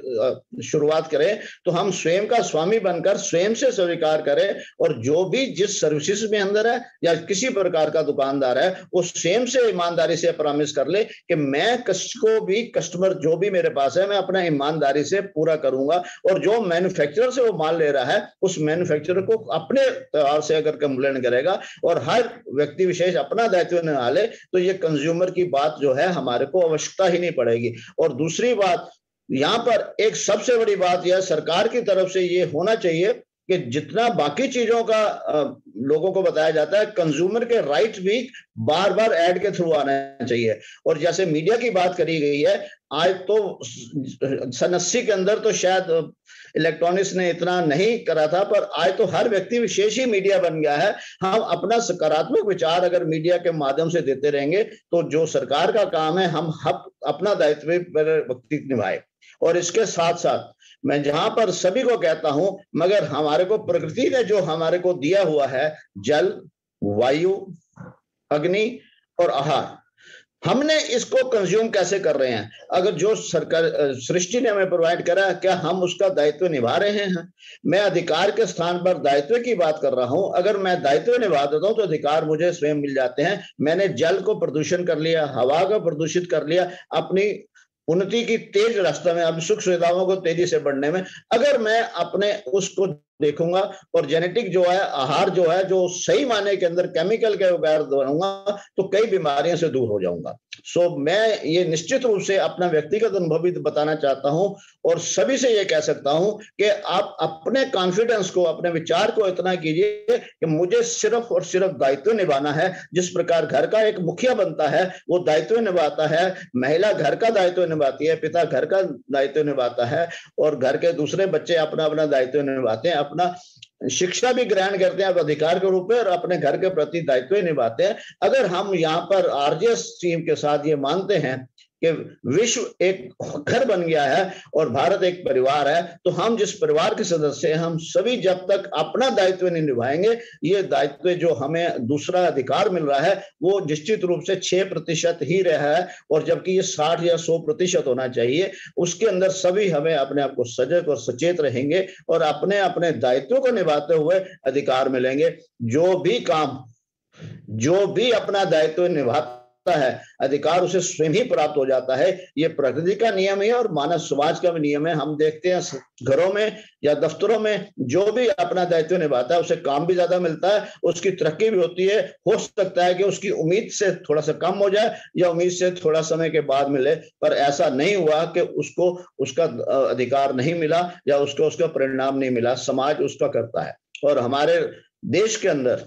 शुरुआत करें, तो हम स्वयं का स्वामी बनकर स्वयं से स्वीकार करें, और जो भी जिस सर्विसेज में अंदर है या किसी प्रकार का दुकानदार है, वो स्वयं से ईमानदारी से प्रॉमिस कर ले कि मैं को भी कस्टमर जो भी मेरे पास है मैं अपना ईमानदारी से पूरा करूंगा, और जो मैन्युफैक्चरर से वो माल ले रहा है उस मैन्युफैक्चरर को अपने तौर से अगर कंप्लेंट करेगा और हर व्यक्ति विशेष अपना दायित्व निभाले, तो ये कंज्यूमर की बात जो है हमारे को आवश्यकता ही नहीं पड़ेगी। और दूसरी बात, यहाँ पर एक सबसे बड़ी बात यह सरकार की तरफ से ये होना चाहिए कि जितना बाकी चीजों का लोगों को बताया जाता है, कंज्यूमर के राइट भी बार बार ऐड के थ्रू आना चाहिए। और जैसे मीडिया की बात करी गई है, आज तो सन अस्सी के अंदर तो शायद इलेक्ट्रॉनिक्स ने इतना नहीं करा था, पर आज तो हर व्यक्ति विशेष ही मीडिया बन गया है। हम अपना सकारात्मक विचार अगर मीडिया के माध्यम से देते रहेंगे, तो जो सरकार का काम है हम अपना दायित्व व्यक्ति निभाए। और इसके साथ साथ मैं जहां पर सभी को कहता हूं, मगर हमारे को प्रकृति ने जो हमारे को दिया हुआ है, जल, वायु, अग्नि और आहार, हमने इसको कंज्यूम कैसे कर रहे हैं? अगर जो सरकार सृष्टि ने हमें प्रोवाइड करा, क्या हम उसका दायित्व निभा रहे हैं? मैं अधिकार के स्थान पर दायित्व की बात कर रहा हूं। अगर मैं दायित्व निभा देता हूं तो अधिकार मुझे स्वयं मिल जाते हैं। मैंने जल को प्रदूषण कर लिया, हवा को प्रदूषित कर लिया, अपनी उन्नति की तेज रास्ते में, अब सुख सुविधाओं को तेजी से बढ़ने में अगर मैं अपने उसको देखूंगा और जेनेटिक जो है, आहार जो है, जो सही मायने के अंदर केमिकल के बगैर बनूंगा, तो कई बीमारियों से दूर हो जाऊंगा। सो so, मैं ये निश्चित रूप से अपना व्यक्तिगत अनुभव भी बताना चाहता हूं और सभी से ये कह सकता हूं कि आप अपने कॉन्फिडेंस को, अपने विचार को इतना कीजिए कि मुझे सिर्फ और सिर्फ दायित्व निभाना है। जिस प्रकार घर का एक मुखिया बनता है वो दायित्व निभाता है, महिला घर का दायित्व निभाती है, पिता घर का दायित्व निभाता है, और घर के दूसरे बच्चे अपना अपना दायित्व निभाते हैं, अपना शिक्षा भी ग्रहण करते हैं अधिकार के रूप में और अपने घर के प्रति दायित्व निभाते हैं। अगर हम यहाँ पर आरजेएस टीम के साथ ये मानते हैं कि विश्व एक घर बन गया है और भारत एक परिवार है, तो हम जिस परिवार के सदस्य हैं, हम सभी जब तक अपना दायित्व नहीं निभाएंगे, ये दायित्व जो हमें दूसरा अधिकार मिल रहा है वो निश्चित रूप से छह प्रतिशत ही रहा है, और जबकि ये साठ या सौ प्रतिशत होना चाहिए। उसके अंदर सभी हमें अपने आप को सजग और सचेत रहेंगे और अपने अपने दायित्व को निभाते हुए अधिकार मिलेंगे। जो भी काम, जो भी अपना दायित्व निभाता है, अधिकार उसे स्वयं ही प्राप्त हो जाता है। ये प्रकृति का नियम है और मानव समाज का भी नियम है। हम देखते हैं घरों में या दफ्तरों में जो भी अपना दायित्व निभाता है उसे काम भी ज्यादा मिलता है, उसकी तरक्की भी होती है। हो सकता है कि उसकी उम्मीद से थोड़ा सा कम हो जाए या उम्मीद से थोड़ा समय के बाद मिले, पर ऐसा नहीं हुआ कि उसको उसका अधिकार नहीं मिला या उसको उसका परिणाम नहीं मिला। समाज उसका करता है। और हमारे देश के अंदर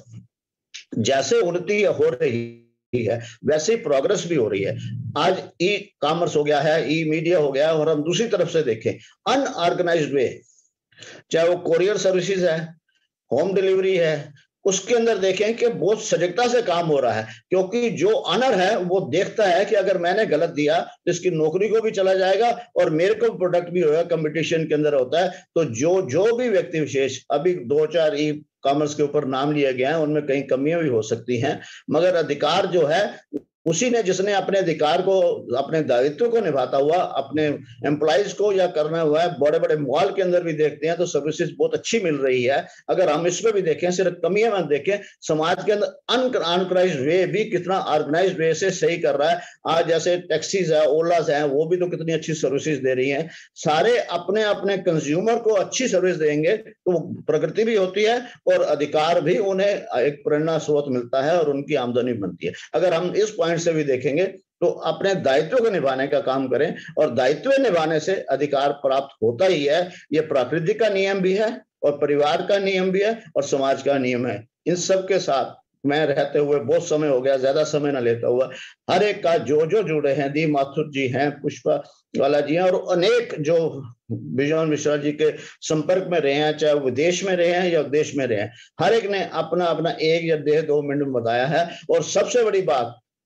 जैसे उन्नति हो रही है वैसे ही प्रोग्रेस भी हो रही है। आज ई कॉमर्स हो गया है, ई मीडिया हो गया है, और हम दूसरी तरफ से देखें अनऑर्गेनाइज्ड वे, चाहे वो कोरियर सर्विसेज है, होम डिलीवरी है, उसके अंदर देखें कि बहुत सजगता से काम हो रहा है, क्योंकि जो ऑनर है वो देखता है कि अगर मैंने गलत दिया तो इसकी नौकरी को भी चला जाएगा और मेरे को प्रोडक्ट भी होगा, कंपटीशन के अंदर होता है। तो जो जो भी व्यक्ति विशेष, अभी दो चार ई कॉमर्स के ऊपर नाम लिए गए हैं, उनमें कई कमियां भी हो सकती हैं, मगर अधिकार जो है उसी ने, जिसने अपने अधिकार को, अपने दायित्व को निभाता हुआ अपने एम्प्लॉइज को या करना हुआ है। बड़े बड़े मॉल के अंदर भी देखते हैं तो सर्विसेज बहुत अच्छी मिल रही है। अगर हम इसमें भी देखें, सिर्फ कमियां मत देखें, समाज के अंदर अनऑर्गेनाइज्ड वे भी कितना ऑर्गेनाइज्ड वे से सही कर रहा है। आज जैसे टैक्सीज है, ओलाज है, वो भी तो कितनी अच्छी सर्विसेज दे रही हैं। सारे अपने अपने कंज्यूमर को अच्छी सर्विस देंगे तो प्रगति भी होती है और अधिकार भी उन्हें एक प्रेरणा स्रोत मिलता है और उनकी आमदनी बनती है। अगर हम इस पॉइंट से भी देखेंगे तो अपने दायित्व को निभाने का काम करें, और दायित्व निभाने से अधिकार प्राप्त होता ही है। ये प्रकृति का नियम भी है और परिवार का नियम भी है और समाज का नियम है। इन सब के साथ मैं रहते हुए बहुत समय हो गया, ज्यादा समय ना लेता हुआ, हर एक का जो जो जुड़े हैं, दी माथुर जी हैं, पुष्पा वाला जी हैं, और अनेक जो बिजोन मिश्रा जी के संपर्क में रहे हैं, चाहे विदेश में रहे हैं या देश में रहे हैं, हर एक ने अपना अपना एक या डेढ़ दो मिनट में बताया है। और सबसे बड़ी बात,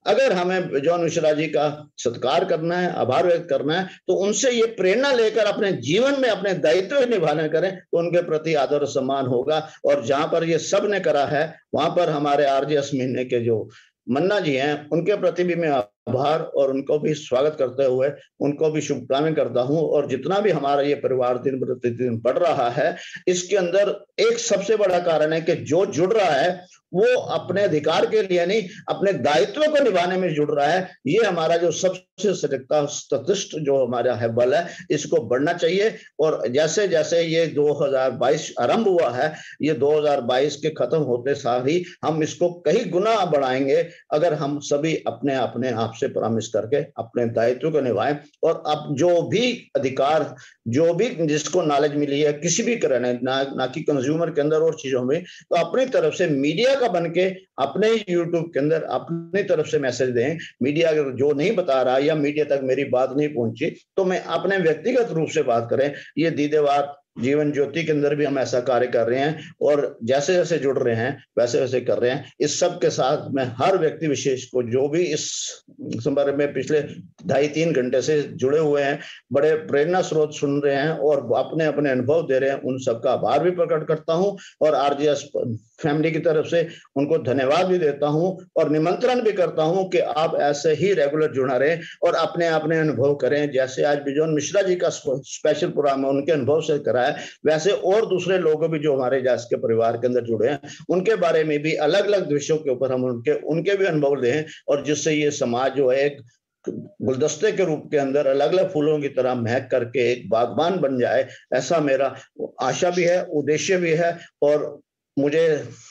अगर हमें जॉन मिश्रा जी का सत्कार करना है, आभार व्यक्त करना है, तो उनसे ये प्रेरणा लेकर अपने जीवन में अपने दायित्व निभाने करें तो उनके प्रति आदर और सम्मान होगा। और जहां पर ये सब ने करा है वहां पर हमारे आरजेएस महीने के जो मन्ना जी हैं उनके प्रति भी मैं आभार और उनको भी स्वागत करते हुए उनको भी शुभकामनाएं करता हूं। और जितना भी हमारा ये परिवार दिन प्रतिदिन बढ़ रहा है, इसके अंदर एक सबसे बड़ा कारण है कि जो जुड़ रहा है वो अपने अधिकार के लिए नहीं, अपने दायित्व को निभाने में जुड़ रहा है। ये हमारा जो सबसे सजगता प्रतिष्ठ जो हमारा है बल है, इसको बढ़ना चाहिए। और जैसे जैसे ये दो हज़ार बाईस आरंभ हुआ है, ये दो हज़ार बाईस के खत्म होते साथ ही हम इसको कई गुना बढ़ाएंगे अगर हम सभी अपने अपने आप से प्रॉमिस करके अपने दायित्व को निभाएं। और अब जो भी अधिकार, जो भी जिसको नॉलेज मिली है किसी भी करने ना, ना कि कंज्यूमर के अंदर और चीजों में, तो अपनी तरफ से मीडिया बन के अपने यूट्यूब के अंदर अपनी तरफ से मैसेज दें। मीडिया अगर जो नहीं बता रहा या मीडिया तक मेरी बात नहीं पहुंची तो मैं अपने व्यक्तिगत रूप से बात करें। ये दीदेवार जीवन ज्योति के अंदर भी हम ऐसा कार्य कर रहे हैं और जैसे जैसे जुड़ रहे हैं वैसे वैसे कर रहे हैं। इस सब के साथ मैं हर व्यक्ति विशेष को जो भी इस संदर्भ में पिछले ढाई तीन घंटे से जुड़े हुए हैं, बड़े प्रेरणा स्रोत सुन रहे हैं और अपने अपने अनुभव दे रहे हैं, उन सबका आभार भी प्रकट करता हूं और आरजेएस फैमिली की तरफ से उनको धन्यवाद भी देता हूं और निमंत्रण भी करता हूं कि आप ऐसे ही रेगुलर जुड़ा रहें और अपने अपने अनुभव करें। जैसे आज बिजॉन मिश्रा जी का स्पेशल प्रोग्राम है, उनके अनुभव से करा है, वैसे और दूसरे लोग भी जो हमारे जैस के परिवार के अंदर जुड़े हैं उनके बारे में भी अलग अलग विषयों के ऊपर हम उनके उनके भी अनुभव दें और जिससे ये समाज जो है एक गुलदस्ते के रूप के अंदर अलग अलग फूलों की तरह महक करके एक बागबान बन जाए, ऐसा मेरा आशा भी है, उद्देश्य भी है। और मुझे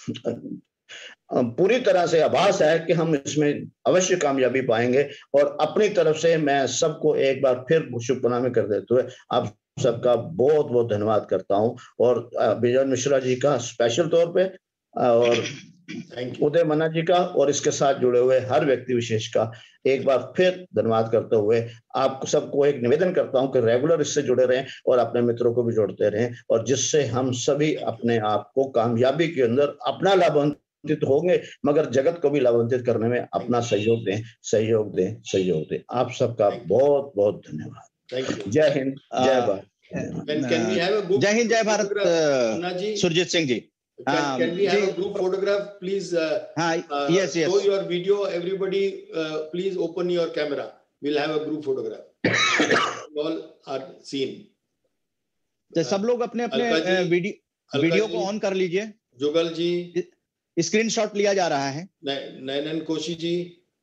पूरी तरह से आभास है कि हम इसमें अवश्य कामयाबी पाएंगे। और अपनी तरफ से मैं सबको एक बार फिर शुभकामनाएं कर देते हुए आप सबका बहुत बहुत धन्यवाद करता हूं और बिजॉन मिश्रा जी का स्पेशल तौर पे और उदय मन्ना जी का और इसके साथ जुड़े हुए हर व्यक्ति विशेष का एक बार फिर धन्यवाद करते हुए आप सबको एक निवेदन करता हूं कि रेगुलर इससे जुड़े रहें और अपने मित्रों को भी जोड़ते रहें और जिससे हम सभी अपने आप को कामयाबी के अंदर अपना लाभान्वित होंगे मगर जगत को भी लाभान्वित करने में अपना सहयोग दें सहयोग दें सहयोग दें। आप सबका बहुत बहुत धन्यवाद। जय हिंद, जय भारत। जय हिंद, जय Bharat. Surjit Singh ji, Can, can we have a group photograph, please? Uh, uh, yes, yes. Show your video. Everybody, uh, please open your camera. We'll have a group photograph. All are seen. तो सब लोग अपने अपने वीडियो वीडियो को on कर लीजिए। जुगल जी, screenshot लिया जा रहा है। Nayanan Koshy ji,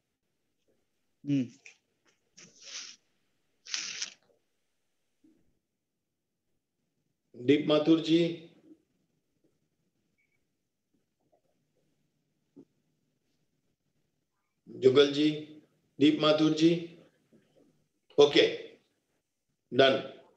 Deep Mathur ji, Jugal ji, Deep Mathur ji, okay, done.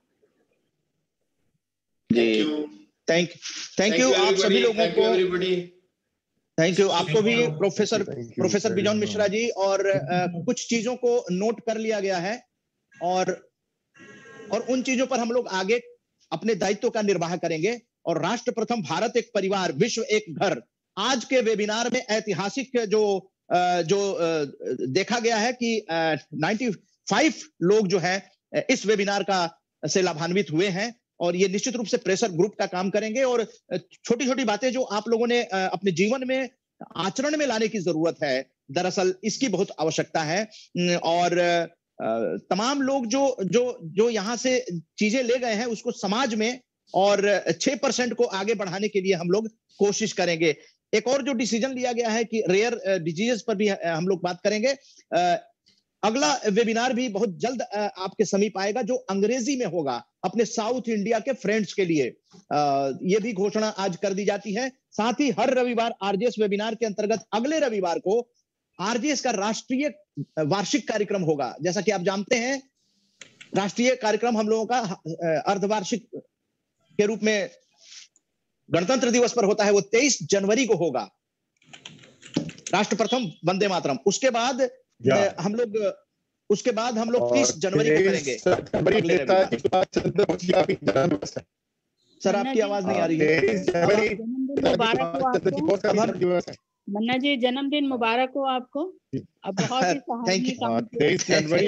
Thank you, thank thank you आप सभी लोगों को, थैंक यू आपको भी प्रोफेसर प्रोफेसर बिजॉन मिश्रा जी। और आ, कुछ चीजों को नोट कर लिया गया है और और उन चीजों पर हम लोग आगे अपने दायित्व का निर्वाह करेंगे। और राष्ट्र प्रथम, भारत एक परिवार, विश्व एक घर, आज के वेबिनार में ऐतिहासिक जो जो देखा गया है कि पचानवे लोग जो है इस वेबिनार का से लाभान्वित हुए हैं और ये निश्चित रूप से प्रेशर ग्रुप का काम करेंगे और छोटी छोटी बातें जो आप लोगों ने अपने जीवन में आचरण में लाने की जरूरत है, दरअसल इसकी बहुत आवश्यकता है। और तमाम लोग जो जो जो यहाँ से चीजें ले गए हैं उसको समाज में और छह परसेंट को आगे बढ़ाने के लिए हम लोग कोशिश करेंगे। एक और जो डिसीजन लिया गया है कि रेयर डिजीजेस पर भी हम लोग बात करेंगे। अगला वेबिनार भी बहुत जल्द आपके समीप आएगा जो अंग्रेजी में होगा अपने साउथ इंडिया के फ्रेंड्स के लिए। ये भी घोषणा आज कर दी जाती है। साथ ही हर रविवार आरजेएस वेबिनार के अंतर्गत अगले रविवार को आरजेएस का राष्ट्रीय वार्षिक कार्यक्रम होगा। जैसा कि आप जानते हैं राष्ट्रीय कार्यक्रम हम लोगों का अर्धवार्षिक के रूप में गणतंत्र दिवस पर होता है, वो तेईस जनवरी को होगा। राष्ट्र प्रथम वंदे मातरम। उसके बाद हम लोग उसके बाद हम लोग तीस जनवरी को करेंगे। सर आपकी आवाज नहीं आ रही है। मन्ना जी जन्मदिन मुबारक हो आपको। अब बहुत ही सराहनीय काम तेईस जनवरी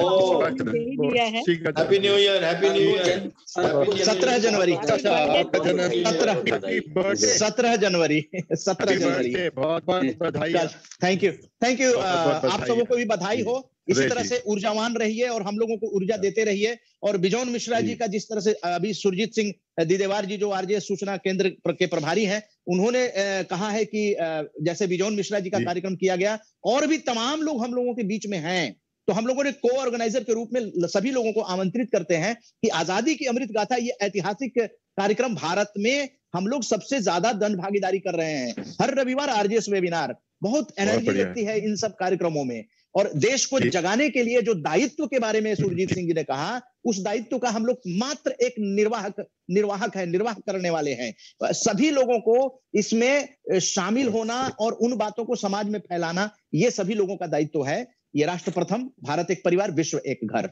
happy new year, happy new year. सत्रह जनवरी सत्रह जनवरी सत्रह जनवरी बहुत बहुत बधाई। Thank you thank you. आप सबों को भी बधाई हो। इसी तरह से ऊर्जावान रहिए और हम लोगों को ऊर्जा देते रहिए। और बिजोन मिश्रा जी का जिस तरह से अभी सुरजीत सिंह दिदेवार जी जो आरजे सूचना केंद्र के प्रभारी हैं, उन्होंने कहा है कि जैसे बिजोन मिश्रा जी का कार्यक्रम किया गया और भी तमाम लोग हम लोगों के बीच में हैं, तो हम लोगों ने को ऑर्गेनाइजर के रूप में सभी लोगों को आमंत्रित करते हैं कि आजादी की अमृत गाथा ये ऐतिहासिक कार्यक्रम भारत में हम लोग सबसे ज्यादा दंड भागीदारी कर रहे हैं। हर रविवार आरजेएस वेबिनार, बहुत एनर्जी लगती है इन सब कार्यक्रमों में। और देश को जगाने के लिए जो दायित्व के बारे में सुरजीत सिंह जी ने कहा, उस दायित्व का हम लोग मात्र एक निर्वाहक निर्वाहक है, निर्वाह करने वाले हैं। सभी लोगों को इसमें शामिल होना और उन बातों को समाज में फैलाना, ये सभी लोगों का दायित्व है। ये राष्ट्र प्रथम, भारत एक परिवार, विश्व एक घर,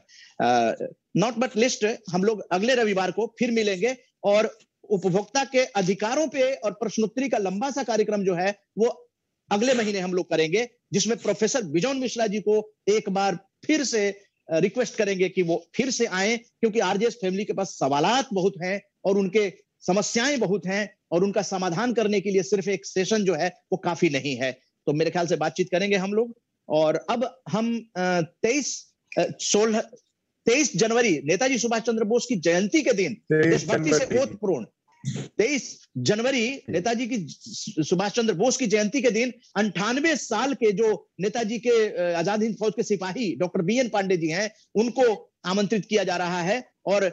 नॉट बट लिस्ट। हम लोग अगले रविवार को फिर मिलेंगे और उपभोक्ता के अधिकारों पे और प्रश्नोत्तरी का लंबा सा कार्यक्रम जो है वो अगले महीने हम लोग करेंगे, जिसमें प्रोफेसर बिजोन मिश्रा जी को एक बार फिर से रिक्वेस्ट करेंगे कि वो फिर से आए, क्योंकि आरजेएस फैमिली के पास सवालात बहुत हैं और उनके समस्याएं बहुत हैं और उनका समाधान करने के लिए सिर्फ एक सेशन जो है वो काफी नहीं है। तो मेरे ख्याल से बातचीत करेंगे हम लोग। और अब हम तेईस सोलह तेईस जनवरी नेताजी सुभाष चंद्र बोस की जयंती के दिन देशभक्ति से ओतप्रोर्ण तेईस जनवरी नेताजी की सुभाष चंद्र बोस की जयंती के दिन अंठानवे साल के जो नेताजी के आजाद हिंद फौज के सिपाही doctor B N Pandey ji हैं, उनको आमंत्रित किया जा रहा है। और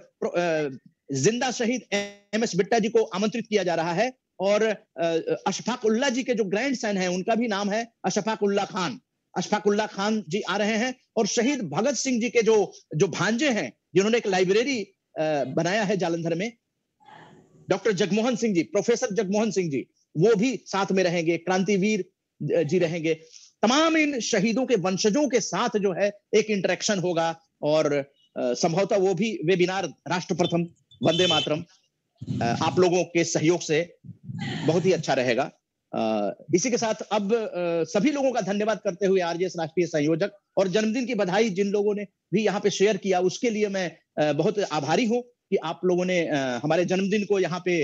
जिंदा शहीद एम एस बिट्टा जी को आमंत्रित किया जा रहा है। और अशफाक उल्लाह जी के जो ग्रैंड सन है, उनका भी नाम है अशफाक उल्लाह खान। अशफाक उल्लाह खान जी आ रहे हैं। और शहीद भगत सिंह जी के जो जो भांजे हैं, जिन्होंने एक लाइब्रेरी बनाया है जालंधर में, डॉक्टर जगमोहन सिंह जी, प्रोफेसर जगमोहन सिंह जी, वो भी साथ में रहेंगे। क्रांतिवीर जी रहेंगे। तमाम इन शहीदों के वंशजों के साथ जो है एक इंटरेक्शन होगा। और संभवतः वो भी वेबिनार राष्ट्र प्रथम वंदे मातरम आप लोगों के सहयोग से बहुत ही अच्छा रहेगा। इसी के साथ अब सभी लोगों का धन्यवाद करते हुए आरजेएस राष्ट्रीय संयोजक और जन्मदिन की बधाई जिन लोगों ने भी यहाँ पे शेयर किया, उसके लिए मैं बहुत आभारी हूँ कि आप लोगों ने हमारे जन्मदिन को यहाँ पे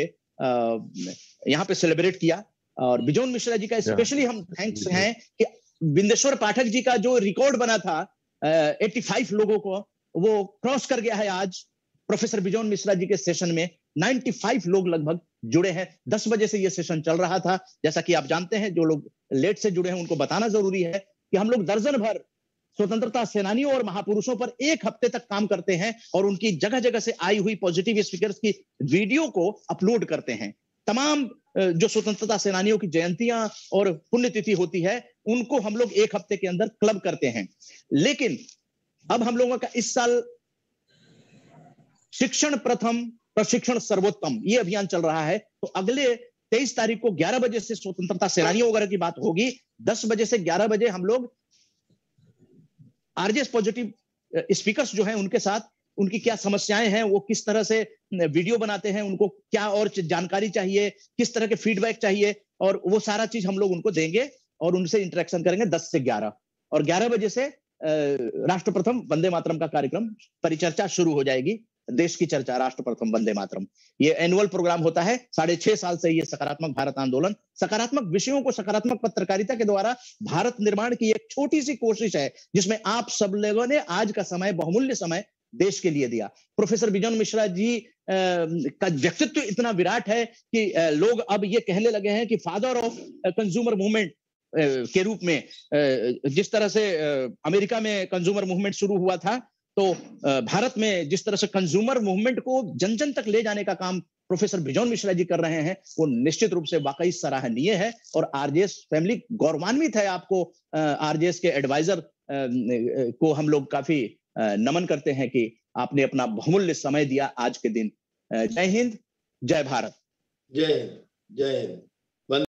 यहाँ पे सेलिब्रेट किया। और बिजोन मिश्रा जी का स्पेशली हम थैंक्स हैं कि बिंदेश्वर पाठक जी का जो रिकॉर्ड बना था पचासी लोगों को, वो क्रॉस कर गया है आज। प्रोफेसर बिजोन मिश्रा जी के सेशन में पचानवे लोग लगभग जुड़े हैं। दस बजे से ये सेशन चल रहा था। जैसा कि आप जानते हैं, जो लोग लेट से जुड़े हैं उनको बताना जरूरी है कि हम लोग दर्जन भर स्वतंत्रता सेनानियों और महापुरुषों पर एक हफ्ते तक काम करते हैं और उनकी जगह जगह से आई हुई पॉजिटिव स्पीकर्स की वीडियो को अपलोड करते हैं। तमाम जो स्वतंत्रता सेनानियों की जयंतियां और पुण्यतिथि होती है, उनको हम लोग एक हफ्ते के अंदर क्लब करते हैं। लेकिन अब हम लोगों का इस साल शिक्षण प्रथम प्रशिक्षण सर्वोत्तम ये अभियान चल रहा है। तो अगले तेईस तारीख को ग्यारह बजे से स्वतंत्रता सेनानियों वगैरह की बात होगी। दस बजे से ग्यारह बजे हम लोग आरजेएस पॉजिटिव स्पीकर्स जो हैं उनके साथ उनकी क्या समस्याएं हैं, वो किस तरह से वीडियो बनाते हैं, उनको क्या और जानकारी चाहिए, किस तरह के फीडबैक चाहिए, और वो सारा चीज हम लोग उनको देंगे और उनसे इंटरेक्शन करेंगे दस से ग्यारह। और ग्यारह बजे से राष्ट्र प्रथम वंदे मातरम का कार्यक्रम परिचर्चा शुरू हो जाएगी। देश की चर्चा राष्ट्र प्रथम वंदे मातरम, ये एनुअल प्रोग्राम होता है। साढ़े छह साल से ये सकारात्मक भारत आंदोलन सकारात्मक विषयों को सकारात्मक पत्रकारिता के द्वारा भारत निर्माण की एक छोटी सी कोशिश है, जिसमें आप सब लोगों ने आज का समय, बहुमूल्य समय देश के लिए दिया। प्रोफेसर बिजोन मिश्रा जी का व्यक्तित्व इतना विराट है कि लोग अब ये कहने लगे हैं कि फादर ऑफ कंज्यूमर मूवमेंट के रूप में, जिस तरह से अमेरिका में कंज्यूमर मूवमेंट शुरू हुआ था, तो भारत में जिस तरह से कंज्यूमर मूवमेंट को जन जन तक ले जाने का काम प्रोफेसर बिजोन मिश्रा जी कर रहे हैं, वो निश्चित रूप से वाकई सराहनीय है। और आरजेएस फैमिली गौरवान्वित है। आपको आरजेएस के एडवाइजर को हम लोग काफी नमन करते हैं कि आपने अपना बहुमूल्य समय दिया आज के दिन। जय हिंद, जय भारत। जय हिंद, जय हिंद।